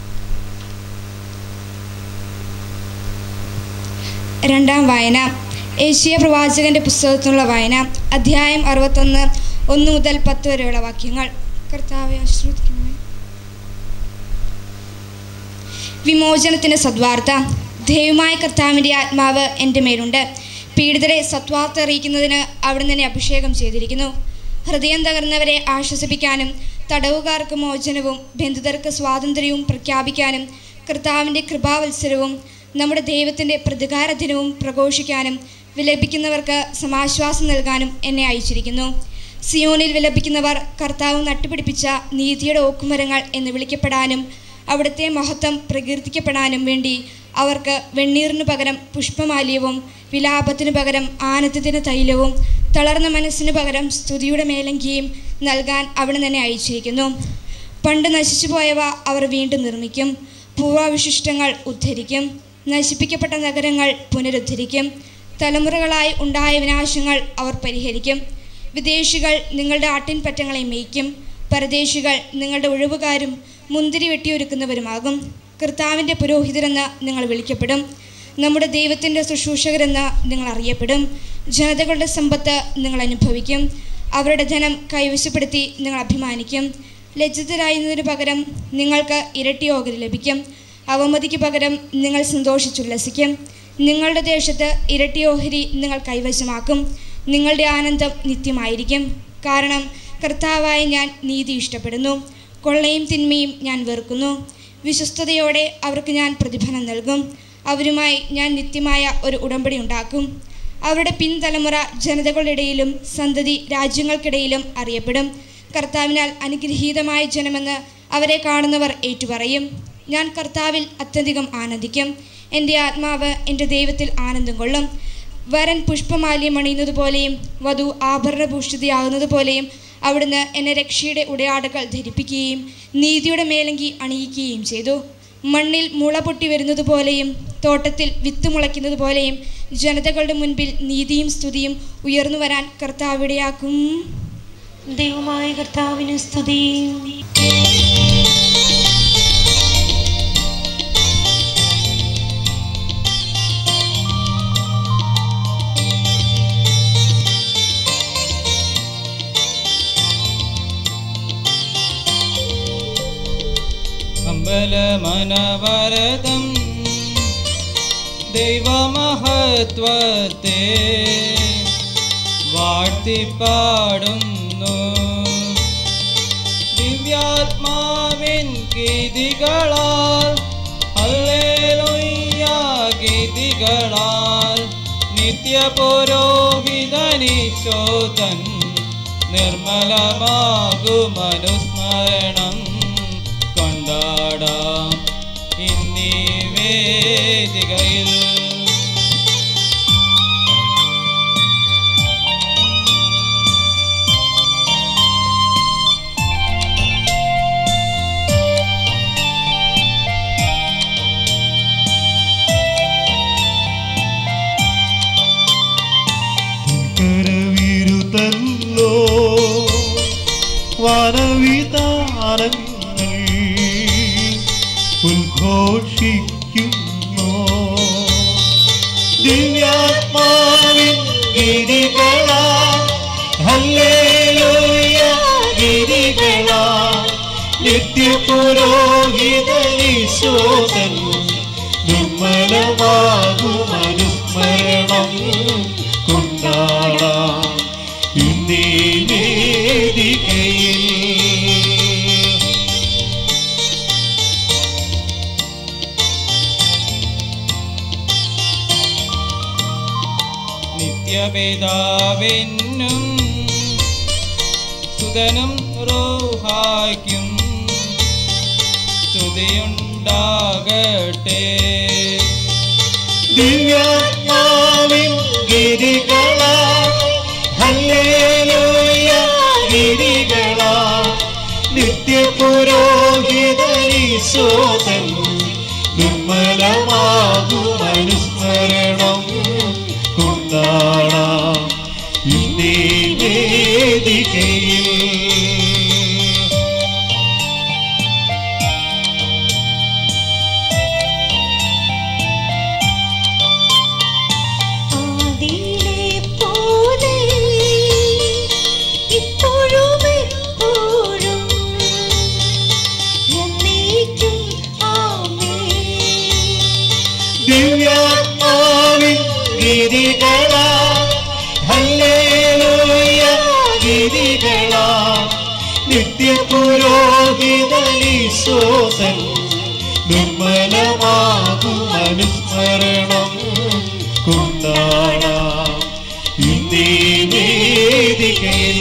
രണ്ടാം വായന. ഏശയ്യാ പ്രവാചകന്റെ പുസ്തകത്തിനുള്ള വായന, അധ്യായം അറുപത്തൊന്ന്, ഒന്ന് മുതൽ പത്ത് വരെയുള്ള വാക്യങ്ങൾ. കർത്താവെ ആശ്രയിക്കണമേ. വിമോചനത്തിൻ്റെ സദ്വാർത്ത. ദൈവമായ കർത്താവിൻ്റെ ആത്മാവ് എൻ്റെ മേലുണ്ട്. പീഡിതരെ സദ്വാർത്ത അറിയിക്കുന്നതിന് അവിടുന്ന് എന്നെ അഭിഷേകം ചെയ്തിരിക്കുന്നു. ഹൃദയം തകർന്നവരെ ആശ്വസിപ്പിക്കാനും തടവുകാർക്ക് മോചനവും ബന്ധിതർക്ക് സ്വാതന്ത്ര്യവും പ്രഖ്യാപിക്കാനും കർത്താവിൻ്റെ കൃപാവത്സരവും നമ്മുടെ ദൈവത്തിൻ്റെ പ്രതികാര ദിനവും പ്രഘോഷിക്കാനും വിലപിക്കുന്നവർക്ക് സമാശ്വാസം നൽകാനും എന്നെ അയച്ചിരിക്കുന്നു. സിയോനിൽ വിലപിക്കുന്നവർ കർത്താവ് നട്ടുപിടിപ്പിച്ച നീതിയുടെ ഓക്കുമരങ്ങൾ എന്ന് വിളിക്കപ്പെടാനും അവിടുത്തെ മഹത്വം പ്രകീർത്തിക്കപ്പെടാനും വേണ്ടി അവർക്ക് വെണ്ണീറിനു പകരം പുഷ്പമാല്യവും വിലാപത്തിനു പകരം ആനന്ദത്തിന് തൈലവും തളർന്ന മനസ്സിനു പകരം സ്തുതിയുടെ മേലങ്കിയും നൽകാൻ അവിടെ തന്നെ അയച്ചിരിക്കുന്നു. പണ്ട് നശിച്ചു പോയവ അവർ വീണ്ടും നിർമ്മിക്കും. പൂർവാവശിഷ്ടങ്ങൾ ഉദ്ധരിക്കും. നശിപ്പിക്കപ്പെട്ട നഗരങ്ങൾ പുനരുദ്ധരിക്കും. തലമുറകളായി ഉണ്ടായ വിനാശങ്ങൾ അവർ പരിഹരിക്കും. വിദേശികൾ നിങ്ങളുടെ ആട്ടിൻപറ്റങ്ങളെ മേയ്ക്കും. പരദേശികൾ നിങ്ങളുടെ ഒഴിവുകാരും മുന്തിരി വെട്ടിയൊരുക്കുന്നവരുമാകും. കർത്താവിൻ്റെ പുരോഹിതരെന്ന് നിങ്ങൾ വിളിക്കപ്പെടും. നമ്മുടെ ദൈവത്തിൻ്റെ ശുശ്രൂഷകരെന്ന് നിങ്ങൾ അറിയപ്പെടും. ജനതകളുടെ സമ്പത്ത് നിങ്ങൾ അനുഭവിക്കും. അവരുടെ ധനം കൈവശപ്പെടുത്തി നിങ്ങൾ അഭിമാനിക്കും. ലജ്ജിതരായിരുന്നതിന് പകരം നിങ്ങൾക്ക് ഇരട്ടി ഓഹരി ലഭിക്കും. അവമതിക്ക് പകരം നിങ്ങൾ സന്തോഷിച്ചുല്ലസിക്കും. നിങ്ങളുടെ ദേശത്ത് ഇരട്ടി ഓഹരി നിങ്ങൾ കൈവശമാക്കും. നിങ്ങളുടെ ആനന്ദം നിത്യമായിരിക്കും. കാരണം കർത്താവായ ഞാൻ നീതി ഇഷ്ടപ്പെടുന്നു. കൊള്ളയും തിന്മയും ഞാൻ വെറുക്കുന്നു. വിശ്വസ്തയോടെ അവർക്ക് ഞാൻ പ്രതിഫലം നൽകും. അവരുമായി ഞാൻ നിത്യമായ ഒരു ഉടമ്പടി ഉണ്ടാക്കും. അവരുടെ പിൻതലമുറ ജനതകളുടെ ഇടയിലും സന്തതി രാജ്യങ്ങൾക്കിടയിലും അറിയപ്പെടും. കർത്താവിനാൽ അനുഗ്രഹീതമായ ജനമെന്ന് അവരെ കാണുന്നവർ ഏറ്റുപറയും. ഞാൻ കർത്താവിൽ അത്യധികം ആനന്ദിക്കും. എൻ്റെ ആത്മാവ് എൻ്റെ ദൈവത്തിൽ ആനന്ദം കൊള്ളും. വരൻ പുഷ്പമാല്യം അണിയുന്നത് പോലെയും വധു ആഭരണഭൂഷിതയാകുന്നത് പോലെയും അവിടുന്ന് എന്നെ രക്ഷയുടെ ഉടയാടകൾ ധരിപ്പിക്കുകയും നീതിയുടെ മേലങ്കി അണിയിക്കുകയും ചെയ്തു. മണ്ണിൽ മുള പൊട്ടി വരുന്നത് പോലെയും തോട്ടത്തിൽ വിത്ത് മുളയ്ക്കുന്നത് പോലെയും ജനതകളുടെ മുൻപിൽ നീതിയും സ്തുതിയും ഉയർന്നു വരാൻ കർത്താവ് ഇടയാക്കും. ദൈവമായ കർത്താവിന് സ്തുതി. അമ്പലമനവരതം ദൈവമഹത്വത്തെ വാഴ്ത്തിപ്പാടുന്നു. ദിവ്യാത്മാവിൻ ഗീതികളാൽ ഹല്ലേലൂയ ഗീതികളാൽ നിത്യപുരോഹിതനീശോതൻ നിർമ്മലമാകുമനുസ്മരണം കൊണ്ടാടാം ഇന്നീ വേദികയിൽ. കരവിരുതല്ലോ വനവിധാനങ്ങൾ ഉദ്ഘോഷിക്കുന്നു. ദിവ്യാത്മാവിൻ ഗീതികളാൽ ഹല്ലേലൂയ ഗീതികളാൽ നിത്യപുരോഹിതനീശോതൻ നിർമ്മലമാകും അനുസ്മരണം കൊണ്ടാടാം ഇന്നീ വേദികയിൽ. നിത്യപിതാവിനും സുതനും റൂഹായ്ക്കും സ്തുതിയുണ്ടാകട്ടെ. ദിവ്യാത്മാവിൻ ഗീതികളാൽ ഹല്ലേലൂയ ഗീതികളാൽ നിത്യപുരോഹിതനീശോതൻ നിർമ്മലമാകും അനുസ്മരണം കൊണ്ടാടാം ഇന്നീ വേദികയിൽ. ആദിയിൽ സ്തുതികളാ നിത്യപുരോഹിതനീശോതൻ നിർമ്മലമാകും അനുസ്മരണം കൊണ്ടാടാം ഇന്നീ വേദികയിൽ.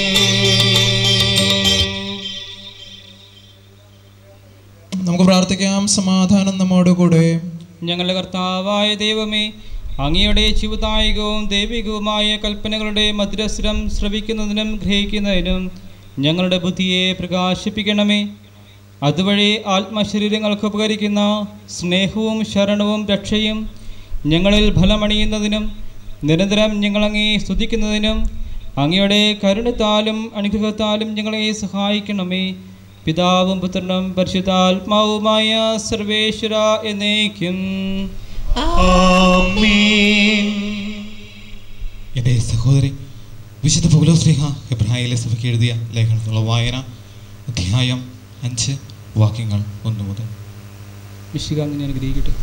നമുക്ക് പ്രാർത്ഥിക്കാം. സമാധാനം നമ്മോടുകൂടെ. ഞങ്ങളുടെ കർത്താവായ ദൈവമേ, അങ്ങയുടെ ജീവദായകവും ദൈവികവുമായ കൽപ്പനകളുടെ മധുരസ്വരം ശ്രവിക്കുന്നതിനും ഗ്രഹിക്കുന്നതിനും ഞങ്ങളുടെ ബുദ്ധിയെ പ്രകാശിപ്പിക്കണമേ. അതുവഴി ആത്മശരീരങ്ങൾക്ക് ഉപകരിക്കുന്ന സ്നേഹവും ശരണവും രക്ഷയും ഞങ്ങളിൽ ഫലമണിയുന്നതിനും നിരന്തരം ഞങ്ങളങ്ങേ സ്തുതിക്കുന്നതിനും അങ്ങയുടെ കരുണത്താലും അനുഗ്രഹത്താലും ഞങ്ങളെ സഹായിക്കണമേ. പിതാവും പുത്രനും പരിശുദ്ധാത്മാവുമായ സർവേശ്വര എന്നേക്കും ആമേൻ. എൻ്റെ സഹോദരി വിശുദ്ധ പൗലോസ്ലീഹ എബ്രായയിലെ സഭയ്ക്ക് എഴുതിയ ലേഖനത്തിലുള്ള വായന, അധ്യായം അഞ്ച്, വാക്യങ്ങൾ ഒന്ന് മുതൽ. വിശുദ്ധ അനുഗ്രഹിക്കട്ടെ.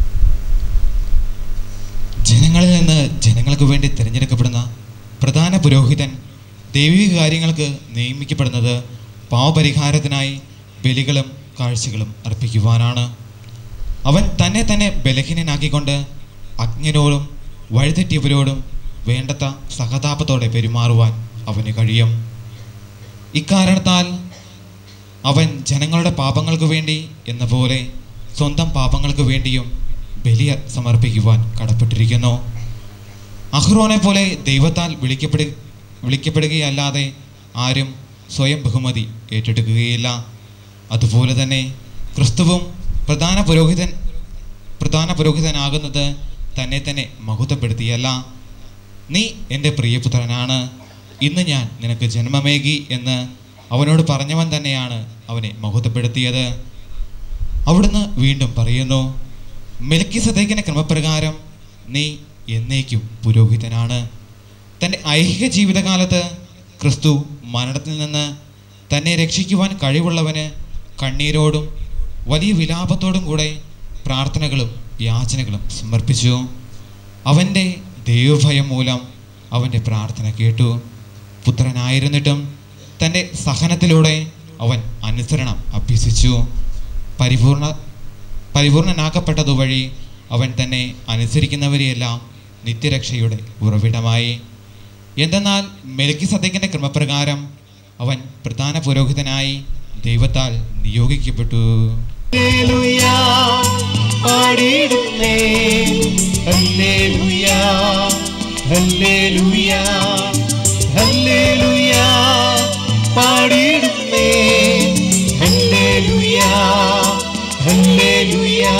ജനങ്ങളിൽ നിന്ന് ജനങ്ങൾക്ക് വേണ്ടി തിരഞ്ഞെടുക്കപ്പെടുന്ന പ്രധാന പുരോഹിതൻ ദൈവിക കാര്യങ്ങൾക്ക് നിയമിക്കപ്പെടുന്നത് പാവപരിഹാരത്തിനായി ബലികളും കാഴ്ചകളും അർപ്പിക്കുവാനാണ്. അവൻ തന്നെ തന്നെ ബലഹീനനാക്കിക്കൊണ്ട് അജ്ഞരോടും വഴിതെറ്റിയവരോടും വേണ്ടത്ര സഹതാപത്തോടെ പെരുമാറുവാൻ അവന് കഴിയും. ഇക്കാരണത്താൽ അവൻ ജനങ്ങളുടെ പാപങ്ങൾക്ക് വേണ്ടി എന്ന പോലെ സ്വന്തം പാപങ്ങൾക്ക് വേണ്ടിയും ബലി സമർപ്പിക്കുവാൻ കടപ്പെട്ടിരിക്കുന്നു. അഹ്റോനെ പോലെ ദൈവത്താൽ വിളിക്കപ്പെടു വിളിക്കപ്പെടുകയല്ലാതെ ആരും സ്വയം ബഹുമതി ഏറ്റെടുക്കുകയില്ല. അതുപോലെ തന്നെ ക്രിസ്തുവും പ്രധാന പുരോഹിതൻ പ്രധാന പുരോഹിതനാകുന്നത് തന്നെ തന്നെ മഹത്വപ്പെടുത്തിയല്ല. നീ എൻ്റെ പ്രിയപുത്രനാണ്, ഇന്ന് ഞാൻ നിനക്ക് ജന്മമേകി എന്ന് അവനോട് പറഞ്ഞവൻ തന്നെയാണ് അവനെ മഹത്വപ്പെടുത്തിയത്. അവിടുന്ന് വീണ്ടും പറയുന്നു, മെൽക്കിസദേക്കിന്റെ ക്രമപ്രകാരം നീ എന്നേക്കും പുരോഹിതനാണ്. തൻ്റെ ഐഹിക ജീവിതകാലത്ത് ക്രിസ്തു മരണത്തിൽ നിന്ന് തന്നെ രക്ഷിക്കുവാൻ കഴിവുള്ളവന് കണ്ണീരോടും വലിയ വിലാപത്തോടും കൂടെ പ്രാർത്ഥനകളും യാചനകളും സമർപ്പിച്ചു. അവൻ്റെ ദൈവഭയം മൂലം അവൻ്റെ പ്രാർത്ഥന കേട്ടു. പുത്രനായിരുന്നിട്ടും തൻ്റെ സഹനത്തിലൂടെ അവൻ അനുസരണം അഭ്യസിച്ചു. പരിപൂർണ പരിപൂർണനാക്കപ്പെട്ടതുവഴി അവൻ തന്നെ അനുസരിക്കുന്നവരെയെല്ലാം നിത്യരക്ഷയുടെ ഉറവിടമായി. എന്തെന്നാൽ മെൽക്കിസദേക്കിന്റെ ക്രമപ്രകാരം അവൻ പ്രധാന പുരോഹിതനായി ദൈവത്താൽ നിയോഗിക്കപ്പെട്ടു. ഹല്ലേലൂയാ പാടിടുന്നേ, ഹല്ലേലൂയാ ഹല്ലേലൂയാ ഹല്ലേലൂയാ പാടിടുന്നേ, ഹല്ലേലൂയാ ഹല്ലേലൂയാ.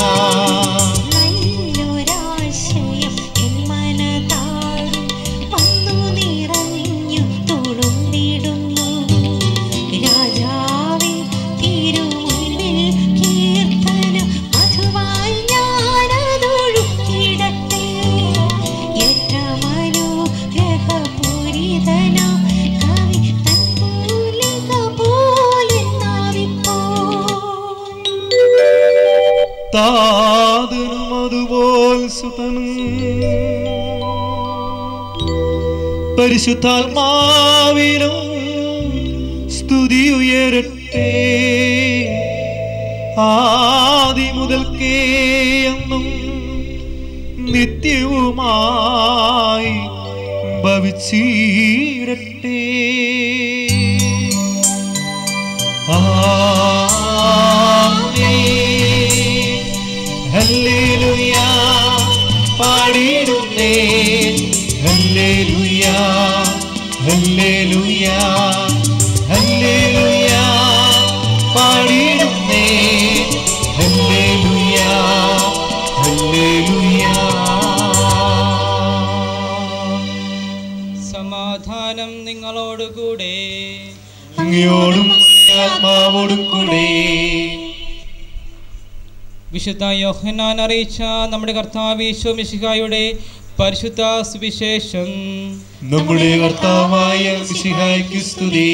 നല്ലൊരാശയം എൻ മനതാളും വന്നു നിറഞ്ഞു തുളുമ്പിടുന്നു. രാജാവിൻ തിരുമുൻപിൽ കീർത്തനം മധുവായി ഞാനതൊഴുക്കിടട്ടെ. ഏറ്റമനുഗ്രഹപൂരിതനാം കവി തൻ പൂലിക പോലെന്നാവിപ്പോൾ. താതനും അതുപോൽ സുതനും പരിശുദ്ധാത്മാവിനും സ്തുതി ഉയരട്ടെ. ആദി മുതൽക്കേ എന്നും നിത്യവുമായി ഭവിച്ചിരട്ടെ. ആമേൻ. ഹല്ലേലൂയാ പാടിടുന്നേ, ഹല്ലേലൂയാ ഹല്ലേലൂയാ ഹല്ലേലൂയാ പാടിടുന്നേ, ഹല്ലേലൂയാ ഹല്ലേലൂയാ. സമാധാനം നിങ്ങളോടുകൂടെ. അങ്ങയോടും ആത്മാവോടും കൂടെ. വിശുദ്ധ യോഹന്നാൻ അറിയിച്ച നമ്മുടെ കർത്താവ് യേശു മിശിഹായുടെ പരിശുദ്ധ സുവിശേഷം. നമ്മുടെ കർത്താവായ മിശിഹായ്ക്ക് സ്തുതി.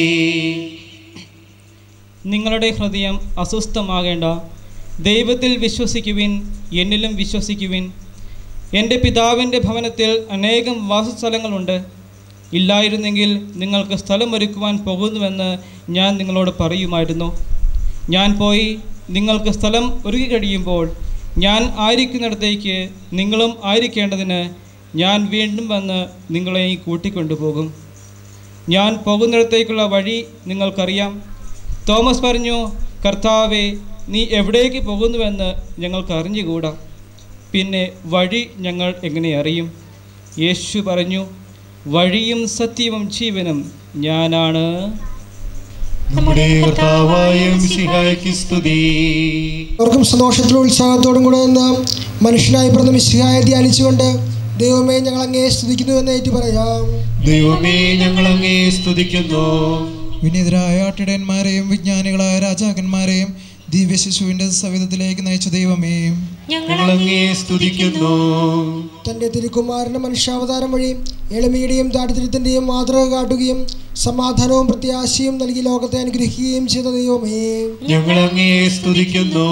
നിങ്ങളുടെ ഹൃദയം അസ്വസ്ഥമാകേണ്ട, ദൈവത്തിൽ വിശ്വസിക്കുവിൻ, എന്നിലും വിശ്വസിക്കുവിൻ. എൻ്റെ പിതാവിൻ്റെ ഭവനത്തിൽ അനേകം വാസസ്ഥലങ്ങളുണ്ട്. ഇല്ലായിരുന്നെങ്കിൽ നിങ്ങൾക്ക് സ്ഥലമൊരുക്കുവാൻ പോകുന്നുവെന്ന് ഞാൻ നിങ്ങളോട് പറയുമായിരുന്നു. ഞാൻ പോയി നിങ്ങൾക്ക് സ്ഥലം ഒരുക്കി കഴിയുമ്പോൾ ഞാൻ ആയിരിക്കുന്നിടത്തേക്ക് നിങ്ങളും ആയിരിക്കേണ്ടതിന് ഞാൻ വീണ്ടും വന്ന് നിങ്ങളെ കൂട്ടിക്കൊണ്ടുപോകും. ഞാൻ പോകുന്നിടത്തേക്കുള്ള വഴി നിങ്ങൾക്കറിയാം. തോമസ് പറഞ്ഞു, കർത്താവേ, നീ എവിടേക്ക് പോകുന്നുവെന്ന് ഞങ്ങൾക്ക് അറിഞ്ഞുകൂടാ, പിന്നെ വഴി ഞങ്ങൾ എങ്ങനെ അറിയും? യേശു പറഞ്ഞു, വഴിയും സത്യവും ജീവനും ഞാനാണ്. നമ്മുടെ കർത്താവായ മിശിഹായ്ക്ക് സ്തുതി. അവർക്കും സന്തോഷത്തിലും ഉത്സാഹത്തോടും കൂടെ നിന്ന് മനുഷ്യനായി പിറന്ന മിശിഹായെ ധ്യാനിച്ചുകൊണ്ട് ദൈവമേ ഞങ്ങൾ അങ്ങേ സ്തുതിക്കുന്നു എന്ന് ഏറ്റു പറയാം. ദൈവമേ ഞങ്ങൾ അങ്ങേ സ്തുതിക്കുന്നു. വിനീതരായ ആട്ടിടയന്മാരെയും വിജ്ഞാനികളായ രാജാക്കന്മാരെയും ദിവ്യശിശുവിന്റെ സവിധത്തിലേക്ക് നയിച്ച ദൈവമേ ഞങ്ങൾ അങ്ങേ സ്തുതിക്കുന്നു. തന്റെ തിരുക്കുമാരന്റെ മനുഷ്യാവതാരം വഴി എളിമയുടെയും ദാരിദ്ര്യത്തിന്റെയും മാതൃക കാട്ടുകയും സമാധാനവും പ്രത്യാശയും നൽകി ലോകത്തെ അനുഗ്രഹിക്കുകയും ചെയ്ത ദൈവമേ ഞങ്ങൾ അങ്ങേ സ്തുതിക്കുന്നു.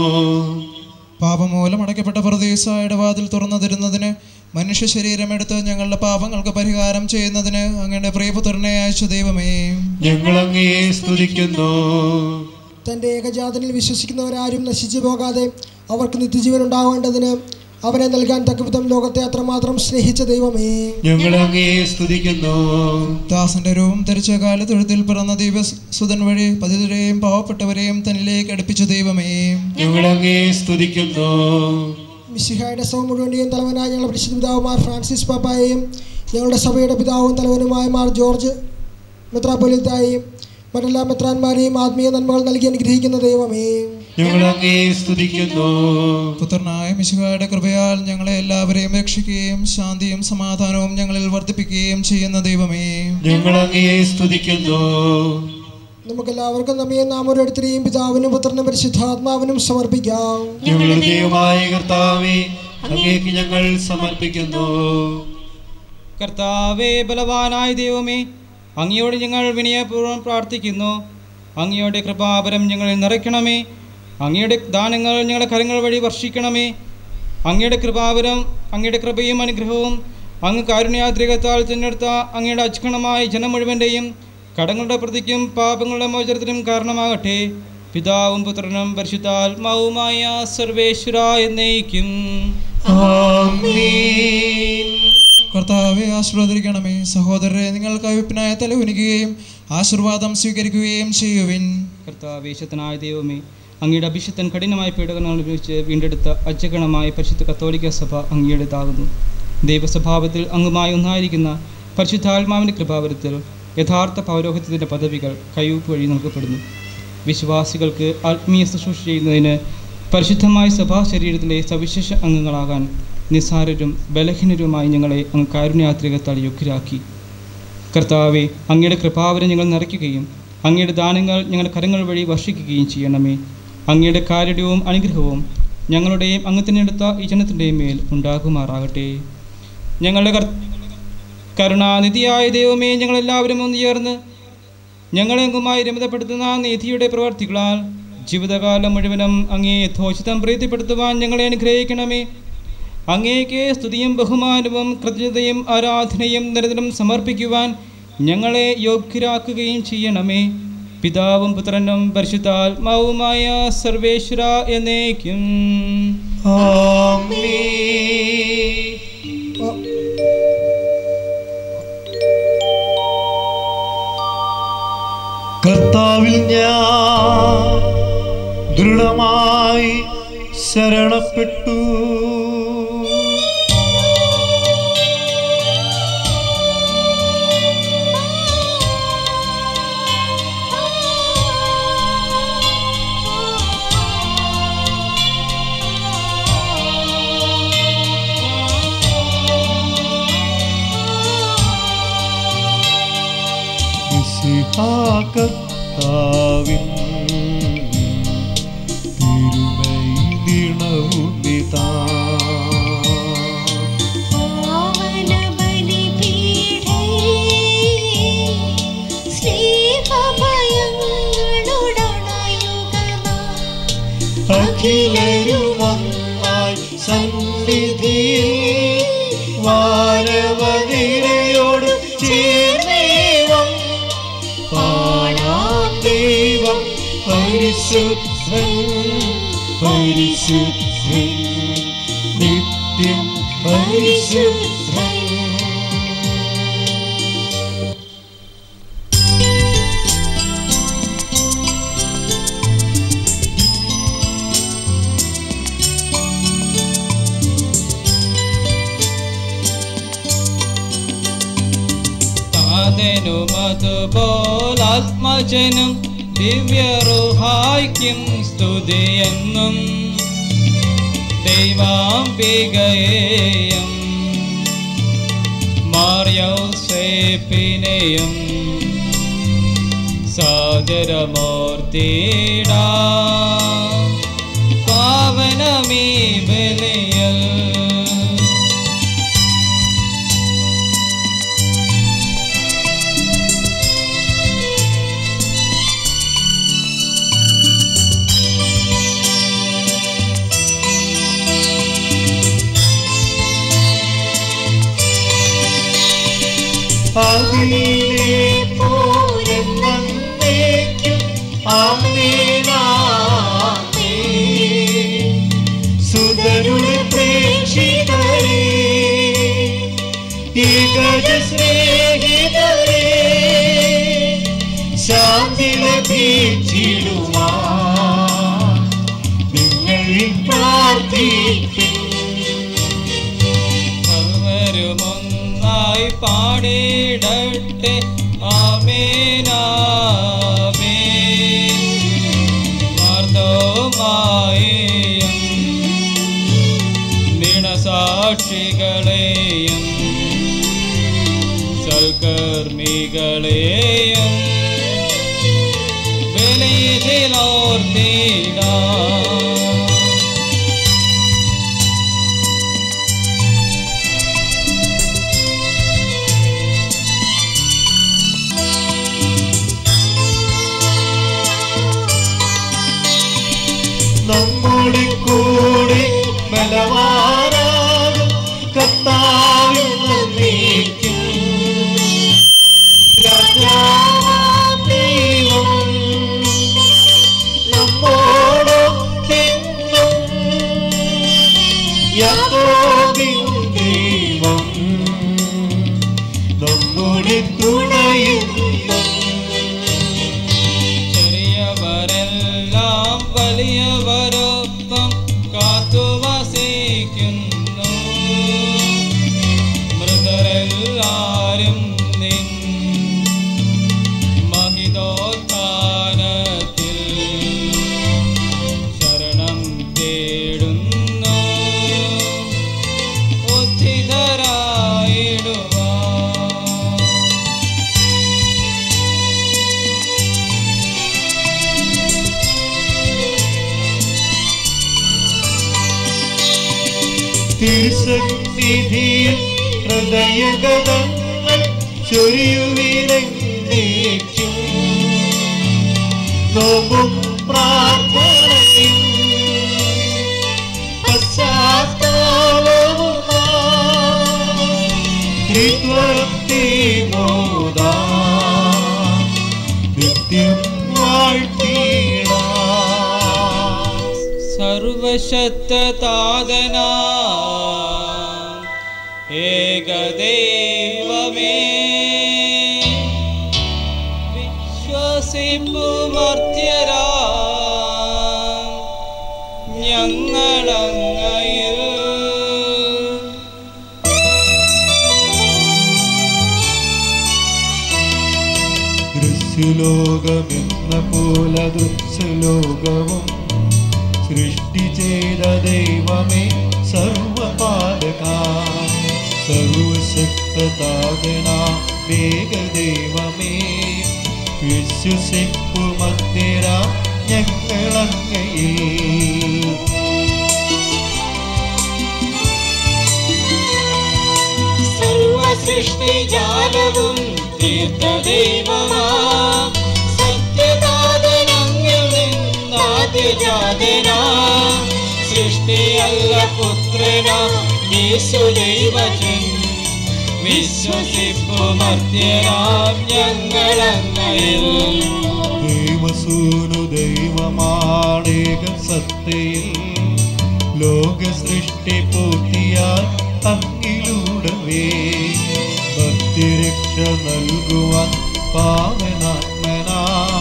പാപമൂലം അടയ്ക്കപ്പെട്ട പ്രദേശയുടെ വാതിൽ തുറന്നു തരുന്നതിന് മനുഷ്യ ശരീരമെടുത്ത് ഞങ്ങളുടെ പാപങ്ങൾക്ക് പരിഹാരം ചെയ്യുന്നതിന് അങ്ങയുടെ പ്രിയപുത്രനെ അയച്ച ദൈവമേ ഞങ്ങൾ അങ്ങേ സ്തുതിക്കുന്നു. തന്റെ ഏകജാതനിൽ വിശ്വസിക്കുന്നവരാരും നശിച്ചു പോകാതെ അവർക്ക് നിത്യജീവൻ ഉണ്ടാവേണ്ടതിന് അവനെ നൽകാൻ തക്കവിധം ലോകത്തെ അത്രമാത്രം സ്നേഹിച്ച ദൈവമേ ഞങ്ങൾ അങ്ങേ സ്തുതിക്കുന്നു. ദാസന്റെ രൂപം ധരിച്ച കാലത്തൊഴുത്തിൽ പിറന്ന ദൈവസുതൻ വഴി പതിതരെയും പാവപ്പെട്ടവരെയും തന്നിലേക്ക് അടുപ്പിച്ച ദൈവമേ ഞങ്ങൾ അങ്ങേ സ്തുതിക്കുന്നു. മിശിഹായുടെ സഭ മുഴുവൻ്റെയും തലവനായ ഞങ്ങളുടെ പരിശുദ്ധ പിതാവുമാർ ഫ്രാൻസിസ് പാപ്പായെയും ഞങ്ങളുടെ സഭയുടെ പിതാവും തലവനുമായ മാർ ജോർജ് മെത്രാപ്പൊലീത്തായെയും മറ്റെല്ലാ മെത്രാന്മാരെയും ആത്മീയ നന്മകൾ നൽകി അനുഗ്രഹിക്കുന്ന ദൈവമേ ഞങ്ങൾ അങ്ങേ സ്തുതിക്കുന്നു. പുത്രനായ മിശിഹായുടെ കൃപയാൽ ഞങ്ങളെ എല്ലാവരെയും രക്ഷിക്കുകയും ശാന്തിയും സമാധാനവും ഞങ്ങളിൽ വർദ്ധിപ്പിക്കുകയും ചെയ്യുന്ന ദൈവമേ ഞങ്ങൾ അങ്ങേ സ്തുതിക്കുന്നു. നമുക്കെല്ലാവർക്കും നമ്മെ നാം ഓരോരുത്തരെയും പിതാവിനും പുത്രനും പരിശുദ്ധാത്മാവിനും സമർപ്പിക്കാം. ഞങ്ങളുടെ ദൈവമായ കർത്താവേ, അങ്ങേക്ക് ഞങ്ങൾ സമർപ്പിക്കുന്നു. കർത്താവേ, ബലവാനായ ദൈവമേ, അങ്ങയോട് ഞങ്ങൾ വിനയപൂർവ്വം പ്രാർത്ഥിക്കുന്നു. അങ്ങയുടെ കൃപാവരം ഞങ്ങളിൽ നിറയ്ക്കണമേ. അങ്ങയുടെ ദാനങ്ങൾ ഞങ്ങളുടെ കരങ്ങൾ വഴി വർഷിക്കണമേ. അങ്ങയുടെ കൃപാവരം, അങ്ങയുടെ കൃപയും അനുഗ്രഹവും അങ്ങ് കാരുണ്യാദ്രികത്താൽ തിരഞ്ഞെടുത്ത അങ്ങയുടെ അച്ഛണമായ ജനം മുഴുവൻ്റെയും കടങ്ങളുടെ പ്രതിക്കും പാപങ്ങളുടെ മോചനത്തിനും കാരണമാകട്ടെ. പിതാവും പുത്രനും പരിശുദ്ധാത്മാവുമായ സർവേശ്വര എന്നേക്കും ആമേൻ. കർത്താവെ ആശീർവദിക്കണമേ. സഹോദരരെ, നിങ്ങൾ കവിപ്പിനായ തലകുനിക്കുകയും ആശീർവാദം സ്വീകരിക്കുകയും ചെയ്യുവിൻ. കർത്താവേ, ശക്തനായ ദൈവമേ, അങ്ങയുടെ അഭിഷിക്തൻ കഠിനമായ പീഡനങ്ങൾ അനുഭവിച്ച് വീണ്ടെടുത്ത അജഗണമായ പരിശുദ്ധ കത്തോലിക്ക സഭ അങ്ങയുടേതാകുന്നു. ദൈവസ്വഭാവത്തിൽ അങ്ങുമായി ഒന്നായിരിക്കുന്ന പരിശുദ്ധാത്മാവിൻ്റെ കൃപാവരത്തിൽ യഥാർത്ഥ പൗരോഹിത്യത്തിൻ്റെ പദവികൾ കയ്യൊപ്പ് വഴി നൽകപ്പെടുന്നു. വിശ്വാസികൾക്ക് ആത്മീയ ശുശ്രൂഷ ചെയ്യുന്നതിന് പരിശുദ്ധമായ സഭാ ശരീരത്തിലെ സവിശേഷ അംഗങ്ങളാകാൻ നിസ്സാരരും ബലഹീനരുമായി ഞങ്ങളെ അങ്ങ് കാരുണ്യാത്രികത്താൽ യോഗ്യരാക്കി. കർത്താവെ, അങ്ങയുടെ കൃപാവരം ഞങ്ങൾ നിറയ്ക്കുകയും അങ്ങയുടെ ദാനങ്ങൾ ഞങ്ങളുടെ കരങ്ങൾ വഴി വർഷിക്കുകയും ചെയ്യണമേ. അങ്ങയുടെ കാരുണ്യവും അനുഗ്രഹവും ഞങ്ങളുടെയും അങ്ങ് തിരഞ്ഞെടുത്ത ഈ ജനത്തിൻ്റെയും മേൽ ഉണ്ടാകുമാറാകട്ടെ. ഞങ്ങളുടെ കർ കരുണാനിധിയായ ദൈവമേ, ഞങ്ങളെല്ലാവരും ഒന്ന് ചേർന്ന് ഞങ്ങളെങ്ങുമായി രമിതപ്പെടുത്തുന്ന നീതിയുടെ പ്രവർത്തികളാൽ ജീവിതകാലം മുഴുവനും അങ്ങേ യഥോചിതം പ്രീതിപ്പെടുത്തുവാൻ ഞങ്ങളെ അനുഗ്രഹിക്കണമേ. അങ്ങേക്ക് സ്തുതിയും ബഹുമാനവും കൃതജ്ഞതയും ആരാധനയും നിരന്തരം സമർപ്പിക്കുവാൻ ഞങ്ങളെ യോഗ്യരാക്കുകയും ചെയ്യണമേ. പിതാവും പുത്രനും പരിശുദ്ധാത്മാവുമായ സർവേശ്വര എന്നേക്കും ആമേൻ. കർത്താവിൽ ഞാൻ ദൃഢമായി ശരണപ്പെട്ടു. കർത്താവിൻ തിരുമൈദിണവുമിതാ. അഖിലരുമൊന്നായി സന്നിധിയിൽ വാനവനിരയോട് ചേർന്ന് പരിശുദ്ധൻ പരിശുദ്ധൻ നിത്യം പരിശുദ്ധൻ. താതനും അതുപോലാത്മജനും ദിവ്യറുഹായ്ക്കും സ്തുതിയെന്നും ദൈവാംബികയെയും മാർയൗസേപ്പിനെയും സാദരമൂർത്തിയിടാ പാവനമീ ബലിയൽ. അതിലെ പോരൻ വന്നേക്കും ആമേനാമേൻ. സുതരുടെ പ്രേക്ഷിതരേ ഏകജ സ്നേഹിതരേ ശാന്തി ലഭിച്ചിടുവാൻ നിങ്ങളിൽ പ്രാർത്ഥിപ്പിൻ. സർവരുമൊന്നായി പാടിടട്ടെ ആമേനാമേൻ. മാർദ്ദവമായെയും നിണസാക്ഷികളെയും സൽക്കർമ്മികളെയും ബലിയിലോർത്തിടാം. നമ്മുടെ കൂടെ ബലവാനാകും കർത്താവിൽ നന്ദിക്കും. രാജാവാം ദൈവം നമ്മോടൊത്തെന്നും. യാക്കോബിൻ ദൈവം നമ്മുടെ തുണയെന്നും. ചെറിയവരെല്ലാം വലിയവരൊപ്പം കാത്തുവസിക്കുന്നു. മൃതരെല്ലാരും നിൻ മഹിതോത്ഥാനത്തിൽ ശരണം തേടുന്നു. ഉദ്ധിതരായിടുവാൻ തിരുസന്നിധിയിൽ ഹൃദയഗതങ്ങൾ ചൊരിയുവിരങ്ങേക്കും. നോമ്പും പ്രാർത്ഥനയും പശ്ചാത്താപവുമായി ത്രിത്വത്തെ മോദാം നിത്യം വാഴ്ത്തിടാം. സർവശക്തതാതനാ ഏകദൈവമേ വിശ്വസിപ്പുമർത്യരാ ഞങ്ങളങ്ങയിൽ ദൃശ്യലോകമെന്ന പോലെ ദൃശ്യലോകവും സൃഷ്ടി ചെയ്ത ദൈവമേ സർവപാലക സർവശക്തതാകനാം ഏകദൈവമേ വിശ്വസിപ്പുമർത്യരാ ഞങ്ങളങ്ങയിൽ. സർവസൃഷ്ടിജാലവും തീർത്ഥദൈവമാ സത്യതാതനങ്ങിൽ നിന്നാദ്യജാതനാ സൃഷ്ടിയല്ല പുത്രനാ യേശുദൈവജൻ വിശ്വസിപ്പുമർത്യരാം ഞങ്ങളങ്ങയിൽ. ദൈവസൂനു ദൈവ ദൈവമാണേക സത്തയിൽ ലോക സൃഷ്ടി പൂർത്തിയാൽ അങ്ങിലൂടവേ ഭക്തിരക്ഷ നൽകുവാൻ പാവനാത്മനാ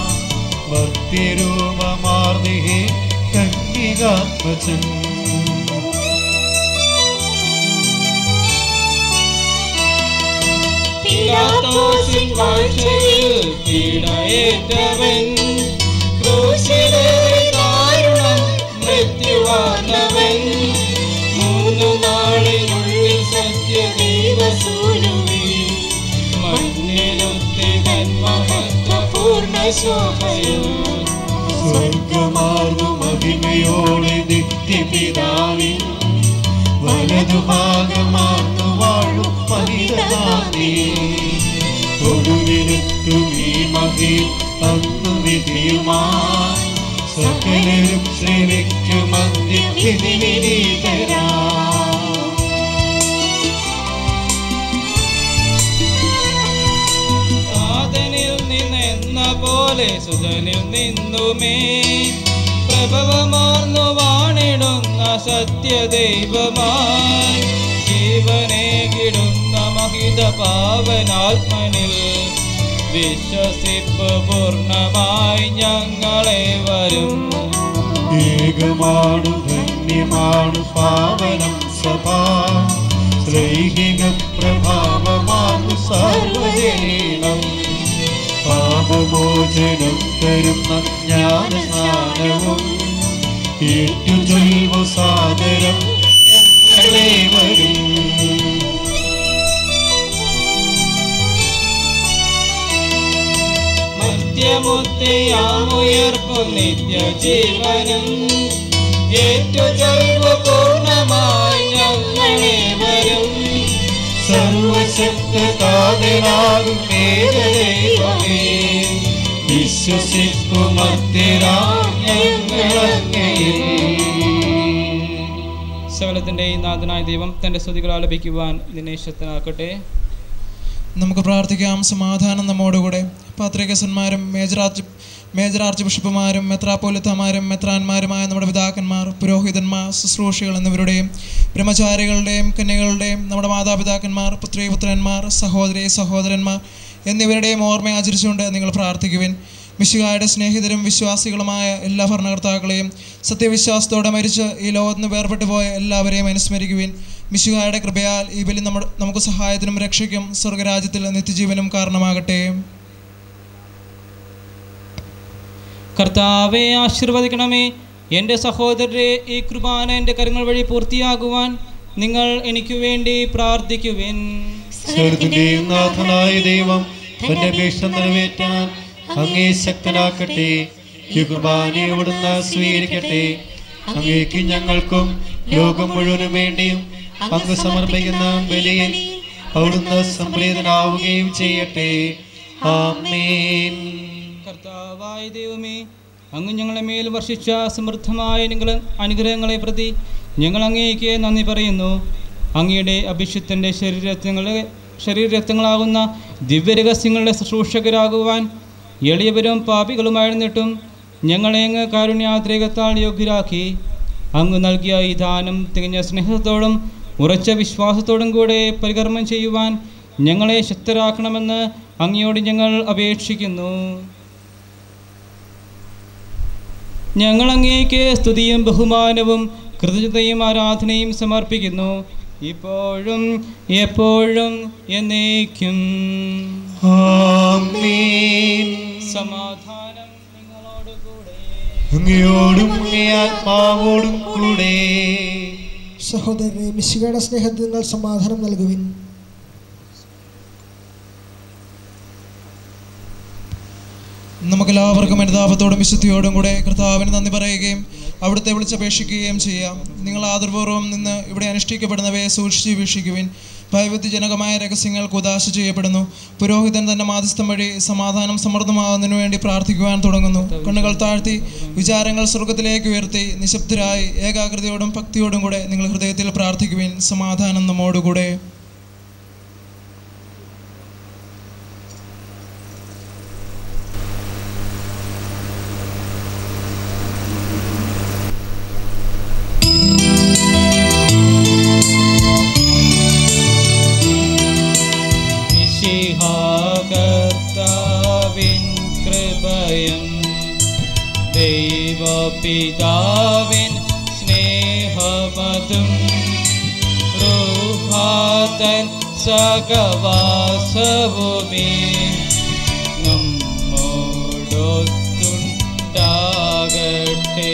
ഭക്തിരൂപമാർന്നിഹേ കന്യകാത്മജൻ പിലാത്തോസിൻ വാഴ്ചയിൽ പീഡയേറ്റവൻ ക്രൂശിലേറി ദാരുണം മൃത്യുവാർന്നവൻ മൂന്നു നാളിനുള്ളിൽ സത്യദൈവസൂനുവേ മണ്ണിലുത്തിതൻ മഹത്വപൂർണ്ണ ശോഭയോ സ്വർഗമാർന്നു മഹിമയോടെ നിത്യപിതാവിൻ വലതുഭാഗമാർന്നു വാഴും മഹിതനാമേ ഒടുവിലെത്തും ഈ മഹിൽ അന്നു വിധിയുമായി സകലരും സേവിക്കും അന്ത്യവിധി വിനീതരാ സാധനിൽ നിന്നെന്ന പോലെ സുധനിൽ നിന്നുമേ പ്രഭവമാർന്നു വാണിടുന്ന സത്യദൈവമായി ജീവനെ കിടുന്ന മഹിത പാവനാത്മനിൽ വിശ്വസിപ്പ് പൂർണ്ണമായി ഞങ്ങളെ വരും ഏകമാണു ധന്യമാണു പാവനം സഭാ ശ്ലൈഹിക പ്രഭാവമാണു സർവജനീനം പാപമോചനം തരുന്ന ജ്ഞാനസ്നാനവും ഏറ്റുചൊൽവു സാദരം ഞങ്ങളെ വരും നിത്യമുക്തിയാമുയർപ്പു നിത്യജീവനും ഏറ്റുചൊൽവു പൂർണ്ണമായി ഞങ്ങളെ വരും സർവശക്തനാകും ഏകദൈവമേ വിശ്വസിക്കുമത്തിരാ ഞങ്ങളങ്ങയിൽ സകലത്തിൻ്റെ നാഥനായ ദൈവം തൻ്റെ സ്തുതികൾ ആലപിക്കുവാൻ നിന്നെ ശക്തനാക്കട്ടെ. നമുക്ക് പ്രാർത്ഥിക്കാം. സമാധാനം നമ്മോടുകൂടെ. പാത്രികസന്മാരും മേജർ ആർച്ച് മേജർ ആർച്ച് ബിഷപ്പുമാരും മെത്രാപ്പോലിത്തമാരും മെത്രാന്മാരുമായ നമ്മുടെ പിതാക്കന്മാർ, പുരോഹിതന്മാർ, ശുശ്രൂഷികൾ എന്നിവരുടെയും ബ്രഹ്മചാരികളുടെയും കന്യകളുടെയും നമ്മുടെ മാതാപിതാക്കന്മാർ, പുത്രീപുത്രന്മാർ, സഹോദരി സഹോദരന്മാർ എന്നിവരുടെയും ഓർമ്മ ആചരിച്ചുകൊണ്ട് നിങ്ങൾ പ്രാർത്ഥിക്കുവിൻ. മിശിഹായുടെ സ്നേഹിതരും വിശ്വാസികളുമായ എല്ലാ ഭരണകർത്താക്കളെയും സത്യവിശ്വാസത്തോടെ മരിച്ച് ഈ ലോകത്ത് നിന്ന് വേർപെട്ടു പോയ എല്ലാവരെയും അനുസ്മരിക്കുവിൻ. മിശിഹായുടെ കൃപയാൽ ഈ ബലി നമ്മുടെ നമുക്ക് സഹായത്തിനും രക്ഷയ്ക്കും സ്വർഗരാജ്യത്തിൽ നിത്യജീവനും കാരണമാകട്ടെ. കർത്താവെ ആശീർവദിക്കണമേ. എൻ്റെ സഹോദരരെ, ഈ കുർബാന എൻ്റെ കരങ്ങൾ വഴി പൂർത്തിയാകുവാൻ നിങ്ങൾ എനിക്ക് വേണ്ടി പ്രാർത്ഥിക്കുവിൻ. സർവ്വത്തിന്റെയും നാഥനായ ദൈവം തന്റെ അപേക്ഷ നിറവേറ്റാൻ അങ്ങേ ശക്തനാക്കട്ടെ. ഈ കുർബാനയെ അവിടുന്ന് സ്വീകരിക്കട്ടെ. അങ്ങേക്ക് ഞങ്ങൾക്കും ലോകം മുഴുവനും വേണ്ടിയും അങ്ങ് സമർപ്പിക്കുന്ന ബലിയിൽ അവിടുന്ന് സംപ്രീതനാവുകയും ചെയ്യട്ടെ. ആമേൻ. കർത്താവായ ദൈവമേ, അങ്ങ് ഞങ്ങളെ മേൽ വർഷിച്ച സമൃദ്ധമായ നിങ്ങൾ അനുഗ്രഹങ്ങളെ പ്രതി ഞങ്ങൾ അങ്ങേക്ക് നന്ദി പറയുന്നു. അങ്ങയുടെ അഭിഷിക്തൻ്റെ ശരീരത്വങ്ങളെ ശരീരരക്തങ്ങളാകുന്ന ദിവ്യരഹസ്യങ്ങളുടെ ശുശ്രൂഷകരാകുവാൻ എളിയവരും പാപികളുമായിരുന്നിട്ടും ഞങ്ങളെ അങ്ങ് കാരുണ്യാദ്രേകത്താൽ യോഗ്യരാക്കി. അങ്ങ് നൽകിയ ഈ ദാനം തികഞ്ഞ സ്നേഹത്തോടും ഉറച്ച വിശ്വാസത്തോടും കൂടെ പരികർമ്മം ചെയ്യുവാൻ ഞങ്ങളെ ശക്തരാക്കണമെന്ന് അങ്ങയോട് ഞങ്ങൾ അപേക്ഷിക്കുന്നു. ഞങ്ങൾ അങ്ങേക്ക് സ്തുതിയും ബഹുമാനവും കൃതജ്ഞതയും ആരാധനയും സമർപ്പിക്കുന്നു, ഇപ്പോഴും എപ്പോഴും എന്നേക്കും. ആമേൻ. സമാധാനം നിങ്ങളോടുകൂടെ. അങ്ങയോടും അങ്ങേ ആത്മാവോടും കൂടെ. സഹോദരരെ, മിശിഹായുടെ സ്നേഹത്തിൽ നിങ്ങൾ സമാധാനം നൽകുവിൻ. നമുക്കെല്ലാവർക്കും അനുതാപത്തോടും വിശുദ്ധിയോടും കൂടെ കർത്താവിന് നന്ദി പറയുകയും അവിടുത്തെ വിളിച്ചപേക്ഷിക്കുകയും ചെയ്യാം. നിങ്ങൾ ആദരപൂർവ്വം നിന്ന് ഇവിടെ അനുഷ്ഠിക്കപ്പെടുന്നവയെ സൂക്ഷിച്ച് വീക്ഷിക്കുവിൻ. ഭയഭക്തിജനകമായ രഹസ്യങ്ങൾ കുദാശ ചെയ്യപ്പെടുന്നു. പുരോഹിതൻ തന്റെ മാധ്യസ്ഥം വഴി സമാധാനം സമൃദ്ധമാകുന്നതിനു വേണ്ടി പ്രാർത്ഥിക്കുവാൻ തുടങ്ങുന്നു. കണ്ണുകൾ താഴ്ത്തി വിചാരങ്ങൾ സ്വർഗത്തിലേക്ക് ഉയർത്തി നിശബ്ദരായി ഏകാഗ്രതയോടും ഭക്തിയോടും കൂടെ നിങ്ങൾ ഹൃദയത്തിൽ പ്രാർത്ഥിക്കുവിൻ. സമാധാനം നമ്മോടുകൂടെ. ഹൃദയം ദൈവപിതാവിൻ സ്നേഹമതും റൂഹാതൻ സഹവാസവുമേ നമ്മോടൊത്തുണ്ടാകട്ടെ.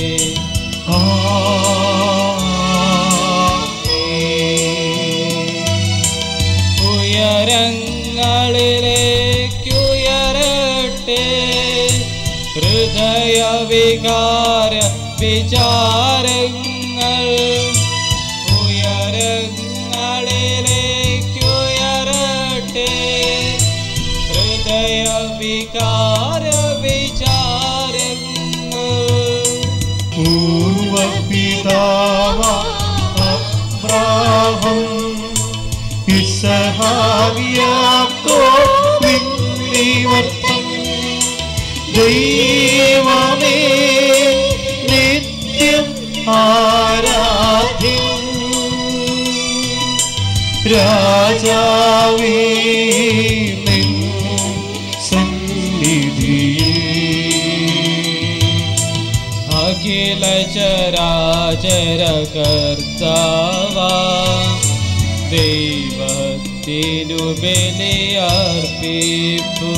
ഉയരങ്ങളിലേക്കുയരട്ടെ ഹൃദയവികാര വിചാരങ്ങൾ. ഉയരങ്ങളിലേക്കുയരട്ടെ ഹൃദയവികാര വിചാരങ്ങൾ. പൂർവപിതാവാം യാക്കോബിന്നിവർത്തം ദൈവമേ നിത്യം ആരാധ്യം. രാജാവേ നിൻ സന്നിധിയിൽ അഖില ചരാചര കർത്താവാ ദൈവത്തിനു ബലിയർപ്പിപ്പു.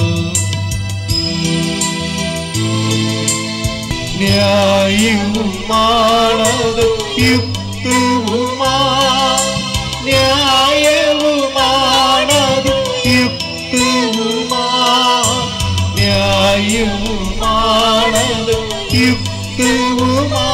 ന്യായവുമാണത് യുക്തവുമാ ന്യായവുമാണത് യുക്തവുമാ ന്യായവുമാണത് യുക്തവുമാ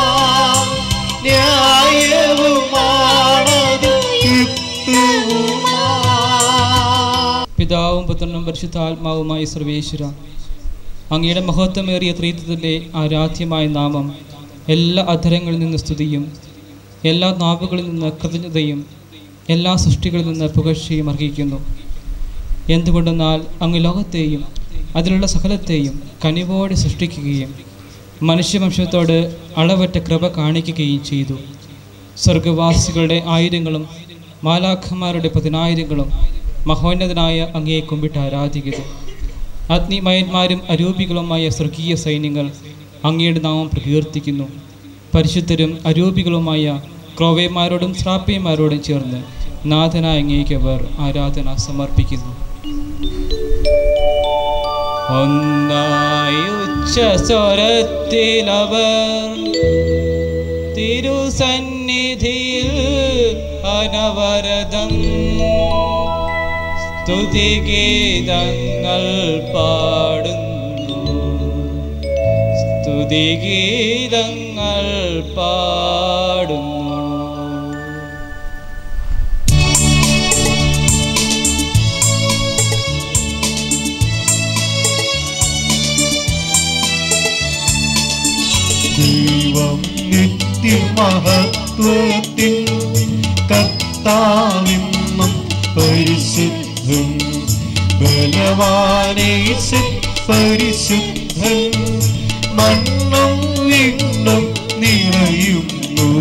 ന്യായവുമാണത് യുക്തവുമാ. പിതാവും പുത്രനും പരിശുദ്ധാത്മാവുമായി സർവേശ്വര, അങ്ങയുടെ മഹത്വമേറിയ ത്രിത്വത്തിലെ ആരാധ്യമായ നാമം എല്ലാ അധരങ്ങളിൽ നിന്ന് സ്തുതിയും എല്ലാ നാവുകളിൽ നിന്ന് കൃതജ്ഞതയും എല്ലാ സൃഷ്ടികളിൽ നിന്ന് പുകഴ്ചയും അർഹിക്കുന്നു. എന്തുകൊണ്ടെന്നാൽ അങ്ങ് ലോകത്തെയും അതിലുള്ള സകലത്തെയും കനിവോടെ സൃഷ്ടിക്കുകയും മനുഷ്യവംശത്തോട് അളവറ്റ കൃപ കാണിക്കുകയും ചെയ്തു. സ്വർഗവാസികളുടെ ആയിരങ്ങളും മാലാഖമാരുടെ പതിനായിരങ്ങളും മഹോന്നതനായ അങ്ങയെ കുമ്പിട്ട് ആരാധിക്കുന്നു. അഗ്നിമയന്മാരും അരൂപികളുമായ സ്വർഗീയ സൈന്യങ്ങൾ അങ്ങയുടെ നാമം പ്രകീർത്തിക്കുന്നു. പരിശുദ്ധരും അരൂപികളുമായ ക്രോവേമാരോടും ശ്രാപ്യന്മാരോടും ചേർന്ന് നാഥനായ അങ്ങേക്ക് അവർ ആരാധന സമർപ്പിക്കുന്നു. ഒന്നായി ഉച്ചസ്വരത്തിലവർ തിരുസന്നിധിയിൽ അനവരതം സ്തുതിഗീതങ്ങൾ പാടുന്നു സ്തുതിഗീതങ്ങൾ പാടുന്നു. ദൈവം നിത്യമഹത്വത്തിൻ കർത്താവെന്നും പരിശുദ്ധൻ ബലവാനേശൻ പരിശുദ്ധൻ മണ്ണും വിണ്ണും നിറയുന്നു.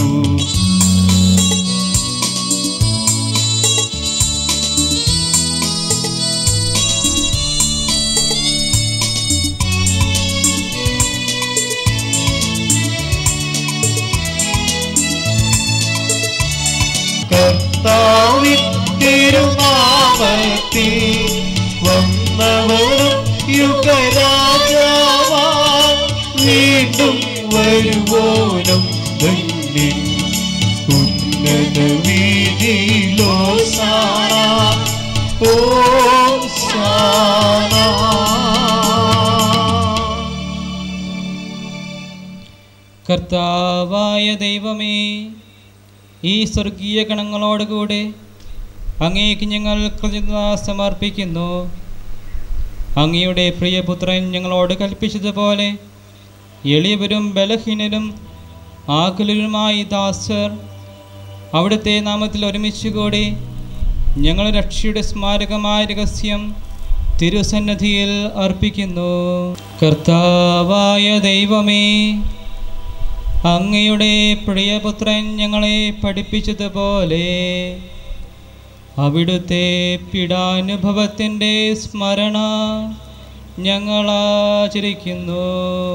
കർത്താവിൻ തിരുനാമത്തിൽ വന്നവരും യുഗരാജാവാൻ വീണ്ടും വരുവോനും ധന്യൻ ഉന്നത വീതിയിലോസാന ഓസാന. കർത്താവായ ദൈവമേ, ഈ സ്വർഗീയ ഗണങ്ങളോടുകൂടെ അങ്ങേക്ക് ഞങ്ങൾ കൃതജ്ഞത സമർപ്പിക്കുന്നു. അങ്ങയുടെ പ്രിയപുത്രൻ ഞങ്ങളോട് കൽപ്പിച്ചതുപോലെ എളിയവരും ബലഹീനരും ആകുലരുമായി ദാസർ അവിടുത്തെ നാമത്തിൽ ഒരുമിച്ചുകൂടി ഞങ്ങൾ രക്ഷയുടെ സ്മാരകമായ രഹസ്യം തിരുസന്നിധിയിൽ അർപ്പിക്കുന്നു. കർത്താവായ ദൈവമേ, അങ്ങയുടെ പ്രിയപുത്രൻ ഞങ്ങളെ പഠിപ്പിച്ചതുപോലെ അവിടുത്തെ പീഡാനുഭവത്തിൻ്റെ സ്മരണ ഞങ്ങൾ ആചരിക്കുന്നു.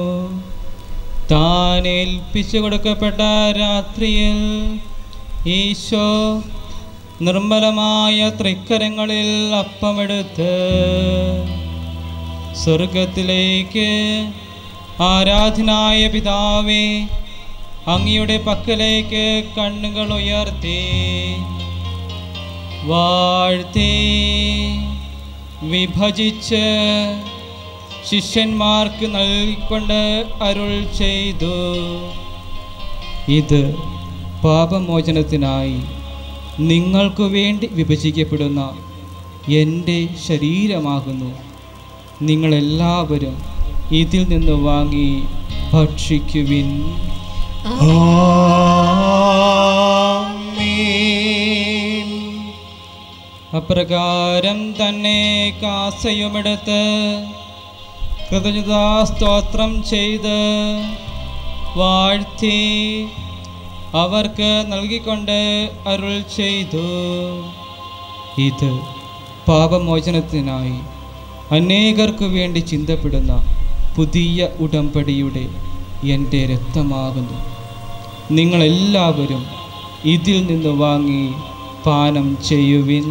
താൻ ഏൽപ്പിച്ചു കൊടുക്കപ്പെട്ട രാത്രിയിൽ ഈശോ നിർമ്മലമായ തൃക്കരങ്ങളിൽ അപ്പമെടുത്ത് സ്വർഗത്തിലേക്ക് ആരാധനായ പിതാവേ അങ്ങയുടെ പക്കലേക്ക് കണ്ണുകൾ ഉയർത്തി വാഴ്ത്തി വിഭജിച്ച് ശിഷ്യന്മാർക്ക് നൽകിക്കൊണ്ട് അരുൾ ചെയ്തു, ഇത് പാപമോചനത്തിനായി നിങ്ങൾക്കു വേണ്ടി വിഭജിക്കപ്പെടുന്ന എൻ്റെ ശരീരമാകുന്നു. നിങ്ങളെല്ലാവരും ഇതിൽ നിന്ന് വാങ്ങി ഭക്ഷിക്കുവിൻ. അപ്രകാരം തന്നെ കാസയുമെടുത്ത് കൃതജ്ഞതാസ്തോത്രം ചെയ്ത് വാഴ്ത്തി അവർക്ക് നൽകിക്കൊണ്ട് അരുൾ ചെയ്തു, ഇത് പാപമോചനത്തിനായി അനേകർക്കു വേണ്ടി ചിന്തപ്പെടുന്ന പുതിയ ഉടമ്പടിയുടെ എൻ്റെ രക്തമാകുന്നു. നിങ്ങളെല്ലാവരും ഇതിൽ നിന്ന് വാങ്ങി പാനം ചെയ്യുവിൻ.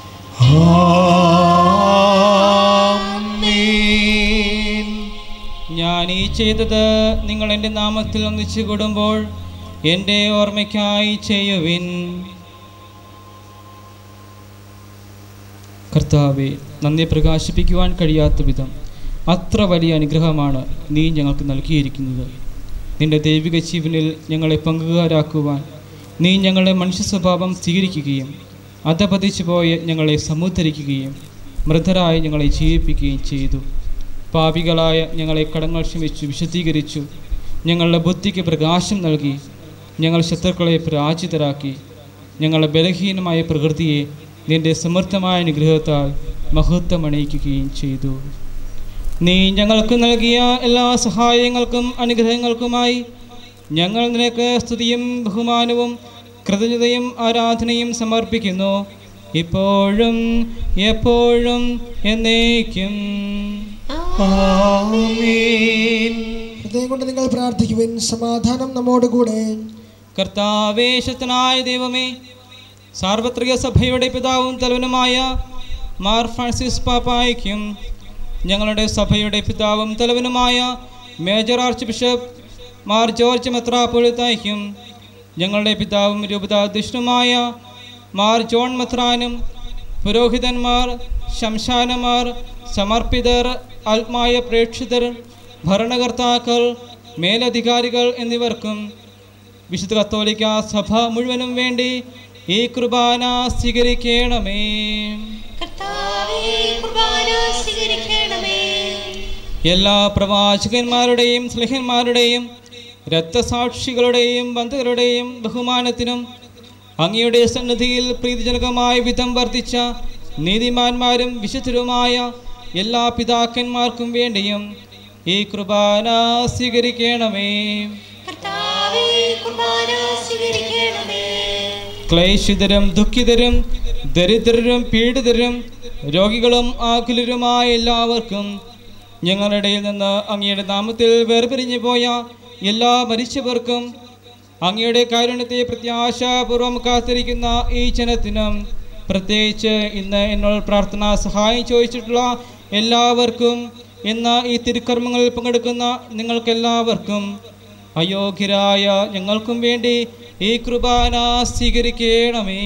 ഞാൻ ഈ ചെയ്തത് നിങ്ങൾ എൻ്റെ നാമത്തിൽ ഒന്നിച്ചു കൂടുമ്പോൾ എൻ്റെ ഓർമ്മയ്ക്കായി ചെയ്യുവിൻ. കർത്താവെ, നന്ദി പ്രകാശിപ്പിക്കുവാൻ കഴിയാത്ത വിധം അത്ര വലിയ അനുഗ്രഹമാണ് നീ ഞങ്ങൾക്ക് നൽകിയിരിക്കുന്നത്. നിൻ്റെ ദൈവിക ജീവനിൽ ഞങ്ങളെ പങ്കുകാരാക്കുവാൻ നീ ഞങ്ങളുടെ മനുഷ്യ സ്വഭാവം സ്വീകരിക്കുകയും അധപതിച്ചു പോയ ഞങ്ങളെ സമുദ്ധരിക്കുകയും മൃതരായി ഞങ്ങളെ ജീവിപ്പിക്കുകയും ചെയ്തു. പാപികളായ ഞങ്ങളെ കടങ്ങൾ ക്ഷമിച്ചു വിശദീകരിച്ചു. ഞങ്ങളുടെ ബുദ്ധിക്ക് പ്രകാശം നൽകി. ഞങ്ങൾ ശത്രുക്കളെ പരാജിതരാക്കി. ഞങ്ങളുടെ ബലഹീനമായ പ്രകൃതിയെ നിൻ്റെ സമൃദ്ധമായ അനുഗ്രഹത്താൽ മഹത്വമണിയിക്കുകയും ചെയ്തു. നീ ഞങ്ങൾക്ക് നൽകിയ എല്ലാ സഹായങ്ങൾക്കും അനുഗ്രഹങ്ങൾക്കുമായി ഞങ്ങൾ നിനക്ക് സ്തുതിയും ബഹുമാനവും കൃതജ്ഞതയും ആരാധനയും സമർപ്പിക്കുന്നു, ഇപ്പോഴും എപ്പോഴും എന്നേക്കും. ഹൃദയം കൊണ്ട് നിങ്ങൾ പ്രാർത്ഥിക്കുവിൻ. സമാധാനം നമ്മോടുകൂടെ. കർത്താവേ, ശക്തനായ ദൈവമേ, സാർവത്രിക സഭയുടെ പിതാവും തലവനുമായ മാർ ഫ്രാൻസിസ് പാപ്പായ്ക്കും ഞങ്ങളുടെ സഭയുടെ പിതാവും തലവനുമായ major arch bishop Mar George മെത്രാപ്പൊലീത്തായ്ക്കും ഞങ്ങളുടെ പിതാവും രൂപതാധ്യക്ഷനുമായ മാർ ജോൺ മെത്രാനും പുരോഹിതന്മാർ, ശംശാനമാർ, സമർപ്പിതർ, ആത്മായ പ്രേക്ഷിതർ, ഭരണകർത്താക്കൾ, മേലധികാരികൾ എന്നിവർക്കും വിശുദ്ധ കത്തോലിക്ക സഭ മുഴുവനും വേണ്ടി ഈ കുർബാന സ്വീകരിക്കണമേ. എല്ലാ പ്രവാചകന്മാരുടെയും സ്ലേഹന്മാരുടെയും രക്തസാക്ഷികളുടെയും ബന്ധുക്കളുടെയും ബഹുമാനത്തിനും അങ്ങയുടെ സന്നിധിയിൽ പ്രീതിജനകമായ വിധം വർദ്ധിച്ച നീതിമാന്മാരും വിശുദ്ധരുമായ എല്ലാ പിതാക്കന്മാർക്കും വേണ്ടിയും ഈ കുർബാന സ്വീകരിക്കണമേ. ക്ലേശിതരും ദുഃഖിതരും ദരിദ്രരും പീഡിതരും രോഗികളും ആകുലരുമായ എല്ലാവർക്കും ഞങ്ങളുടെ ഇടയിൽ നിന്ന് അങ്ങയുടെ നാമത്തിൽ വേർപിരിഞ്ഞു പോയ എല്ലാ മരിച്ചവർക്കും അങ്ങയുടെ കാരുണ്യത്തെ പ്രത്യാശാപൂർവം കാത്തിരിക്കുന്ന ഈ ജനത്തിനും പ്രത്യേകിച്ച് ഇന്ന് എന്നോട് പ്രാർത്ഥനാ സഹായം ചോദിച്ചിട്ടുള്ള എല്ലാവർക്കും ഇന്ന് ഈ തിരുക്കർമ്മങ്ങളിൽ പങ്കെടുക്കുന്ന നിങ്ങൾക്കെല്ലാവർക്കും അയോഗ്യരായ ഞങ്ങൾക്കും വേണ്ടി ഈ കുർബാന സ്വീകരിക്കണമേ.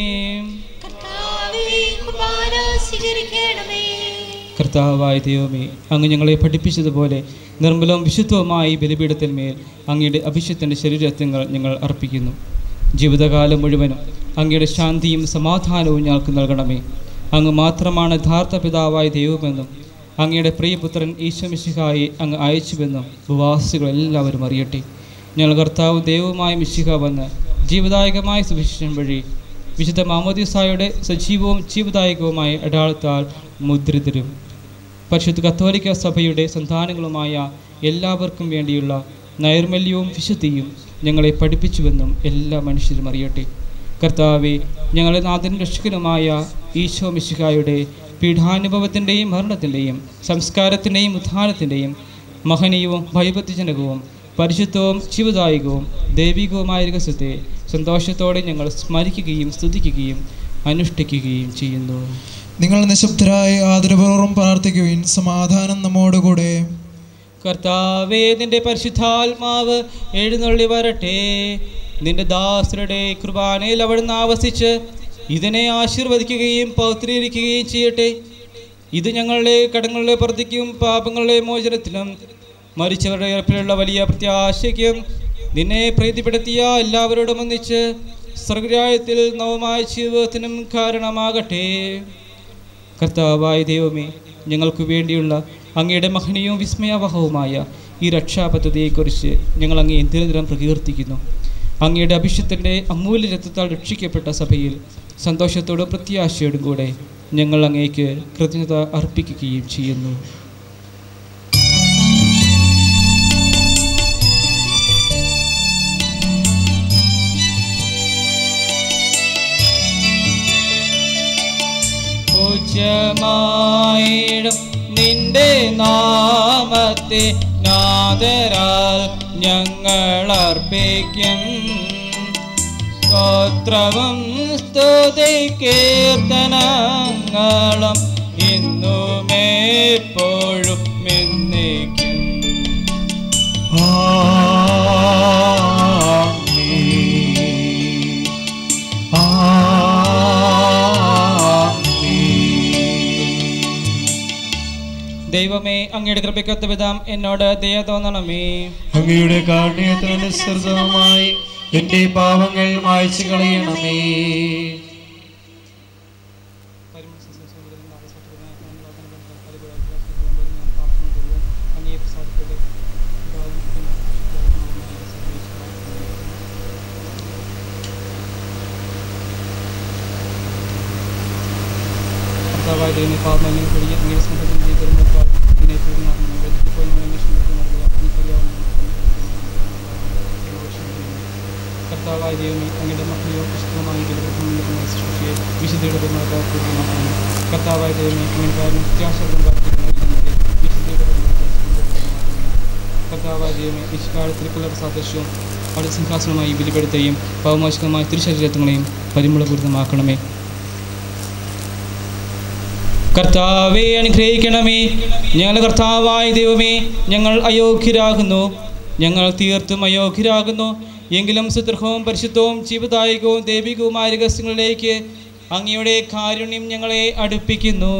കർത്താവായ ദൈവമേ, അങ്ങ് ഞങ്ങളെ പഠിപ്പിച്ചതുപോലെ നിർമ്മലവും വിശുദ്ധവുമായി ബലിപീഠത്തിന്മേൽ അങ്ങയുടെ അഭിഷേകത്തിൻ്റെ ശരീരത്വങ്ങൾ ഞങ്ങൾ അർപ്പിക്കുന്നു. ജീവിതകാലം മുഴുവനും അങ്ങയുടെ ശാന്തിയും സമാധാനവും ഞങ്ങൾക്ക് നൽകണമേ. അങ്ങ് മാത്രമാണ് യഥാർത്ഥ പിതാവായ ദൈവമെന്നും അങ്ങയുടെ പ്രിയപുത്രൻ ഈശോ മിശിഹായെ അങ്ങ് അയച്ചുവെന്നും ഉപവാസികൾ എല്ലാവരും അറിയട്ടെ. ഞങ്ങൾ കർത്താവ് ദൈവവുമായ മിശിഹ വന്ന് ജീവദായകമായ സുവിശേഷം വഴി വിശുദ്ധ മാമോദീസായുടെ സജീവവും ജീവദായകവുമായ അടയാളത്താൽ മുദ്രിതരും പരിശുദ്ധ കത്തോലിക്ക സഭയുടെ സന്താനങ്ങളുമായ എല്ലാവർക്കും വേണ്ടിയുള്ള നൈർമല്യവും വിശുദ്ധിയും ഞങ്ങളെ പഠിപ്പിച്ചുവെന്നും എല്ലാ മനുഷ്യരും അറിയട്ടെ. കർത്താവെ, ഞങ്ങളുടെ നാഥനും രക്ഷകനുമായ ഈശോ മിശിഹായുടെ പീഠാനുഭവത്തിൻ്റെയും മരണത്തിൻ്റെയും സംസ്കാരത്തിൻ്റെയും ഉത്ഥാനത്തിൻ്റെയും മഹനീയവും ഭയഭക്തിജനകവും പരിശുദ്ധവും ശിവദായകവും ദൈവികവുമായ രഹസ്യത്തെ സന്തോഷത്തോടെ ഞങ്ങൾ സ്മരിക്കുകയും സ്തുതിക്കുകയും അനുഷ്ഠിക്കുകയും ചെയ്യുന്നു. നിങ്ങൾ നിശബ്ദരായി ആദരപൂർവ്വം പ്രാർത്ഥിക്കുവിൻ. സമാധാനം നമ്മോടുകൂടെ. കർത്താവേ, നിന്റെ പരിശുദ്ധാത്മാവ് എഴുന്നള്ളി വരട്ടെ. നിന്റെ ദാസരുടെ കുർബാനയിൽ അവിടുന്ന് ആവസിച്ച് ഇതിനെ ആശീർവദിക്കുകയും പൗത്രീകരിക്കുകയും ചെയ്യട്ടെ. ഇത് ഞങ്ങളുടെ കടങ്ങളുടെ പ്രതിക്കും പാപങ്ങളുടെ മോചനത്തിനും മരിച്ചവരുടെ ഉറപ്പിലുള്ള വലിയ പ്രത്യാശയ്ക്കും നിന്നെ പ്രീതിപ്പെടുത്തിയ എല്ലാവരോടും ഒന്നിച്ച് സ്വർഗരാജ്യത്തിൽ നവമായ ജീവിതത്തിനും കാരണമാകട്ടെ. കർത്താവായ ദൈവമേ, ഞങ്ങൾക്ക് വേണ്ടിയുള്ള അങ്ങയുടെ മഹനീയവും വിസ്മയാവഹവുമായ ഈ രക്ഷാപദ്ധതിയെക്കുറിച്ച് ഞങ്ങൾ അങ്ങേ നിരന്തരം പ്രകീർത്തിക്കുന്നു. അങ്ങയുടെ അഭിഷേകത്തിൻ്റെ അമൂല്യ രക്തത്താൽ രക്ഷിക്കപ്പെട്ട സഭയിൽ സന്തോഷത്തോടും പ്രത്യാശയോടും കൂടെ ഞങ്ങൾ അങ്ങേക്ക് കൃതജ്ഞത അർപ്പിക്കുകയും ചെയ്യുന്നു. പൂജ്യമായിടും നിന്റെ നാമത്തെ നാദരാൽ ഞങ്ങൾ അർപ്പിക്കും. സ്തോത്രവും സ്തുതി കീർത്തനങ്ങളും ഇന്നും എപ്പോഴും എന്നേക്കും. ദൈവമേ, അങ്ങയുടെ കൃപയ്ക്കൊത്ത വിധം എന്നോട് ദയ തോന്നണമേ. അങ്ങയുടെ കാരുണ്യത്തിനനുസൃതമായി എന്റെ പാപങ്ങൾ മായ്ച്ചു കളയണമേ. കർത്താവായ ദൈവമേ, അങ്ങയുടെ മക്കളെയോ പുസ്തകമായി ശുശ്രൂഷയെ വിശുദ്ധിയുടെ പെരുമാറ്റമാക്കണം. കർത്താവായ ദൈവമേ, അങ്ങനെ കാരണം പ്രത്യാശകളും വിശുദ്ധിയുടെ കർത്താവായ ദൈവമേ, വിശുകാലത്തിലേക്കുള്ള സാദൃശ്യവും അവിടെ സിംഹാസനമായി ബലിപ്പെടുത്തുകയും പാവമോചകമായ തിരുശരീരത്വങ്ങളെയും പരിമളപൂരിതമാക്കണമേ. കർത്താവെ അനുഗ്രഹിക്കണമേ. ഞങ്ങളുടെ കർത്താവായ ദൈവമേ, ഞങ്ങൾ അയോഗ്യരാകുന്നു, ഞങ്ങൾ തീർത്തും അയോഗ്യരാകുന്നു. എങ്കിലും സുദൃഢവും പരിശുദ്ധവും ജീവദായകവും ദൈവികവുമായ രഹസ്യങ്ങളിലേക്ക് അങ്ങയുടെ കാരുണ്യം ഞങ്ങളെ അടുപ്പിക്കുന്നു.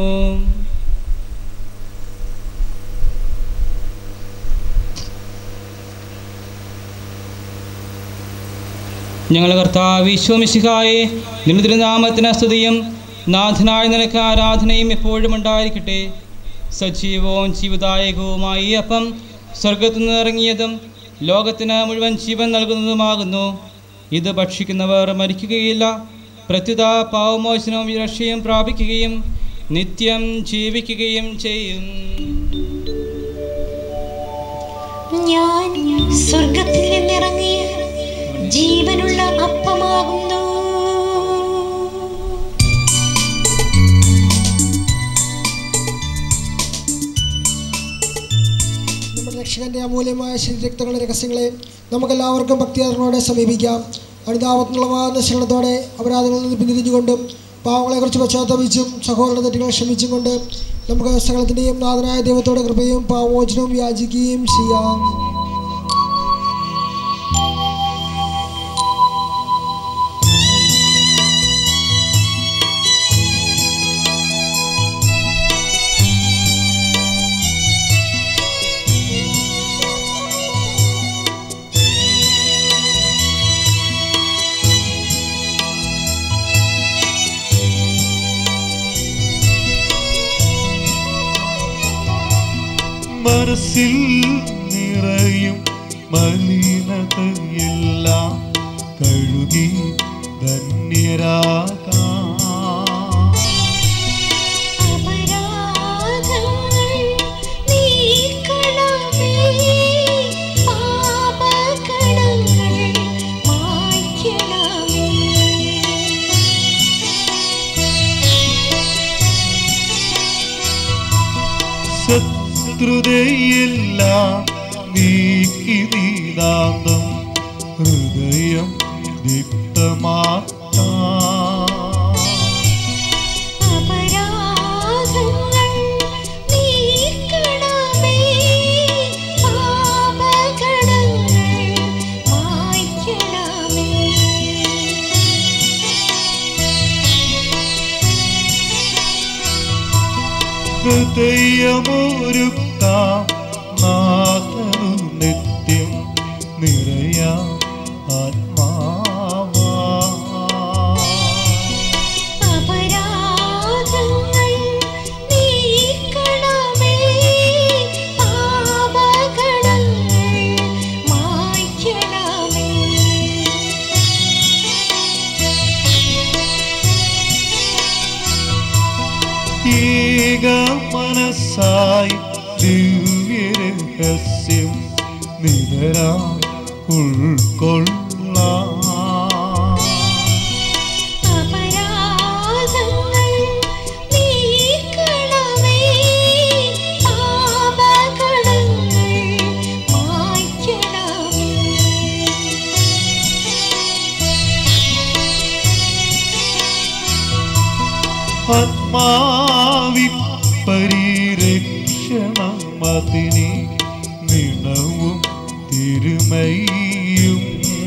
ഞങ്ങളുടെ കർത്താവ് ഈശോ മിശിഹായേ, നിന്റെ തിരുനാമത്തിന് സ്തുതിയും നാഥനായ നിനക്ക് ആരാധനയും എപ്പോഴും ഉണ്ടായിരിക്കട്ടെ. സജീവവും ജീവദായകവുമായ ഈ അപ്പം സ്വർഗത്തു നിന്ന് ഇറങ്ങിയതും ലോകത്തിന് മുഴുവൻ ജീവൻ നൽകുന്നതുമാകുന്നു. ഇത് ഭക്ഷിക്കുന്നവർ മരിക്കുകയില്ല, പ്രത്യുത പാവമോചനവും രക്ഷയും പ്രാപിക്കുകയും നിത്യം ജീവിക്കുകയും ചെയ്യും. ഞാൻ സ്വർഗത്തിൽ നിന്നിറങ്ങിയ ജീവനുള്ള അപ്പമാകുന്നു. രക്ഷകന്റെ അമൂല്യമായ ശരീരരക്തങ്ങളുടെ രഹസ്യങ്ങളെ നമുക്കെല്ലാവർക്കും ഭക്തിയാദരവോടെ സമീപിക്കാം. അനുതാപത്തിനുള്ളവാകുന്ന ശരണത്തോടെ അപരാധങ്ങളിൽ നിന്ന് പിന്തിരിഞ്ഞുകൊണ്ടും പാവങ്ങളെക്കുറിച്ച് പശ്ചാത്തപിച്ചും സഹോദര തെറ്റുകൾ ക്ഷമിച്ചും കൊണ്ട് നമുക്ക് സകലത്തിൻ്റെയും നാഥനായ ദൈവത്തോടെ കൃപയും പാവമോചനവും യാചിക്കുകയും ചെയ്യാം. മനസ്സിൽ നിറയും മലിനതയെല്ലാം കഴുകി ധന്യരാകാം. എല്ലാം നീക്കി നീതാന്തം ഹൃദയം ദീപ്തമാക്കാം. ഹൃദയമൊരുക്കാം നാഥനു നിത്യം നിറയാം ആത്മാവാ. ഏക മനസ്സായി ദിവ്യരഹസ്യം നിതരാം ഉൾക്കൊള്ളാം. ആത്മാവി പരിരക്ഷണം അതിനെ നിണവും തിരുമയും.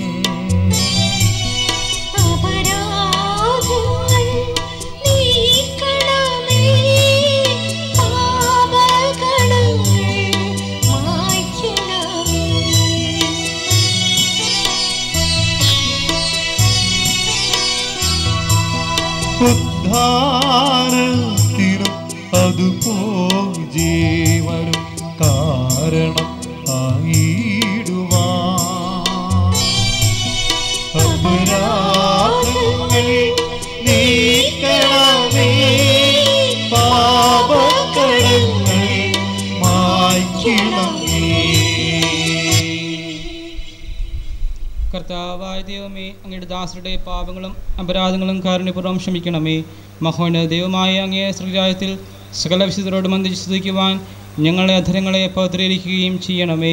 ഉദ്ധാരത്തിനും അതുപോൽ ജീവനും കാരണം ആയിടുവാൻ. അപരാധങ്ങൾ നീക്കണമേ, പാപക്കടങ്ങൾ മായ്ക്കണമേ. കർത്താവായ ദൈവമേ, അങ്ങയുടെ ദാസരുടെ പാപങ്ങളും അപരാധങ്ങളും കാരുണ്യപൂർവ്വം ക്ഷമിക്കണമേ. മഹോന്നത ദൈവമായ അങ്ങേ ശ്രീരാജ്യത്തിൽ സകല വിശുദ്ധരോട് മന്ദിച്ച് സ്തുതിക്കുവാൻ ഞങ്ങളുടെ അധരങ്ങളെ പവിത്രീകരിക്കുകയും ചെയ്യണമേ.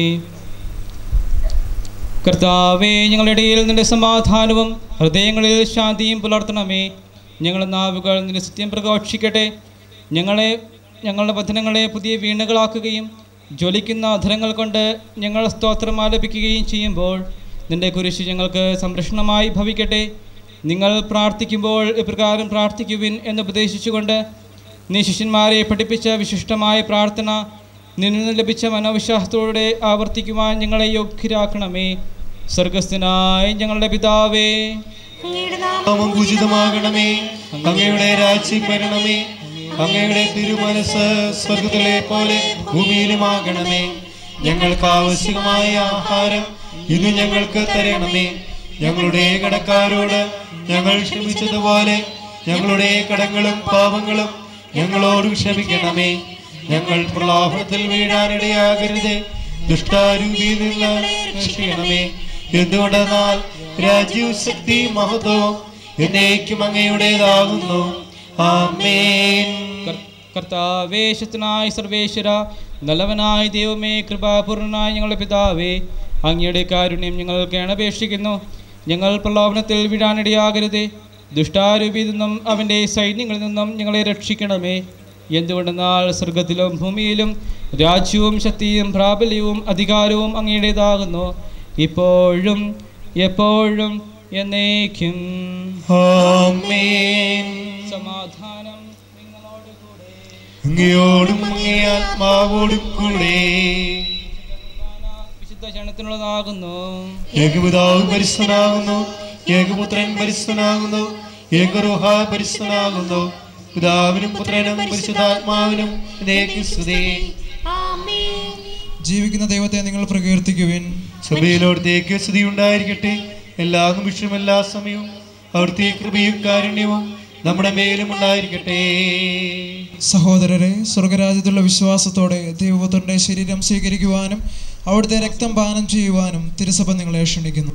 കർത്താവേ, ഞങ്ങളുടെ ഇടയിൽ നിന്റെ സമാധാനവും ഹൃദയങ്ങളിൽ ശാന്തിയും പുലർത്തണമേ. ഞങ്ങളുടെ നാവുകൾ നിന്റെ സത്യം പ്രഘോഷിക്കട്ടെ. ഞങ്ങളെ ഞങ്ങളുടെ വചനങ്ങളെ പുതിയ വീണകളാക്കുകയും ജ്വലിക്കുന്ന അധരങ്ങൾ കൊണ്ട് ഞങ്ങൾ സ്തോത്രം ആലപിക്കുകയും ചെയ്യുമ്പോൾ നിന്റെ കുരിശ് ഞങ്ങൾക്ക് സംരക്ഷണമായി ഭവിക്കട്ടെ. നിങ്ങൾ പ്രാർത്ഥിക്കുമ്പോൾ ഇപ്രകാരം പ്രാർത്ഥിക്കുവിൻ എന്ന് ഉപദേശിച്ചുകൊണ്ട് നീ ശിഷ്യന്മാരെ പഠിപ്പിച്ച വിശിഷ്ടമായ പ്രാർത്ഥന നിന്നിൽ നിന്ന് ലഭിച്ച മനോവിശ്വാസത്തോടെ ആവർത്തിക്കുവാൻ ഞങ്ങളെ യോഗ്യരാക്കണമേ. സ്വർഗസ്ഥനായ ഞങ്ങളുടെ പിതാവേ, നാമം പൂജിതമാകണമേ. അങ്ങയുടെ രാജ്യം വരണമേ. അങ്ങയുടെ തിരുമനസ് സ്വർഗത്തിലെ പോലെ ഭൂമിയിലുമാകണമേ. ഞങ്ങൾക്ക് ആവശ്യമായ ആഹാരം ഇന്ന് ഞങ്ങൾക്ക് തരണമേ. ഞങ്ങളുടെ കടക്കാരോട് ഞങ്ങൾ ക്ഷമിച്ചതുപോലെ ഞങ്ങളുടെ കടങ്ങളും പാപങ്ങളും ഞങ്ങളോട് ക്ഷമിക്കണമേ. ഞങ്ങൾ പ്രലോഭനത്തിൽ വീഴാനിടയാകരുതേ, ദുഷ്ടാരൂപിയിൽ നിന്ന് രക്ഷിക്കണമേ. എന്തുകൊണ്ടെന്നാൽ രാജ്യവും ശക്തി മഹത്വവും എന്നേക്കും അങ്ങയുടേതാകുന്നു. ആമേൻ. കർത്താവേ, ശക്തനായ സർവേശ്വര, നല്ലവനായ ദൈവമേ, കൃപാപൂർണനായ ഞങ്ങളുടെ പിതാവേ, അങ്ങയുടെ കാരുണ്യം ഞങ്ങൾ കേണപേക്ഷിക്കുന്നു. ഞങ്ങൾ പ്രലോഭനത്തിൽ വീഴാനിടയാകരുതേ, ദുഷ്ടാരൂപിയിൽ നിന്നും അവൻ്റെ സൈന്യങ്ങളിൽ നിന്നും ഞങ്ങളെ രക്ഷിക്കണമേ. എന്തുകൊണ്ടെന്നാൽ സ്വർഗത്തിലും ഭൂമിയിലും രാജ്യവും ശക്തിയും പ്രാബല്യവും അധികാരവും അങ്ങയുടേതാകുന്നു, ഇപ്പോഴും എപ്പോഴും എന്നേക്കും. ആമേൻ. സമാധാനം അങ്ങയോടും അങ്ങേ ആത്മാവോടും കൂടെ. വിശുദ്ധ ക്ഷണത്തിനുള്ളതാകുന്നു. ഏകപിതാവ് പരിശുദ്ധനാകുന്നു, ഏകപുത്രൻ പരിശുദ്ധനാകുന്നു, ഏകരൂഹ പരിശുദ്ധനാകുന്നു. പിതാവിനും പുത്രനും പരിശുദ്ധാത്മാവിനും സ്തുതി. ജീവിക്കുന്ന ദൈവത്തെ നിങ്ങൾ പ്രകീർത്തിക്കുവിൻ. സഭയിലോടത്തേക്ക് സ്തുതി ഉണ്ടായിരിക്കട്ടെ. എല്ലാ നിമിഷവും എല്ലാ സമയവും അവിടുത്തെ കൃപയും കാരുണ്യവും നമ്മുടെ മേലും ഉണ്ടായിരിക്കട്ടെ. സഹോദരരെ, സ്വർഗരാജ്യത്തുള്ള വിശ്വാസത്തോടെ ദൈവപുത്രന്റെ ശരീരം സ്വീകരിക്കുവാനും അവിടുത്തെ രക്തം പാനം ചെയ്യുവാനും തിരുസഭ നിങ്ങളെ ക്ഷണിക്കുന്നു.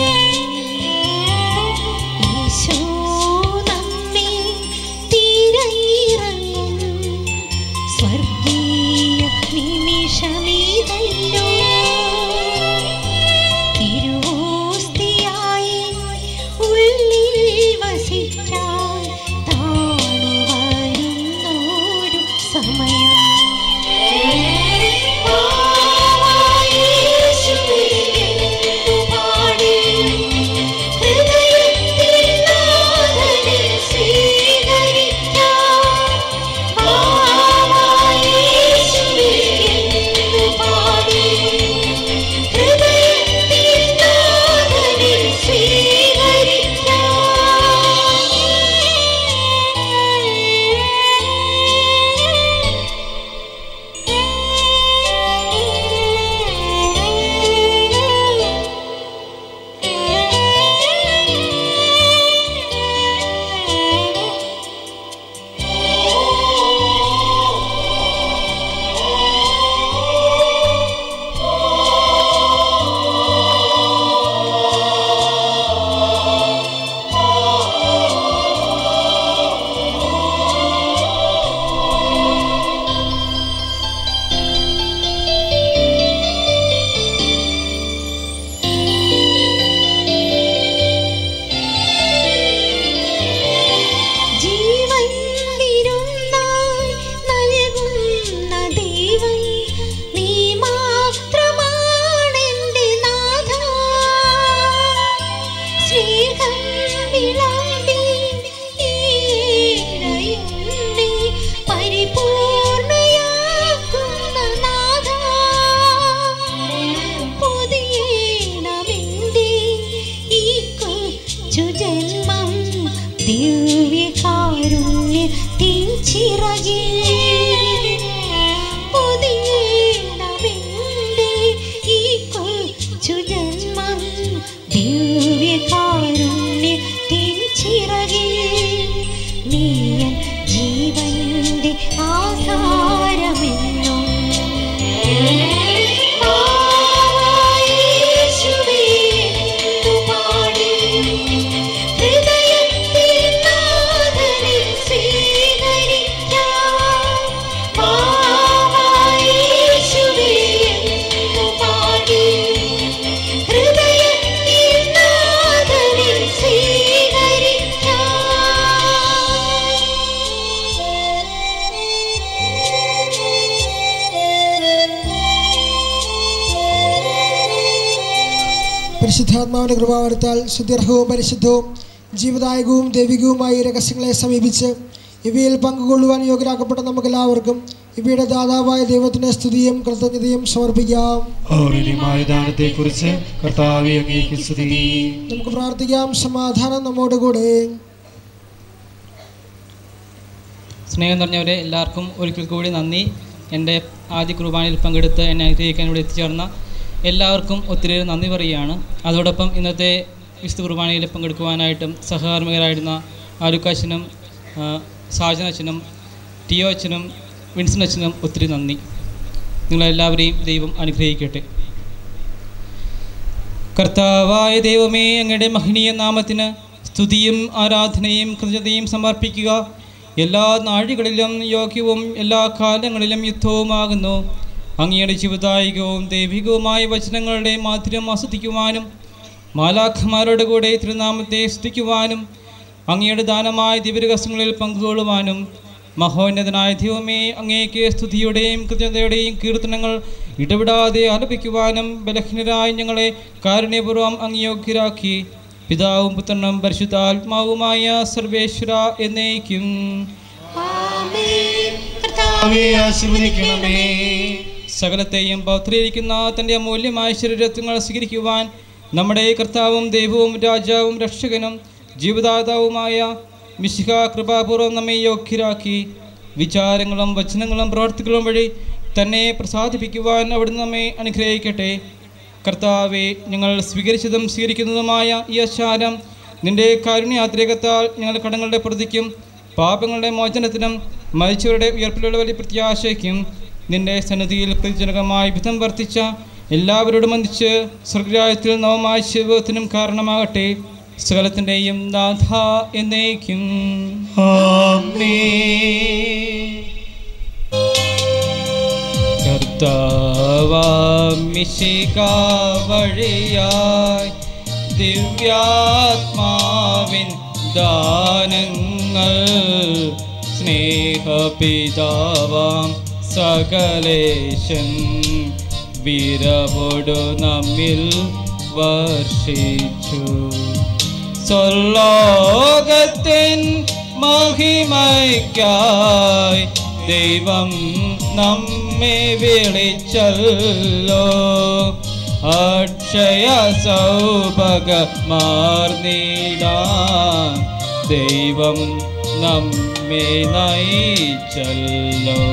ഈശോ നമ്മെ തിരയിറങ്ങും സ്വർഗീയ നിമിഷമീതല്ലോ. തിരുവോസ്തിയായി ഉള്ളിൽ വസിക്കാൻ താണു വരുന്നൊരു സമയം. പരിശുദ്ധാത്മാവിൻ്റെ കൃപാവരത്താൽ ശുദ്ധിർഹവും പരിശുദ്ധവും ജീവദായകവും ദൈവികവുമായ ഈ രഹസ്യങ്ങളെ സമീപിച്ച് ഇവയിൽ പങ്കുകൊള്ളുവാൻ യോഗ്യരാക്കപ്പെട്ട നമുക്കെല്ലാവർക്കും ഇവയുടെ ദാതാവായ ദൈവത്തിന് സ്തുതിയും കൃതജ്ഞതയും സമർപ്പിക്കാം. നമുക്ക് പ്രാർത്ഥിക്കാം. സമാധാനം നമ്മോടുകൂടെ. സ്നേഹം നിറഞ്ഞവരെ, എല്ലാവർക്കും ഒരിക്കൽ കൂടി നന്ദി. എൻ്റെ ആദ്യ കുർബാനയിൽ പങ്കെടുത്ത് എന്നെ അനുഗ്രഹിക്കാൻ ഇവിടെ എത്തിച്ചേർന്ന എല്ലാവർക്കും ഒത്തിരി നന്ദി പറയുകയാണ്. അതോടൊപ്പം ഇന്നത്തെ വിശുദ്ധ കുർബാനയിൽ പങ്കെടുക്കുവാനായിട്ടും സഹകാർമ്മികരായിരുന്ന ആലുക്കാച്ചനും സാജനച്ചനും ടിയോ അച്ഛനും വിൻസൻ അച്ഛനും ഒത്തിരി നന്ദി. നിങ്ങളെല്ലാവരെയും ദൈവം അനുഗ്രഹിക്കട്ടെ. കർത്താവായ ദൈവമേ, അങ്ങയുടെ മഹനീയ നാമത്തിന് സ്തുതിയും ആരാധനയും കൃതജ്ഞതയും സമർപ്പിക്കുക. എല്ലാ നാഴികളിലും യോഗ്യവും എല്ലാ കാലങ്ങളിലും യുദ്ധവുമാകുന്നു. അങ്ങയുടെ ജീവദായകവും ദൈവികവുമായ വചനങ്ങളുടെ മാധുര്യം ആസ്വദിക്കുവാനും മാലാഖമാരോട് കൂടെ തിരുനാമത്തെ സ്തുതിക്കുവാനും അങ്ങയുടെ ദാനമായ ദിവ്യരഹസ്യങ്ങളിൽ പങ്കുകൊള്ളുവാനും മഹോന്നതനായ ദൈവമേ, അങ്ങേക്ക് സ്തുതിയുടെയും കൃതജ്ഞതയുടെയും കീർത്തനങ്ങൾ ഇടപെടാതെ ആലപിക്കുവാനും ബലഹീനരായ ഞങ്ങളെ കാരുണ്യപൂർവ്വം അങ്ങ് യോഗ്യരാക്കി. പിതാവും പുത്രനും പരിശുദ്ധാത്മാവുമായ സർവേശ്വര എന്നേക്കും. സകലത്തെയും പൗത്രീകരിക്കുന്ന തൻ്റെ അമൂല്യമായ ശരീരത്വങ്ങൾ സ്വീകരിക്കുവാൻ നമ്മുടെ കർത്താവും ദൈവവും രാജാവും രക്ഷകനും ജീവദാതാവുമായ മിശിഹ കൃപാപൂർവ്വം നമ്മെ യോഗ്യരാക്കി. വിചാരങ്ങളും വചനങ്ങളും പ്രവർത്തികളും വഴി തന്നെ പ്രസാദിപ്പിക്കുവാൻ അവിടുന്ന് നമ്മെ അനുഗ്രഹിക്കട്ടെ. കർത്താവെ, ഞങ്ങൾ സ്വീകരിച്ചതും സ്വീകരിക്കുന്നതുമായ ഈ ആചാരം നിൻ്റെ കാരുണ്യാതിരേകത്താൽ ഞങ്ങൾ കടങ്ങളുടെ പ്രതിക്കും പാപങ്ങളുടെ മോചനത്തിനും മരിച്ചവരുടെ ഉയർപ്പിലുള്ള വലിയ പ്രത്യാശയ്ക്കും നിൻ്റെ സന്നിധിയിൽ പ്രതിജനകമായ വിധം വർത്തിച്ച എല്ലാവരോടും ഒന്നിച്ച് സ്വർഗരാജ്യത്തിൽ നവമായ ശിവത്തിനും കാരണമാകട്ടെ. സകലത്തിൻ്റെയും നാഥ എന്നേക്കും കർത്താവാം മിശിഹാ വഴിയായി ദിവ്യാത്മാവിൻ ദാനങ്ങൾ സ്നേഹപിതാവാം സകലേശൻ വിരവോടു നമ്മിൽ വർഷിച്ചു. സ്വർലോകത്തിൻ മഹിമയ്ക്കായി ദൈവം നമ്മെ വിളിച്ചല്ലോ. അക്ഷയ സൗഭഗമാർന്നിടാൻ ദൈവം നമ്മെ നയിച്ചല്ലോ.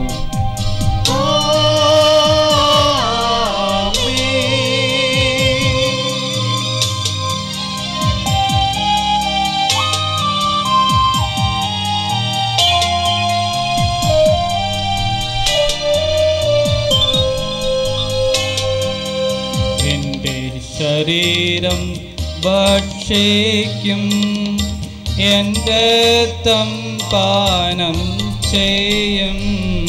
ശരീരം ഭക്ഷിക്കും എൻ്റെ രക്തം പാനം ചെയ്യും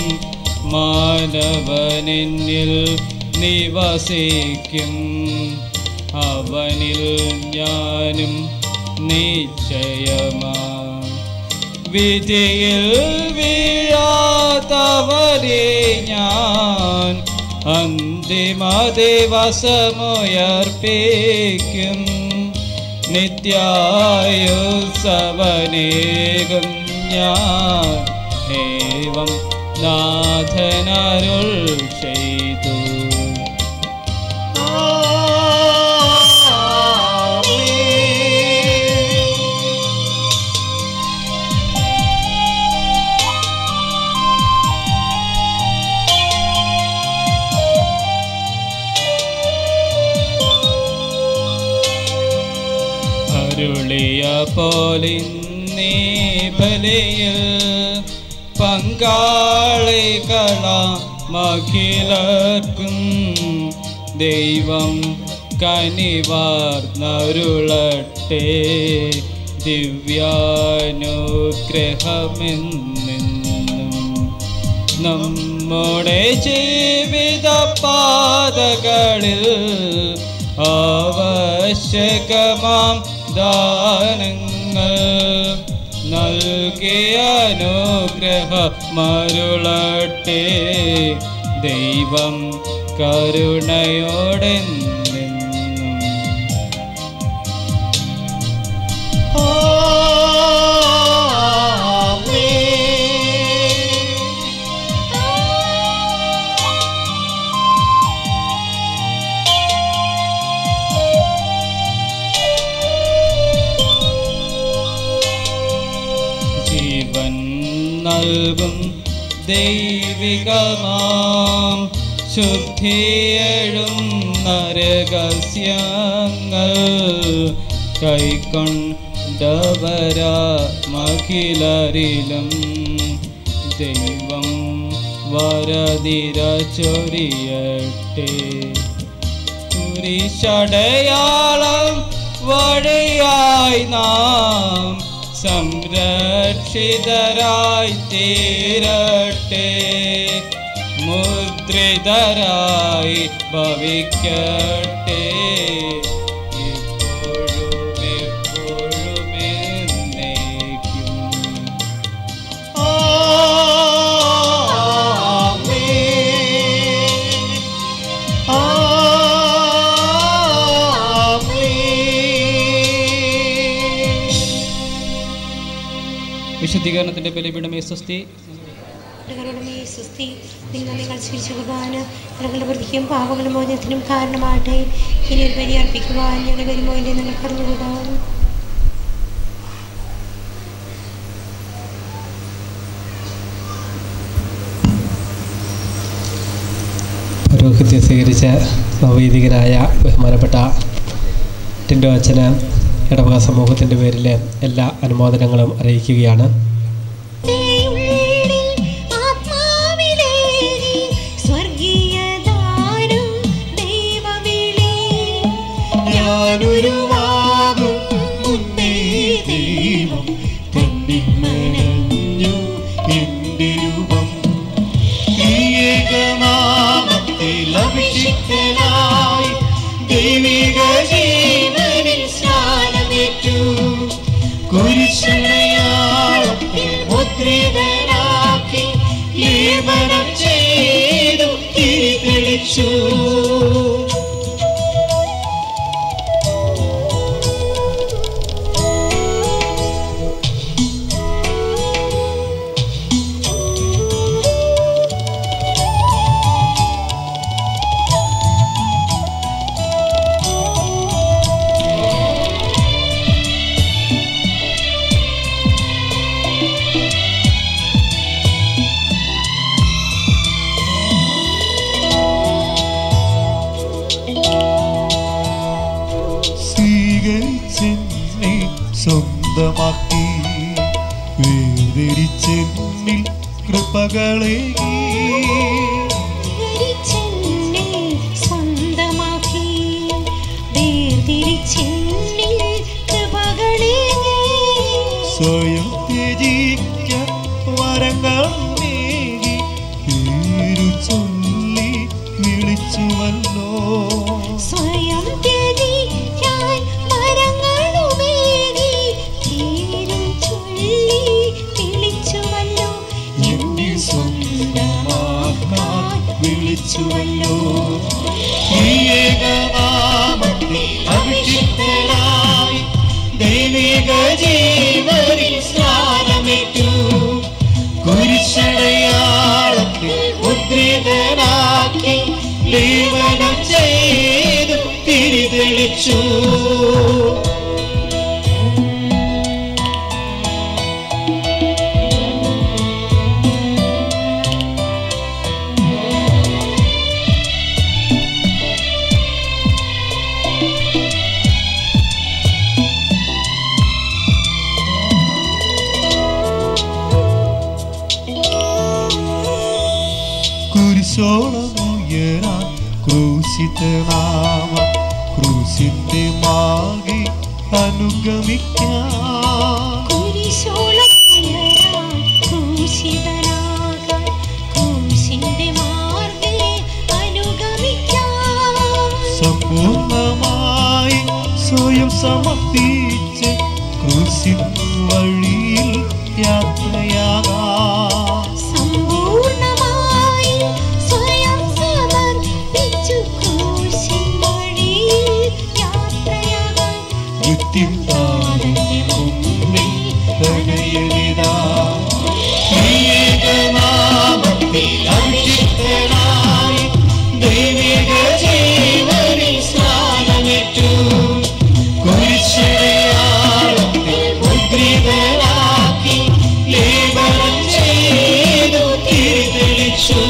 മാനവനിൽ നിവസിക്കും അവനിൽ ഞാനും നിശ്ചയമാ വിധിയിൽ വീഴാത്തവരെ ഞാൻ അന്തിമ ദിവസമുയർപ്പിക്കും നിത്യായുസവനേകും ഞാൻ ഏവം നാഥനരുൾ ചെയ്തു. അരുളിയ പോലിന്നീ ബലിയിൽ പങ്കാളികളാമഖിലർക്കും ദൈവം കനിവാർന്നരുളട്ടെ ദിവ്യാനുഗ്രഹമെന്നെന്നും. നമ്മുടെ ജീവിത പാതകളിൽ ആവശ്യകമാം ദാനങ്ങൾ നൽകിയ അനുഗ്രഹമരുളട്ടെ ദൈവം കരുണയോടെന്നെന്നും. ജീവൻ നൽകും ദൈവികമാം ശുദ്ധിയേഴും രഹസ്യങ്ങൾ കൈക്കൊണ്ടവരാമഖിലരിലും ദൈവം വരദിര ചൊരിയട്ടെ. കുരിശടയാളം വഴിയായി നാം സംരക്ഷിതരായി തീരട്ടെ മുദ്രിതരായി ഭവിക്കട്ടെ ഇപ്പോഴും എപ്പോഴും എന്നേക്കും. വിശുദ്ധീകരണത്തിന്റെ ബലിപീഠമേ സ്വസ്തി. സ്വസ്തി നിങ്ങൾ നിങ്ങൾ സ്വീകരിച്ച കുർബാന ഞങ്ങളുടെ വൃത്തിക്കും പാപങ്ങളും മോചനത്തിനും കാരണമാകട്ടെ. ഇനി ഒരു ബലി അർപ്പിക്കുവാൻ ഞങ്ങൾ വരുമോ ഇല്ലേ നിങ്ങൾ കടന്നുകൂടാം. പൗരോഹിത്യം സ്വീകരിച്ച വൈദികരായ ബഹുമാനപ്പെട്ട ടിൻഡോ അച്ഛന് ഇടവക സമൂഹത്തിൻ്റെ പേരിൽ എല്ലാ അനുമോദനങ്ങളും അറിയിക്കുകയാണ്. ആത്മാവിലേറി സ്വർഗീയ ദാനം ഞാനൊരുവാകും മുന്നേ ദൈവം തന്നിൽ മെനഞ്ഞു എന്റെ രൂപം. ഈ ഏകനാമത്തിൽ അഭിഷിക്തനായി ദൈവിക ജീവനിൽ സ്നാനമേറ്റു. കുരിശടയാളത്തിൽ മുദ്രിതനാക്കി ലേപനം ചെയ്തു തിരി തെളിച്ചു. സ്വീകരിച്ചെന്നെ സ്വന്തമാക്കി വേദരിച്ചെന്നിൽ കൃപകളേകി. സ്വന്തമാക്കി വേർതിരിച്ചെന്നിൽ കൃപകളേകി. സ്വയം ത്യജിക്കാൻ വരങ്ങളേകി പേരു ചൊല്ലി വിളിച്ചുവല്ലോ. സ്വയം ത്യജിക്കാൻ വരങ്ങളുമേകി പേരും ചൊല്ലി വിളിച്ചുവല്ലോ. എന്നെ സ്വന്തമാക്കാൻ വിളിച്ചുവല്ലോ. ഈ ഏകനാമത്തിൽ അഭിഷിക്തനായി ദൈവിക ജീവനിൽ സ്നാനമേറ്റു. കുരിശടയാളത്തിൽ മുദ്രിതനാക്കി ലേപനം ചെയ്തു തിരി തെളിച്ചു. കുരിശോളമുയരാൻ ക്രൂശിതനാമ ക്രൂശിന്റെ മാകി അനുഗമിക്കാൻ. കുരിശോളമുയരാൻ ക്രൂശിതനാകാൻ ക്രൂശിന്റെ മാർഗ്ഗേ അനുഗമിക്കാൻ. സമ്പൂർണമായി സ്വയം സമർപ്പിച്ച് ക്രൂശിൻ വഴിയിൽ യാത്രയാകാം. സമ്പൂർണമായി സ്വയം സമർപ്പിച്ചു ക്രൂശിൻ വഴിയിൽ യാത്രയാകാൻ. നിത്യം താതന്റെ മുന്നിൽ തനയലിതാ. ഈ ഏകനാമത്തിൽ അഭിഷിക്തനായി ദൈവിക ജീവനിൽ സ്നാനമേറ്റു. കുരിശടയാളത്തിൽ മുദ്രിതനാക്കി ലേപനം ചെയ്തു തിരി തെളിച്ചു.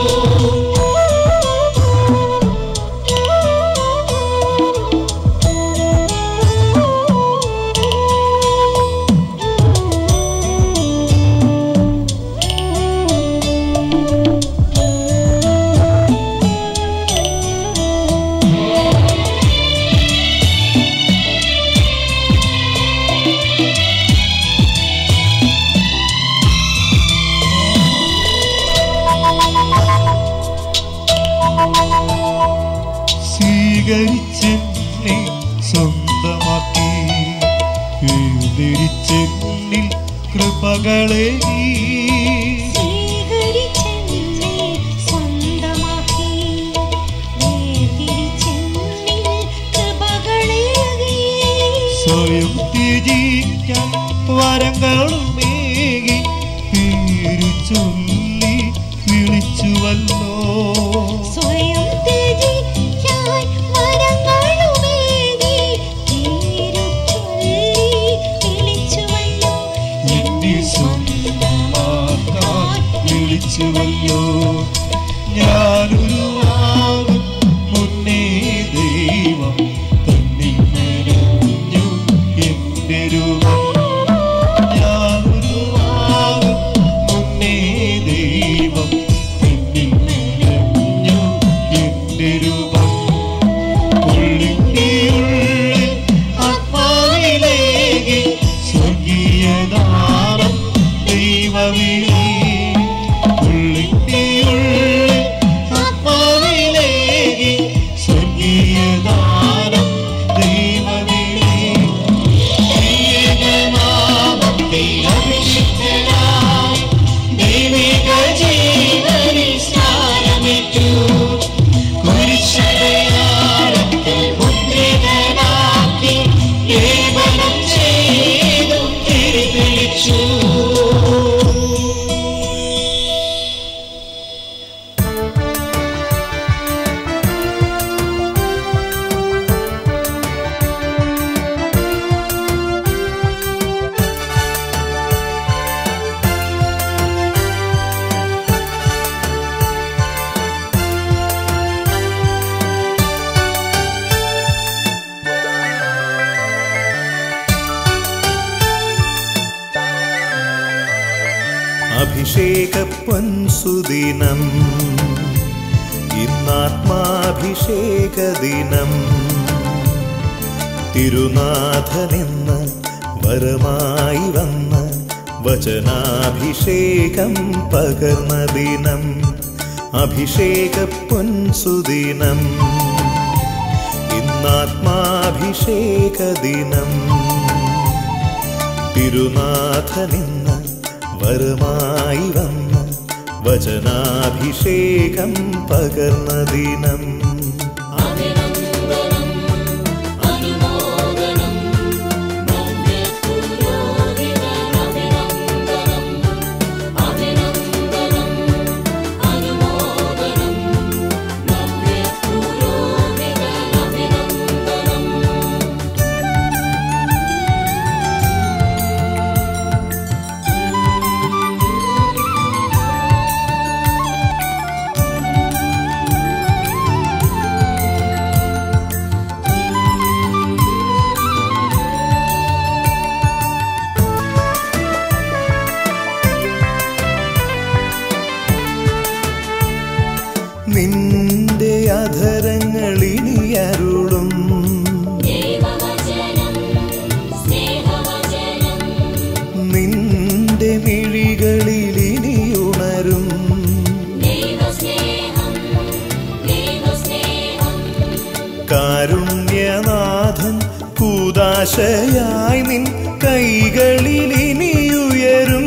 സ്വീകരിച്ചെന്നെ സ്വന്തമാക്കി വേദരിച്ചെന്നിൽ കൃപകളേകി. സ്വീകരിച്ചെന്നെ സ്വന്തമാക്കി വേർതിരിച്ചെന്നിൽ കൃപകളേകി. സ്വയം ത്യജിക്കാൻ വരങ്ങളുമേകി പേരു ചൊല്ലി വിളിച്ചുവല്ലോ. സ്വയം ത്യജിക്കാൻ വരങ്ങളുമേകി പേരു ചൊല്ലി വിളിച്ചുവല്ലോ. എന്നെ സ്വന്തമാക്കാൻ വിളിച്ചുവല്ലോ. ഞാനൊരുവാകും മുന്നേ ദൈവം തന്നിൽ മെനഞ്ഞു എന്റെ രൂപം. ഞാനൊരുവാകും മുന്നേ ദൈവം തന്നിൽ മെനഞ്ഞു എന്റെ രൂപം. ഉള്ളിൻ്റെ ഉള്ളിൽ ദർശനം ചെയ്തു തിരി തെളിച്ചു. അഭിഷേകപ്പൊൻസുദിനം ഇന്നാത്മാഭിഷേകദിനം തിരുനാഥനെന്ന് വരമായി വന്ന വചനാഭിഷേകം പകർന്ന ദിനം. അഭിഷേകപ്പൊൻസുദിനം ഇന്നാത്മാഭിഷേകദിനം തിരുനാഥനെന്ന് വരമായി വന്ന വചനാഭിഷേകം പകർന്ന ദിനം. നിന്റെ അധരങ്ങളിനിയരുളും നിന്റെ മിഴികളിലിനിയുണരും കാരുണ്യനാഥൻ കൂദാശയായി നിൻ കൈകളിലിനിയുയരും.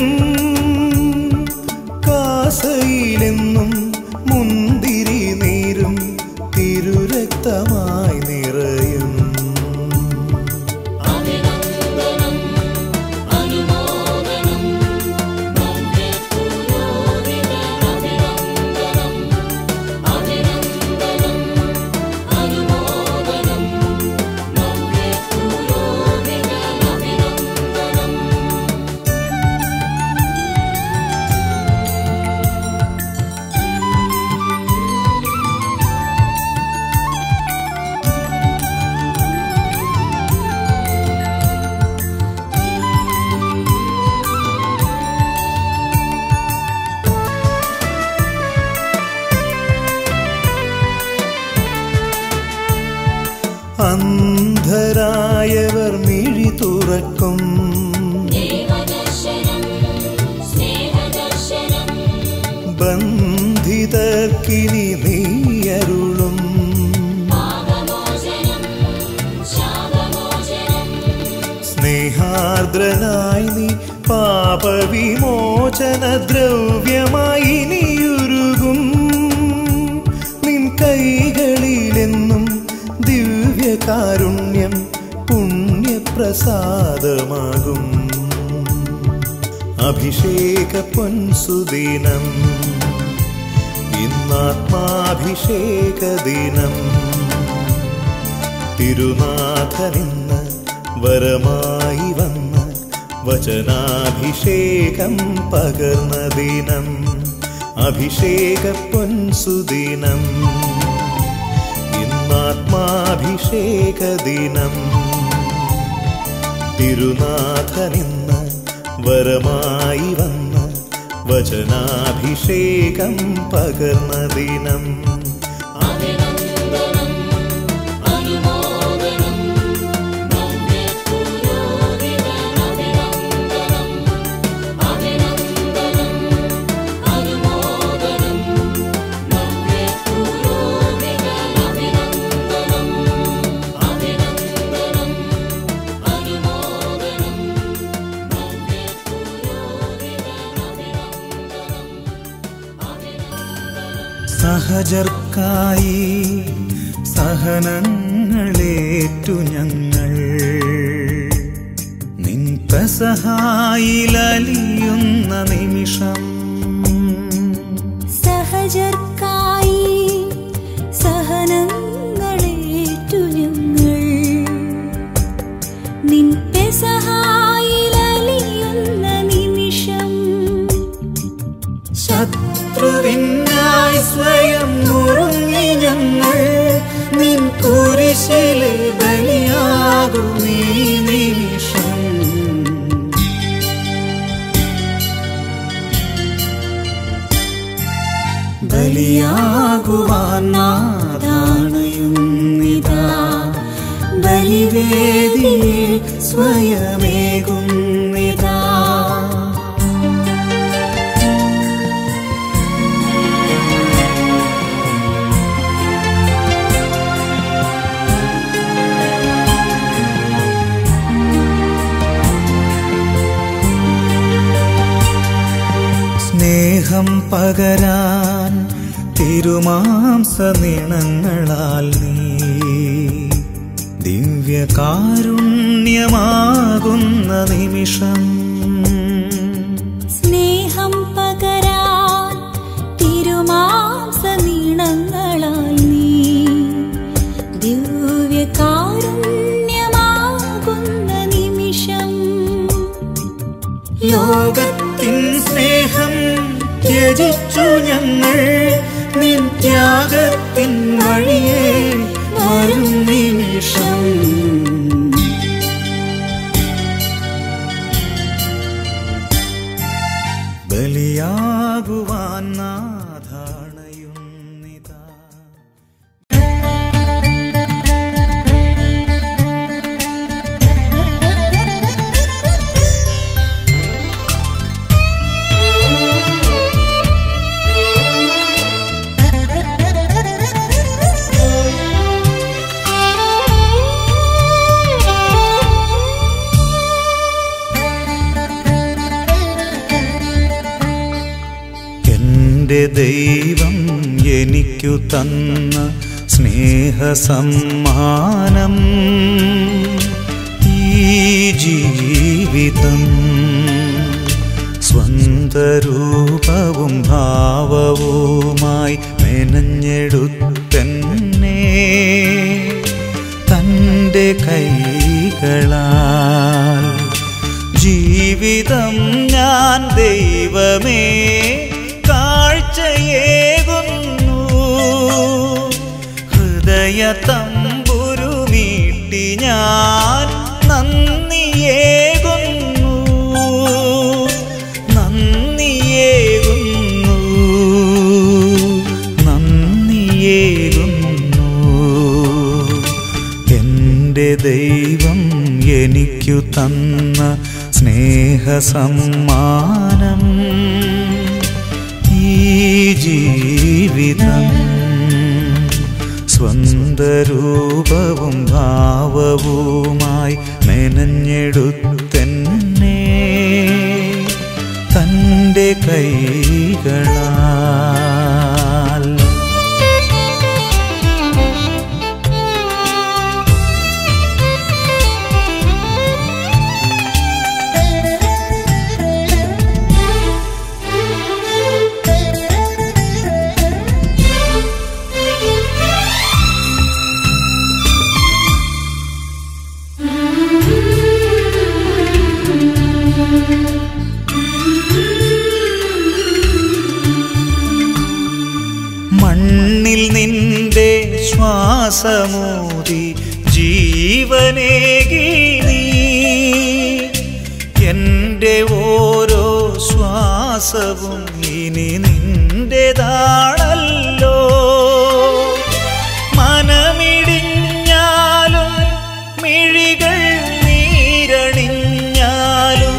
കാസയിലെന്നും മുന്തിരി നീരും തിരുരക്തമായി നിറയും. അന്ധരായവർ മിഴി തുറക്കും ബന്ധിതർക്കിനി നീയരുളും. സ്നേഹാർദ്രനായി നീ പാപവിമോചന ദ്രവ്യമായി നീയുരുകും. നിൻ കൈകളിലെന്നും ദിവ്യകാരുണ്യം പുണ്യപ്രസാദമാകും. അഭിഷേകപ്പൊൻസുദിനം ഇന്നാത്മാഭിഷേകദിനം തിരുനാഥനെന്ന് വരമായി വന്ന വചനാഭിഷേകം പകർന്ന ദിനം. അഭിഷേകപ്പൊൻസുദിനം ഇന്നാത്മാഭിഷേകദിനം തിരുനാഥനെന്ന് വരമായി വന്ന വചനാഭിഷേകം പകർന്ന ദിനം. സഹജർക്കായി സഹനങ്ങളേറ്റു ഞങ്ങൾ പെസഹായിലലിയുന്ന നിമിഷം സഹജർക്കായി സഹനങ്ങളേറ്റു ഞങ്ങൾ നിൻ പെസഹായിലലിയുന്ന നിമിഷം ശത്രുവിനായി സ്വയം മുറുങ്ങി ഞങ്ങൾ നിൻ കുരിശിലെ ബലിയാകും ഈ നിമിഷം ബലിയാകുവാൻ നാഥാണയുന്നിതാ ബലിവേദിയെ സ്വയമേകുന്നിതാ സ്നേഹം പകരാൻ തിരുമാംസ നിണങ്ങളാൽ നീ ദിവ്യകാരുണ്യമാകുന്ന നിമിഷം സ്നേഹം പകരാൻ തിരുമാംസ നീണങ്ങളാൽ നീ ദിവ്യകാരുണ്യമാകുന്ന നിമിഷം ലോകത്തിൻ സ്നേഹം ത്യജിച്ചു ഞങ്ങൾ നിൻ ത്യാഗത്തിൻ വഴിയേ വരും നിമിഷം ബലിയാകുവാൻ നാഥാണയുന്നിതാ ദൈവം എനിക്കു തന്ന സ്നേഹസമ്മാനം ഈ ജീവിതം സ്വന്തരൂപവും ഭാവവുമായി മെനഞ്ഞെടുത്തെന്നെ തൻ്റെ കൈകളാൽ ജീവിതം ഞാൻ ദൈവമേ കാഴ്ചയേകുന്നു ഹൃദയ തമ്പുരുമീട്ടി ഞാൻ നന്ദിയേകുന്നു നന്ദിയേകുന്നു നന്ദിയേകുന്നു എൻ്റെ ദൈവം എനിക്കു തന്ന സ്നേഹസമ്മാനം ഈ ജീവിതം സ്വന്തരൂപവും ഭാവവുമായി മെനഞ്ഞെടുത്തെന്നെ തൻ്റെ കൈകളാൽ മണ്ണിൽ നിന്റെ ശ്വാസമൂതി ജീവനേകി നീ എൻ്റെ ഓരോ ശ്വാസവും ഇനി നിന്റേതാണല്ലോ മനമിടിഞ്ഞാലും മിഴികൾ നീരണിഞ്ഞാലും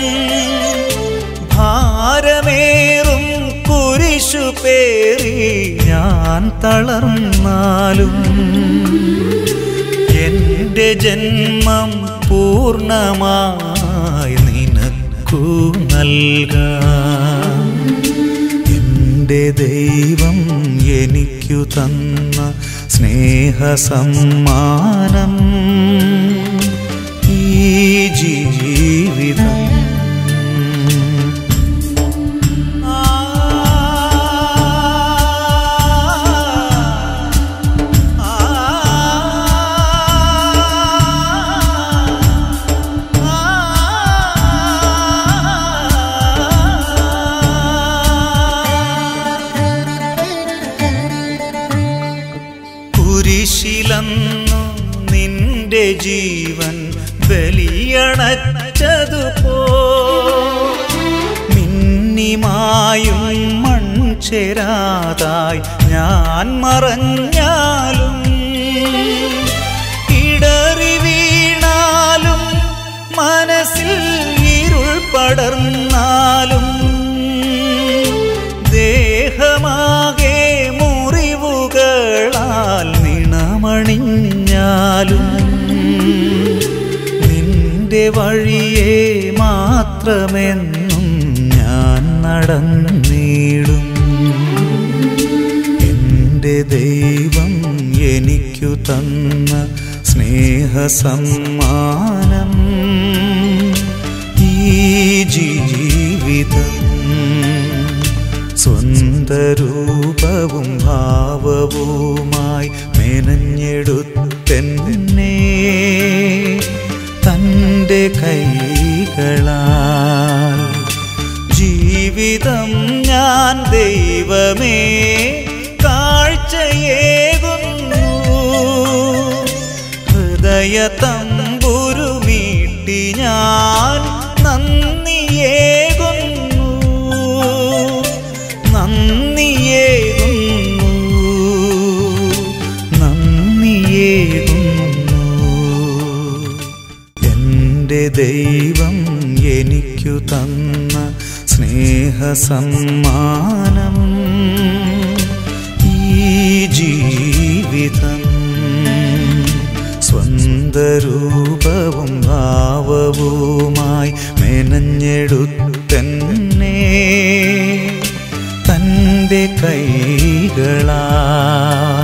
ഭാരമേറും കുരിശു പേറി ഞാൻ തളർന്നാലും എൻ്റെ ജന്മം പൂർണ്ണമായി നിനക്കു നൽകാം എൻ്റെ ദൈവം എനിക്കു തന്ന സ്നേഹസമ്മാനം ഈ ജീവിതം തീയണച്ചതുപോ മിന്നിമായും മൺചേരാതായി ഞാൻ മറഞ്ഞാലും ഇടറി വീണാലും മനസ്സിൽ ഇരുൾ പടർന്നാലും ദേഹമാകെ മുറിവുകളാൽ നിണമണിഞ്ഞാലും നിന്റെ വഴിയെ മാത്രമെന്നും ഞാൻ നടന്നിടും. എൻ്റെ ദൈവം എനിക്കു തന്ന സ്നേഹസമ്മാനം ഈ ജീവിതം സ്വന്തരൂപവും ഭാവവുമായി മെനഞ്ഞെടുത്തെന്നെ തൻ്റെ കൈകളാൽ. ജീവിതം ഞാൻ ദൈവമേ കാഴ്ചയേകുന്നു, ഹൃദയ തമ്പുരുമീട്ടി ഞാൻ നന്ദിയേകുന്നു, നന്ദിയേകുന്നു, നന്ദിയേകുന്നു. എൻ്റെ ദൈവം എനിക്കു തന്ന സ്നേഹസമ്മാനം ഈ ജീവിതം സ്വന്തരൂപവും ഭാവവുമായി മെനഞ്ഞെടുത്തെന്നെ തൻ്റെ കൈകളാൽ.